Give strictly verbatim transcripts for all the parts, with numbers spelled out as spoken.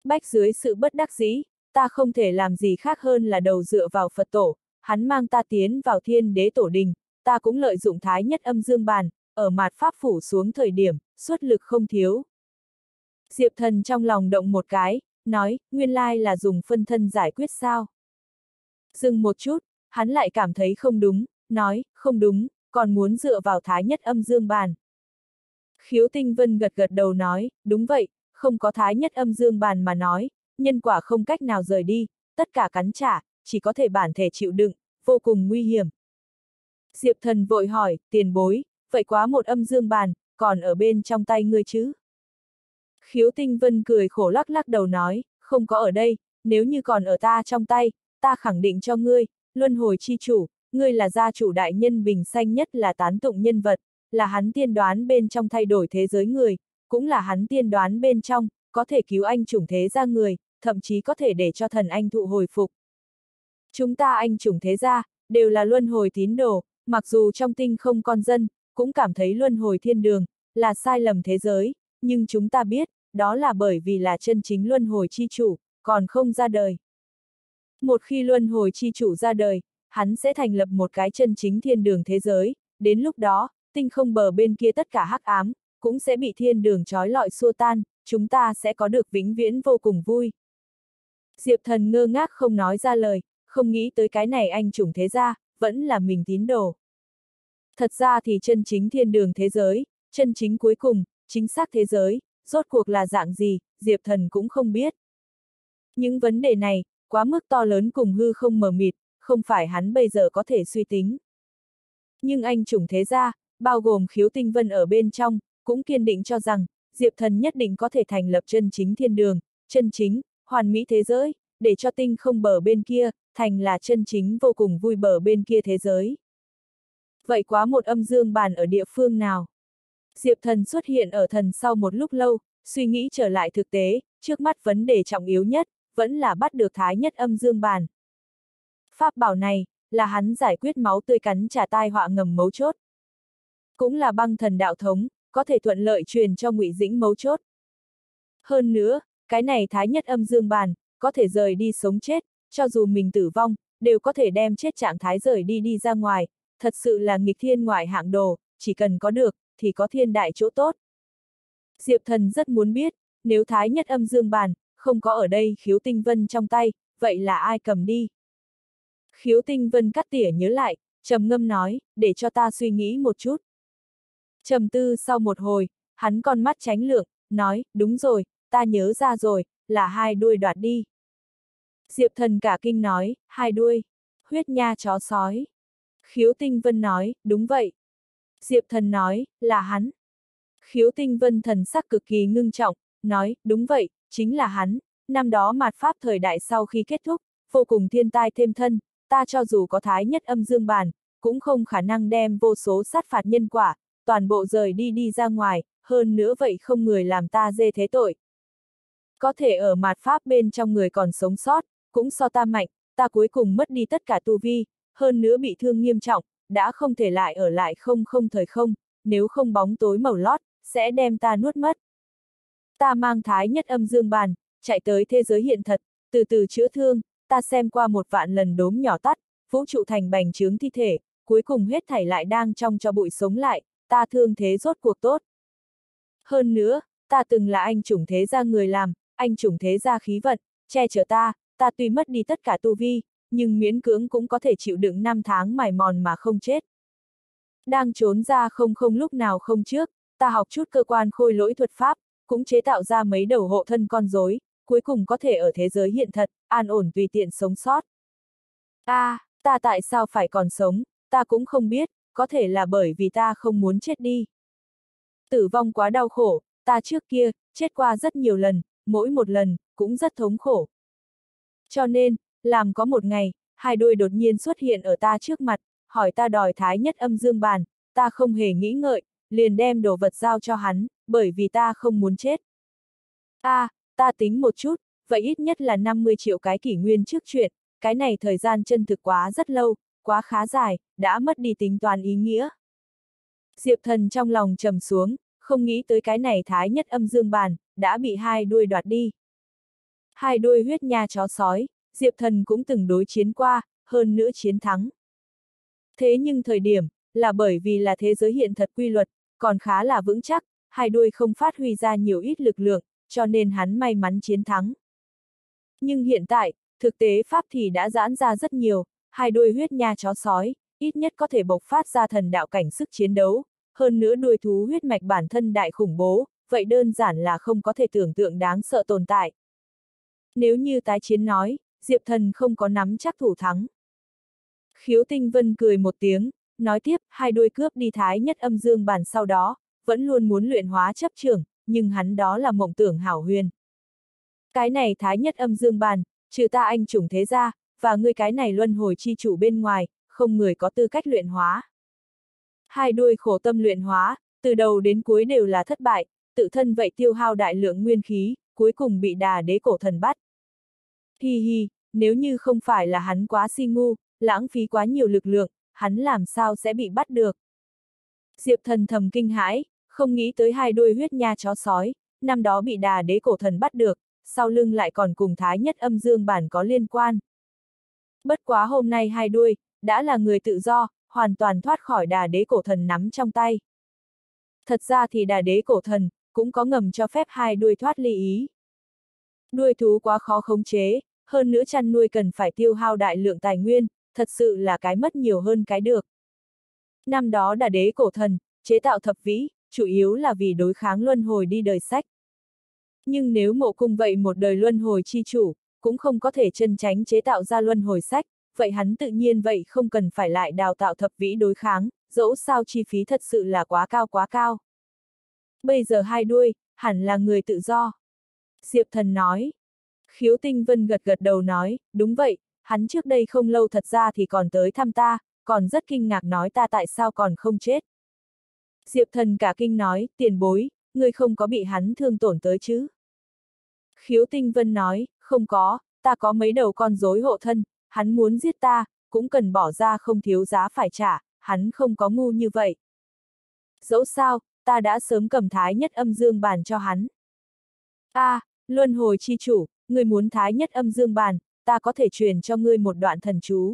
bách dưới sự bất đắc dĩ, ta không thể làm gì khác hơn là đầu dựa vào Phật tổ, hắn mang ta tiến vào thiên đế tổ đình, ta cũng lợi dụng thái nhất âm dương bàn, ở mạt pháp phủ xuống thời điểm, xuất lực không thiếu. Diệp Thần trong lòng động một cái, nói, nguyên lai là dùng phân thân giải quyết sao? Dừng một chút, hắn lại cảm thấy không đúng, nói, không đúng, còn muốn dựa vào thái nhất âm dương bàn. Khiếu Tinh Vân gật gật đầu nói, đúng vậy, không có thái nhất âm dương bàn mà nói, nhân quả không cách nào rời đi, tất cả cắn trả, chỉ có thể bản thể chịu đựng, vô cùng nguy hiểm. Diệp Thần vội hỏi, tiền bối, vậy quá một âm dương bàn, còn ở bên trong tay ngươi chứ? Khiếu Tinh Vân cười khổ lắc lắc đầu nói, không có ở đây, nếu như còn ở ta trong tay, ta khẳng định cho ngươi, luân hồi chi chủ, ngươi là gia chủ đại nhân bình xanh nhất là tán tụng nhân vật, là hắn tiên đoán bên trong thay đổi thế giới người, cũng là hắn tiên đoán bên trong, có thể cứu anh chủng thế gia người, thậm chí có thể để cho thần anh thụ hồi phục. Chúng ta anh chủng thế gia, đều là luân hồi tín đồ, mặc dù trong tinh không con dân, cũng cảm thấy luân hồi thiên đường, là sai lầm thế giới, nhưng chúng ta biết, đó là bởi vì là chân chính luân hồi chi chủ, còn không ra đời. Một khi luân hồi chi chủ ra đời, hắn sẽ thành lập một cái chân chính thiên đường thế giới, đến lúc đó, tinh không bờ bên kia tất cả hắc ám, cũng sẽ bị thiên đường trói lọi xua tan, chúng ta sẽ có được vĩnh viễn vô cùng vui. Diệp Thần ngơ ngác không nói ra lời, không nghĩ tới cái này anh chủng thế gia, vẫn là mình tín đồ. Thật ra thì chân chính thiên đường thế giới, chân chính cuối cùng, chính xác thế giới, rốt cuộc là dạng gì, Diệp Thần cũng không biết. Những vấn đề này, quá mức to lớn cùng hư không mờ mịt, không phải hắn bây giờ có thể suy tính. Nhưng anh chủng thế gia, bao gồm Khiếu Tinh Vân ở bên trong, cũng kiên định cho rằng, Diệp Thần nhất định có thể thành lập chân chính thiên đường, chân chính, hoàn mỹ thế giới, để cho tinh không bờ bên kia, thành là chân chính vô cùng vui bờ bên kia thế giới. Vậy quá một âm dương bàn ở địa phương nào? Diệp Thần xuất hiện ở thần sau một lúc lâu, suy nghĩ trở lại thực tế, trước mắt vấn đề trọng yếu nhất, vẫn là bắt được thái nhất âm dương bàn. Pháp bảo này, là hắn giải quyết máu tươi cắn trả tai họa ngầm mấu chốt. Cũng là băng thần đạo thống, có thể thuận lợi truyền cho Ngụy Dĩnh mấu chốt. Hơn nữa, cái này thái nhất âm dương bàn, có thể rời đi sống chết, cho dù mình tử vong, đều có thể đem chết trạng thái rời đi đi ra ngoài, thật sự là nghịch thiên ngoại hạng đồ, chỉ cần có được, thì có thiên đại chỗ tốt. Diệp Thần rất muốn biết, nếu thái nhất âm dương bàn, không có ở đây Khiếu Tinh Vân trong tay, vậy là ai cầm đi? Khiếu Tinh Vân cắt tỉa nhớ lại, trầm ngâm nói, để cho ta suy nghĩ một chút. Trầm tư sau một hồi, hắn con mắt chánh lượng, nói, đúng rồi, ta nhớ ra rồi, là hai đuôi đoạt đi. Diệp Thần cả kinh nói, hai đuôi, huyết nha chó sói. Khiếu Tinh Vân nói, đúng vậy. Diệp Thần nói, là hắn. Khiếu Tinh Vân thần sắc cực kỳ ngưng trọng, nói, đúng vậy, chính là hắn, năm đó mạt pháp thời đại sau khi kết thúc, vô cùng thiên tai thêm thân, ta cho dù có thái nhất âm dương bàn, cũng không khả năng đem vô số sát phạt nhân quả, toàn bộ rời đi đi ra ngoài, hơn nữa vậy không người làm ta dê thế tội. Có thể ở mạt pháp bên trong người còn sống sót, cũng so ta mạnh, ta cuối cùng mất đi tất cả tu vi, hơn nữa bị thương nghiêm trọng, đã không thể lại ở lại không không thời không, nếu không bóng tối màu lót, sẽ đem ta nuốt mất. Ta mang thái nhất âm dương bàn, chạy tới thế giới hiện thật, từ từ chữa thương, ta xem qua một vạn lần đốm nhỏ tắt, vũ trụ thành bành trướng thi thể, cuối cùng hết thảy lại đang trong cho bụi sống lại, ta thương thế rốt cuộc tốt. Hơn nữa, ta từng là anh chủng thế gia người làm, anh chủng thế gia khí vận, che chở ta, ta tuy mất đi tất cả tu vi, nhưng miễn cưỡng cũng có thể chịu đựng năm tháng mài mòn mà không chết. Đang trốn ra không không lúc nào không trước, ta học chút cơ quan khôi lỗi thuật pháp, cũng chế tạo ra mấy đầu hộ thân con rối, cuối cùng có thể ở thế giới hiện thật, an ổn tùy tiện sống sót. A, à, ta tại sao phải còn sống, ta cũng không biết, có thể là bởi vì ta không muốn chết đi. Tử vong quá đau khổ, ta trước kia, chết qua rất nhiều lần, mỗi một lần, cũng rất thống khổ. Cho nên, làm có một ngày, hai đôi đột nhiên xuất hiện ở ta trước mặt, hỏi ta đòi thái nhất âm dương bàn, ta không hề nghĩ ngợi, liền đem đồ vật giao cho hắn, bởi vì ta không muốn chết. A, à, ta tính một chút, vậy ít nhất là năm mươi triệu cái kỷ nguyên trước chuyện, cái này thời gian chân thực quá rất lâu, quá khá dài, đã mất đi tính toán ý nghĩa. Diệp Thần trong lòng trầm xuống, không nghĩ tới cái này thái nhất âm dương bàn, đã bị hai đuôi đoạt đi. Hai đuôi huyết nha chó sói, Diệp Thần cũng từng đối chiến qua, hơn nữa chiến thắng. Thế nhưng thời điểm, là bởi vì là thế giới hiện thật quy luật, còn khá là vững chắc, hai đuôi không phát huy ra nhiều ít lực lượng, cho nên hắn may mắn chiến thắng. Nhưng hiện tại, thực tế pháp thì đã giãn ra rất nhiều, hai đuôi huyết nha chó sói, ít nhất có thể bộc phát ra thần đạo cảnh sức chiến đấu, hơn nữa đuôi thú huyết mạch bản thân đại khủng bố, vậy đơn giản là không có thể tưởng tượng đáng sợ tồn tại. Nếu như tái chiến nói, Diệp Thần không có nắm chắc thủ thắng. Khiếu Tinh Vân cười một tiếng, nói tiếp, hai đuôi cướp đi thái nhất âm dương bản sau đó, vẫn luôn muốn luyện hóa chấp trưởng, nhưng hắn đó là mộng tưởng hảo huyền. Cái này thái nhất âm dương bàn, trừ ta anh chủng thế gia, và ngươi cái này luân hồi chi chủ bên ngoài, không người có tư cách luyện hóa. Hai đuôi khổ tâm luyện hóa, từ đầu đến cuối đều là thất bại, tự thân vậy tiêu hao đại lượng nguyên khí, cuối cùng bị đà đế cổ thần bắt. Hi hi, nếu như không phải là hắn quá si ngu, lãng phí quá nhiều lực lượng, hắn làm sao sẽ bị bắt được. Diệp Thần thầm kinh hãi, không nghĩ tới hai đuôi huyết nha chó sói, năm đó bị đà đế cổ thần bắt được, sau lưng lại còn cùng thái nhất âm dương bản có liên quan. Bất quá hôm nay hai đuôi, đã là người tự do, hoàn toàn thoát khỏi đà đế cổ thần nắm trong tay. Thật ra thì đà đế cổ thần, cũng có ngầm cho phép hai đuôi thoát ly ý. Nuôi thú quá khó khống chế, hơn nữa chăn nuôi cần phải tiêu hao đại lượng tài nguyên, thật sự là cái mất nhiều hơn cái được. Năm đó đà đế cổ thần, chế tạo thập vĩ, chủ yếu là vì đối kháng luân hồi đi đời sách. Nhưng nếu Mộ Cung vậy một đời luân hồi chi chủ, cũng không có thể chân tránh chế tạo ra luân hồi sách, vậy hắn tự nhiên vậy không cần phải lại đào tạo thập vĩ đối kháng, dẫu sao chi phí thật sự là quá cao quá cao. Bây giờ hai đuôi, hẳn là người tự do. Diệp Thần nói. Khiếu Tinh Vân gật gật đầu nói, đúng vậy, hắn trước đây không lâu thật ra thì còn tới thăm ta, còn rất kinh ngạc nói ta tại sao còn không chết. Diệp Thần cả kinh nói, tiền bối, ngươi không có bị hắn thương tổn tới chứ? Khiếu Tinh Vân nói, không có, ta có mấy đầu con rối hộ thân, hắn muốn giết ta, cũng cần bỏ ra không thiếu giá phải trả, hắn không có ngu như vậy. Dẫu sao, ta đã sớm cầm thái nhất âm dương bàn cho hắn. A, à, luân hồi chi chủ, ngươi muốn thái nhất âm dương bàn, ta có thể truyền cho ngươi một đoạn thần chú.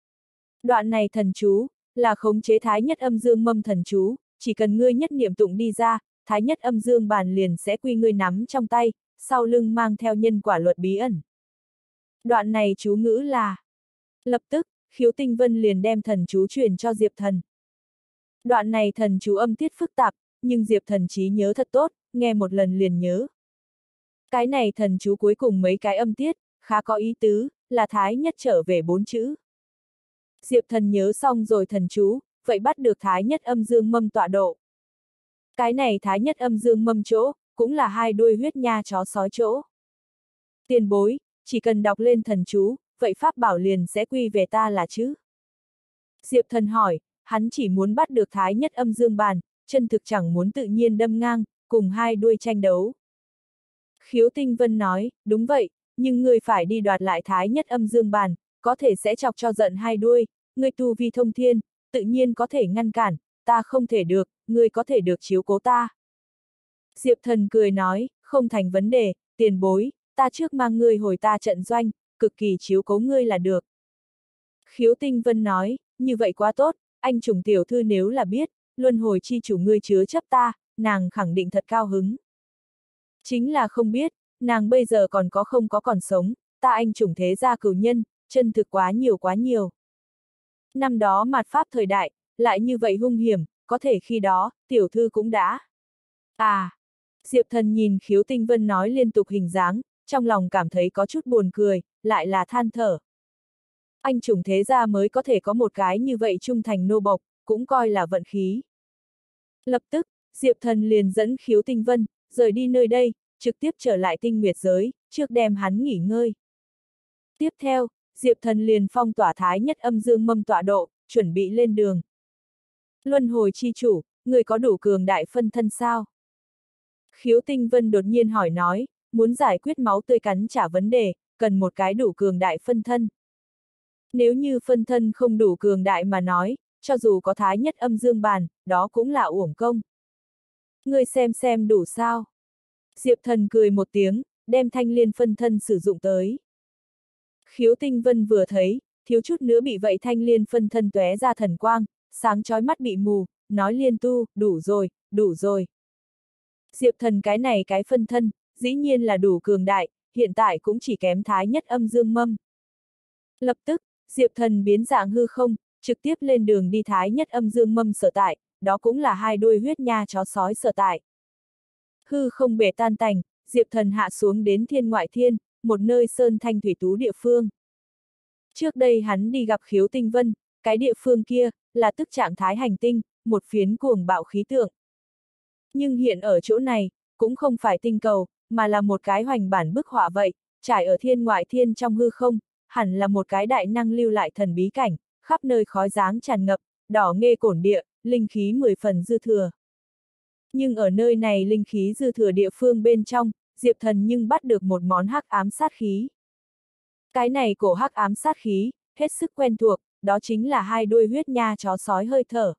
Đoạn này thần chú, là khống chế thái nhất âm dương mâm thần chú, chỉ cần ngươi nhất niệm tụng đi ra, thái nhất âm dương bàn liền sẽ quy ngươi nắm trong tay, sau lưng mang theo nhân quả luật bí ẩn. Đoạn này chú ngữ là. Lập tức, Khiếu Tinh Vân liền đem thần chú truyền cho Diệp Thần. Đoạn này thần chú âm tiết phức tạp, nhưng Diệp Thần trí nhớ thật tốt, nghe một lần liền nhớ. Cái này thần chú cuối cùng mấy cái âm tiết, khá có ý tứ, là thái nhất trở về bốn chữ. Diệp Thần nhớ xong rồi thần chú, vậy bắt được thái nhất âm dương mâm tọa độ. Cái này thái nhất âm dương mâm chỗ, cũng là hai đuôi huyết nha chó sói chỗ. Tiền bối, chỉ cần đọc lên thần chú, vậy pháp bảo liền sẽ quy về ta là chứ? Diệp Thần hỏi, hắn chỉ muốn bắt được thái nhất âm dương bàn, chân thực chẳng muốn tự nhiên đâm ngang, cùng hai đuôi tranh đấu. Khiếu Tinh Vân nói, đúng vậy, nhưng ngươi phải đi đoạt lại thái nhất âm dương bàn, có thể sẽ chọc cho giận hai đuôi, ngươi tu vi thông thiên, tự nhiên có thể ngăn cản, ta không thể được, ngươi có thể được chiếu cố ta. Diệp Thần cười nói, không thành vấn đề, tiền bối, ta trước mang ngươi hồi ta trận doanh, cực kỳ chiếu cố ngươi là được. Khiếu Tinh Vân nói, như vậy quá tốt, anh trùng tiểu thư nếu là biết, luân hồi chi chủ ngươi chứa chấp ta, nàng khẳng định thật cao hứng. Chính là không biết, nàng bây giờ còn có không có còn sống, ta anh trùng thế gia cửu nhân, chân thực quá nhiều quá nhiều. Năm đó mạt pháp thời đại, lại như vậy hung hiểm, có thể khi đó, tiểu thư cũng đã. À! Diệp Thần nhìn Khiếu Tinh Vân nói liên tục hình dáng, trong lòng cảm thấy có chút buồn cười, lại là than thở. Anh trùng thế gia mới có thể có một cái như vậy trung thành nô bộc, cũng coi là vận khí. Lập tức, Diệp Thần liền dẫn Khiếu Tinh Vân, rời đi nơi đây, trực tiếp trở lại tinh nguyệt giới, trước đem hắn nghỉ ngơi. Tiếp theo, Diệp Thần liền phong tỏa thái nhất âm dương mâm tọa độ, chuẩn bị lên đường. Luân hồi chi chủ, người có đủ cường đại phân thân sao? Khiếu Tinh Vân đột nhiên hỏi nói, muốn giải quyết máu tươi cắn trả vấn đề, cần một cái đủ cường đại phân thân. Nếu như phân thân không đủ cường đại mà nói, cho dù có thái nhất âm dương bàn, đó cũng là uổng công. Ngươi xem xem đủ sao? Diệp Thần cười một tiếng, đem thanh liên phân thân sử dụng tới. Khiếu Tinh Vân vừa thấy, thiếu chút nữa bị vậy thanh liên phân thân tóe ra thần quang, sáng chói mắt bị mù, nói liên tu, đủ rồi, đủ rồi. Diệp Thần cái này cái phân thân, dĩ nhiên là đủ cường đại, hiện tại cũng chỉ kém thái nhất âm dương mâm. Lập tức, Diệp Thần biến dạng hư không, trực tiếp lên đường đi thái nhất âm dương mâm sở tại, đó cũng là hai đuôi huyết nha chó sói sở tại. Hư không bể tan tành, Diệp Thần hạ xuống đến thiên ngoại thiên, một nơi sơn thanh thủy tú địa phương. Trước đây hắn đi gặp Khiếu Tinh Vân, cái địa phương kia, là tức trạng thái hành tinh, một phiến cuồng bạo khí tượng. Nhưng hiện ở chỗ này, cũng không phải tinh cầu, mà là một cái hoành bản bức họa vậy, trải ở thiên ngoại thiên trong hư không, hẳn là một cái đại năng lưu lại thần bí cảnh, khắp nơi khói dáng tràn ngập, đỏ nghê cổn địa, linh khí mười phần dư thừa. Nhưng ở nơi này linh khí dư thừa địa phương bên trong, Diệp Thần nhưng bắt được một món hắc ám sát khí. Cái này cổ hắc ám sát khí, hết sức quen thuộc, đó chính là hai đuôi huyết nha chó sói hơi thở.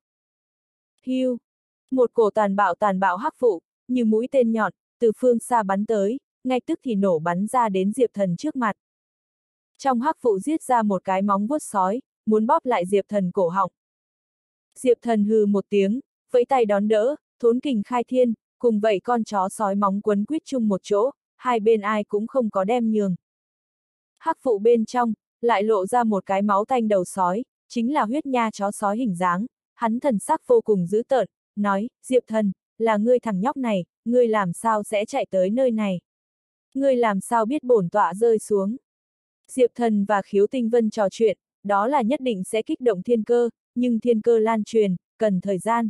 Hiu, một cổ tàn bạo tàn bạo hắc vụ, như mũi tên nhọn, từ phương xa bắn tới, ngay tức thì nổ bắn ra đến Diệp Thần trước mặt. Trong hắc vụ giết ra một cái móng vuốt sói, muốn bóp lại Diệp Thần cổ họng. Diệp Thần hừ một tiếng, vẫy tay đón đỡ, thốn kình khai thiên, cùng vậy con chó sói móng quấn quýt chung một chỗ, hai bên ai cũng không có đem nhường. Hắc vụ bên trong, lại lộ ra một cái máu tanh đầu sói, chính là huyết nha chó sói hình dáng, hắn thần sắc vô cùng dữ tợn, nói, Diệp Thần, là ngươi thằng nhóc này, ngươi làm sao sẽ chạy tới nơi này? Ngươi làm sao biết bổn tọa rơi xuống? Diệp Thần và Khiếu Tinh Vân trò chuyện, đó là nhất định sẽ kích động thiên cơ, nhưng thiên cơ lan truyền, cần thời gian.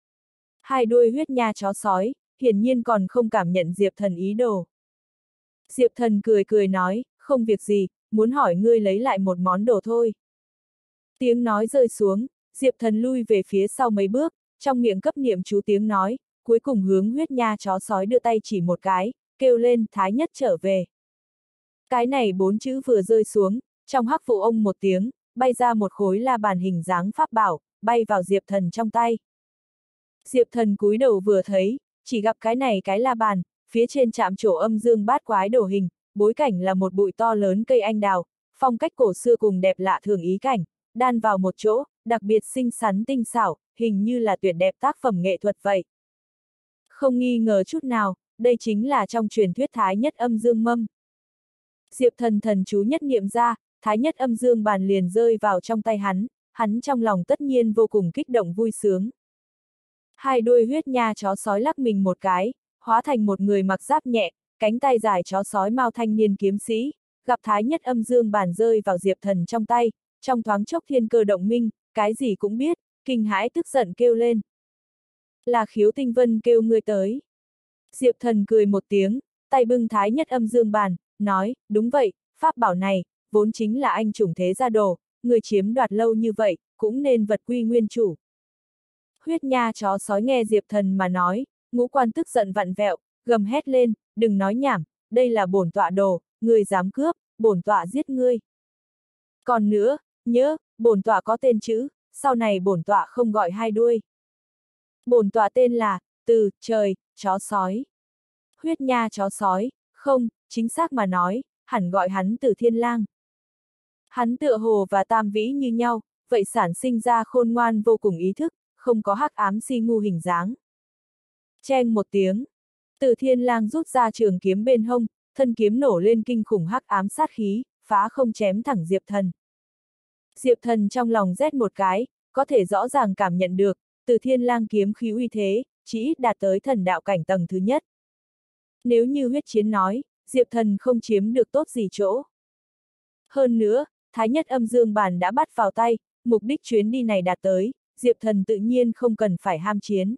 Hai đuôi huyết nha chó sói, hiển nhiên còn không cảm nhận Diệp Thần ý đồ. Diệp Thần cười cười nói, không việc gì, muốn hỏi ngươi lấy lại một món đồ thôi. Tiếng nói rơi xuống, Diệp Thần lui về phía sau mấy bước, trong miệng cấp niệm chú tiếng nói, cuối cùng hướng huyết nha chó sói đưa tay chỉ một cái, kêu lên thái nhất trở về. Cái này bốn chữ vừa rơi xuống, trong hắc vụ ông một tiếng, bay ra một khối la bàn hình dáng pháp bảo, bay vào Diệp Thần trong tay. Diệp Thần cúi đầu vừa thấy, chỉ gặp cái này cái la bàn, phía trên chạm trổ âm dương bát quái đồ hình, bối cảnh là một bụi to lớn cây anh đào, phong cách cổ xưa cùng đẹp lạ thường ý cảnh, đan vào một chỗ, đặc biệt xinh xắn tinh xảo, hình như là tuyệt đẹp tác phẩm nghệ thuật vậy. Không nghi ngờ chút nào, đây chính là trong truyền thuyết thái nhất âm dương mâm. Diệp Thần thần chú nhất niệm ra, thái nhất âm dương bàn liền rơi vào trong tay hắn, hắn trong lòng tất nhiên vô cùng kích động vui sướng. Hai đuôi huyết nha chó sói lắc mình một cái, hóa thành một người mặc giáp nhẹ, cánh tay dài chó sói mao thanh niên kiếm sĩ, gặp thái nhất âm dương bàn rơi vào Diệp Thần trong tay, trong thoáng chốc thiên cơ động minh, cái gì cũng biết, kinh hãi tức giận kêu lên. Là Khiếu Tinh Vân kêu ngươi tới. Diệp Thần cười một tiếng, tay bưng thái nhất âm dương bàn, nói, đúng vậy, pháp bảo này, vốn chính là anh chủng thế gia đồ, người chiếm đoạt lâu như vậy, cũng nên vật quy nguyên chủ. Huyết nha chó sói nghe Diệp Thần mà nói, ngũ quan tức giận vặn vẹo, gầm hét lên, đừng nói nhảm, đây là bổn tọa đồ, người dám cướp, bổn tọa giết ngươi. Còn nữa, nhớ, bổn tọa có tên chữ, sau này bổn tọa không gọi hai đuôi. Bổn tọa tên là, từ, trời, chó sói. Huyết nha chó sói, không, chính xác mà nói, hẳn gọi hắn Từ Thiên Lang. Hắn tựa hồ và Tam Vĩ như nhau, vậy sản sinh ra khôn ngoan vô cùng ý thức, không có hắc ám si ngu hình dáng. Cheng một tiếng, Từ Thiên Lang rút ra trường kiếm bên hông, thân kiếm nổ lên kinh khủng hắc ám sát khí, phá không chém thẳng Diệp Thần. Diệp Thần trong lòng rét một cái, có thể rõ ràng cảm nhận được, Từ Thiên Lang kiếm khí uy thế, chỉ ít đạt tới thần đạo cảnh tầng thứ nhất. Nếu như huyết chiến nói, Diệp Thần không chiếm được tốt gì chỗ. Hơn nữa, thái nhất âm dương bàn đã bắt vào tay, mục đích chuyến đi này đạt tới, Diệp Thần tự nhiên không cần phải ham chiến.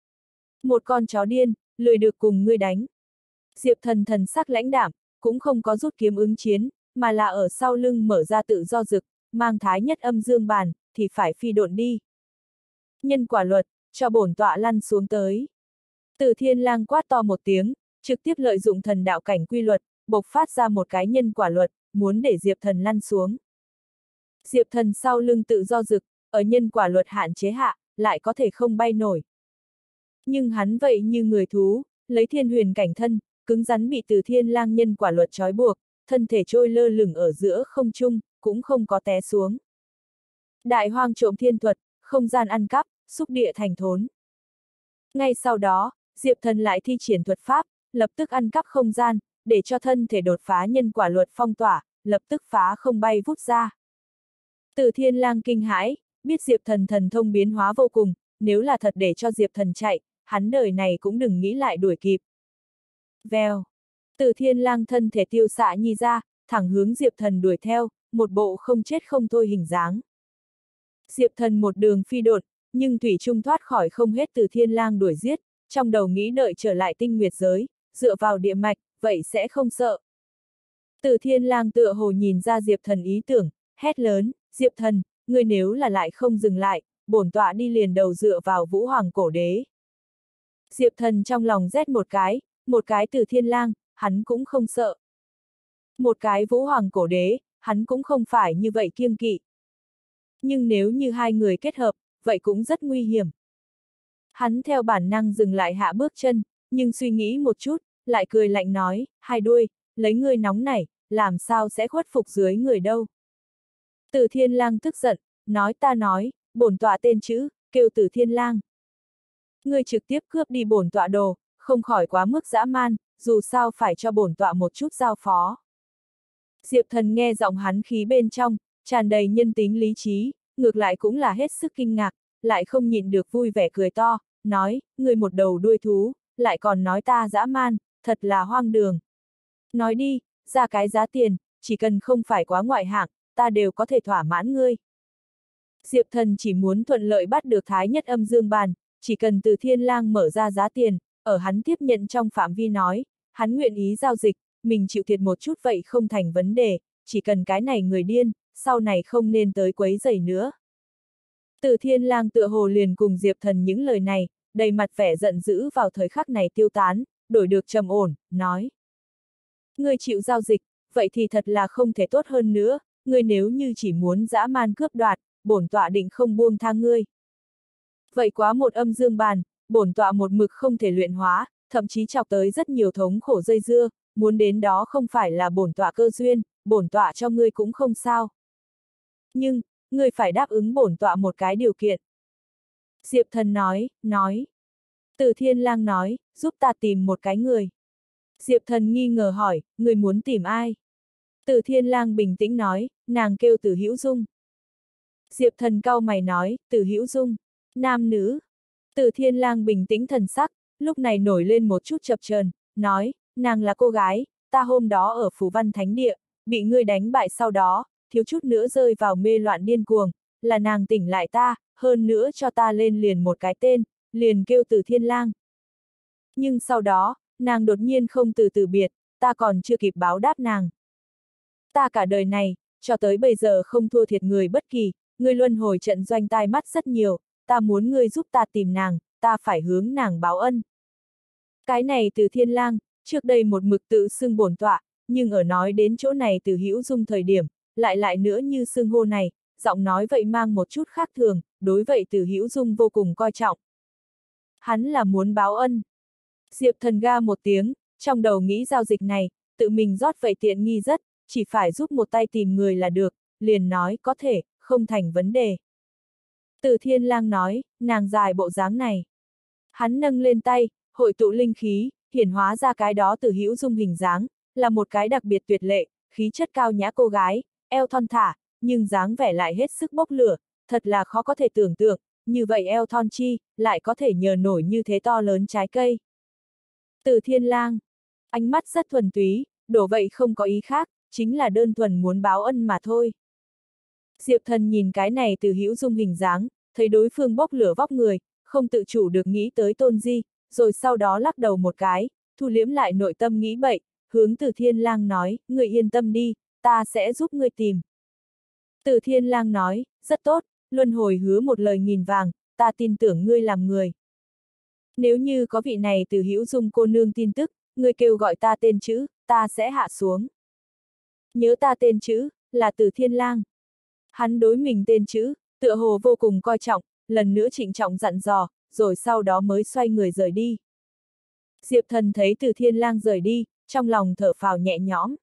Một con chó điên, lười được cùng ngươi đánh. Diệp Thần thần sắc lãnh đạm, cũng không có rút kiếm ứng chiến, mà là ở sau lưng mở ra tự do dực, mang thái nhất âm dương bàn, thì phải phi độn đi. Nhân quả luật, cho bổn tọa lăn xuống tới. Từ Thiên Lang quát to một tiếng, trực tiếp lợi dụng thần đạo cảnh quy luật, bộc phát ra một cái nhân quả luật, muốn để Diệp Thần lăn xuống. Diệp Thần sau lưng tự do dực, ở nhân quả luật hạn chế hạ, lại có thể không bay nổi. Nhưng hắn vậy như người thú, lấy thiên huyền cảnh thân, cứng rắn bị Từ Thiên Lang nhân quả luật trói buộc, thân thể trôi lơ lửng ở giữa không trung, cũng không có té xuống. Đại hoang trộm thiên thuật, không gian ăn cắp, xúc địa thành thốn. Ngay sau đó, Diệp Thần lại thi triển thuật pháp, lập tức ăn cắp không gian, để cho thân thể đột phá nhân quả luật phong tỏa, lập tức phá không bay vút ra. Từ Thiên Lang kinh hãi, biết Diệp Thần thần thông biến hóa vô cùng, nếu là thật để cho Diệp Thần chạy, hắn đời này cũng đừng nghĩ lại đuổi kịp. Vèo. Từ Thiên Lang thân thể tiêu xạ nhi ra, thẳng hướng Diệp Thần đuổi theo, một bộ không chết không thôi hình dáng. Diệp Thần một đường phi độn, nhưng thủy chung thoát khỏi không hết Từ Thiên Lang đuổi giết, trong đầu nghĩ đợi trở lại tinh nguyệt giới, dựa vào địa mạch, vậy sẽ không sợ. Từ Thiên Lang tựa hồ nhìn ra Diệp Thần ý tưởng, hét lớn, Diệp Thần, ngươi nếu là lại không dừng lại, bổn tọa đi liền đầu dựa vào Vũ Hoàng cổ đế. Diệp Thần trong lòng rét một cái, một cái Từ Thiên Lang, hắn cũng không sợ. Một cái Vũ Hoàng cổ đế, hắn cũng không phải như vậy kiêng kỵ. Nhưng nếu như hai người kết hợp, vậy cũng rất nguy hiểm. Hắn theo bản năng dừng lại hạ bước chân, nhưng suy nghĩ một chút, lại cười lạnh nói, hai đuôi, lấy ngươi nóng nảy, làm sao sẽ khuất phục dưới người đâu. Từ Thiên Lang tức giận, nói ta nói, bổn tọa tên chữ, kêu Từ Thiên Lang. Ngươi trực tiếp cướp đi bổn tọa đồ, không khỏi quá mức dã man, dù sao phải cho bổn tọa một chút giao phó. Diệp Thần nghe giọng hắn khí bên trong, tràn đầy nhân tính lý trí, ngược lại cũng là hết sức kinh ngạc, lại không nhịn được vui vẻ cười to, nói, ngươi một đầu đuôi thú, lại còn nói ta dã man, thật là hoang đường. Nói đi, ra cái giá tiền, chỉ cần không phải quá ngoại hạng, ta đều có thể thỏa mãn ngươi. Diệp Thần chỉ muốn thuận lợi bắt được Thái Nhất Âm Dương Bàn, chỉ cần Từ Thiên Lang mở ra giá tiền, ở hắn tiếp nhận trong phạm vi nói, hắn nguyện ý giao dịch, mình chịu thiệt một chút vậy không thành vấn đề, chỉ cần cái này người điên, sau này không nên tới quấy rầy nữa. Từ Thiên Lang tựa hồ liền cùng Diệp Thần những lời này, đầy mặt vẻ giận dữ vào thời khắc này tiêu tán, đổi được trầm ổn, nói. Ngươi chịu giao dịch, vậy thì thật là không thể tốt hơn nữa, ngươi nếu như chỉ muốn dã man cướp đoạt, bổn tọa định không buông tha ngươi. Vậy quá một âm dương bàn, bổn tọa một mực không thể luyện hóa, thậm chí chọc tới rất nhiều thống khổ dây dưa, muốn đến đó không phải là bổn tọa cơ duyên, bổn tọa cho ngươi cũng không sao. Nhưng, ngươi phải đáp ứng bổn tọa một cái điều kiện. Diệp Thần nói, nói. Từ Thiên Lang nói, giúp ta tìm một cái người. Diệp Thần nghi ngờ hỏi, người muốn tìm ai? Từ Thiên Lang bình tĩnh nói, nàng kêu Từ Hữu Dung. Diệp Thần cau mày nói, Từ Hữu Dung, nam nữ. Từ Thiên Lang bình tĩnh thần sắc, lúc này nổi lên một chút chập chờn, nói, nàng là cô gái, ta hôm đó ở Phù Văn Thánh Địa, bị ngươi đánh bại sau đó, thiếu chút nữa rơi vào mê loạn điên cuồng, là nàng tỉnh lại ta, hơn nữa cho ta lên liền một cái tên, liền kêu Từ Thiên Lang. Nhưng sau đó, nàng đột nhiên không từ từ biệt, ta còn chưa kịp báo đáp nàng. Ta cả đời này, cho tới bây giờ không thua thiệt người bất kỳ, ngươi luân hồi trận doanh tai mắt rất nhiều, ta muốn ngươi giúp ta tìm nàng, ta phải hướng nàng báo ân. Cái này Từ Thiên Lang, trước đây một mực tự xưng bổn tọa, nhưng ở nói đến chỗ này Từ Hữu Dung thời điểm, lại lại nữa như xưng hô này, giọng nói vậy mang một chút khác thường, đối vậy Từ Hữu Dung vô cùng coi trọng. Hắn là muốn báo ân. Diệp Thần ga một tiếng, trong đầu nghĩ giao dịch này, tự mình rót vậy tiện nghi rất, chỉ phải giúp một tay tìm người là được, liền nói có thể, không thành vấn đề. Từ Thiên Lang nói, nàng dài bộ dáng này. Hắn nâng lên tay, hội tụ linh khí, hiển hóa ra cái đó Từ Hữu Dung hình dáng, là một cái đặc biệt tuyệt lệ, khí chất cao nhã cô gái, eo thon thả, nhưng dáng vẻ lại hết sức bốc lửa, thật là khó có thể tưởng tượng, như vậy eo thon chi, lại có thể nhờ nổi như thế to lớn trái cây. Từ Thiên Lang, ánh mắt rất thuần túy, đổ vậy không có ý khác, chính là đơn thuần muốn báo ân mà thôi. Diệp Thần nhìn cái này Từ Hữu Dung hình dáng, thấy đối phương bốc lửa vóc người, không tự chủ được nghĩ tới Tôn Di, rồi sau đó lắc đầu một cái, thu liễm lại nội tâm nghĩ bậy, hướng Từ Thiên Lang nói, ngươi yên tâm đi, ta sẽ giúp ngươi tìm. Từ Thiên Lang nói, rất tốt, luân hồi hứa một lời nghìn vàng, ta tin tưởng ngươi làm người. Nếu như có vị này Từ Hữu Dung cô nương tin tức, ngươi kêu gọi ta tên chữ, ta sẽ hạ xuống. Nhớ ta tên chữ, là Từ Thiên Lang. Hắn đối mình tên chữ, tựa hồ vô cùng coi trọng, lần nữa trịnh trọng dặn dò, rồi sau đó mới xoay người rời đi. Diệp Thần thấy Từ Thiên Lang rời đi, trong lòng thở phào nhẹ nhõm.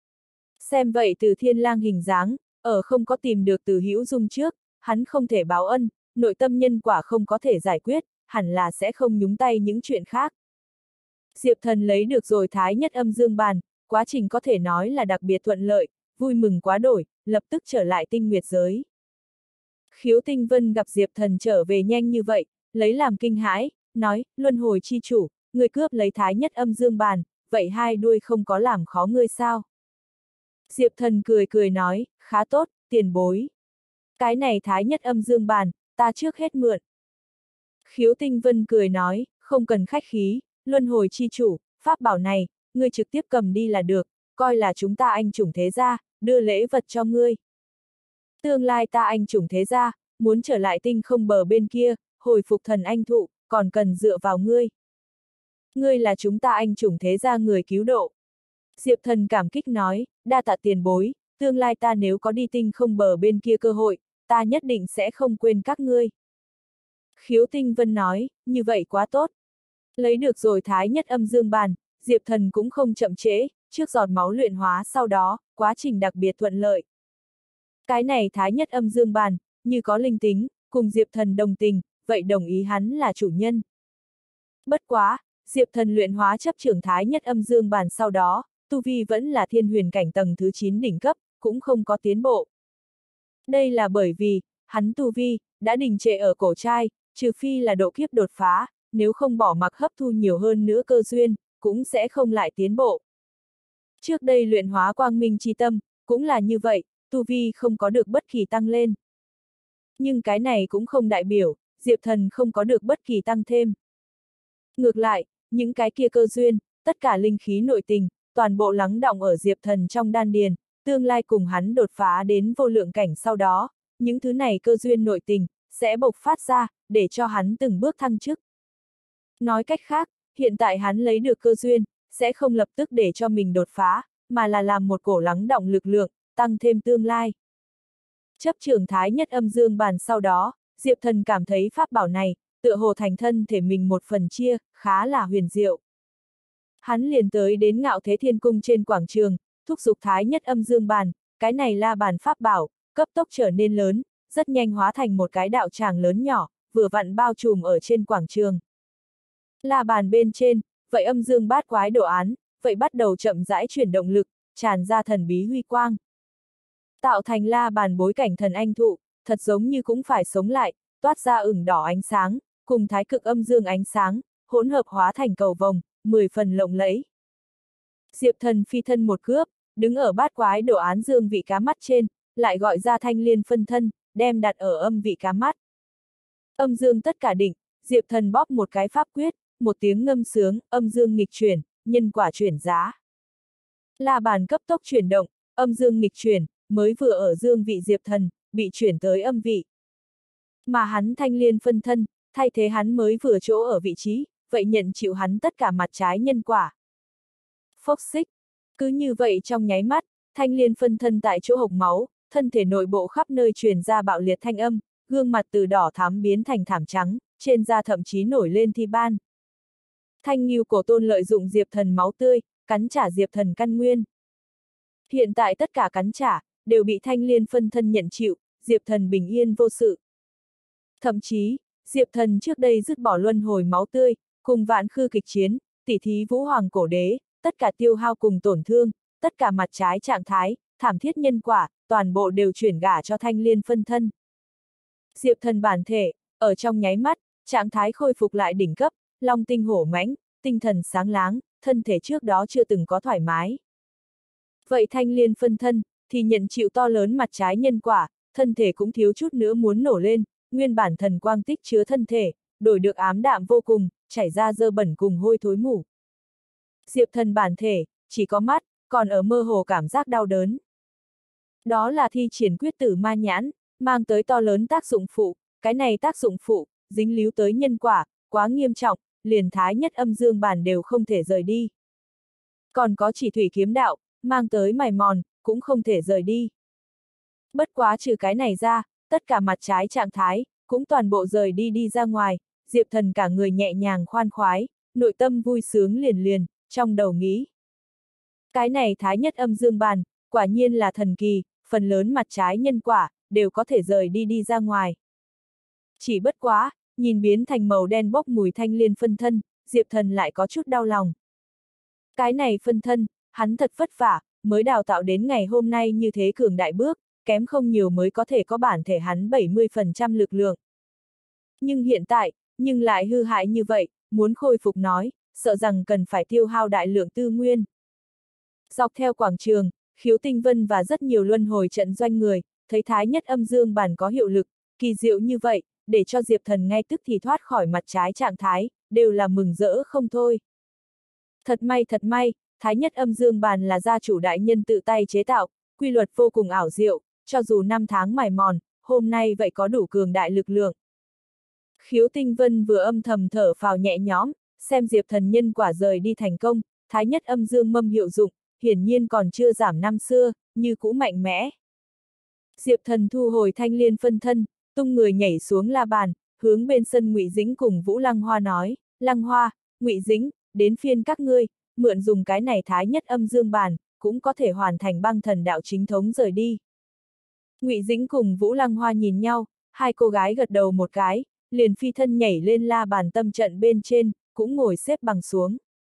Xem vậy Từ Thiên Lang hình dáng, ở không có tìm được Từ Hữu Dung trước, hắn không thể báo ân, nội tâm nhân quả không có thể giải quyết, hẳn là sẽ không nhúng tay những chuyện khác. Diệp Thần lấy được rồi Thái Nhất Âm Dương Bàn, quá trình có thể nói là đặc biệt thuận lợi, vui mừng quá đổi, lập tức trở lại Tinh Nguyệt giới. Khiếu Tinh Vân gặp Diệp Thần trở về nhanh như vậy, lấy làm kinh hãi, nói, Luân Hồi chi chủ, người cướp lấy Thái Nhất Âm Dương Bàn, vậy hai đuôi không có làm khó ngươi sao? Diệp Thần cười cười nói, khá tốt, tiền bối. Cái này Thái Nhất Âm Dương Bàn, ta trước hết mượn. Khiếu Tinh Vân cười nói, không cần khách khí, Luân Hồi chi chủ, pháp bảo này, ngươi trực tiếp cầm đi là được, coi là chúng ta anh chủng thế gia, đưa lễ vật cho ngươi. Tương lai ta anh chủng thế gia, muốn trở lại tinh không bờ bên kia, hồi phục thần anh thụ, còn cần dựa vào ngươi. Ngươi là chúng ta anh chủng thế gia người cứu độ. Diệp Thần cảm kích nói, đa tạ tiền bối, tương lai ta nếu có đi tinh không bờ bên kia cơ hội, ta nhất định sẽ không quên các ngươi. Khiếu Tinh Vân nói, như vậy quá tốt. Lấy được rồi Thái Nhất Âm Dương Bàn, Diệp Thần cũng không chậm trễ, trước giọt máu luyện hóa sau đó, quá trình đặc biệt thuận lợi. Cái này Thái Nhất Âm Dương Bàn, như có linh tính, cùng Diệp Thần đồng tình, vậy đồng ý hắn là chủ nhân. Bất quá, Diệp Thần luyện hóa chấp trưởng Thái Nhất Âm Dương Bàn sau đó, tu vi vẫn là thiên huyền cảnh tầng thứ chín đỉnh cấp, cũng không có tiến bộ. Đây là bởi vì, hắn tu vi, đã đình trệ ở cổ trai, trừ phi là độ kiếp đột phá, nếu không bỏ mặc hấp thu nhiều hơn nữa cơ duyên, cũng sẽ không lại tiến bộ. Trước đây luyện hóa quang minh chi tâm, cũng là như vậy, tu vi không có được bất kỳ tăng lên. Nhưng cái này cũng không đại biểu, Diệp Thần không có được bất kỳ tăng thêm. Ngược lại, những cái kia cơ duyên, tất cả linh khí nội tình, toàn bộ lắng đọng ở Diệp Thần trong đan điền, tương lai cùng hắn đột phá đến vô lượng cảnh sau đó, những thứ này cơ duyên nội tình, sẽ bộc phát ra, để cho hắn từng bước thăng chức. Nói cách khác, hiện tại hắn lấy được cơ duyên, sẽ không lập tức để cho mình đột phá, mà là làm một cổ lắng đọng lực lượng, tăng thêm tương lai. Chấp trưởng Thái Nhất Âm Dương Bàn sau đó, Diệp Thần cảm thấy pháp bảo này, tựa hồ thành thân thể mình một phần chia, khá là huyền diệu. Hắn liền tới đến Ngạo Thế Thiên Cung trên quảng trường, thúc giục Thái Nhất Âm Dương Bàn, cái này là bàn pháp bảo, cấp tốc trở nên lớn, rất nhanh hóa thành một cái đạo tràng lớn nhỏ, vừa vặn bao trùm ở trên quảng trường. La bàn bên trên, vậy âm dương bát quái đồ án, vậy bắt đầu chậm rãi chuyển động lực, tràn ra thần bí huy quang. Tạo thành la bàn bối cảnh thần anh thụ, thật giống như cũng phải sống lại, toát ra ửng đỏ ánh sáng, cùng thái cực âm dương ánh sáng, hỗn hợp hóa thành cầu vồng, mười phần lộng lẫy. Diệp Thần phi thân một cướp, đứng ở bát quái đồ án dương vị cá mắt trên, lại gọi ra thanh liên phân thân, đem đặt ở âm vị cá mắt. Âm dương tất cả định, Diệp Thần bóp một cái pháp quyết, một tiếng ngâm sướng, âm dương nghịch chuyển, nhân quả chuyển giá. La bàn cấp tốc chuyển động, âm dương nghịch chuyển, mới vừa ở dương vị Diệp Thần, bị chuyển tới âm vị. Mà hắn thanh liên phân thân, thay thế hắn mới vừa chỗ ở vị trí, vậy nhận chịu hắn tất cả mặt trái nhân quả. Phốc xích. Cứ như vậy trong nháy mắt, thanh liên phân thân tại chỗ hộc máu, thân thể nội bộ khắp nơi truyền ra bạo liệt thanh âm, gương mặt từ đỏ thắm biến thành thảm trắng, trên da thậm chí nổi lên thi ban. Thanh Ngưu Cổ Tôn lợi dụng Diệp Thần máu tươi, cắn trả Diệp Thần căn nguyên. Hiện tại tất cả cắn trả, đều bị thanh liên phân thân nhận chịu, Diệp Thần bình yên vô sự. Thậm chí, Diệp Thần trước đây dứt bỏ luân hồi máu tươi, cùng vạn khư kịch chiến, tỉ thí vũ hoàng cổ đế, tất cả tiêu hao cùng tổn thương, tất cả mặt trái trạng thái, thảm thiết nhân quả, toàn bộ đều chuyển gả cho thanh liên phân thân. Diệp Thần bản thể, ở trong nháy mắt, trạng thái khôi phục lại đỉnh cấp, long tinh hổ mãnh, tinh thần sáng láng, thân thể trước đó chưa từng có thoải mái. Vậy thanh liên phân thân, thì nhận chịu to lớn mặt trái nhân quả, thân thể cũng thiếu chút nữa muốn nổ lên, nguyên bản thần quang tích chứa thân thể, đổi được ám đạm vô cùng, chảy ra dơ bẩn cùng hôi thối mủ. Diệp Thần bản thể, chỉ có mắt, còn ở mơ hồ cảm giác đau đớn. Đó là thi triển quyết tử ma nhãn, mang tới to lớn tác dụng phụ, cái này tác dụng phụ, dính líu tới nhân quả, quá nghiêm trọng, liền Thái Nhất Âm Dương Bàn đều không thể rời đi. Còn có chỉ thủy kiếm đạo, mang tới mài mòn, cũng không thể rời đi. Bất quá trừ cái này ra, tất cả mặt trái trạng thái, cũng toàn bộ rời đi đi ra ngoài, Diệp Thần cả người nhẹ nhàng khoan khoái, nội tâm vui sướng liền liền, trong đầu nghĩ. Cái này thái nhất âm dương bàn, quả nhiên là thần kỳ, phần lớn mặt trái nhân quả, đều có thể rời đi đi ra ngoài. Chỉ bất quá, nhìn biến thành màu đen bốc mùi thanh liên phân thân, Diệp Thần lại có chút đau lòng. Cái này phân thân, hắn thật vất vả, mới đào tạo đến ngày hôm nay như thế cường đại bước, kém không nhiều mới có thể có bản thể hắn bảy mươi phần trăm lực lượng. Nhưng hiện tại, nhưng lại hư hại như vậy, muốn khôi phục nói, sợ rằng cần phải tiêu hao đại lượng tư nguyên. Dọc theo quảng trường, Khiếu Tinh Vân và rất nhiều luân hồi trận doanh người, thấy thái nhất âm dương bản có hiệu lực, kỳ diệu như vậy, để cho Diệp Thần ngay tức thì thoát khỏi mặt trái trạng thái, đều là mừng rỡ không thôi. Thật may thật may, thái nhất âm dương bàn là gia chủ đại nhân tự tay chế tạo, quy luật vô cùng ảo diệu, cho dù năm tháng mài mòn, hôm nay vậy có đủ cường đại lực lượng. Khiếu Tinh Vân vừa âm thầm thở phào nhẹ nhõm, xem Diệp Thần nhân quả rời đi thành công, thái nhất âm dương mâm hiệu dụng, hiển nhiên còn chưa giảm năm xưa, như cũ mạnh mẽ. Diệp Thần thu hồi thanh liên phân thân, tung người nhảy xuống la bàn, hướng bên sân Ngụy Dĩnh cùng Vũ Lăng Hoa nói, Lăng Hoa, Ngụy Dĩnh, đến phiên các ngươi, mượn dùng cái này thái nhất âm dương bàn, cũng có thể hoàn thành băng thần đạo chính thống rời đi. Ngụy Dĩnh cùng Vũ Lăng Hoa nhìn nhau, hai cô gái gật đầu một cái, liền phi thân nhảy lên la bàn tâm trận bên trên, cũng ngồi xếp bằng xuống.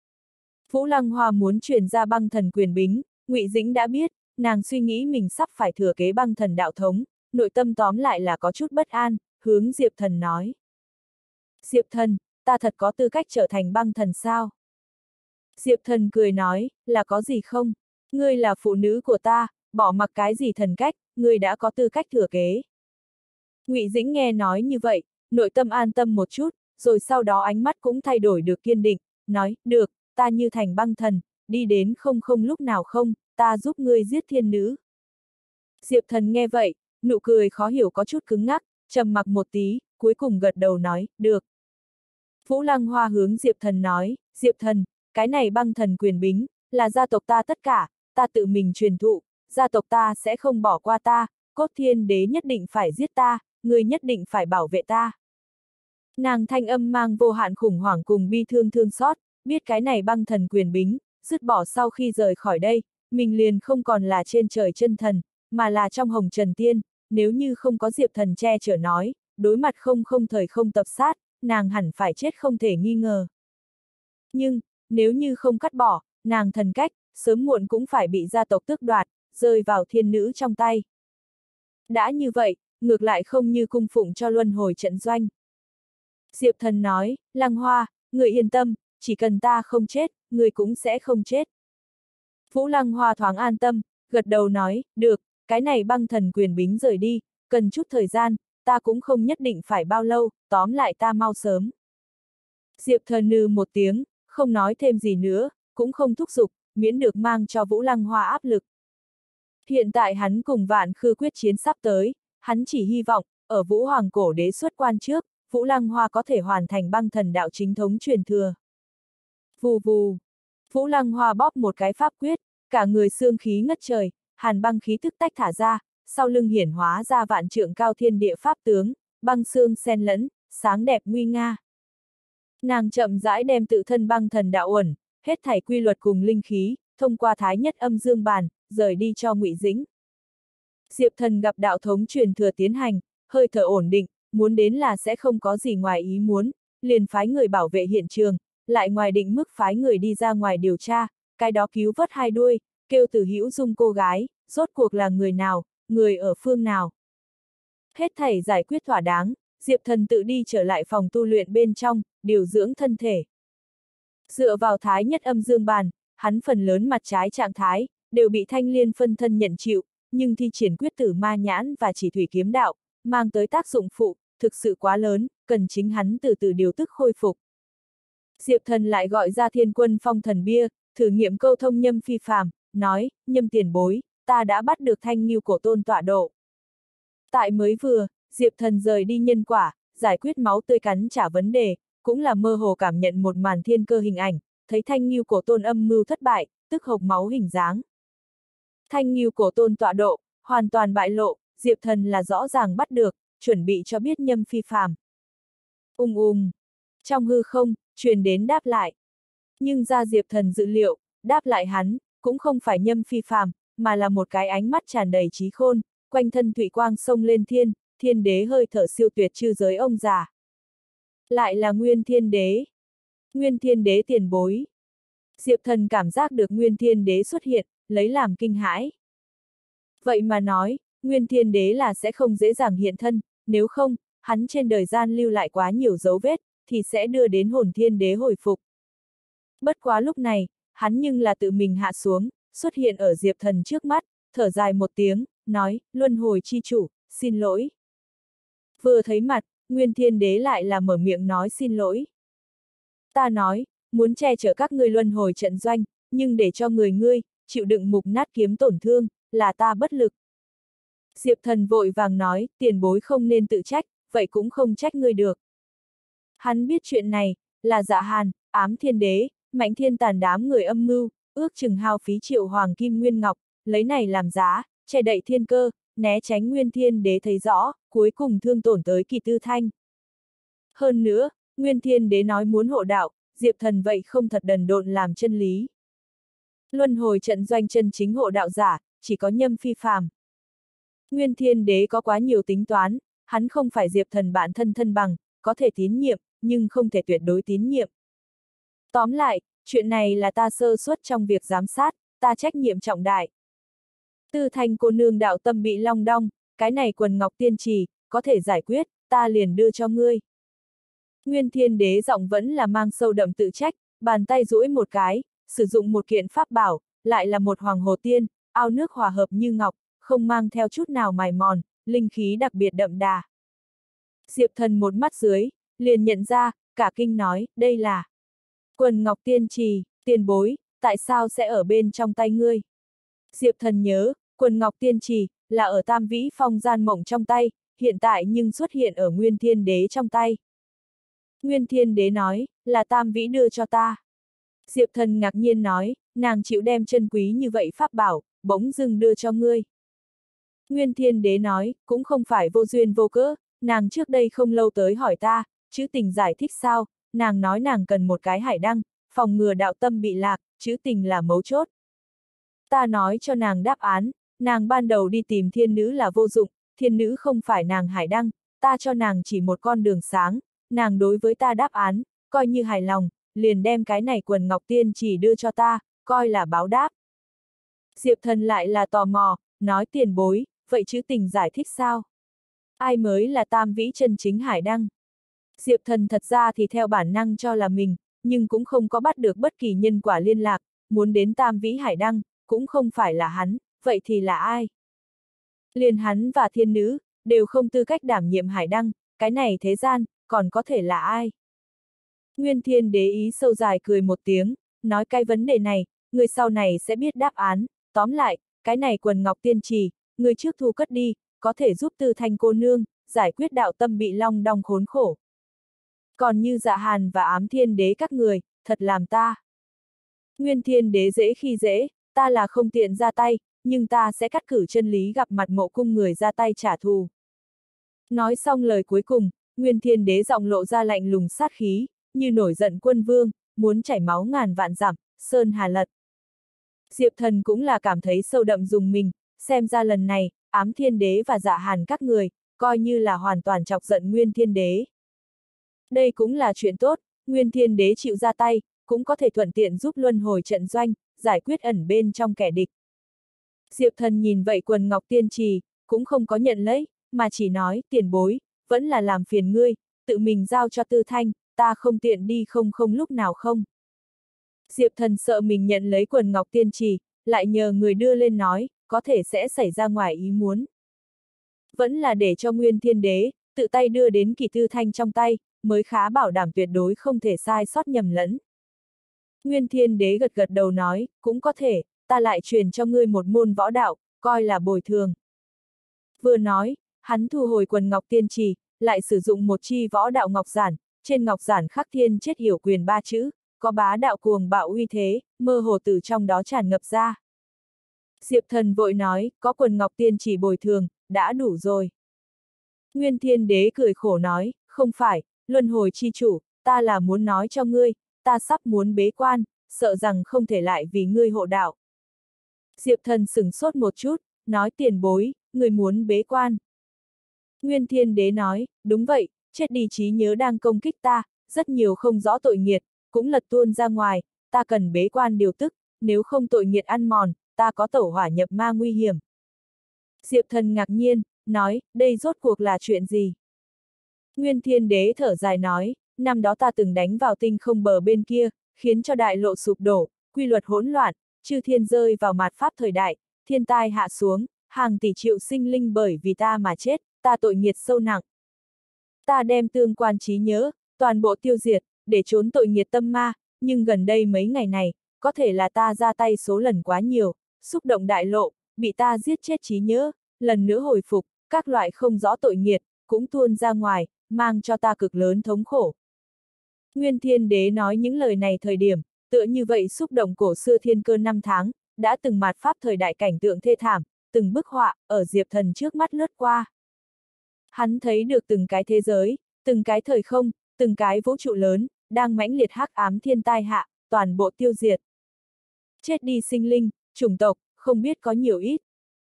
Vũ Lăng Hoa muốn truyền ra băng thần quyền bính, Ngụy Dĩnh đã biết, nàng suy nghĩ mình sắp phải thừa kế băng thần đạo thống, nội tâm tóm lại là có chút bất an, hướng Diệp Thần nói. Diệp Thần, ta thật có tư cách trở thành băng thần sao? Diệp Thần cười nói, là có gì không? Ngươi là phụ nữ của ta, bỏ mặc cái gì thần cách, ngươi đã có tư cách thừa kế. Ngụy Dĩnh nghe nói như vậy, nội tâm an tâm một chút, rồi sau đó ánh mắt cũng thay đổi được kiên định, nói, được, ta như thành băng thần, đi đến không không lúc nào không, ta giúp ngươi giết thiên nữ. Diệp Thần nghe vậy, nụ cười khó hiểu có chút cứng ngắc, trầm mặc một tí, cuối cùng gật đầu nói, được. Vũ Lăng Hoa hướng Diệp Thần nói, Diệp Thần, cái này băng thần quyền bính, là gia tộc ta tất cả, ta tự mình truyền thụ, gia tộc ta sẽ không bỏ qua ta, cốt thiên đế nhất định phải giết ta, người nhất định phải bảo vệ ta. Nàng thanh âm mang vô hạn khủng hoảng cùng bi thương thương xót, biết cái này băng thần quyền bính, dứt bỏ sau khi rời khỏi đây, mình liền không còn là trên trời chân thần, mà là trong hồng trần tiên, nếu như không có Diệp Thần che chở nói, đối mặt không không thời không tập sát, nàng hẳn phải chết không thể nghi ngờ. Nhưng, nếu như không cắt bỏ, nàng thần cách, sớm muộn cũng phải bị gia tộc tước đoạt, rơi vào thiên nữ trong tay. Đã như vậy, ngược lại không như cung phụng cho luân hồi trận doanh. Diệp Thần nói, Lăng Hoa, người yên tâm, chỉ cần ta không chết, người cũng sẽ không chết. Vũ Lăng Hoa thoáng an tâm, gật đầu nói, được, cái này băng thần quyền bính rời đi, cần chút thời gian, ta cũng không nhất định phải bao lâu, tóm lại ta mau sớm. Diệp Thần nư một tiếng, không nói thêm gì nữa, cũng không thúc giục, miễn được mang cho Vũ Lăng Hoa áp lực. Hiện tại hắn cùng Vạn Khư quyết chiến sắp tới, hắn chỉ hy vọng, ở Vũ Hoàng cổ đế xuất quan trước, Vũ Lăng Hoa có thể hoàn thành băng thần đạo chính thống truyền thừa. Vù vù. Vũ Lăng Hoa bóp một cái pháp quyết, cả người xương khí ngất trời, hàn băng khí tức tách thả ra, sau lưng hiển hóa ra vạn trượng cao thiên địa pháp tướng, băng xương xen lẫn, sáng đẹp nguy nga. Nàng chậm rãi đem tự thân băng thần đạo uẩn, hết thảy quy luật cùng linh khí, thông qua thái nhất âm dương bàn, rời đi cho Ngụy Dĩnh. Diệp Thần gặp đạo thống truyền thừa tiến hành, hơi thở ổn định, muốn đến là sẽ không có gì ngoài ý muốn, liền phái người bảo vệ hiện trường, lại ngoài định mức phái người đi ra ngoài điều tra, cái đó cứu vớt hai đuôi, kêu Từ Hữu Dung cô gái, rốt cuộc là người nào, người ở phương nào. Hết thảy giải quyết thỏa đáng, Diệp Thần tự đi trở lại phòng tu luyện bên trong, điều dưỡng thân thể. Dựa vào thái nhất âm dương bàn, hắn phần lớn mặt trái trạng thái, đều bị thanh liên phân thân nhận chịu, nhưng thi triển quyết tử ma nhãn và chỉ thủy kiếm đạo, mang tới tác dụng phụ, thực sự quá lớn, cần chính hắn từ từ điều tức khôi phục. Diệp Thần lại gọi ra Thiên Quân Phong Thần Bia, thử nghiệm câu thông Nhâm Phi Phàm, nói, Nhâm tiền bối, ta đã bắt được thanh ngưu cổ tôn tọa độ. Tại mới vừa, Diệp Thần rời đi nhân quả, giải quyết máu tươi cắn trả vấn đề, cũng là mơ hồ cảm nhận một màn thiên cơ hình ảnh, thấy thanh ngưu cổ tôn âm mưu thất bại, tức hộc máu hình dáng. Thanh ngưu cổ tôn tọa độ, hoàn toàn bại lộ, Diệp Thần là rõ ràng bắt được, chuẩn bị cho biết Nhâm Phi Phàm. Ung ung. Trong hư không, truyền đến đáp lại. Nhưng ra Diệp Thần dự liệu, đáp lại hắn, cũng không phải Nhâm Phi phàm, mà là một cái ánh mắt tràn đầy trí khôn, quanh thân thủy quang sông lên thiên, thiên đế hơi thở siêu tuyệt chư giới ông già. Lại là Nguyên Thiên Đế. Nguyên Thiên Đế tiền bối. Diệp Thần cảm giác được Nguyên Thiên Đế xuất hiện, lấy làm kinh hãi. Vậy mà nói, Nguyên Thiên Đế là sẽ không dễ dàng hiện thân, nếu không, hắn trên đời gian lưu lại quá nhiều dấu vết, thì sẽ đưa đến hồn Thiên Đế hồi phục. Bất quá lúc này, hắn nhưng là tự mình hạ xuống, xuất hiện ở Diệp Thần trước mắt, thở dài một tiếng, nói, luân hồi chi chủ, xin lỗi. Vừa thấy mặt, Nguyên Thiên Đế lại là mở miệng nói xin lỗi. Ta nói, muốn che chở các ngươi luân hồi trận doanh, nhưng để cho người ngươi, chịu đựng mục nát kiếm tổn thương, là ta bất lực. Diệp Thần vội vàng nói, tiền bối không nên tự trách, vậy cũng không trách ngươi được. Hắn biết chuyện này, là Dạ Hàn, Ám Thiên Đế, Mạnh Thiên Tàn đám người âm mưu, ước chừng hao phí triệu hoàng kim nguyên ngọc, lấy này làm giá, che đậy thiên cơ, né tránh Nguyên Thiên Đế thấy rõ, cuối cùng thương tổn tới Kỳ Tư Thanh. Hơn nữa, Nguyên Thiên Đế nói muốn hộ đạo, Diệp Thần vậy không thật đần độn làm chân lý. Luân hồi trận doanh chân chính hộ đạo giả, chỉ có Nhâm Phi phàm. Nguyên Thiên Đế có quá nhiều tính toán, hắn không phải Diệp Thần bạn thân thân bằng, có thể tín nhiệm, nhưng không thể tuyệt đối tín nhiệm. Tóm lại, chuyện này là ta sơ suất trong việc giám sát, ta trách nhiệm trọng đại. Tư Thanh cô nương đạo tâm bị long đong, cái này quần ngọc tiên trì, có thể giải quyết, ta liền đưa cho ngươi. Nguyên Thiên Đế giọng vẫn là mang sâu đậm tự trách, bàn tay duỗi một cái, sử dụng một kiện pháp bảo, lại là một hoàng hồ tiên, ao nước hòa hợp như ngọc, không mang theo chút nào mài mòn, linh khí đặc biệt đậm đà. Diệp Thần một mắt dưới, liền nhận ra, cả kinh nói, đây là quần ngọc tiên trì, tiền bối, tại sao sẽ ở bên trong tay ngươi? Diệp Thần nhớ, quần ngọc tiên trì, là ở Tam Vĩ Phong Gian Mộng trong tay, hiện tại nhưng xuất hiện ở Nguyên Thiên Đế trong tay. Nguyên Thiên Đế nói, là Tam Vĩ đưa cho ta. Diệp Thần ngạc nhiên nói, nàng chịu đem chân quý như vậy pháp bảo, bỗng dưng đưa cho ngươi. Nguyên Thiên Đế nói, cũng không phải vô duyên vô cớ, nàng trước đây không lâu tới hỏi ta, chữ tình giải thích sao, nàng nói nàng cần một cái hải đăng, phòng ngừa đạo tâm bị lạc, chữ tình là mấu chốt. Ta nói cho nàng đáp án, nàng ban đầu đi tìm thiên nữ là vô dụng, thiên nữ không phải nàng hải đăng, ta cho nàng chỉ một con đường sáng, nàng đối với ta đáp án, coi như hài lòng, liền đem cái này quần ngọc tiên chỉ đưa cho ta, coi là báo đáp. Diệp Thần lại là tò mò, nói tiền bối, vậy chữ tình giải thích sao? Ai mới là Tam Vĩ chân chính hải đăng? Diệp Thần thật ra thì theo bản năng cho là mình, nhưng cũng không có bắt được bất kỳ nhân quả liên lạc, muốn đến Tam Vĩ hải đăng, cũng không phải là hắn, vậy thì là ai? Liền hắn và thiên nữ, đều không tư cách đảm nhiệm hải đăng, cái này thế gian, còn có thể là ai? Nguyên Thiên Đế ý sâu dài cười một tiếng, nói cái vấn đề này, người sau này sẽ biết đáp án, tóm lại, cái này quần ngọc tiên trì, người trước thu cất đi, có thể giúp Tư Thanh cô nương, giải quyết đạo tâm bị long đong khốn khổ. Còn như Dạ Hàn và Ám Thiên Đế các người, thật làm ta. Nguyên Thiên Đế dễ khi dễ, ta là không tiện ra tay, nhưng ta sẽ cắt cử chân lý gặp mặt Mộ Cung người ra tay trả thù. Nói xong lời cuối cùng, Nguyên Thiên Đế giọng lộ ra lạnh lùng sát khí, như nổi giận quân vương, muốn chảy máu ngàn vạn dặm, sơn hà lật. Diệp Thần cũng là cảm thấy sâu đậm dùng mình, xem ra lần này, Ám Thiên Đế và Dạ Hàn các người, coi như là hoàn toàn chọc giận Nguyên Thiên Đế. Đây cũng là chuyện tốt, Nguyên Thiên Đế chịu ra tay, cũng có thể thuận tiện giúp luân hồi trận doanh, giải quyết ẩn bên trong kẻ địch. Diệp Thần nhìn vậy quần ngọc tiên trì, cũng không có nhận lấy, mà chỉ nói, tiền bối, vẫn là làm phiền ngươi, tự mình giao cho Tư Thanh, ta không tiện đi không không lúc nào không. Diệp Thần sợ mình nhận lấy quần ngọc tiên trì, lại nhờ người đưa lên nói, có thể sẽ xảy ra ngoài ý muốn. Vẫn là để cho Nguyên Thiên Đế, tự tay đưa đến Kỳ Tư Thanh trong tay, mới khá bảo đảm tuyệt đối không thể sai sót nhầm lẫn. Nguyên Thiên Đế gật gật đầu nói, cũng có thể, ta lại truyền cho ngươi một môn võ đạo, coi là bồi thường. Vừa nói, hắn thu hồi quần ngọc tiên trì, lại sử dụng một chi võ đạo ngọc giản, trên ngọc giản khắc thiên chết hiểu quyền ba chữ, có bá đạo cuồng bạo uy thế, mơ hồ từ trong đó tràn ngập ra. Diệp Thần vội nói, có quần ngọc tiên trì bồi thường, đã đủ rồi. Nguyên Thiên Đế cười khổ nói, không phải, luân hồi chi chủ, ta là muốn nói cho ngươi, ta sắp muốn bế quan, sợ rằng không thể lại vì ngươi hộ đạo. Diệp Thần sửng sốt một chút, nói tiền bối, người muốn bế quan. Nguyên Thiên Đế nói, đúng vậy, chết đi trí nhớ đang công kích ta, rất nhiều không rõ tội nghiệt, cũng lật tuôn ra ngoài, ta cần bế quan điều tức, nếu không tội nghiệt ăn mòn, ta có tẩu hỏa nhập ma nguy hiểm. Diệp Thần ngạc nhiên, nói, đây rốt cuộc là chuyện gì? Nguyên Thiên Đế thở dài nói, năm đó ta từng đánh vào tinh không bờ bên kia, khiến cho đại lộ sụp đổ, quy luật hỗn loạn, chư thiên rơi vào mạt pháp thời đại, thiên tai hạ xuống, hàng tỷ triệu sinh linh bởi vì ta mà chết, ta tội nghiệt sâu nặng. Ta đem tương quan trí nhớ, toàn bộ tiêu diệt, để trốn tội nghiệt tâm ma, nhưng gần đây mấy ngày này, có thể là ta ra tay số lần quá nhiều, xúc động đại lộ, bị ta giết chết trí nhớ, lần nữa hồi phục, các loại không rõ tội nghiệt, cũng tuôn ra ngoài, mang cho ta cực lớn thống khổ. Nguyên Thiên Đế nói những lời này thời điểm, tựa như vậy xúc động cổ xưa thiên cơ năm tháng, đã từng mạt pháp thời đại cảnh tượng thê thảm, từng bức họa, ở Diệp Thần trước mắt lướt qua. Hắn thấy được từng cái thế giới, từng cái thời không, từng cái vũ trụ lớn, đang mãnh liệt hắc ám thiên tai hạ, toàn bộ tiêu diệt. Chết đi sinh linh, chủng tộc, không biết có nhiều ít.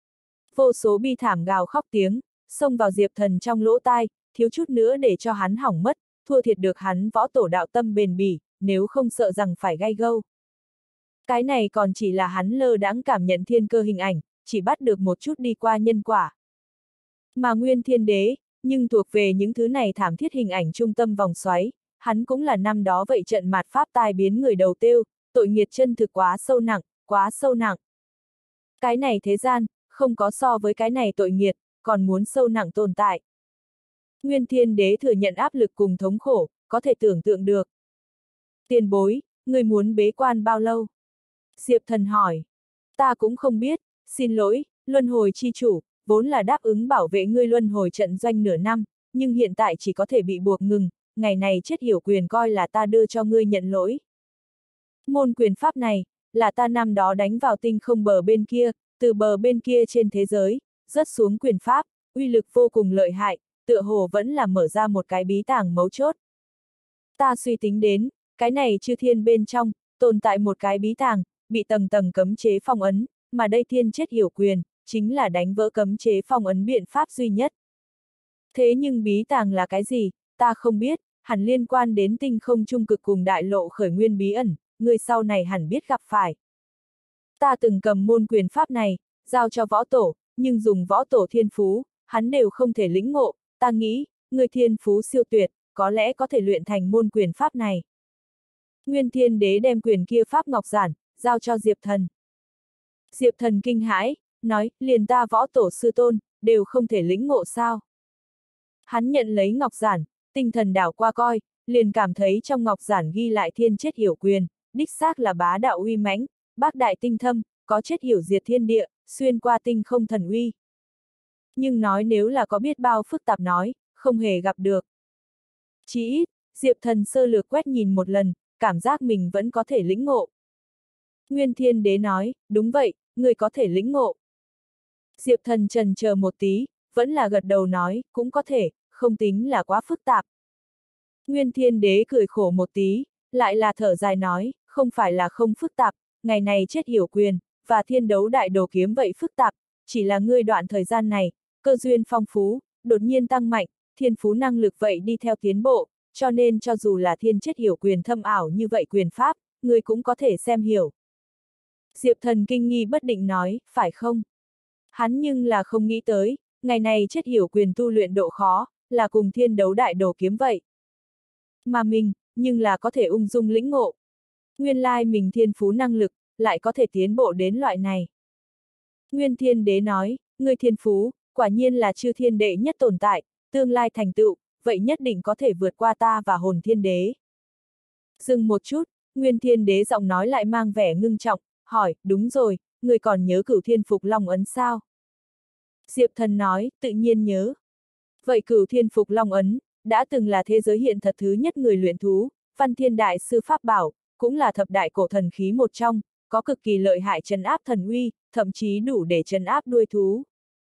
Vô số bi thảm gào khóc tiếng, xông vào Diệp Thần trong lỗ tai, thiếu chút nữa để cho hắn hỏng mất, thua thiệt được hắn võ tổ đạo tâm bền bỉ, nếu không sợ rằng phải gai gâu. Cái này còn chỉ là hắn lơ đãng cảm nhận thiên cơ hình ảnh, chỉ bắt được một chút đi qua nhân quả. Mà Nguyên Thiên Đế, nhưng thuộc về những thứ này thảm thiết hình ảnh trung tâm vòng xoáy, hắn cũng là năm đó vậy trận mạt pháp tai biến người đầu tiêu, tội nghiệt chân thực quá sâu nặng, quá sâu nặng. Cái này thế gian, không có so với cái này tội nghiệt, còn muốn sâu nặng tồn tại. Nguyên Thiên Đế thừa nhận áp lực cùng thống khổ, có thể tưởng tượng được. Tiền bối, người muốn bế quan bao lâu? Diệp Thần hỏi. Ta cũng không biết, xin lỗi, luân hồi chi chủ, vốn là đáp ứng bảo vệ ngươi luân hồi trận doanh nửa năm, nhưng hiện tại chỉ có thể bị buộc ngừng, ngày này chết hiểu quyền coi là ta đưa cho ngươi nhận lỗi. Môn quyền pháp này, là ta năm đó đánh vào tinh không bờ bên kia, từ bờ bên kia trên thế giới, rớt xuống quyền pháp, uy lực vô cùng lợi hại, tựa hồ vẫn là mở ra một cái bí tàng mấu chốt. Ta suy tính đến, cái này chư thiên bên trong, tồn tại một cái bí tàng, bị tầng tầng cấm chế phong ấn, mà đây thiên chết hiểu quyền, chính là đánh vỡ cấm chế phong ấn biện pháp duy nhất. Thế nhưng bí tàng là cái gì, ta không biết, hẳn liên quan đến tinh không trung cực cùng đại lộ khởi nguyên bí ẩn, người sau này hẳn biết gặp phải. Ta từng cầm môn quyền pháp này, giao cho võ tổ, nhưng dùng võ tổ thiên phú, hắn đều không thể lĩnh ngộ, ta nghĩ, người thiên phú siêu tuyệt, có lẽ có thể luyện thành môn quyền pháp này. Nguyên Thiên Đế đem quyền kia pháp ngọc giản, giao cho Diệp Thần. Diệp Thần kinh hãi, nói, liền ta võ tổ sư tôn, đều không thể lĩnh ngộ sao. Hắn nhận lấy ngọc giản, tinh thần đảo qua coi, liền cảm thấy trong ngọc giản ghi lại thiên chết hiểu quyền, đích xác là bá đạo uy mãnh, bác đại tinh thâm, có chết hiểu diệt thiên địa, xuyên qua tinh không thần uy. Nhưng nói nếu là có biết bao phức tạp nói, không hề gặp được. Chỉ ít, Diệp Thần sơ lược quét nhìn một lần, cảm giác mình vẫn có thể lĩnh ngộ. Nguyên Thiên Đế nói, đúng vậy, người có thể lĩnh ngộ. Diệp Thần chần chờ một tí, vẫn là gật đầu nói, cũng có thể, không tính là quá phức tạp. Nguyên Thiên Đế cười khổ một tí, lại là thở dài nói, không phải là không phức tạp, ngày này chết hiểu quyền, và thiên đấu đại đồ kiếm vậy phức tạp, chỉ là ngươi đoạn thời gian này, cơ duyên phong phú, đột nhiên tăng mạnh, thiên phú năng lực vậy đi theo tiến bộ, cho nên cho dù là thiên chết hiểu quyền thâm ảo như vậy quyền pháp, ngươi cũng có thể xem hiểu. Diệp Thần kinh nghi bất định nói, phải không? Hắn nhưng là không nghĩ tới, ngày này chết hiểu quyền tu luyện độ khó, là cùng thiên đấu đại đồ kiếm vậy. Mà mình, nhưng là có thể ung dung lĩnh ngộ. Nguyên lai mình thiên phú năng lực, lại có thể tiến bộ đến loại này. Nguyên Thiên Đế nói, người thiên phú, quả nhiên là chư thiên đệ nhất tồn tại, tương lai thành tựu, vậy nhất định có thể vượt qua ta và hồn thiên đế. Dừng một chút, Nguyên Thiên Đế giọng nói lại mang vẻ ngưng trọng, hỏi, đúng rồi, người còn nhớ Cửu Thiên Phục Long Ấn sao? Diệp Thần nói, tự nhiên nhớ. Vậy Cửu Thiên Phục Long Ấn, đã từng là thế giới hiện thật thứ nhất người luyện thú, Văn Thiên Đại Sư Pháp Bảo, cũng là thập đại cổ thần khí một trong, có cực kỳ lợi hại trấn áp thần uy, thậm chí đủ để trấn áp đuôi thú.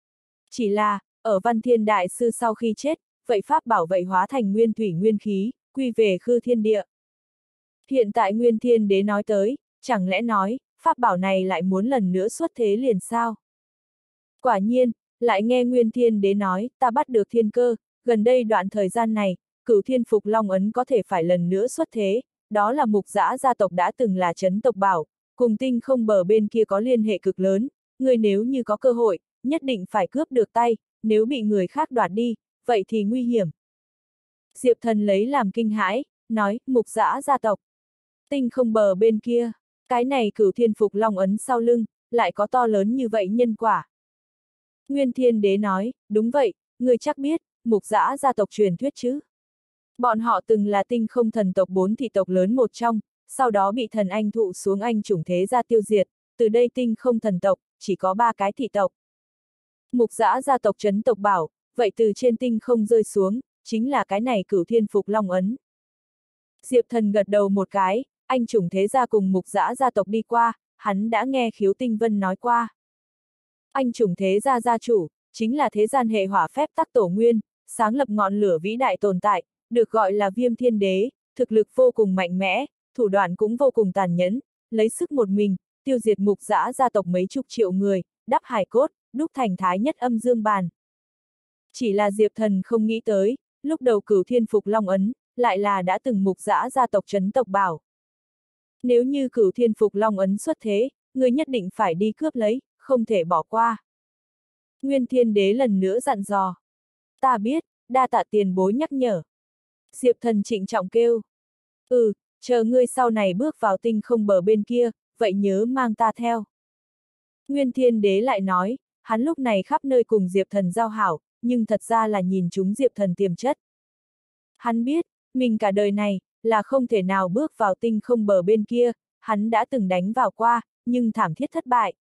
Chỉ là, ở Văn Thiên Đại Sư sau khi chết, vậy Pháp Bảo vậy hóa thành nguyên thủy nguyên khí, quy về Khư Thiên Địa. Hiện tại Nguyên Thiên Đế nói tới, chẳng lẽ nói, pháp bảo này lại muốn lần nữa xuất thế liền sao? Quả nhiên, lại nghe Nguyên Thiên Đế nói, ta bắt được thiên cơ, gần đây đoạn thời gian này, Cửu Thiên Phục Long Ấn có thể phải lần nữa xuất thế, đó là Mục Dã gia tộc đã từng là trấn tộc bảo, cùng tinh không bờ bên kia có liên hệ cực lớn, người nếu như có cơ hội, nhất định phải cướp được tay, nếu bị người khác đoạt đi, vậy thì nguy hiểm. Diệp Thần lấy làm kinh hãi, nói, Mục Dã gia tộc. Tinh không bờ bên kia, cái này Cửu Thiên Phục Long Ấn sau lưng, lại có to lớn như vậy nhân quả. Nguyên Thiên Đế nói, đúng vậy, người chắc biết, Mục Dã gia tộc truyền thuyết chứ. Bọn họ từng là tinh không thần tộc bốn thị tộc lớn một trong, sau đó bị thần anh thụ xuống anh chủng thế gia tiêu diệt, từ đây tinh không thần tộc, chỉ có ba cái thị tộc. Mục Dã gia tộc trấn tộc bảo, vậy từ trên tinh không rơi xuống, chính là cái này Cửu Thiên Phục Long Ấn. Diệp Thần gật đầu một cái, anh chủng thế gia cùng Mục Dã gia tộc đi qua, hắn đã nghe Khiếu Tinh Vân nói qua. Anh chủng thế gia gia chủ, chính là thế gian hệ hỏa phép tắc tổ nguyên, sáng lập ngọn lửa vĩ đại tồn tại, được gọi là Viêm Thiên Đế, thực lực vô cùng mạnh mẽ, thủ đoạn cũng vô cùng tàn nhẫn, lấy sức một mình, tiêu diệt Mục Dã gia tộc mấy chục triệu người, đắp hải cốt, đúc thành thái nhất âm dương bàn. Chỉ là Diệp Thần không nghĩ tới, lúc đầu Cửu Thiên Phục Long Ấn, lại là đã từng Mục Dã gia tộc trấn tộc bảo. Nếu như Cửu Thiên Phục Long Ấn xuất thế, người nhất định phải đi cướp lấy, không thể bỏ qua. Nguyên Thiên Đế lần nữa dặn dò. Ta biết, đa tạ tiền bối nhắc nhở. Diệp Thần trịnh trọng kêu. Ừ, chờ ngươi sau này bước vào tinh không bờ bên kia, vậy nhớ mang ta theo. Nguyên Thiên Đế lại nói, hắn lúc này khắp nơi cùng Diệp Thần giao hảo, nhưng thật ra là nhìn chúng Diệp Thần tiềm chất. Hắn biết, mình cả đời này, là không thể nào bước vào tinh không bờ bên kia, hắn đã từng đánh vào qua, nhưng thảm thiết thất bại.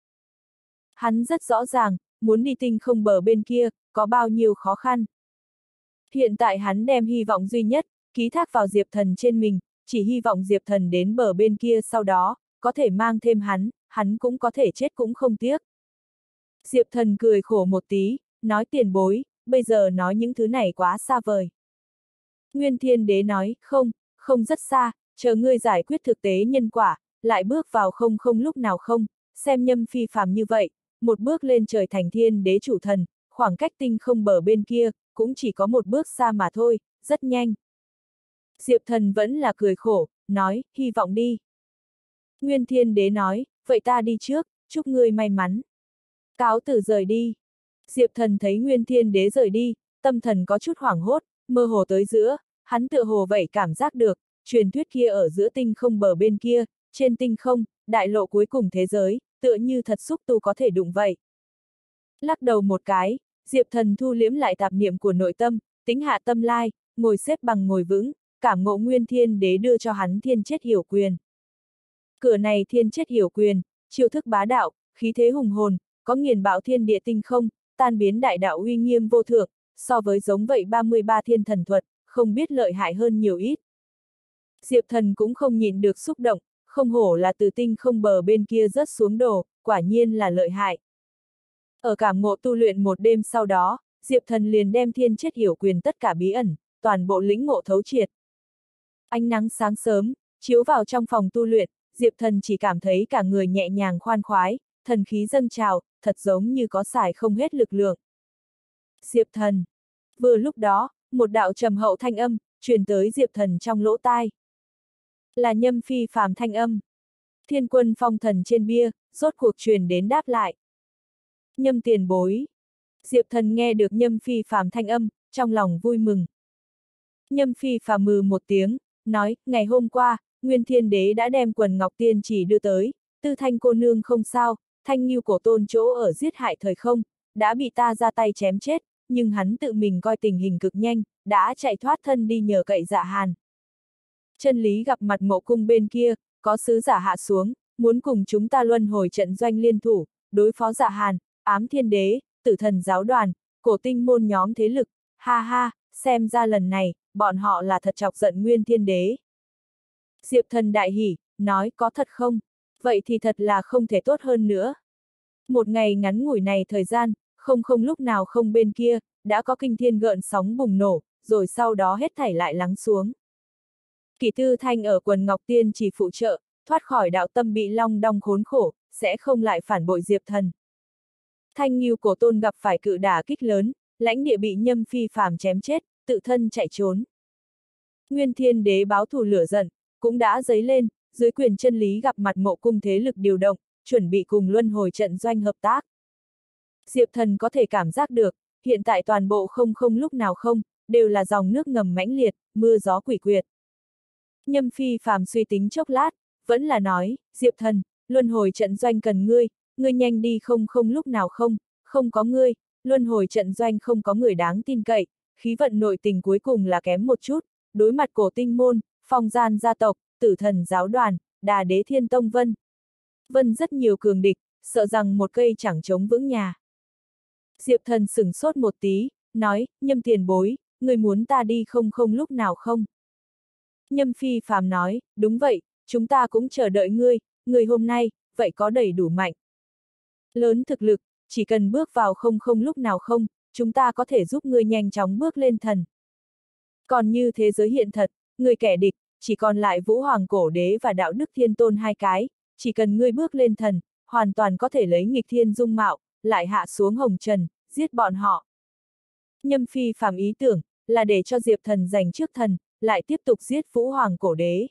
Hắn rất rõ ràng, muốn đi tinh không bờ bên kia, có bao nhiêu khó khăn. Hiện tại hắn đem hy vọng duy nhất, ký thác vào Diệp Thần trên mình, chỉ hy vọng Diệp Thần đến bờ bên kia sau đó, có thể mang thêm hắn, hắn cũng có thể chết cũng không tiếc. Diệp Thần cười khổ một tí, nói tiền bối, bây giờ nói những thứ này quá xa vời. Nguyên Thiên Đế nói, không, không rất xa, chờ ngươi giải quyết thực tế nhân quả, lại bước vào không không lúc nào không, xem Nhâm Phi phàm như vậy, một bước lên trời thành thiên đế chủ thần, khoảng cách tinh không bờ bên kia, cũng chỉ có một bước xa mà thôi, rất nhanh. Diệp Thần vẫn là cười khổ, nói, hy vọng đi. Nguyên Thiên Đế nói, vậy ta đi trước, chúc ngươi may mắn. Cáo từ rời đi. Diệp Thần thấy Nguyên Thiên Đế rời đi, tâm thần có chút hoảng hốt, mơ hồ tới giữa, hắn tựa hồ vậy cảm giác được, truyền thuyết kia ở giữa tinh không bờ bên kia, trên tinh không, đại lộ cuối cùng thế giới, tựa như thật xúc tu có thể đụng vậy. Lắc đầu một cái, Diệp Thần thu liễm lại tạp niệm của nội tâm, tính hạ tâm lai, ngồi xếp bằng ngồi vững, cảm ngộ Nguyên Thiên Đế đưa cho hắn thiên chết hiểu quyền. Cửa này thiên chết hiểu quyền, chiêu thức bá đạo, khí thế hùng hồn, có nghiền bạo thiên địa tinh không, tan biến đại đạo uy nghiêm vô thượng, so với giống vậy ba mươi ba thiên thần thuật, không biết lợi hại hơn nhiều ít. Diệp Thần cũng không nhịn được xúc động, không hổ là từ tinh không bờ bên kia rớt xuống đồ, quả nhiên là lợi hại. Ở cảm ngộ tu luyện một đêm sau đó, Diệp Thần liền đem thiên chết hiểu quyền tất cả bí ẩn, toàn bộ lĩnh ngộ thấu triệt. Ánh nắng sáng sớm, chiếu vào trong phòng tu luyện, Diệp Thần chỉ cảm thấy cả người nhẹ nhàng khoan khoái, thần khí dâng trào, thật giống như có xài không hết lực lượng. Diệp Thần. Vừa lúc đó, một đạo trầm hậu thanh âm, truyền tới Diệp Thần trong lỗ tai. Là Nhâm Phi phàm thanh âm. Thiên Quân Phong Thần trên bia, rốt cuộc truyền đến đáp lại. Nhâm tiền bối. Diệp Thần nghe được Nhâm Phi phàm thanh âm, trong lòng vui mừng. Nhâm Phi phàm mừ một tiếng, nói, ngày hôm qua, Nguyên Thiên Đế đã đem quần ngọc tiên chỉ đưa tới, Tư Thanh cô nương không sao, Thanh Ngưu Cổ Tôn chỗ ở giết hại thời không, đã bị ta ra tay chém chết, nhưng hắn tự mình coi tình hình cực nhanh, đã chạy thoát thân đi nhờ cậy Dạ Hàn. Chân lý gặp mặt Mộ Cung bên kia, có sứ giả hạ xuống, muốn cùng chúng ta luân hồi trận doanh liên thủ, đối phó Dạ Hàn, Ám Thiên Đế, Tử Thần giáo đoàn, Cổ Tinh môn nhóm thế lực, ha ha, xem ra lần này, bọn họ là thật chọc giận Nguyên Thiên Đế. Diệp Thần đại hỉ, nói có thật không? Vậy thì thật là không thể tốt hơn nữa. Một ngày ngắn ngủi này thời gian, không không lúc nào không bên kia, đã có kinh thiên gợn sóng bùng nổ, rồi sau đó hết thảy lại lắng xuống. Kỷ Tư Thanh ở quần Ngọc Tiên chỉ phụ trợ, thoát khỏi đạo tâm bị long đong khốn khổ, sẽ không lại phản bội Diệp Thần. Thanh Ngưu Cổ Tôn gặp phải cự đả kích lớn, lãnh địa bị Nhâm Phi Phàm chém chết, tự thân chạy trốn. Nguyên Thiên Đế báo thù lửa giận, cũng đã dấy lên, dưới quyền chân lý gặp mặt Mộ Cung thế lực điều động, chuẩn bị cùng luân hồi trận doanh hợp tác. Diệp Thần có thể cảm giác được, hiện tại toàn bộ không không lúc nào không, đều là dòng nước ngầm mãnh liệt, mưa gió quỷ quyệt. Nhâm Phi Phàm suy tính chốc lát, vẫn là nói, Diệp Thần, luân hồi trận doanh cần ngươi, ngươi nhanh đi không không lúc nào không, không có ngươi, luân hồi trận doanh không có người đáng tin cậy, khí vận nội tình cuối cùng là kém một chút, đối mặt Cổ Tinh môn, Phong Gian gia tộc, Tử Thần giáo đoàn, Đà Đế Thiên Tông Vân. Vân rất nhiều cường địch, sợ rằng một cây chẳng chống vững nhà. Diệp Thần sửng sốt một tí, nói, Nhâm tiền bối, ngươi muốn ta đi không không lúc nào không? Nhâm Phi Phàm nói, đúng vậy, chúng ta cũng chờ đợi ngươi, ngươi hôm nay, vậy có đầy đủ mạnh. Lớn thực lực, chỉ cần bước vào không không lúc nào không, chúng ta có thể giúp ngươi nhanh chóng bước lên thần. Còn như thế giới hiện thật, ngươi kẻ địch, chỉ còn lại Vũ Hoàng Cổ Đế và Đạo Đức Thiên Tôn hai cái, chỉ cần ngươi bước lên thần, hoàn toàn có thể lấy nghịch thiên dung mạo, lại hạ xuống hồng trần, giết bọn họ. Nhâm Phi Phàm ý tưởng, là để cho Diệp Thần giành trước thần, lại tiếp tục giết Vũ Hoàng Cổ Đế.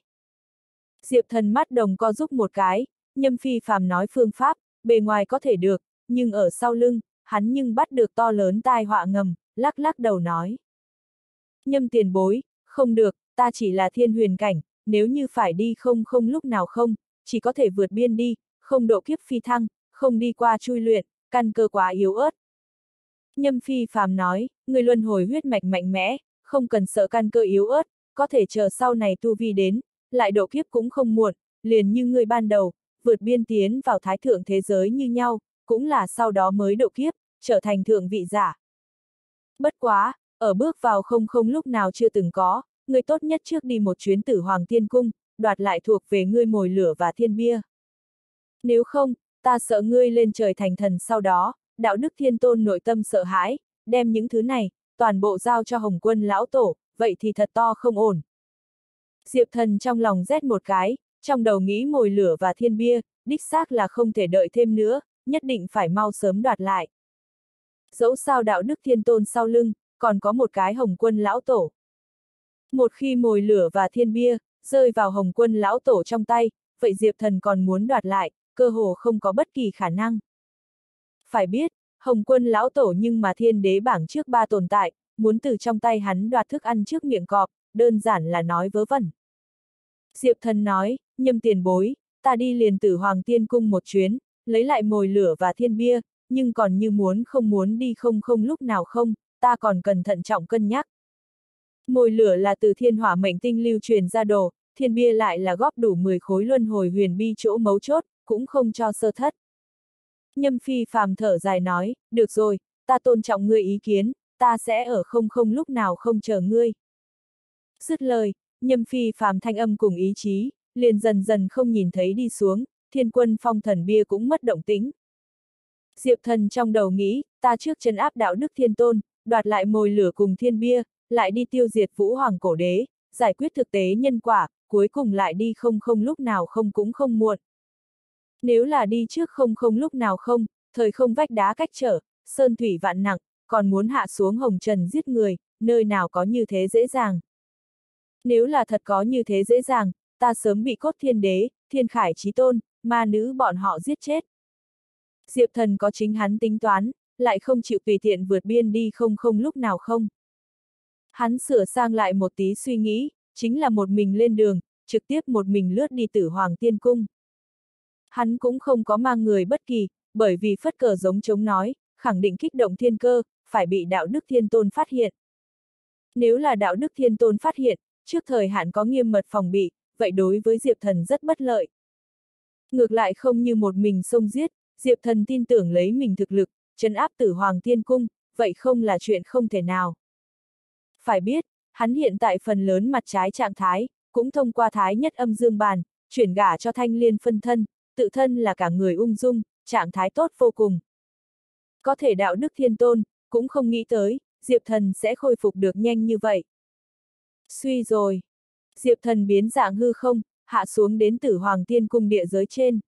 Diệp Thần mắt đồng co giúp một cái, Nhâm Phi Phàm nói phương pháp, bề ngoài có thể được, nhưng ở sau lưng, hắn nhưng bắt được to lớn tai họa ngầm, lắc lắc đầu nói. Nhâm tiền bối, không được, ta chỉ là thiên huyền cảnh, nếu như phải đi không không lúc nào không, chỉ có thể vượt biên đi, không độ kiếp phi thăng, không đi qua chui luyện, căn cơ quá yếu ớt. Nhâm Phi Phàm nói, người luân hồi huyết mạch mạnh mẽ, không cần sợ căn cơ yếu ớt, có thể chờ sau này tu vi đến, lại độ kiếp cũng không muộn, liền như người ban đầu, vượt biên tiến vào thái thượng thế giới như nhau, cũng là sau đó mới độ kiếp, trở thành thượng vị giả. Bất quá, ở bước vào không không lúc nào chưa từng có, người tốt nhất trước đi một chuyến Tử Hoàng Tiên Cung, đoạt lại thuộc về ngươi mồi lửa và thiên bia. Nếu không, ta sợ ngươi lên trời thành thần sau đó, Đạo Đức Thiên Tôn nội tâm sợ hãi, đem những thứ này, toàn bộ giao cho Hồng Quân lão tổ, vậy thì thật to không ổn. Diệp Thần trong lòng rét một cái, trong đầu nghĩ mồi lửa và thiên bia, đích xác là không thể đợi thêm nữa, nhất định phải mau sớm đoạt lại. Dẫu sao Đạo Đức Thiên Tôn sau lưng, còn có một cái Hồng Quân lão tổ. Một khi mồi lửa và thiên bia, rơi vào Hồng Quân lão tổ trong tay, vậy Diệp Thần còn muốn đoạt lại, cơ hồ không có bất kỳ khả năng. Phải biết, Hồng Quân lão tổ nhưng mà thiên đế bảng trước ba tồn tại, muốn từ trong tay hắn đoạt thức ăn trước miệng cọp, đơn giản là nói vớ vẩn. Diệp Thần nói, Nhâm tiền bối, ta đi liền Tử Hoàng Tiên Cung một chuyến, lấy lại mồi lửa và thiên bia, nhưng còn như muốn không muốn đi không không lúc nào không, ta còn cần thận trọng cân nhắc. Mồi lửa là từ thiên hỏa mệnh tinh lưu truyền ra đồ, thiên bia lại là góp đủ mười khối luân hồi huyền bi chỗ mấu chốt, cũng không cho sơ thất. Nhâm Phi Phàm thở dài nói, được rồi, ta tôn trọng ngươi ý kiến, ta sẽ ở không không lúc nào không chờ ngươi. Dứt lời, Nhâm Phi Phàm thanh âm cùng ý chí, liền dần dần không nhìn thấy đi xuống, Thiên Quân Phong Thần bia cũng mất động tĩnh. Diệp Thần trong đầu nghĩ, ta trước trấn áp Đạo Đức Thiên Tôn, đoạt lại mồi lửa cùng thiên bia, lại đi tiêu diệt Vũ Hoàng Cổ Đế, giải quyết thực tế nhân quả, cuối cùng lại đi không không lúc nào không cũng không muộn. Nếu là đi trước không không lúc nào không, thời không vách đá cách trở, sơn thủy vạn nặng, còn muốn hạ xuống hồng trần giết người, nơi nào có như thế dễ dàng. Nếu là thật có như thế dễ dàng, ta sớm bị Cốt Thiên Đế, Thiên Khải Chí Tôn, ma nữ bọn họ giết chết. Diệp Thần có chính hắn tính toán, lại không chịu tùy tiện vượt biên đi không không lúc nào không. Hắn sửa sang lại một tí suy nghĩ, chính là một mình lên đường, trực tiếp một mình lướt đi Tử Hoàng Tiên Cung. Hắn cũng không có mang người bất kỳ, bởi vì phất cờ giống chống nói, khẳng định kích động thiên cơ, phải bị Đạo Đức Thiên Tôn phát hiện. Nếu là Đạo Đức Thiên Tôn phát hiện, trước thời hạn có nghiêm mật phòng bị, vậy đối với Diệp Thần rất bất lợi. Ngược lại không như một mình xông giết, Diệp Thần tin tưởng lấy mình thực lực, trấn áp Tử Hoàng Tiên Cung, vậy không là chuyện không thể nào. Phải biết, hắn hiện tại phần lớn mặt trái trạng thái, cũng thông qua thái nhất âm dương bàn, chuyển gả cho Thanh Liên phân thân, tự thân là cả người ung dung, trạng thái tốt vô cùng. Có thể Đạo Đức Thiên Tôn, cũng không nghĩ tới, Diệp Thần sẽ khôi phục được nhanh như vậy. Suy rồi. Diệp Thần biến dạng hư không, hạ xuống đến Tử Hoàng Tiên Cung địa giới trên.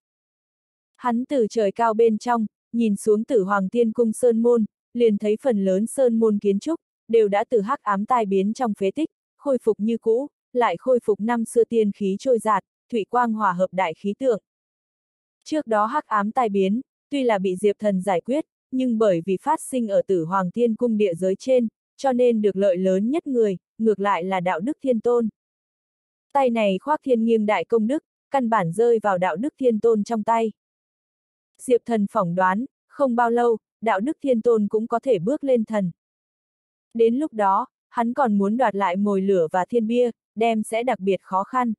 Hắn từ trời cao bên trong, nhìn xuống Tử Hoàng Tiên Cung sơn môn, liền thấy phần lớn sơn môn kiến trúc, đều đã từ hắc ám tai biến trong phế tích, khôi phục như cũ, lại khôi phục năm xưa tiên khí trôi dạt, thủy quang hòa hợp đại khí tượng. Trước đó hắc ám tai biến, tuy là bị Diệp Thần giải quyết, nhưng bởi vì phát sinh ở Tử Hoàng Tiên Cung địa giới trên, cho nên được lợi lớn nhất người, ngược lại là Đạo Đức Thiên Tôn. Tay này khoác thiên nghiêng đại công đức, căn bản rơi vào Đạo Đức Thiên Tôn trong tay. Diệp Thần phỏng đoán, không bao lâu, Đạo Đức Thiên Tôn cũng có thể bước lên thần. Đến lúc đó, hắn còn muốn đoạt lại mồi lửa và thiên bia, đem sẽ đặc biệt khó khăn.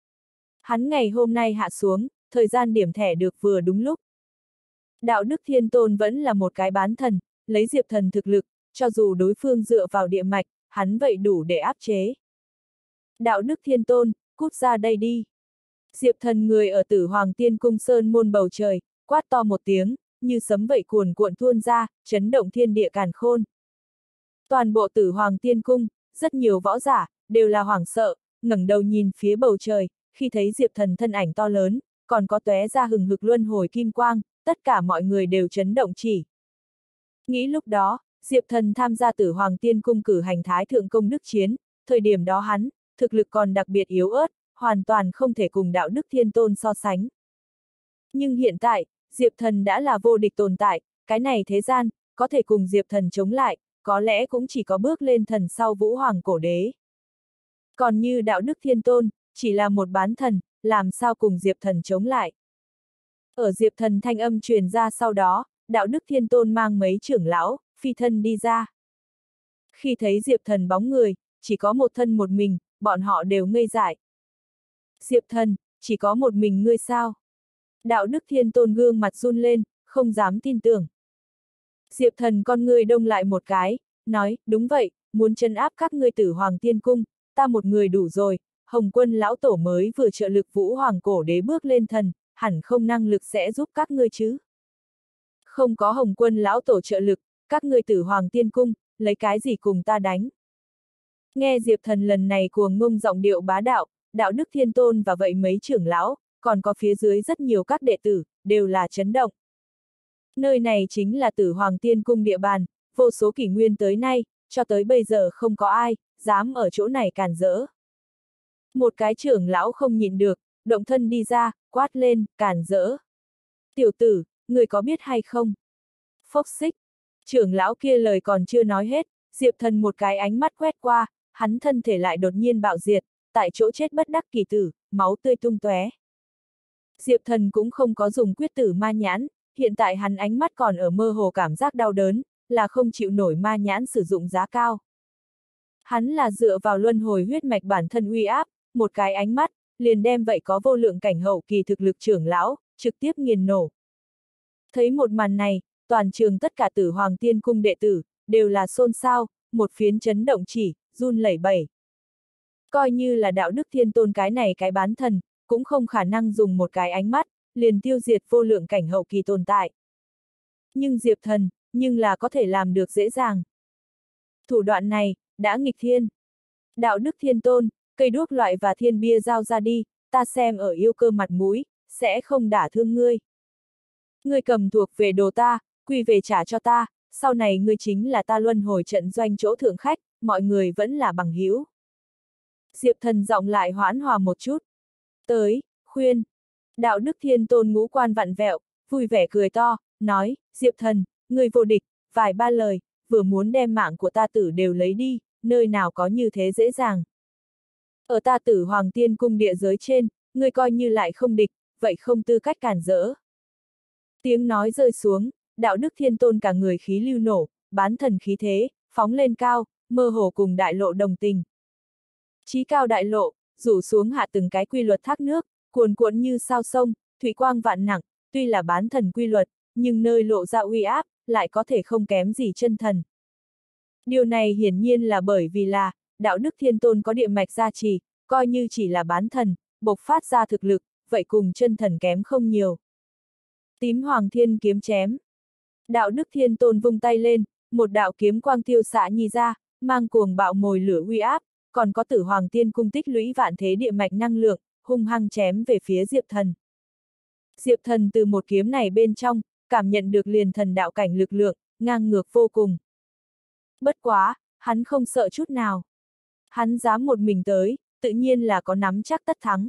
Hắn ngày hôm nay hạ xuống, thời gian điểm thẻ được vừa đúng lúc. Đạo Đức Thiên Tôn vẫn là một cái bán thần, lấy Diệp Thần thực lực, cho dù đối phương dựa vào địa mạch, hắn vậy đủ để áp chế. Đạo Đức Thiên Tôn, cút ra đây đi. Diệp Thần người ở Tử Hoàng Tiên Cung sơn môn bầu trời, quát to một tiếng, như sấm vậy cuồn cuộn tuôn ra, chấn động thiên địa càn khôn. Toàn bộ Tử Hoàng Tiên Cung, rất nhiều võ giả, đều là hoảng sợ, ngẩng đầu nhìn phía bầu trời, khi thấy Diệp Thần thân ảnh to lớn, còn có tóe ra hừng hực luân hồi kim quang, tất cả mọi người đều chấn động chỉ. Nghĩ lúc đó, Diệp Thần tham gia Tử Hoàng Tiên Cung cử hành Thái Thượng Công Đức Chiến, thời điểm đó hắn, thực lực còn đặc biệt yếu ớt, hoàn toàn không thể cùng Đạo Đức Thiên Tôn so sánh. Nhưng hiện tại, Diệp Thần đã là vô địch tồn tại, cái này thế gian, có thể cùng Diệp Thần chống lại, có lẽ cũng chỉ có bước lên thần sau Vũ Hoàng Cổ Đế. Còn như Đạo Đức Thiên Tôn, chỉ là một bán thần, làm sao cùng Diệp Thần chống lại. Ở Diệp Thần thanh âm truyền ra sau đó, Đạo Đức Thiên Tôn mang mấy trưởng lão, phi thân đi ra. Khi thấy Diệp Thần bóng người, chỉ có một thân một mình, bọn họ đều ngây dại. Diệp Thần, chỉ có một mình ngươi sao? Đạo Đức Thiên Tôn gương mặt run lên, không dám tin tưởng. Diệp Thần con ngươi đông lại một cái, nói, đúng vậy, muốn trấn áp các ngươi Tử Hoàng Tiên Cung, ta một người đủ rồi, Hồng Quân lão tổ mới vừa trợ lực Vũ Hoàng Cổ Đế bước lên thần, hẳn không năng lực sẽ giúp các ngươi chứ. Không có Hồng Quân lão tổ trợ lực, các ngươi Tử Hoàng Tiên Cung, lấy cái gì cùng ta đánh. Nghe Diệp Thần lần này cuồng ngông giọng điệu bá đạo, Đạo Đức Thiên Tôn và vậy mấy trưởng lão, còn có phía dưới rất nhiều các đệ tử, đều là chấn động. Nơi này chính là Tử Hoàng Tiên Cung địa bàn, vô số kỷ nguyên tới nay, cho tới bây giờ không có ai, dám ở chỗ này cản rỡ. Một cái trưởng lão không nhịn được, động thân đi ra, quát lên, cản rỡ. Tiểu tử, người có biết hay không? Phốc xích. Trưởng lão kia lời còn chưa nói hết, Diệp Thần một cái ánh mắt quét qua, hắn thân thể lại đột nhiên bạo diệt, tại chỗ chết bất đắc kỳ tử, máu tươi tung tóe. Diệp Thần cũng không có dùng quyết tử ma nhãn, hiện tại hắn ánh mắt còn ở mơ hồ cảm giác đau đớn, là không chịu nổi ma nhãn sử dụng giá cao. Hắn là dựa vào luân hồi huyết mạch bản thân uy áp, một cái ánh mắt, liền đem vậy có vô lượng cảnh hậu kỳ thực lực trưởng lão, trực tiếp nghiền nổ. Thấy một màn này, toàn trường tất cả Tử Hoàng Tiên Cung đệ tử, đều là xôn xao, một phiến chấn động chỉ, run lẩy bẩy. Coi như là Đạo Đức Thiên Tôn cái này cái bán thần, cũng không khả năng dùng một cái ánh mắt, liền tiêu diệt vô lượng cảnh hậu kỳ tồn tại. Nhưng Diệp Thần, nhưng là có thể làm được dễ dàng. Thủ đoạn này, đã nghịch thiên. Đạo Đức Thiên Tôn, cây đuốc loại và thiên bia giao ra đi, ta xem ở yêu cơ mặt mũi, sẽ không đả thương ngươi. Ngươi cầm thuộc về đồ ta, quy về trả cho ta, sau này ngươi chính là ta luân hồi trận doanh chỗ thượng khách, mọi người vẫn là bằng hữu. Diệp Thần giọng lại hoãn hòa một chút. Tới, khuyên. Đạo Đức Thiên Tôn ngũ quan vặn vẹo, vui vẻ cười to, nói, Diệp Thần, ngươi vô địch, vài ba lời, vừa muốn đem mạng của ta tử đều lấy đi, nơi nào có như thế dễ dàng. Ở ta Tử Hoàng Tiên Cung địa giới trên, ngươi coi như lại không địch, vậy không tư cách cản rỡ. Tiếng nói rơi xuống, Đạo Đức Thiên Tôn cả người khí lưu nổ, bán thần khí thế, phóng lên cao, mơ hồ cùng đại lộ đồng tình. Chí cao đại lộ, rủ xuống hạ từng cái quy luật thác nước, cuồn cuộn như sao sông, thủy quang vạn nặng, tuy là bán thần quy luật, nhưng nơi lộ ra uy áp, lại có thể không kém gì chân thần. Điều này hiển nhiên là bởi vì là, Đạo Đức Thiên Tôn có địa mạch gia trì, coi như chỉ là bán thần, bộc phát ra thực lực, vậy cùng chân thần kém không nhiều. Tím Hoàng Thiên kiếm chém. Đạo Đức Thiên Tôn vung tay lên, một đạo kiếm quang tiêu xạ nhi ra, mang cuồng bạo mồi lửa uy áp, còn có Tử Hoàng Tiên Cung tích lũy vạn thế địa mạch năng lượng, hung hăng chém về phía Diệp Thần. Diệp Thần từ một kiếm này bên trong, cảm nhận được liền thần đạo cảnh lực lượng, ngang ngược vô cùng. Bất quá, hắn không sợ chút nào. Hắn dám một mình tới, tự nhiên là có nắm chắc tất thắng.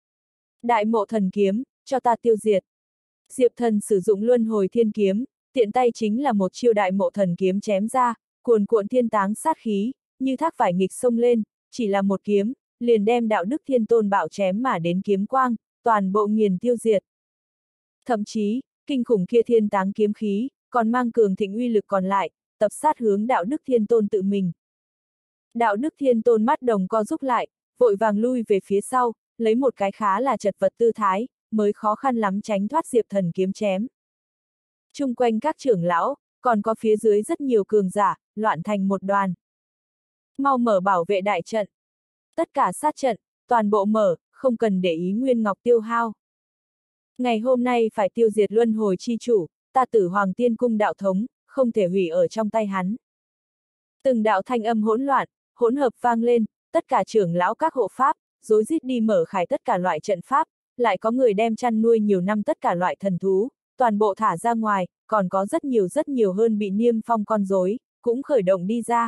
Đại Mộ Thần Kiếm, cho ta tiêu diệt. Diệp Thần sử dụng Luân Hồi Thiên Kiếm, tiện tay chính là một chiêu Đại Mộ Thần Kiếm chém ra, cuồn cuộn thiên táng sát khí, như thác vải nghịch xông lên, chỉ là một kiếm, liền đem Đạo Đức Thiên Tôn bạo chém mà đến kiếm quang, toàn bộ nghiền tiêu diệt. Thậm chí, kinh khủng kia thiên táng kiếm khí, còn mang cường thịnh uy lực còn lại, tập sát hướng Đạo Đức Thiên Tôn tự mình. Đạo Đức Thiên Tôn mắt đồng co rút lại, vội vàng lui về phía sau, lấy một cái khá là chật vật tư thái, mới khó khăn lắm tránh thoát Diệp Thần kiếm chém. Chung quanh các trưởng lão, còn có phía dưới rất nhiều cường giả, loạn thành một đoàn. Mau mở bảo vệ đại trận. Tất cả sát trận, toàn bộ mở, không cần để ý Nguyên Ngọc tiêu hao. Ngày hôm nay phải tiêu diệt Luân Hồi chi chủ, ta Tử Hoàng Tiên Cung đạo thống, không thể hủy ở trong tay hắn. Từng đạo thanh âm hỗn loạn, hỗn hợp vang lên, tất cả trưởng lão các hộ pháp, rối rít đi mở khải tất cả loại trận pháp, lại có người đem chăn nuôi nhiều năm tất cả loại thần thú, toàn bộ thả ra ngoài, còn có rất nhiều rất nhiều hơn bị niêm phong con rối, cũng khởi động đi ra.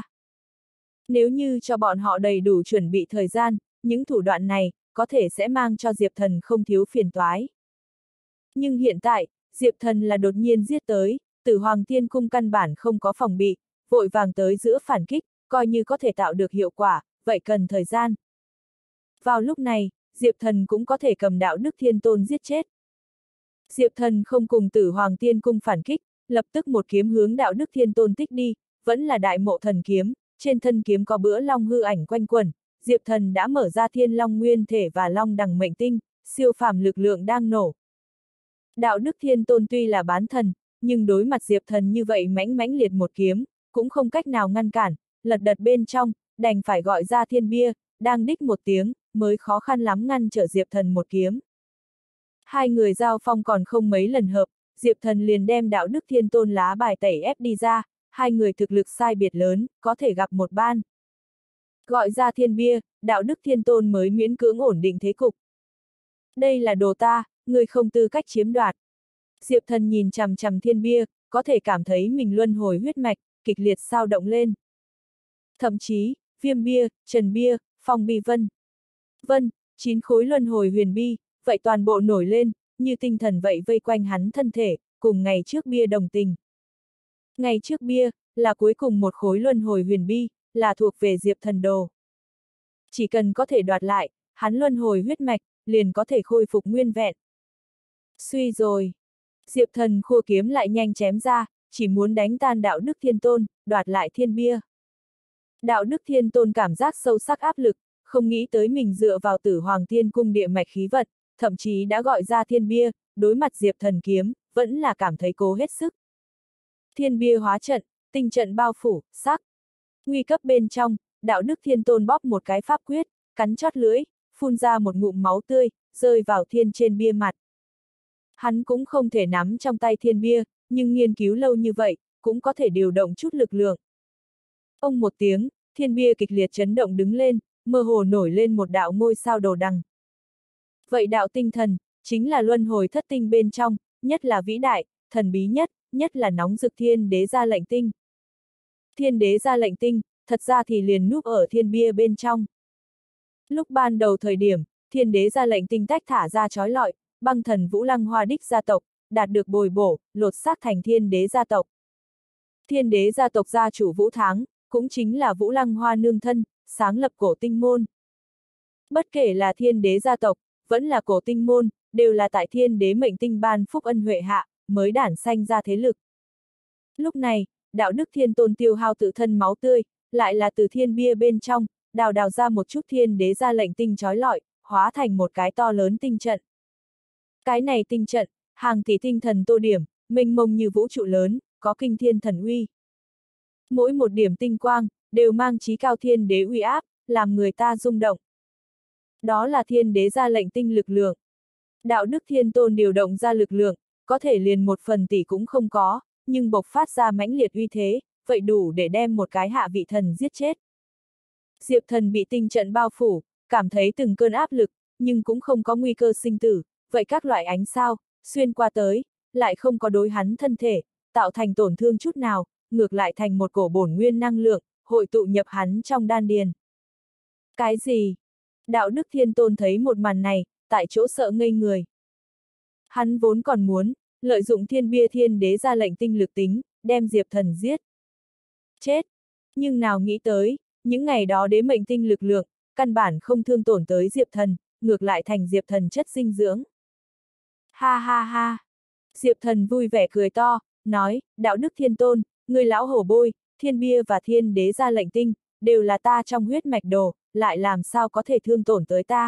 Nếu như cho bọn họ đầy đủ chuẩn bị thời gian, những thủ đoạn này, có thể sẽ mang cho Diệp Thần không thiếu phiền toái. Nhưng hiện tại, Diệp Thần là đột nhiên giết tới, Tử Hoàng Tiên Cung căn bản không có phòng bị, vội vàng tới giữa phản kích, coi như có thể tạo được hiệu quả, vậy cần thời gian. Vào lúc này, Diệp Thần cũng có thể cầm Đạo Đức Thiên Tôn giết chết. Diệp Thần không cùng Tử Hoàng Tiên Cung phản kích, lập tức một kiếm hướng Đạo Đức Thiên Tôn tích đi, vẫn là Đại Mộ Thần Kiếm, trên thân kiếm có bữa long hư ảnh quanh quẩn, Diệp Thần đã mở ra Thiên Long Nguyên Thể và Long Đằng Mệnh Tinh, siêu phàm lực lượng đang nổ. Đạo Đức Thiên Tôn tuy là bán thần, nhưng đối mặt Diệp Thần như vậy mãnh mãnh liệt một kiếm, cũng không cách nào ngăn cản, lật đật bên trong, đành phải gọi ra thiên bia, đang đích một tiếng, mới khó khăn lắm ngăn trở Diệp Thần một kiếm. Hai người giao phong còn không mấy lần hợp, Diệp Thần liền đem Đạo Đức Thiên Tôn lá bài tẩy ép đi ra, hai người thực lực sai biệt lớn, có thể gặp một ban. Gọi ra thiên bia, Đạo Đức Thiên Tôn mới miễn cưỡng ổn định thế cục. Đây là đồ ta, người không tư cách chiếm đoạt. Diệp Thần nhìn chằm chằm thiên bia, có thể cảm thấy mình luân hồi huyết mạch, kịch liệt sao động lên. Thậm chí, viêm bia, trần bia, phong bi vân. Vân, chín khối luân hồi huyền bi, vậy toàn bộ nổi lên, như tinh thần vậy vây quanh hắn thân thể, cùng ngày trước bia đồng tình. Ngày trước bia, là cuối cùng một khối luân hồi huyền bi, là thuộc về Diệp Thần đồ. Chỉ cần có thể đoạt lại, hắn luân hồi huyết mạch, liền có thể khôi phục nguyên vẹn. Suy rồi. Diệp Thần khua kiếm lại nhanh chém ra, chỉ muốn đánh tan Đạo Đức Thiên Tôn, đoạt lại thiên bia. Đạo Đức Thiên Tôn cảm giác sâu sắc áp lực, không nghĩ tới mình dựa vào Tử Hoàng Tiên Cung địa mạch khí vận, thậm chí đã gọi ra thiên bia, đối mặt Diệp Thần kiếm, vẫn là cảm thấy cố hết sức. Thiên bia hóa trận, tinh trận bao phủ, sắc. Nguy cấp bên trong, Đạo Đức Thiên Tôn bóp một cái pháp quyết, cắn chót lưỡi, phun ra một ngụm máu tươi, rơi vào thiên trên bia mặt. Hắn cũng không thể nắm trong tay thiên bia, nhưng nghiên cứu lâu như vậy, cũng có thể điều động chút lực lượng. Ông một tiếng, thiên bia kịch liệt chấn động đứng lên, mơ hồ nổi lên một đạo ngôi sao đồ đằng. Vậy đạo tinh thần, chính là luân hồi thất tinh bên trong, nhất là vĩ đại, thần bí nhất, nhất là nóng rực thiên đế ra lệnh tinh. Thiên đế ra lệnh tinh, thật ra thì liền núp ở thiên bia bên trong. Lúc ban đầu thời điểm, thiên đế ra lệnh tinh tách thả ra chói lọi, băng thần Vũ Lăng Hoa đích gia tộc, đạt được bồi bổ, lột xác thành thiên đế gia tộc. Thiên đế gia tộc gia chủ Vũ Tháng, cũng chính là Vũ Lăng Hoa nương thân, sáng lập cổ tinh môn. Bất kể là thiên đế gia tộc, vẫn là cổ tinh môn, đều là tại thiên đế mệnh tinh ban phúc ân huệ hạ, mới đản sanh ra thế lực. Lúc này, Đạo Đức Thiên Tôn tiêu hao tự thân máu tươi, lại là từ thiên bia bên trong, đào đào ra một chút thiên đế ra lệnh tinh chói lọi, hóa thành một cái to lớn tinh trận. Cái này tinh trận, hàng tỷ tinh thần tô điểm, mênh mông như vũ trụ lớn, có kinh thiên thần uy. Mỗi một điểm tinh quang, đều mang chí cao thiên đế uy áp, làm người ta rung động. Đó là thiên đế ra lệnh tinh lực lượng. Đạo Đức Thiên Tôn điều động ra lực lượng, có thể liền một phần tỷ cũng không có, nhưng bộc phát ra mãnh liệt uy thế, vậy đủ để đem một cái hạ vị thần giết chết. Diệp Thần bị tinh trận bao phủ, cảm thấy từng cơn áp lực, nhưng cũng không có nguy cơ sinh tử, vậy các loại ánh sao, xuyên qua tới, lại không có đối hắn thân thể, tạo thành tổn thương chút nào, ngược lại thành một cổ bổn nguyên năng lượng, hội tụ nhập hắn trong đan điền. Cái gì? Đạo Đức Thiên Tôn thấy một màn này, tại chỗ sợ ngây người. Hắn vốn còn muốn, lợi dụng thiên bia thiên đế ra lệnh tinh lực tính, đem Diệp Thần giết. Chết! Nhưng nào nghĩ tới, những ngày đó đế mệnh tinh lực lượng, căn bản không thương tổn tới Diệp Thần, ngược lại thành Diệp Thần chất dinh dưỡng. Ha ha ha! Diệp Thần vui vẻ cười to, nói, Đạo Đức Thiên Tôn, người lão hổ bôi, thiên bia và thiên đế ra lệnh tinh, đều là ta trong huyết mạch đồ, lại làm sao có thể thương tổn tới ta.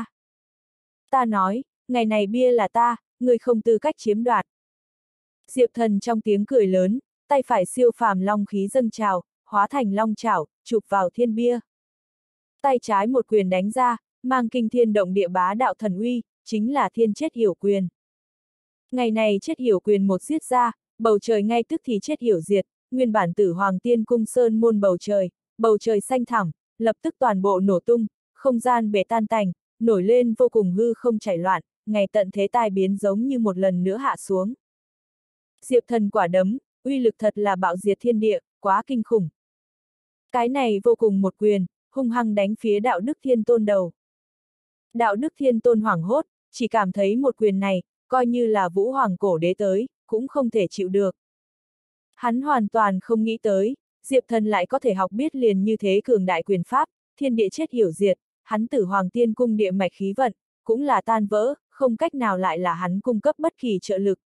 Ta nói, ngày này bia là ta, người không tư cách chiếm đoạt. Diệp Thần trong tiếng cười lớn, tay phải siêu phàm long khí dâng trào, hóa thành long chảo, chụp vào thiên bia. Tay trái một quyền đánh ra, mang kinh thiên động địa bá đạo thần uy, chính là thiên chết hiểu quyền. Ngày này chết hiểu quyền một giết ra, bầu trời ngay tức thì chết hiểu diệt, nguyên bản Tử Hoàng Tiên Cung sơn môn bầu trời, bầu trời xanh thẳm, lập tức toàn bộ nổ tung, không gian bể tan tành, nổi lên vô cùng hư không chảy loạn, ngày tận thế tai biến giống như một lần nữa hạ xuống. Diệp Thần quả đấm, uy lực thật là bạo diệt thiên địa, quá kinh khủng. Cái này vô cùng một quyền, hung hăng đánh phía Đạo Đức Thiên Tôn đầu. Đạo Đức Thiên Tôn hoảng hốt, chỉ cảm thấy một quyền này, coi như là Vũ Hoàng cổ đế tới, cũng không thể chịu được. Hắn hoàn toàn không nghĩ tới, Diệp Thần lại có thể học biết liền như thế cường đại quyền pháp, thiên địa chết hiểu diệt, hắn Tử Hoàng Tiên Cung địa mạch khí vận, cũng là tan vỡ, không cách nào lại là hắn cung cấp bất kỳ trợ lực.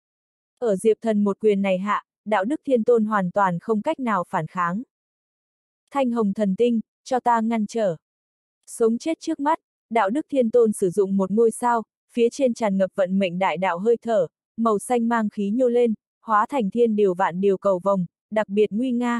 Ở Diệp Thần một quyền này hạ, Đạo Đức Thiên Tôn hoàn toàn không cách nào phản kháng. Thanh hồng thần tinh, cho ta ngăn trở. Sống chết trước mắt, Đạo Đức Thiên Tôn sử dụng một ngôi sao, phía trên tràn ngập vận mệnh đại đạo hơi thở, màu xanh mang khí nhô lên, hóa thành thiên điều vạn điều cầu vồng, đặc biệt nguy nga.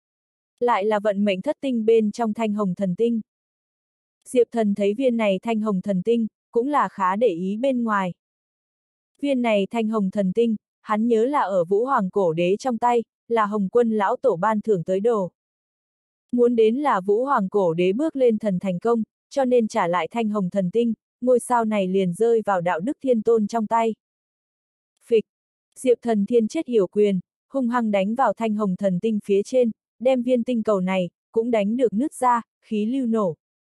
Lại là vận mệnh thất tinh bên trong thanh hồng thần tinh. Diệp Thần thấy viên này thanh hồng thần tinh, cũng là khá để ý bên ngoài. Viên này thanh hồng thần tinh, hắn nhớ là ở Vũ Hoàng cổ đế trong tay, là Hồng Quân lão tổ ban thưởng tới đồ. Muốn đến là Vũ Hoàng cổ đế bước lên thần thành công, cho nên trả lại thanh hồng thần tinh, ngôi sao này liền rơi vào Đạo Đức Thiên Tôn trong tay. Phịch! Diệp Thần thiên chết hiểu quyền, hung hăng đánh vào thanh hồng thần tinh phía trên, đem viên tinh cầu này, cũng đánh được nứt ra, khí lưu nổ.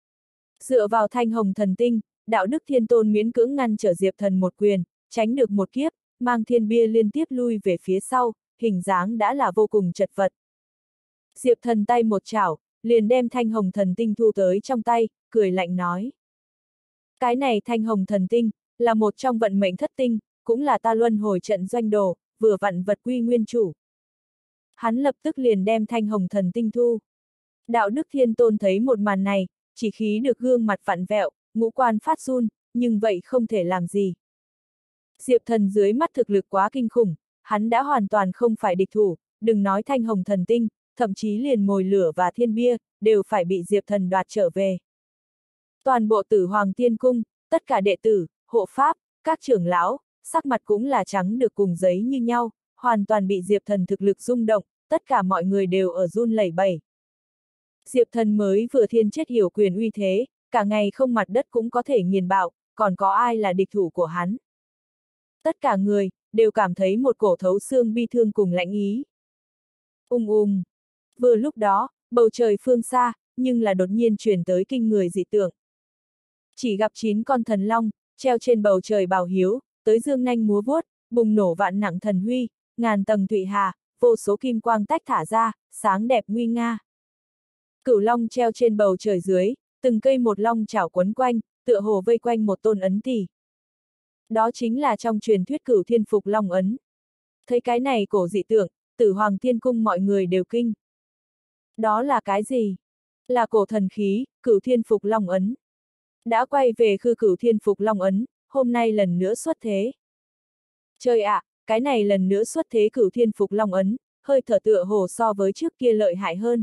Dựa vào thanh hồng thần tinh, Đạo Đức Thiên Tôn miễn cưỡng ngăn trở Diệp Thần một quyền, tránh được một kiếp, mang thiên bia liên tiếp lui về phía sau, hình dáng đã là vô cùng chật vật. Diệp Thần tay một chảo, liền đem thanh hồng thần tinh thu tới trong tay, cười lạnh nói. Cái này thanh hồng thần tinh, là một trong vận mệnh thất tinh, cũng là ta luân hồi trận doanh đồ, vừa vặn vật quy nguyên chủ. Hắn lập tức liền đem thanh hồng thần tinh thu. Đạo Đức Thiên Tôn thấy một màn này, chỉ khí được gương mặt vặn vẹo, ngũ quan phát run, nhưng vậy không thể làm gì. Diệp Thần dưới mắt thực lực quá kinh khủng, hắn đã hoàn toàn không phải địch thủ, đừng nói thanh hồng thần tinh, thậm chí liền mồi lửa và thiên bia, đều phải bị Diệp Thần đoạt trở về. Toàn bộ Tử Hoàng Tiên Cung, tất cả đệ tử, hộ pháp, các trưởng lão, sắc mặt cũng là trắng được cùng giấy như nhau, hoàn toàn bị Diệp Thần thực lực rung động, tất cả mọi người đều ở run lẩy bẩy. Diệp Thần mới vừa thiên chết hiểu quyền uy thế, cả ngày không mặt đất cũng có thể nghiền bạo, còn có ai là địch thủ của hắn. Tất cả người, đều cảm thấy một cổ thấu xương bi thương cùng lãnh ý. Ung ung. Vừa lúc đó, bầu trời phương xa, nhưng là đột nhiên truyền tới kinh người dị tượng. Chỉ gặp chín con thần long, treo trên bầu trời bảo hiếu, tới dương nanh múa vuốt, bùng nổ vạn nặng thần huy, ngàn tầng thụy hà, vô số kim quang tách thả ra, sáng đẹp nguy nga. Cửu long treo trên bầu trời dưới, từng cây một long chảo quấn quanh, tựa hồ vây quanh một tôn ấn tỷ. Đó chính là trong truyền thuyết Cửu Thiên Phục Long ấn. Thấy cái này cổ dị tượng, Tử Hoàng Thiên Cung mọi người đều kinh. Đó là cái gì? Là cổ thần khí, Cửu Thiên Phục Long ấn. Đã quay về khư Cửu Thiên Phục Long ấn, hôm nay lần nữa xuất thế. Trời ạ, à, cái này lần nữa xuất thế Cửu Thiên Phục Long ấn, hơi thở tựa hồ so với trước kia lợi hại hơn.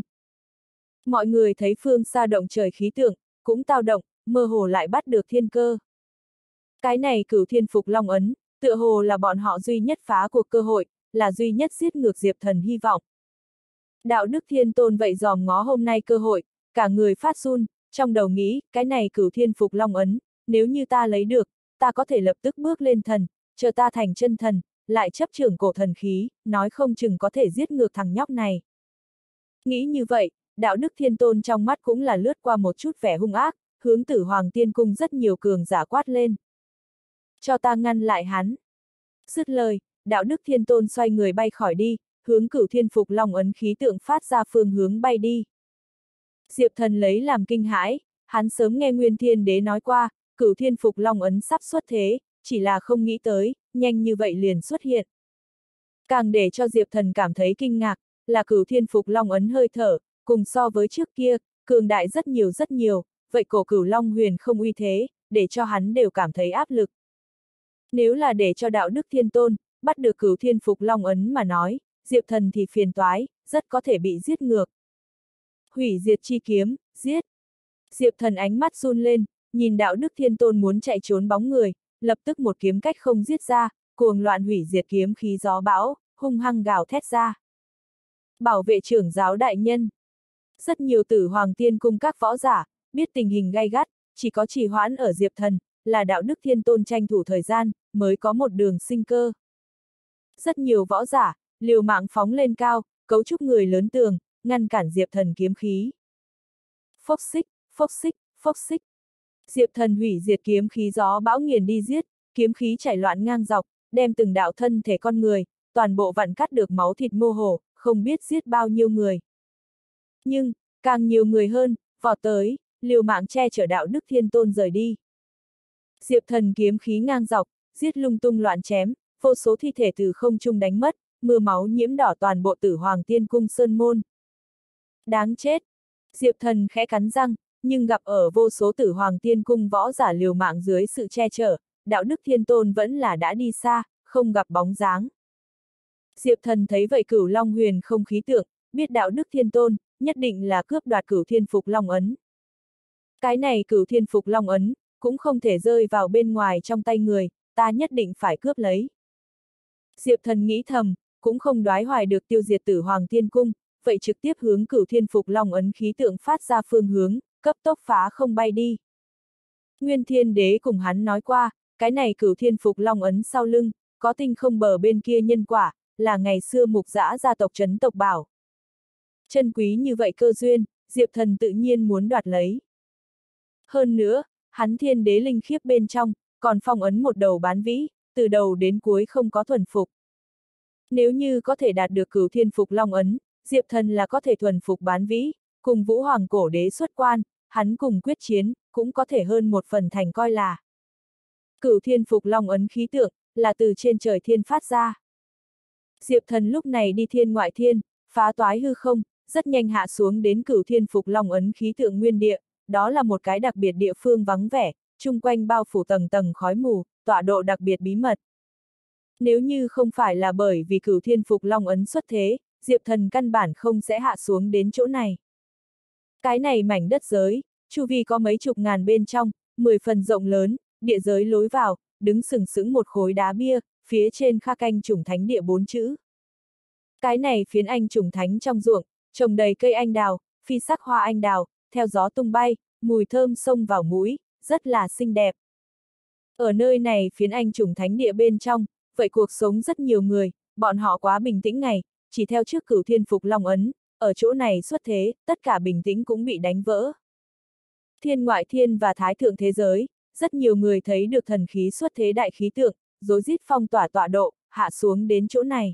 Mọi người thấy phương xa động trời khí tượng, cũng tao động, mơ hồ lại bắt được thiên cơ. Cái này Cửu Thiên Phục Long ấn, tựa hồ là bọn họ duy nhất phá cuộc cơ hội, là duy nhất giết ngược Diệp Thần hy vọng. Đạo Đức Thiên Tôn vậy dòm ngó hôm nay cơ hội, cả người phát run, trong đầu nghĩ, cái này Cửu Thiên Phục Long ấn, nếu như ta lấy được, ta có thể lập tức bước lên thần, chờ ta thành chân thần, lại chấp trưởng cổ thần khí, nói không chừng có thể giết ngược thằng nhóc này. Nghĩ như vậy, đạo đức thiên tôn trong mắt cũng là lướt qua một chút vẻ hung ác, hướng Tử Hoàng Tiên Cung rất nhiều cường giả quát lên. Cho ta ngăn lại hắn. Dứt lời, đạo đức thiên tôn xoay người bay khỏi đi, hướng Cửu Thiên Phục Long ấn khí tượng phát ra phương hướng bay đi. Diệp Thần lấy làm kinh hãi, hắn sớm nghe Nguyên Thiên Đế nói qua, Cửu Thiên Phục Long ấn sắp xuất thế, chỉ là không nghĩ tới, nhanh như vậy liền xuất hiện. Càng để cho Diệp Thần cảm thấy kinh ngạc, là Cửu Thiên Phục Long ấn hơi thở, cùng so với trước kia, cường đại rất nhiều rất nhiều, vậy cổ Cửu Long huyền không uy thế, để cho hắn đều cảm thấy áp lực. Nếu là để cho đạo đức thiên tôn, bắt được Cửu Thiên Phục Long ấn mà nói, Diệp Thần thì phiền toái, rất có thể bị giết ngược. Hủy diệt chi kiếm, giết. Diệp Thần ánh mắt run lên, nhìn đạo đức thiên tôn muốn chạy trốn bóng người, lập tức một kiếm cách không giết ra, cuồng loạn hủy diệt kiếm khí gió bão, hung hăng gào thét ra. Bảo vệ trưởng giáo đại nhân. Rất nhiều Tử Hoàng Tiên Cung các võ giả, biết tình hình gay gắt, chỉ có trì hoãn ở Diệp Thần, là đạo đức thiên tôn tranh thủ thời gian, mới có một đường sinh cơ. Rất nhiều võ giả, liều mạng phóng lên cao, cấu trúc người lớn tường, ngăn cản Diệp Thần kiếm khí. Phốc xích, phốc xích, phốc xích. Diệp Thần hủy diệt kiếm khí gió bão nghiền đi giết, kiếm khí chảy loạn ngang dọc, đem từng đạo thân thể con người, toàn bộ vặn cắt được máu thịt mơ hồ, không biết giết bao nhiêu người. Nhưng, càng nhiều người hơn, vọt tới, liều mạng che chở đạo đức thiên tôn rời đi. Diệp Thần kiếm khí ngang dọc, giết lung tung loạn chém, vô số thi thể từ không trung đánh mất, mưa máu nhiễm đỏ toàn bộ Tử Hoàng Tiên Cung sơn môn. Đáng chết! Diệp Thần khẽ cắn răng, nhưng gặp ở vô số Tử Hoàng Tiên Cung võ giả liều mạng dưới sự che chở, đạo đức thiên tôn vẫn là đã đi xa, không gặp bóng dáng. Diệp Thần thấy vậy Cửu Long huyền không khí tượng, biết đạo đức thiên tôn, nhất định là cướp đoạt Cửu Thiên Phục Long ấn. Cái này Cửu Thiên Phục Long ấn, cũng không thể rơi vào bên ngoài trong tay người, ta nhất định phải cướp lấy. Diệp Thần nghĩ thầm, cũng không đoái hoài được tiêu diệt Tử Hoàng Tiên Cung, vậy trực tiếp hướng Cửu Thiên Phục Long ấn khí tượng phát ra phương hướng, cấp tốc phá không bay đi. Nguyên Thiên Đế cùng hắn nói qua, cái này Cửu Thiên Phục Long ấn sau lưng, có tinh không bờ bên kia nhân quả, là ngày xưa mục dã gia tộc trấn tộc bảo. Chân quý như vậy cơ duyên, Diệp Thần tự nhiên muốn đoạt lấy. Hơn nữa, hắn Thiên Đế linh khiếp bên trong, còn phong ấn một đầu bán vĩ, từ đầu đến cuối không có thuần phục. Nếu như có thể đạt được Cửu Thiên Phục Long ấn, Diệp Thần là có thể thuần phục bán vĩ, cùng Vũ Hoàng cổ đế xuất quan, hắn cùng quyết chiến, cũng có thể hơn một phần thành coi là. Cửu Thiên Phục Long ấn khí tượng, là từ trên trời thiên phát ra. Diệp Thần lúc này đi thiên ngoại thiên, phá toái hư không, rất nhanh hạ xuống đến Cửu Thiên Phục Long ấn khí tượng nguyên địa, đó là một cái đặc biệt địa phương vắng vẻ, chung quanh bao phủ tầng tầng khói mù, tọa độ đặc biệt bí mật. Nếu như không phải là bởi vì Cửu Thiên Phục Long ấn xuất thế, Diệp Thần căn bản không sẽ hạ xuống đến chỗ này. Cái này mảnh đất giới, chu vi có mấy chục ngàn bên trong, mười phần rộng lớn, địa giới lối vào, đứng sừng sững một khối đá bia, phía trên khắc anh trùng thánh địa bốn chữ. Cái này phiến anh trùng thánh trong ruộng, trồng đầy cây anh đào, phi sắc hoa anh đào, theo gió tung bay, mùi thơm xông vào mũi, rất là xinh đẹp. Ở nơi này phiến anh trùng thánh địa bên trong, vậy cuộc sống rất nhiều người, bọn họ quá bình tĩnh ngày, chỉ theo trước Cửu Thiên Phục Long ấn, ở chỗ này xuất thế, tất cả bình tĩnh cũng bị đánh vỡ. Thiên ngoại thiên và thái thượng thế giới, rất nhiều người thấy được thần khí xuất thế đại khí tượng, rối rít phong tỏa tọa độ, hạ xuống đến chỗ này.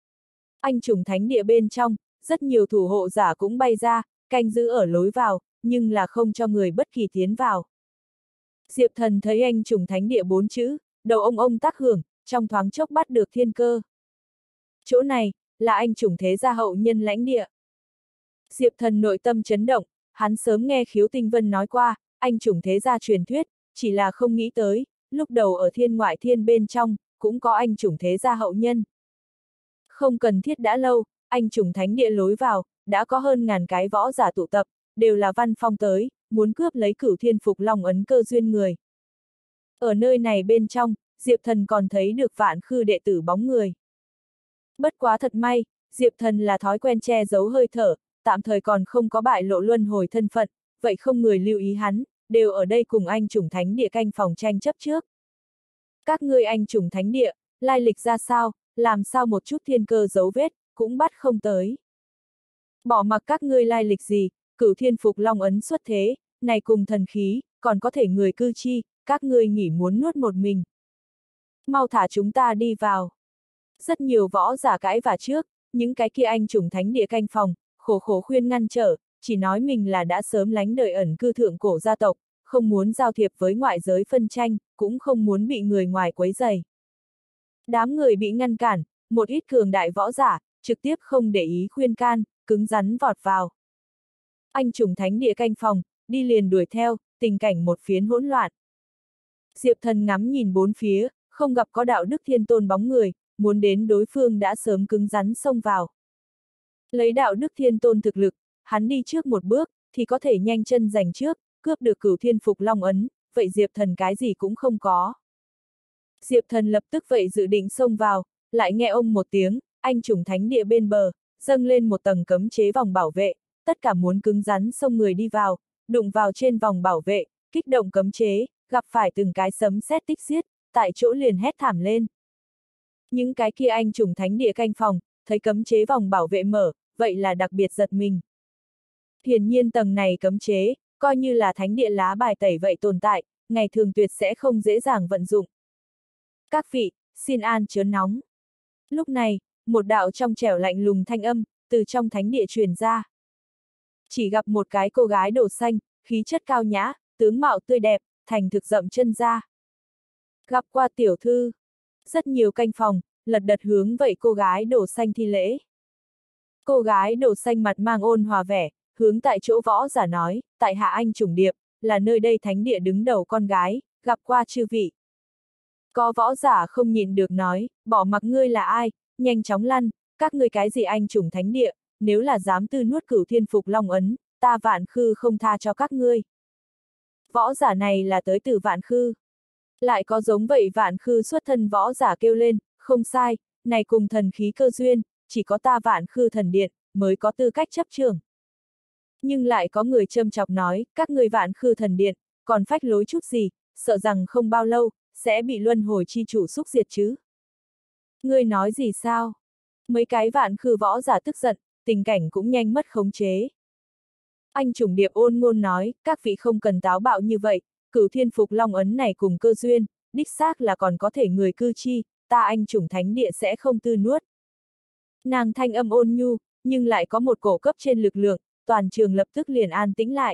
Anh trùng thánh địa bên trong, rất nhiều thủ hộ giả cũng bay ra, canh giữ ở lối vào, nhưng là không cho người bất kỳ tiến vào. Diệp Thần thấy anh trùng thánh địa bốn chữ, đầu ông ông tác hưởng, trong thoáng chốc bắt được thiên cơ. Chỗ này, là anh trùng thế gia hậu nhân lãnh địa. Diệp Thần nội tâm chấn động, hắn sớm nghe Khiếu Tinh Vân nói qua, anh trùng thế gia truyền thuyết, chỉ là không nghĩ tới, lúc đầu ở thiên ngoại thiên bên trong, cũng có anh trùng thế gia hậu nhân. Không cần thiết đã lâu, anh trùng thánh địa lối vào, đã có hơn ngàn cái võ giả tụ tập, đều là văn phong tới, muốn cướp lấy Cửu Thiên Phục Long ấn cơ duyên người. Ở nơi này bên trong, Diệp Thần còn thấy được Vạn Khư đệ tử bóng người. Bất quá thật may, Diệp Thần là thói quen che giấu hơi thở, tạm thời còn không có bại lộ luân hồi thân phận, vậy không người lưu ý hắn, đều ở đây cùng anh chủng thánh địa canh phòng tranh chấp trước. Các ngươi anh chủng thánh địa, lai lịch ra sao, làm sao một chút thiên cơ dấu vết, cũng bắt không tới. Bỏ mặc các ngươi lai lịch gì, Cửu Thiên Phục Long ấn xuất thế, này cùng thần khí, còn có thể người cư chi, các ngươi nghĩ muốn nuốt một mình. Mau thả chúng ta đi vào. Rất nhiều võ giả cãi vả trước, những cái kia anh chủng thánh địa canh phòng, khổ khổ khuyên ngăn trở, chỉ nói mình là đã sớm lánh đời ẩn cư thượng cổ gia tộc, không muốn giao thiệp với ngoại giới phân tranh, cũng không muốn bị người ngoài quấy rầy. Đám người bị ngăn cản, một ít cường đại võ giả, trực tiếp không để ý khuyên can, cứng rắn vọt vào. Anh chủng thánh địa canh phòng, đi liền đuổi theo, tình cảnh một phiến hỗn loạn. Diệp Thần ngắm nhìn bốn phía, không gặp có đạo đức thiên tôn bóng người, muốn đến đối phương đã sớm cứng rắn xông vào. Lấy đạo đức thiên tôn thực lực, hắn đi trước một bước, thì có thể nhanh chân giành trước, cướp được Cửu Thiên Phục Long ấn, vậy Diệp Thần cái gì cũng không có. Diệp Thần lập tức vậy dự định xông vào, lại nghe ông một tiếng, anh chủng thánh địa bên bờ, dâng lên một tầng cấm chế vòng bảo vệ, tất cả muốn cứng rắn xông người đi vào, đụng vào trên vòng bảo vệ, kích động cấm chế, gặp phải từng cái sấm sét tích xiết, tại chỗ liền hét thảm lên. Những cái kia anh chủng thánh địa canh phòng, thấy cấm chế vòng bảo vệ mở, vậy là đặc biệt giật mình. Hiển nhiên tầng này cấm chế, coi như là thánh địa lá bài tẩy vậy tồn tại, ngày thường tuyệt sẽ không dễ dàng vận dụng. Các vị, xin an chớ nóng. Lúc này, một đạo trong trẻo lạnh lùng thanh âm, từ trong thánh địa truyền ra. Chỉ gặp một cái cô gái đồ xanh, khí chất cao nhã, tướng mạo tươi đẹp, thành thực dậm chân ra. Gặp qua tiểu thư. Rất nhiều canh phòng, lật đật hướng vậy cô gái đồ xanh thi lễ. Cô gái đồ xanh mặt mang ôn hòa vẻ, hướng tại chỗ võ giả nói, tại hạ anh chủng điệp, là nơi đây thánh địa đứng đầu con gái, gặp qua chư vị. Có võ giả không nhịn được nói, bỏ mặc ngươi là ai, nhanh chóng lăn, các ngươi cái gì anh chủng thánh địa, nếu là dám tư nuốt Cửu Thiên Phục Long ấn, ta Vạn Khư không tha cho các ngươi. Võ giả này là tới từ Vạn Khư. Lại có giống vậy Vạn Khư xuất thân võ giả kêu lên, không sai, này cùng thần khí cơ duyên, chỉ có ta Vạn Khư thần điện, mới có tư cách chấp trường. Nhưng lại có người châm chọc nói, các người Vạn Khư thần điện, còn phách lối chút gì, sợ rằng không bao lâu, sẽ bị luân hồi chi chủ xúc diệt chứ. Ngươi nói gì sao? Mấy cái Vạn Khư võ giả tức giận, tình cảnh cũng nhanh mất khống chế. Anh chủng điệp ôn ngôn nói, các vị không cần táo bạo như vậy, Cửu Thiên Phục Long ấn này cùng cơ duyên, đích xác là còn có thể người cư chi, ta anh chủng thánh địa sẽ không tư nuốt. Nàng thanh âm ôn nhu, nhưng lại có một cổ cấp trên lực lượng, toàn trường lập tức liền an tĩnh lại.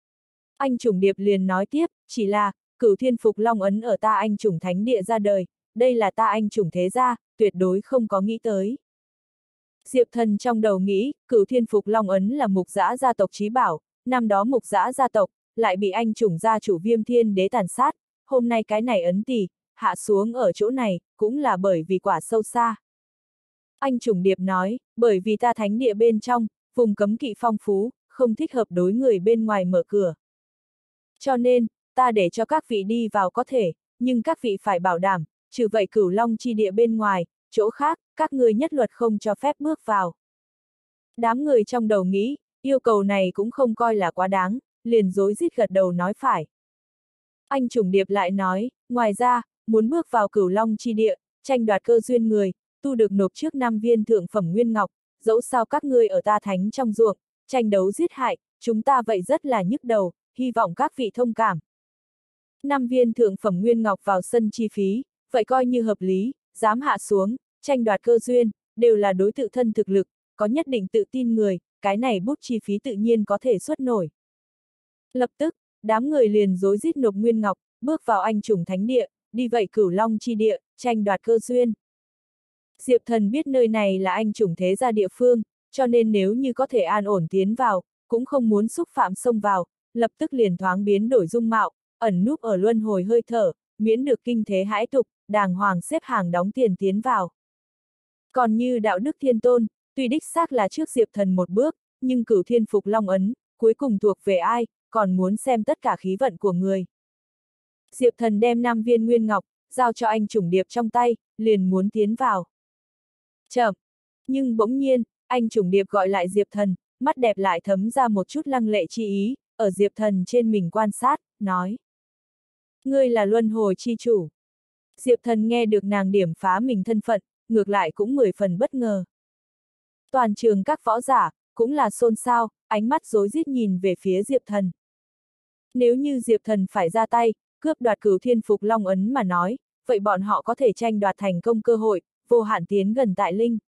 Anh chủng điệp liền nói tiếp, chỉ là, Cửu Thiên Phục Long ấn ở ta anh chủng thánh địa ra đời, đây là ta anh chủng thế gia, tuyệt đối không có nghĩ tới. Diệp Thần trong đầu nghĩ, Cửu Thiên Phục Long ấn là mục dã gia tộc chí bảo, năm đó mục dã gia tộc, lại bị anh chủng gia chủ Viêm Thiên Đế tàn sát, hôm nay cái này ấn tỷ, hạ xuống ở chỗ này, cũng là bởi vì quả sâu xa. Anh chủng điệp nói, bởi vì ta thánh địa bên trong, vùng cấm kỵ phong phú, không thích hợp đối người bên ngoài mở cửa. Cho nên, ta để cho các vị đi vào có thể, nhưng các vị phải bảo đảm, trừ vậy Cửu Long chi địa bên ngoài, chỗ khác, các người nhất luật không cho phép bước vào. Đám người trong đầu nghĩ, yêu cầu này cũng không coi là quá đáng, liền rối rít gật đầu nói phải. Anh chủng điệp lại nói, ngoài ra, muốn bước vào Cửu Long chi địa, tranh đoạt cơ duyên người, tu được nộp trước năm viên thượng phẩm nguyên ngọc, dẫu sao các ngươi ở ta thánh trong ruộng, tranh đấu giết hại, chúng ta vậy rất là nhức đầu, hy vọng các vị thông cảm. Năm viên thượng phẩm nguyên ngọc vào sân chi phí, vậy coi như hợp lý, dám hạ xuống, tranh đoạt cơ duyên, đều là đối tự thân thực lực, có nhất định tự tin người, cái này bút chi phí tự nhiên có thể xuất nổi. Lập tức, đám người liền rối rít nộp nguyên ngọc, bước vào anh chủng thánh địa, đi vậy Cửu Long chi địa, tranh đoạt cơ duyên. Diệp Thần biết nơi này là anh chủng thế gia địa phương, cho nên nếu như có thể an ổn tiến vào, cũng không muốn xúc phạm xông vào, lập tức liền thoáng biến đổi dung mạo, ẩn núp ở luân hồi hơi thở, miễn được kinh thế hãi tục, đàng hoàng xếp hàng đóng tiền tiến vào. Còn như đạo đức thiên tôn, tuy đích xác là trước Diệp Thần một bước, nhưng Cửu Thiên Phục Long ấn, cuối cùng thuộc về ai, còn muốn xem tất cả khí vận của người. Diệp Thần đem năm viên nguyên ngọc, giao cho anh chủng điệp trong tay, liền muốn tiến vào. Chậm! Nhưng bỗng nhiên, anh chủng điệp gọi lại Diệp Thần, mắt đẹp lại thấm ra một chút lăng lệ chi ý, ở Diệp Thần trên mình quan sát, nói. Ngươi là luân hồi chi chủ. Diệp Thần nghe được nàng điểm phá mình thân phận, ngược lại cũng mười phần bất ngờ. Toàn trường các võ giả, cũng là xôn xao, ánh mắt rối rít nhìn về phía Diệp Thần. Nếu như Diệp Thần phải ra tay, cướp đoạt Cửu Thiên Phục Long ấn mà nói, vậy bọn họ có thể tranh đoạt thành công cơ hội, vô hạn tiến gần tại linh.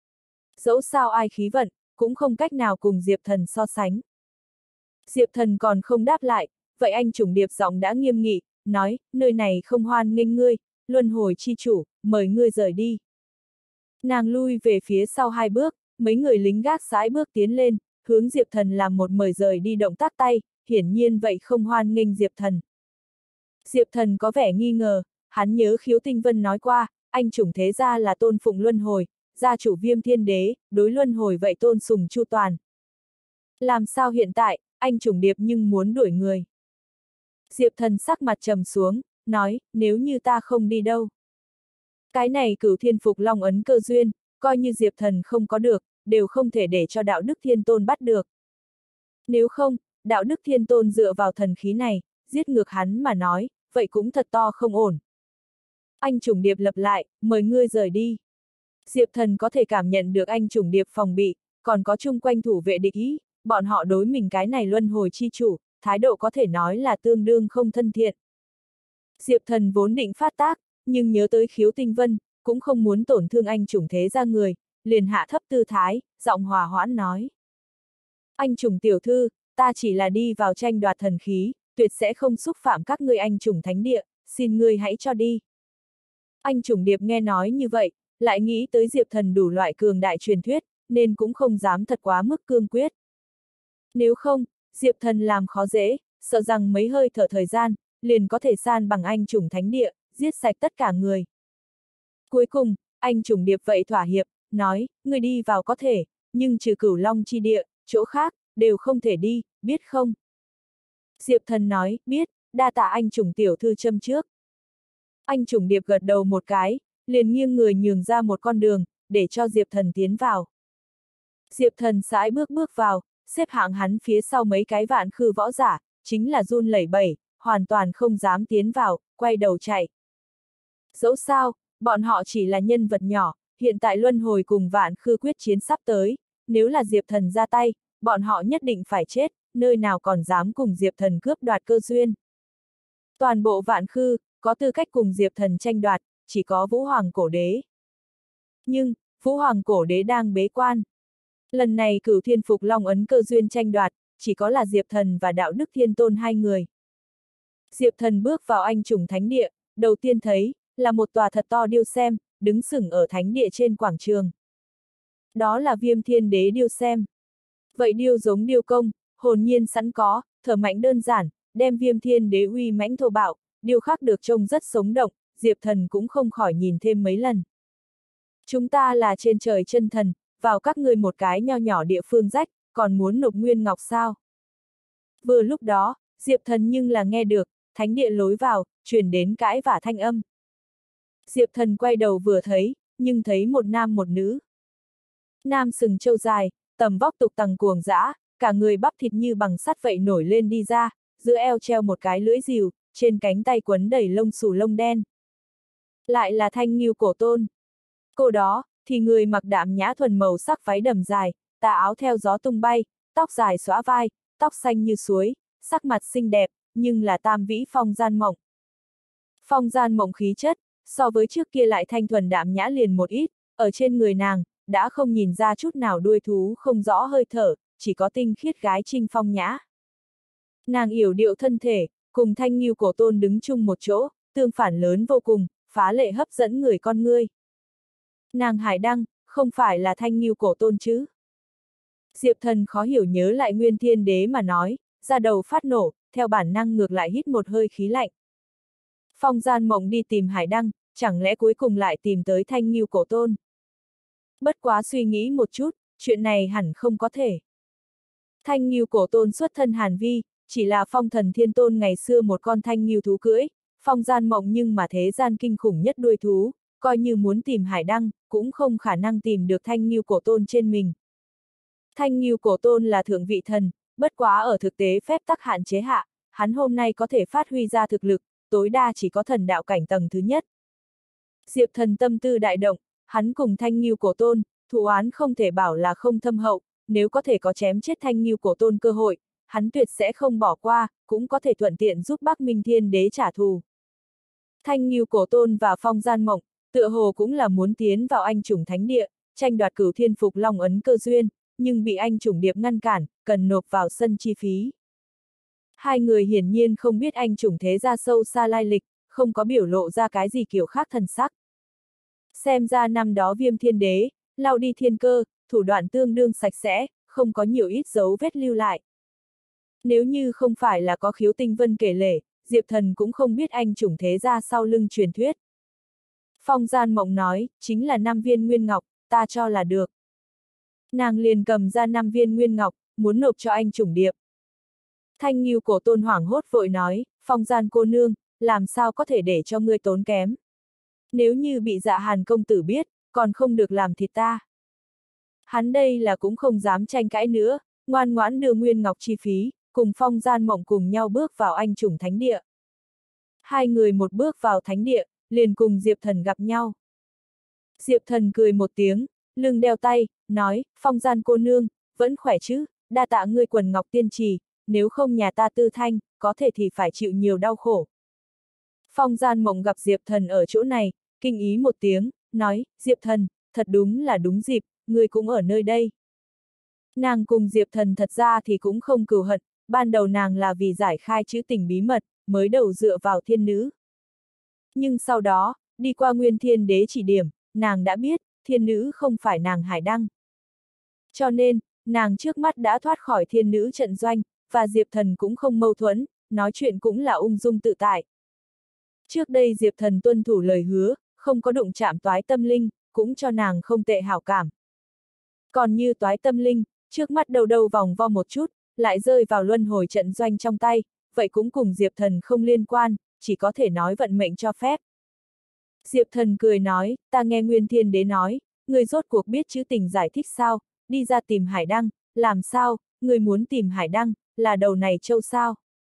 Dẫu sao ai khí vận, cũng không cách nào cùng Diệp Thần so sánh. Diệp Thần còn không đáp lại, vậy anh Trùng Điệp giọng đã nghiêm nghị, nói, nơi này không hoan nghênh ngươi, luân hồi chi chủ, mời ngươi rời đi. Nàng lui về phía sau hai bước, mấy người lính gác sải bước tiến lên, hướng Diệp Thần làm một mời rời đi động tác tay, hiển nhiên vậy không hoan nghênh Diệp Thần. Diệp Thần có vẻ nghi ngờ, hắn nhớ Khiếu Tinh Vân nói qua, anh Trùng thế gia là tôn phụng luân hồi, gia chủ Viêm Thiên Đế, đối luân hồi vậy tôn sùng chu toàn. Làm sao hiện tại, anh Trùng Điệp nhưng muốn đuổi người. Diệp Thần sắc mặt trầm xuống, nói, nếu như ta không đi đâu. Cái này Cửu Thiên Phục Long ấn cơ duyên, coi như Diệp Thần không có được, đều không thể để cho đạo đức thiên tôn bắt được. Nếu không, đạo đức thiên tôn dựa vào thần khí này, giết ngược hắn mà nói, vậy cũng thật to không ổn. Anh Trùng Điệp lập lại, mời ngươi rời đi. Diệp Thần có thể cảm nhận được anh Trùng Điệp phòng bị, còn có chung quanh thủ vệ địch ý, bọn họ đối mình cái này luân hồi chi chủ, thái độ có thể nói là tương đương không thân thiện. Diệp Thần vốn định phát tác, nhưng nhớ tới Khiếu Tinh Vân, cũng không muốn tổn thương anh Trùng thế gia người, liền hạ thấp tư thái, giọng hòa hoãn nói. Anh Trùng tiểu thư, ta chỉ là đi vào tranh đoạt thần khí, tuyệt sẽ không xúc phạm các ngươi anh Trùng thánh địa, xin ngươi hãy cho đi. Anh Trùng Điệp nghe nói như vậy, lại nghĩ tới Diệp Thần đủ loại cường đại truyền thuyết, nên cũng không dám thật quá mức cương quyết. Nếu không, Diệp Thần làm khó dễ, sợ rằng mấy hơi thở thời gian, liền có thể san bằng anh Trùng thánh địa, giết sạch tất cả người. Cuối cùng, anh Trùng Điệp vậy thỏa hiệp, nói, người đi vào có thể, nhưng trừ Cửu Long chi địa, chỗ khác, đều không thể đi, biết không? Diệp Thần nói, biết, đa tạ anh Trùng tiểu thư châm trước. Anh Trùng Điệp gật đầu một cái, liền nghiêng người nhường ra một con đường, để cho Diệp Thần tiến vào. Diệp Thần sải bước bước vào, xếp hạng hắn phía sau mấy cái vạn khư võ giả, chính là run lẩy bẩy, hoàn toàn không dám tiến vào, quay đầu chạy. Dẫu sao, bọn họ chỉ là nhân vật nhỏ, hiện tại luân hồi cùng vạn khư quyết chiến sắp tới, nếu là Diệp Thần ra tay, bọn họ nhất định phải chết, nơi nào còn dám cùng Diệp Thần cướp đoạt cơ duyên. Toàn bộ vạn khư, có tư cách cùng Diệp Thần tranh đoạt, chỉ có Vũ Hoàng Cổ Đế. Nhưng, Vũ Hoàng Cổ Đế đang bế quan. Lần này Cửu Thiên Phục Long ấn cơ duyên tranh đoạt, chỉ có là Diệp Thần và Đạo Đức Thiên Tôn hai người. Diệp Thần bước vào anh Trùng thánh địa, đầu tiên thấy, là một tòa thật to điêu xem, đứng sừng ở thánh địa trên quảng trường. Đó là Viêm Thiên Đế điêu xem. Vậy điêu giống điêu công, hồn nhiên sẵn có, thở mạnh đơn giản, đem Viêm Thiên Đế uy mãnh thô bạo, điêu khắc được trông rất sống động, Diệp Thần cũng không khỏi nhìn thêm mấy lần. Chúng ta là trên trời chân thần, vào các ngươi một cái nho nhỏ địa phương rách, còn muốn nộp nguyên ngọc sao? Vừa lúc đó, Diệp Thần nhưng là nghe được, thánh địa lối vào, truyền đến cãi vả thanh âm. Diệp Thần quay đầu vừa thấy, nhưng thấy một nam một nữ. Nam sừng trâu dài, tầm vóc tục tằng cuồng dã, cả người bắp thịt như bằng sắt vậy nổi lên đi ra, giữa eo treo một cái lưỡi rìu, trên cánh tay quấn đầy lông xù lông đen. Lại là Thanh Ngưu Cổ Tôn. Cô đó, thì người mặc đạm nhã thuần màu sắc váy đầm dài, tà áo theo gió tung bay, tóc dài xõa vai, tóc xanh như suối, sắc mặt xinh đẹp, nhưng là tam vĩ phong gian mộng. Phong gian mộng khí chất, so với trước kia lại thanh thuần đạm nhã liền một ít, ở trên người nàng, đã không nhìn ra chút nào đuôi thú không rõ hơi thở, chỉ có tinh khiết gái trinh phong nhã. Nàng yểu điệu thân thể, cùng Thanh Ngưu Cổ Tôn đứng chung một chỗ, tương phản lớn vô cùng, phá lệ hấp dẫn người con ngươi. Nàng Hải Đăng, không phải là Thanh Ngưu Cổ Tôn chứ? Diệp Thần khó hiểu nhớ lại Nguyên Thiên Đế mà nói, ra đầu phát nổ, theo bản năng ngược lại hít một hơi khí lạnh. Phong gian mộng đi tìm Hải Đăng, chẳng lẽ cuối cùng lại tìm tới Thanh Ngưu Cổ Tôn? Bất quá suy nghĩ một chút, chuyện này hẳn không có thể. Thanh Ngưu Cổ Tôn xuất thân Hàn Vi, chỉ là Phong Thần Thiên Tôn ngày xưa một con thanh ngưu thú cưỡi, phong gian mộng nhưng mà thế gian kinh khủng nhất đuôi thú, coi như muốn tìm Hải Đăng, cũng không khả năng tìm được Thanh Ngưu Cổ Tôn trên mình. Thanh Ngưu Cổ Tôn là thượng vị thần, bất quá ở thực tế phép tắc hạn chế hạ, hắn hôm nay có thể phát huy ra thực lực, tối đa chỉ có thần đạo cảnh tầng thứ nhất. Diệp Thần tâm tư đại động, hắn cùng Thanh Ngưu Cổ Tôn, thù oán không thể bảo là không thâm hậu, nếu có thể có chém chết Thanh Ngưu Cổ Tôn cơ hội, hắn tuyệt sẽ không bỏ qua, cũng có thể thuận tiện giúp Bắc Minh Thiên Đế trả thù. Thanh Ngưu Cổ Tôn và Phong Gian Mộng, tựa hồ cũng là muốn tiến vào anh chủng thánh địa, tranh đoạt Cửu Thiên Phục Long ấn cơ duyên, nhưng bị anh chủng điệp ngăn cản, cần nộp vào sân chi phí. Hai người hiển nhiên không biết anh chủng thế gia sâu xa lai lịch, không có biểu lộ ra cái gì kiểu khác thần sắc. Xem ra năm đó Viêm Thiên Đế, lau đi thiên cơ, thủ đoạn tương đương sạch sẽ, không có nhiều ít dấu vết lưu lại. Nếu như không phải là có Khiếu Tinh Vân kể lể, Diệp Thần cũng không biết anh chủng thế gia sau lưng truyền thuyết. Phong Gian Mộng nói, chính là năm viên nguyên ngọc, ta cho là được. Nàng liền cầm ra năm viên nguyên ngọc, muốn nộp cho anh chủng điệp. Thanh Ngưu Cổ Tôn hoảng hốt vội nói, Phong Gian cô nương, làm sao có thể để cho ngươi tốn kém. Nếu như bị Dạ Hàn công tử biết, còn không được làm thịt ta. Hắn đây là cũng không dám tranh cãi nữa, ngoan ngoãn đưa nguyên ngọc chi phí, cùng Phong Gian Mộng cùng nhau bước vào anh chủng thánh địa. Hai người một bước vào thánh địa, liền cùng Diệp Thần gặp nhau. Diệp Thần cười một tiếng, lưng đeo tay, nói, Phong Gian cô nương, vẫn khỏe chứ, đa tạ ngươi quần ngọc tiên trì, nếu không nhà ta tư thanh, có thể thì phải chịu nhiều đau khổ. Phong Gian Mộng gặp Diệp Thần ở chỗ này, kinh ý một tiếng, nói, Diệp Thần, thật đúng là đúng dịp, ngươi cũng ở nơi đây. Nàng cùng Diệp Thần thật ra thì cũng không cừu hận, ban đầu nàng là vì giải khai chữ tình bí mật, mới đầu dựa vào thiên nữ. Nhưng sau đó, đi qua Nguyên Thiên Đế chỉ điểm, nàng đã biết, thiên nữ không phải nàng hải đăng. Cho nên, nàng trước mắt đã thoát khỏi thiên nữ trận doanh, và Diệp Thần cũng không mâu thuẫn, nói chuyện cũng là ung dung tự tại. Trước đây Diệp Thần tuân thủ lời hứa, không có đụng chạm toái tâm linh, cũng cho nàng không tệ hảo cảm. Còn như toái tâm linh, trước mắt đầu đầu vòng vo một chút, lại rơi vào luân hồi trận doanh trong tay, vậy cũng cùng Diệp Thần không liên quan, chỉ có thể nói vận mệnh cho phép. Diệp Thần cười nói, ta nghe Nguyên Thiên Đế nói, người rốt cuộc biết chữ tình giải thích sao, đi ra tìm hải đăng, làm sao, người muốn tìm hải đăng, là đầu này châu sao.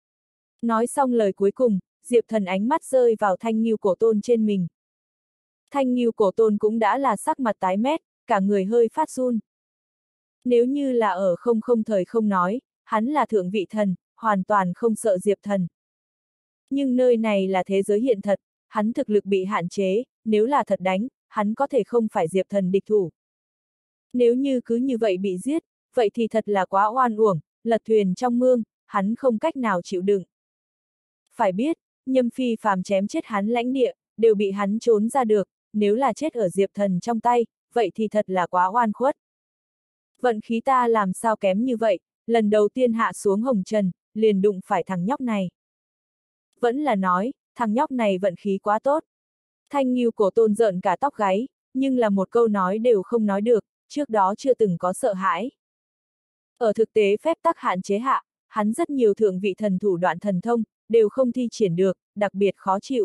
Nói xong lời cuối cùng, Diệp Thần ánh mắt rơi vào Thanh Ngưu Cổ Tôn trên mình. Thanh Ngưu Cổ Tôn cũng đã là sắc mặt tái mét, cả người hơi phát run. Nếu như là ở không không thời không nói, hắn là thượng vị thần, hoàn toàn không sợ Diệp Thần. Nhưng nơi này là thế giới hiện thật, hắn thực lực bị hạn chế, nếu là thật đánh, hắn có thể không phải Diệp Thần địch thủ. Nếu như cứ như vậy bị giết, vậy thì thật là quá oan uổng, lật thuyền trong mương, hắn không cách nào chịu đựng. Phải biết, Nhâm Phi phàm chém chết hắn lãnh địa, đều bị hắn trốn ra được, nếu là chết ở Diệp Thần trong tay, vậy thì thật là quá oan khuất. Vận khí ta làm sao kém như vậy, lần đầu tiên hạ xuống hồng trần, liền đụng phải thằng nhóc này. Vẫn là nói, thằng nhóc này vận khí quá tốt. Thanh Ngưu Cổ Tôn rợn cả tóc gáy, nhưng là một câu nói đều không nói được, trước đó chưa từng có sợ hãi. Ở thực tế phép tắc hạn chế hạ, hắn rất nhiều thượng vị thần thủ đoạn thần thông, đều không thi triển được, đặc biệt khó chịu.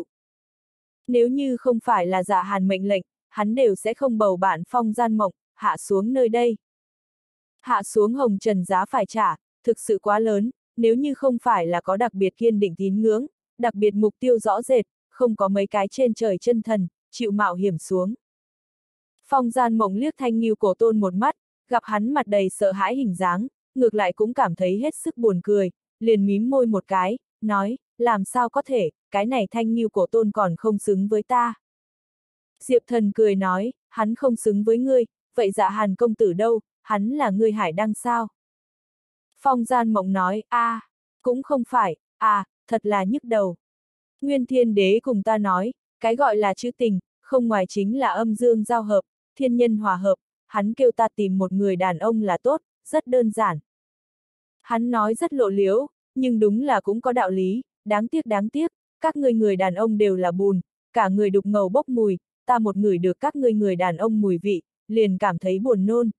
Nếu như không phải là Dạ Hàn mệnh lệnh, hắn đều sẽ không bầu bạn Phong Gian Mộng, hạ xuống nơi đây. Hạ xuống hồng trần giá phải trả, thực sự quá lớn, nếu như không phải là có đặc biệt kiên định tín ngưỡng, đặc biệt mục tiêu rõ rệt, không có mấy cái trên trời chân thần, chịu mạo hiểm xuống. Phong Gian Mộng liếc Thanh Ngưu Cổ Tôn một mắt, gặp hắn mặt đầy sợ hãi hình dáng, ngược lại cũng cảm thấy hết sức buồn cười, liền mím môi một cái, nói, làm sao có thể, cái này Thanh Ngưu Cổ Tôn còn không xứng với ta. Diệp Thần cười nói, hắn không xứng với ngươi, vậy Dạ Hàn công tử đâu, hắn là ngươi hải đăng sao? Phong Gian Mộng nói, a, à, cũng không phải, à, thật là nhức đầu. Nguyên Thiên Đế cùng ta nói, cái gọi là chữ tình, không ngoài chính là âm dương giao hợp, thiên nhân hòa hợp, hắn kêu ta tìm một người đàn ông là tốt, rất đơn giản. Hắn nói rất lộ liễu, nhưng đúng là cũng có đạo lý, đáng tiếc đáng tiếc, các ngươi người đàn ông đều là bùn, cả người đục ngầu bốc mùi, ta một người được các ngươi người đàn ông mùi vị, liền cảm thấy buồn nôn.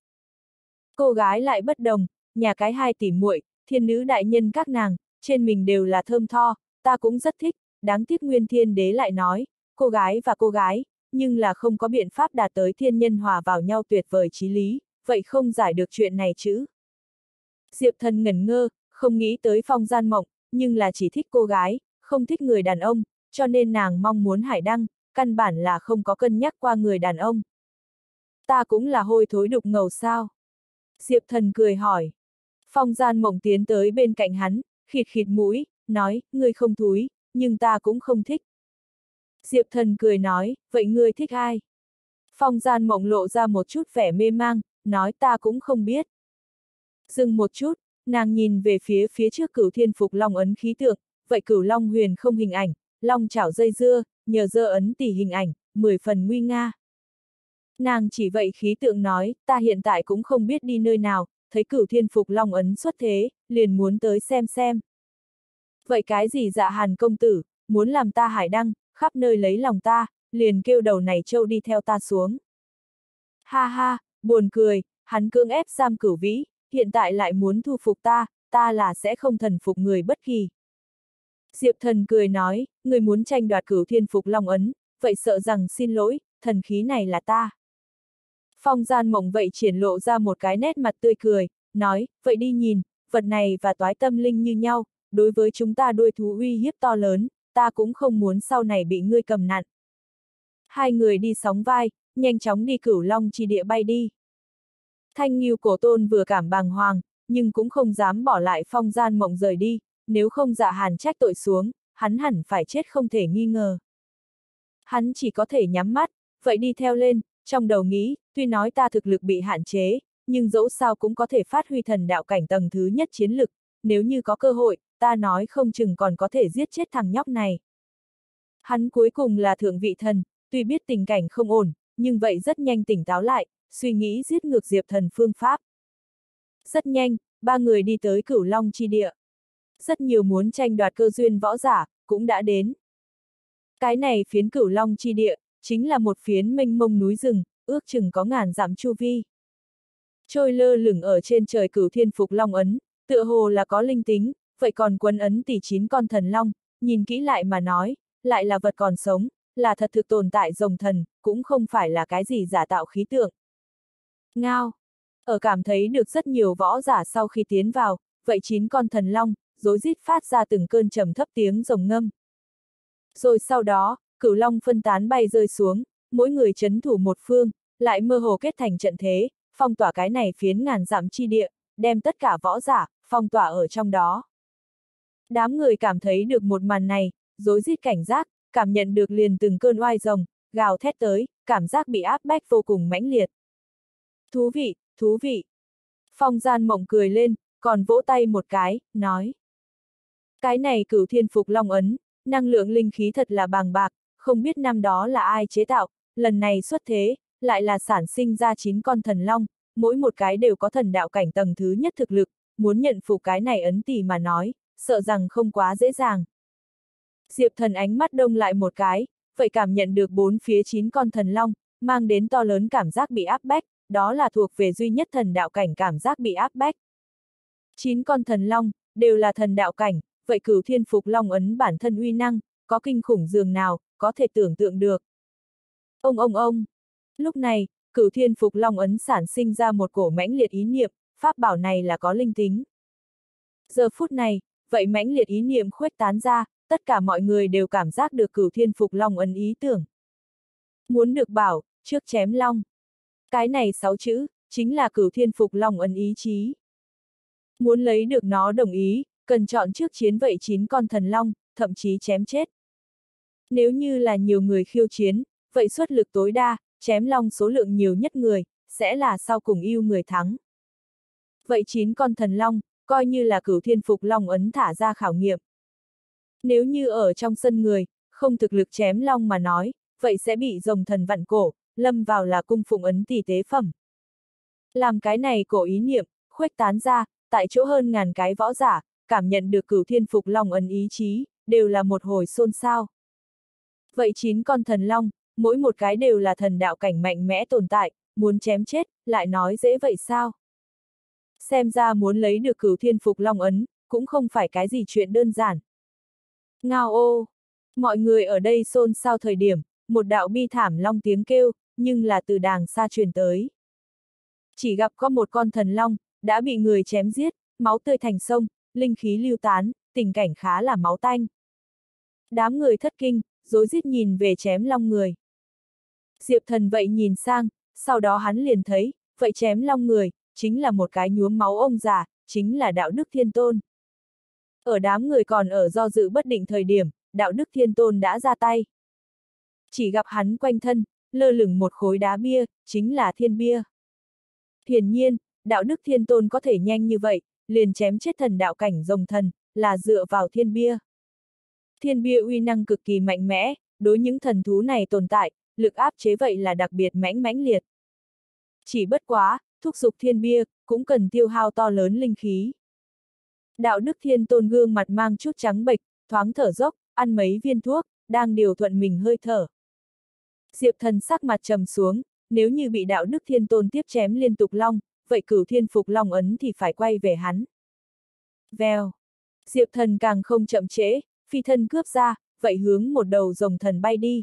Cô gái lại bất đồng, nhà cái hai tỷ muội, thiên nữ đại nhân các nàng, trên mình đều là thơm tho, ta cũng rất thích, đáng tiếc Nguyên Thiên Đế lại nói, cô gái và cô gái, nhưng là không có biện pháp đạt tới thiên nhân hòa vào nhau tuyệt vời chí lý, vậy không giải được chuyện này chứ? Diệp Thần ngẩn ngơ, không nghĩ tới Phong Gian Mộng, nhưng là chỉ thích cô gái, không thích người đàn ông, cho nên nàng mong muốn Hải Đăng, căn bản là không có cân nhắc qua người đàn ông. Ta cũng là hôi thối đục ngầu sao? Diệp Thần cười hỏi. Phong Gian Mộng tiến tới bên cạnh hắn, khịt khịt mũi, nói, ngươi không thúi, nhưng ta cũng không thích. Diệp Thần cười nói, vậy ngươi thích ai? Phong Gian Mộng lộ ra một chút vẻ mê mang, nói ta cũng không biết. Dừng một chút, nàng nhìn về phía phía trước Cửu Thiên Phục Long ấn khí tượng, vậy Cửu Long Huyền không hình ảnh, long chảo dây dưa, nhờ dơ ấn tỉ hình ảnh, mười phần nguy nga. Nàng chỉ vậy khí tượng nói, ta hiện tại cũng không biết đi nơi nào, thấy Cửu Thiên Phục Long ấn xuất thế, liền muốn tới xem xem. Vậy cái gì Dạ Hàn công tử, muốn làm ta Hải Đăng, khắp nơi lấy lòng ta, liền kêu đầu này trâu đi theo ta xuống. Ha ha, buồn cười, hắn cưỡng ép giam Cửu Vĩ, hiện tại lại muốn thu phục ta, ta là sẽ không thần phục người bất kỳ. Diệp Thần cười nói, người muốn tranh đoạt Cửu Thiên Phục Long ấn, vậy sợ rằng xin lỗi, thần khí này là ta. Phong Gian Mộng vậy triển lộ ra một cái nét mặt tươi cười, nói, vậy đi nhìn, vật này và toái tâm linh như nhau, đối với chúng ta đuôi thú uy hiếp to lớn, ta cũng không muốn sau này bị ngươi cầm nặn. Hai người đi sóng vai, nhanh chóng đi Cửu Long chi địa bay đi. Thanh Ngưu Cổ Tôn vừa cảm bàng hoàng, nhưng cũng không dám bỏ lại Phong Gian Mộng rời đi, nếu không Dạ Hàn trách tội xuống, hắn hẳn phải chết không thể nghi ngờ. Hắn chỉ có thể nhắm mắt, vậy đi theo lên, trong đầu nghĩ, tuy nói ta thực lực bị hạn chế, nhưng dẫu sao cũng có thể phát huy thần đạo cảnh tầng thứ nhất chiến lực, nếu như có cơ hội, ta nói không chừng còn có thể giết chết thằng nhóc này. Hắn cuối cùng là thượng vị thần, tuy biết tình cảnh không ổn, nhưng vậy rất nhanh tỉnh táo lại, suy nghĩ giết ngược Diệp Thần phương pháp. Rất nhanh, ba người đi tới Cửu Long chi địa. Rất nhiều muốn tranh đoạt cơ duyên võ giả, cũng đã đến. Cái này phiến Cửu Long chi địa, chính là một phiến mênh mông núi rừng, ước chừng có ngàn dặm chu vi. Trôi lơ lửng ở trên trời Cửu Thiên Phục Long ấn, tựa hồ là có linh tính, vậy còn quấn ấn tỷ chín con thần long, nhìn kỹ lại mà nói, lại là vật còn sống, là thật thực tồn tại rồng thần, cũng không phải là cái gì giả tạo khí tượng. Ngao! Ở cảm thấy được rất nhiều võ giả sau khi tiến vào, vậy chín con thần long, rối rít phát ra từng cơn trầm thấp tiếng rồng ngâm. Rồi sau đó, Cửu Long phân tán bay rơi xuống, mỗi người trấn thủ một phương, lại mơ hồ kết thành trận thế, phong tỏa cái này phiến ngàn dặm chi địa, đem tất cả võ giả, phong tỏa ở trong đó. Đám người cảm thấy được một màn này, rối rít cảnh giác, cảm nhận được liền từng cơn oai rồng, gào thét tới, cảm giác bị áp bách vô cùng mãnh liệt. Thú vị, thú vị. Phong Gian Mộng cười lên, còn vỗ tay một cái, nói. Cái này Cửu Thiên Phục Long ấn, năng lượng linh khí thật là bàng bạc, không biết năm đó là ai chế tạo, lần này xuất thế, lại là sản sinh ra chín con thần long, mỗi một cái đều có thần đạo cảnh tầng thứ nhất thực lực, muốn nhận phục cái này ấn tỷ mà nói, sợ rằng không quá dễ dàng. Diệp Thần ánh mắt đông lại một cái, vậy cảm nhận được bốn phía chín con thần long, mang đến to lớn cảm giác bị áp bách, đó là thuộc về duy nhất thần đạo cảnh cảm giác bị áp bách. Chín con thần long, đều là thần đạo cảnh, vậy Cửu Thiên Phục Long ấn bản thân uy năng, có kinh khủng dường nào, có thể tưởng tượng được. Ông ông ông! Lúc này, Cửu Thiên Phục Long ấn sản sinh ra một cổ mãnh liệt ý niệm, pháp bảo này là có linh tính. Giờ phút này, vậy mãnh liệt ý niệm khuếch tán ra, tất cả mọi người đều cảm giác được Cửu Thiên Phục Long ấn ý tưởng. Muốn được bảo, trước chém long. Cái này sáu chữ, chính là Cửu Thiên Phục Long ấn ý chí. Muốn lấy được nó đồng ý, cần chọn trước chiến vậy chín con thần long, thậm chí chém chết. Nếu như là nhiều người khiêu chiến, vậy xuất lực tối đa, chém long số lượng nhiều nhất người, sẽ là sau cùng ưu người thắng. Vậy chín con thần long, coi như là Cửu Thiên Phục Long ấn thả ra khảo nghiệm. Nếu như ở trong sân người, không thực lực chém long mà nói, vậy sẽ bị rồng thần vặn cổ, lâm vào là cung phụng ấn tỷ tế phẩm. Làm cái này cổ ý niệm, khuếch tán ra, tại chỗ hơn ngàn cái võ giả, cảm nhận được Cửu Thiên Phục Long ấn ý chí, đều là một hồi xôn xao. Vậy chín con thần long, mỗi một cái đều là thần đạo cảnh mạnh mẽ tồn tại, muốn chém chết, lại nói dễ vậy sao? Xem ra muốn lấy được Cửu Thiên Phục Long ấn, cũng không phải cái gì chuyện đơn giản. Ngao ô! Mọi người ở đây xôn xao thời điểm, một đạo bi thảm long tiếng kêu, nhưng là từ đàng xa truyền tới. Chỉ gặp có một con thần long, đã bị người chém giết, máu tươi thành sông, linh khí lưu tán, tình cảnh khá là máu tanh. Đám người thất kinh, rối rít nhìn về chém long người. Diệp Thần vậy nhìn sang, sau đó hắn liền thấy, vậy chém long người, chính là một cái nhuốm máu ông già, chính là Đạo Đức Thiên Tôn. Ở đám người còn ở do dự bất định thời điểm, Đạo Đức Thiên Tôn đã ra tay. Chỉ gặp hắn quanh thân, lơ lửng một khối đá bia, chính là thiên bia. Hiển nhiên, Đạo Đức Thiên Tôn có thể nhanh như vậy, liền chém chết thần đạo cảnh rồng thần, là dựa vào thiên bia. Thiên bia uy năng cực kỳ mạnh mẽ, đối những thần thú này tồn tại, lực áp chế vậy là đặc biệt mãnh mãnh liệt. Chỉ bất quá, thúc giục thiên bia, cũng cần tiêu hao to lớn linh khí. Đạo Đức Thiên Tôn gương mặt mang chút trắng bệch, thoáng thở dốc, ăn mấy viên thuốc, đang điều thuận mình hơi thở. Diệp Thần sắc mặt trầm xuống, nếu như bị Đạo Đức Thiên Tôn tiếp chém liên tục long, vậy Cửu Thiên Phục Long ấn thì phải quay về hắn. Vèo. Diệp Thần càng không chậm trễ, phi thân cướp ra, vậy hướng một đầu rồng thần bay đi.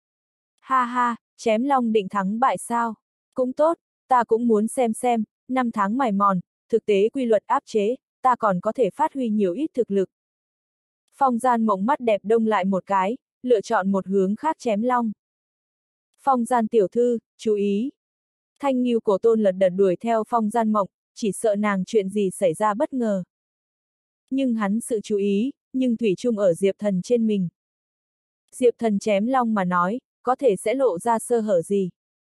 Ha ha, chém long định thắng bại sao? Cũng tốt, ta cũng muốn xem xem, năm tháng mài mòn, thực tế quy luật áp chế, ta còn có thể phát huy nhiều ít thực lực. Phong Gian Mộng mắt đẹp đông lại một cái, lựa chọn một hướng khác chém long. Phong Gian tiểu thư, chú ý. Thanh Ngưu Cổ Tôn lật đật đuổi theo Phong Gian Mộng, chỉ sợ nàng chuyện gì xảy ra bất ngờ. Nhưng hắn sự chú ý, nhưng thủy chung ở Diệp Thần trên mình. Diệp Thần chém long mà nói, có thể sẽ lộ ra sơ hở gì.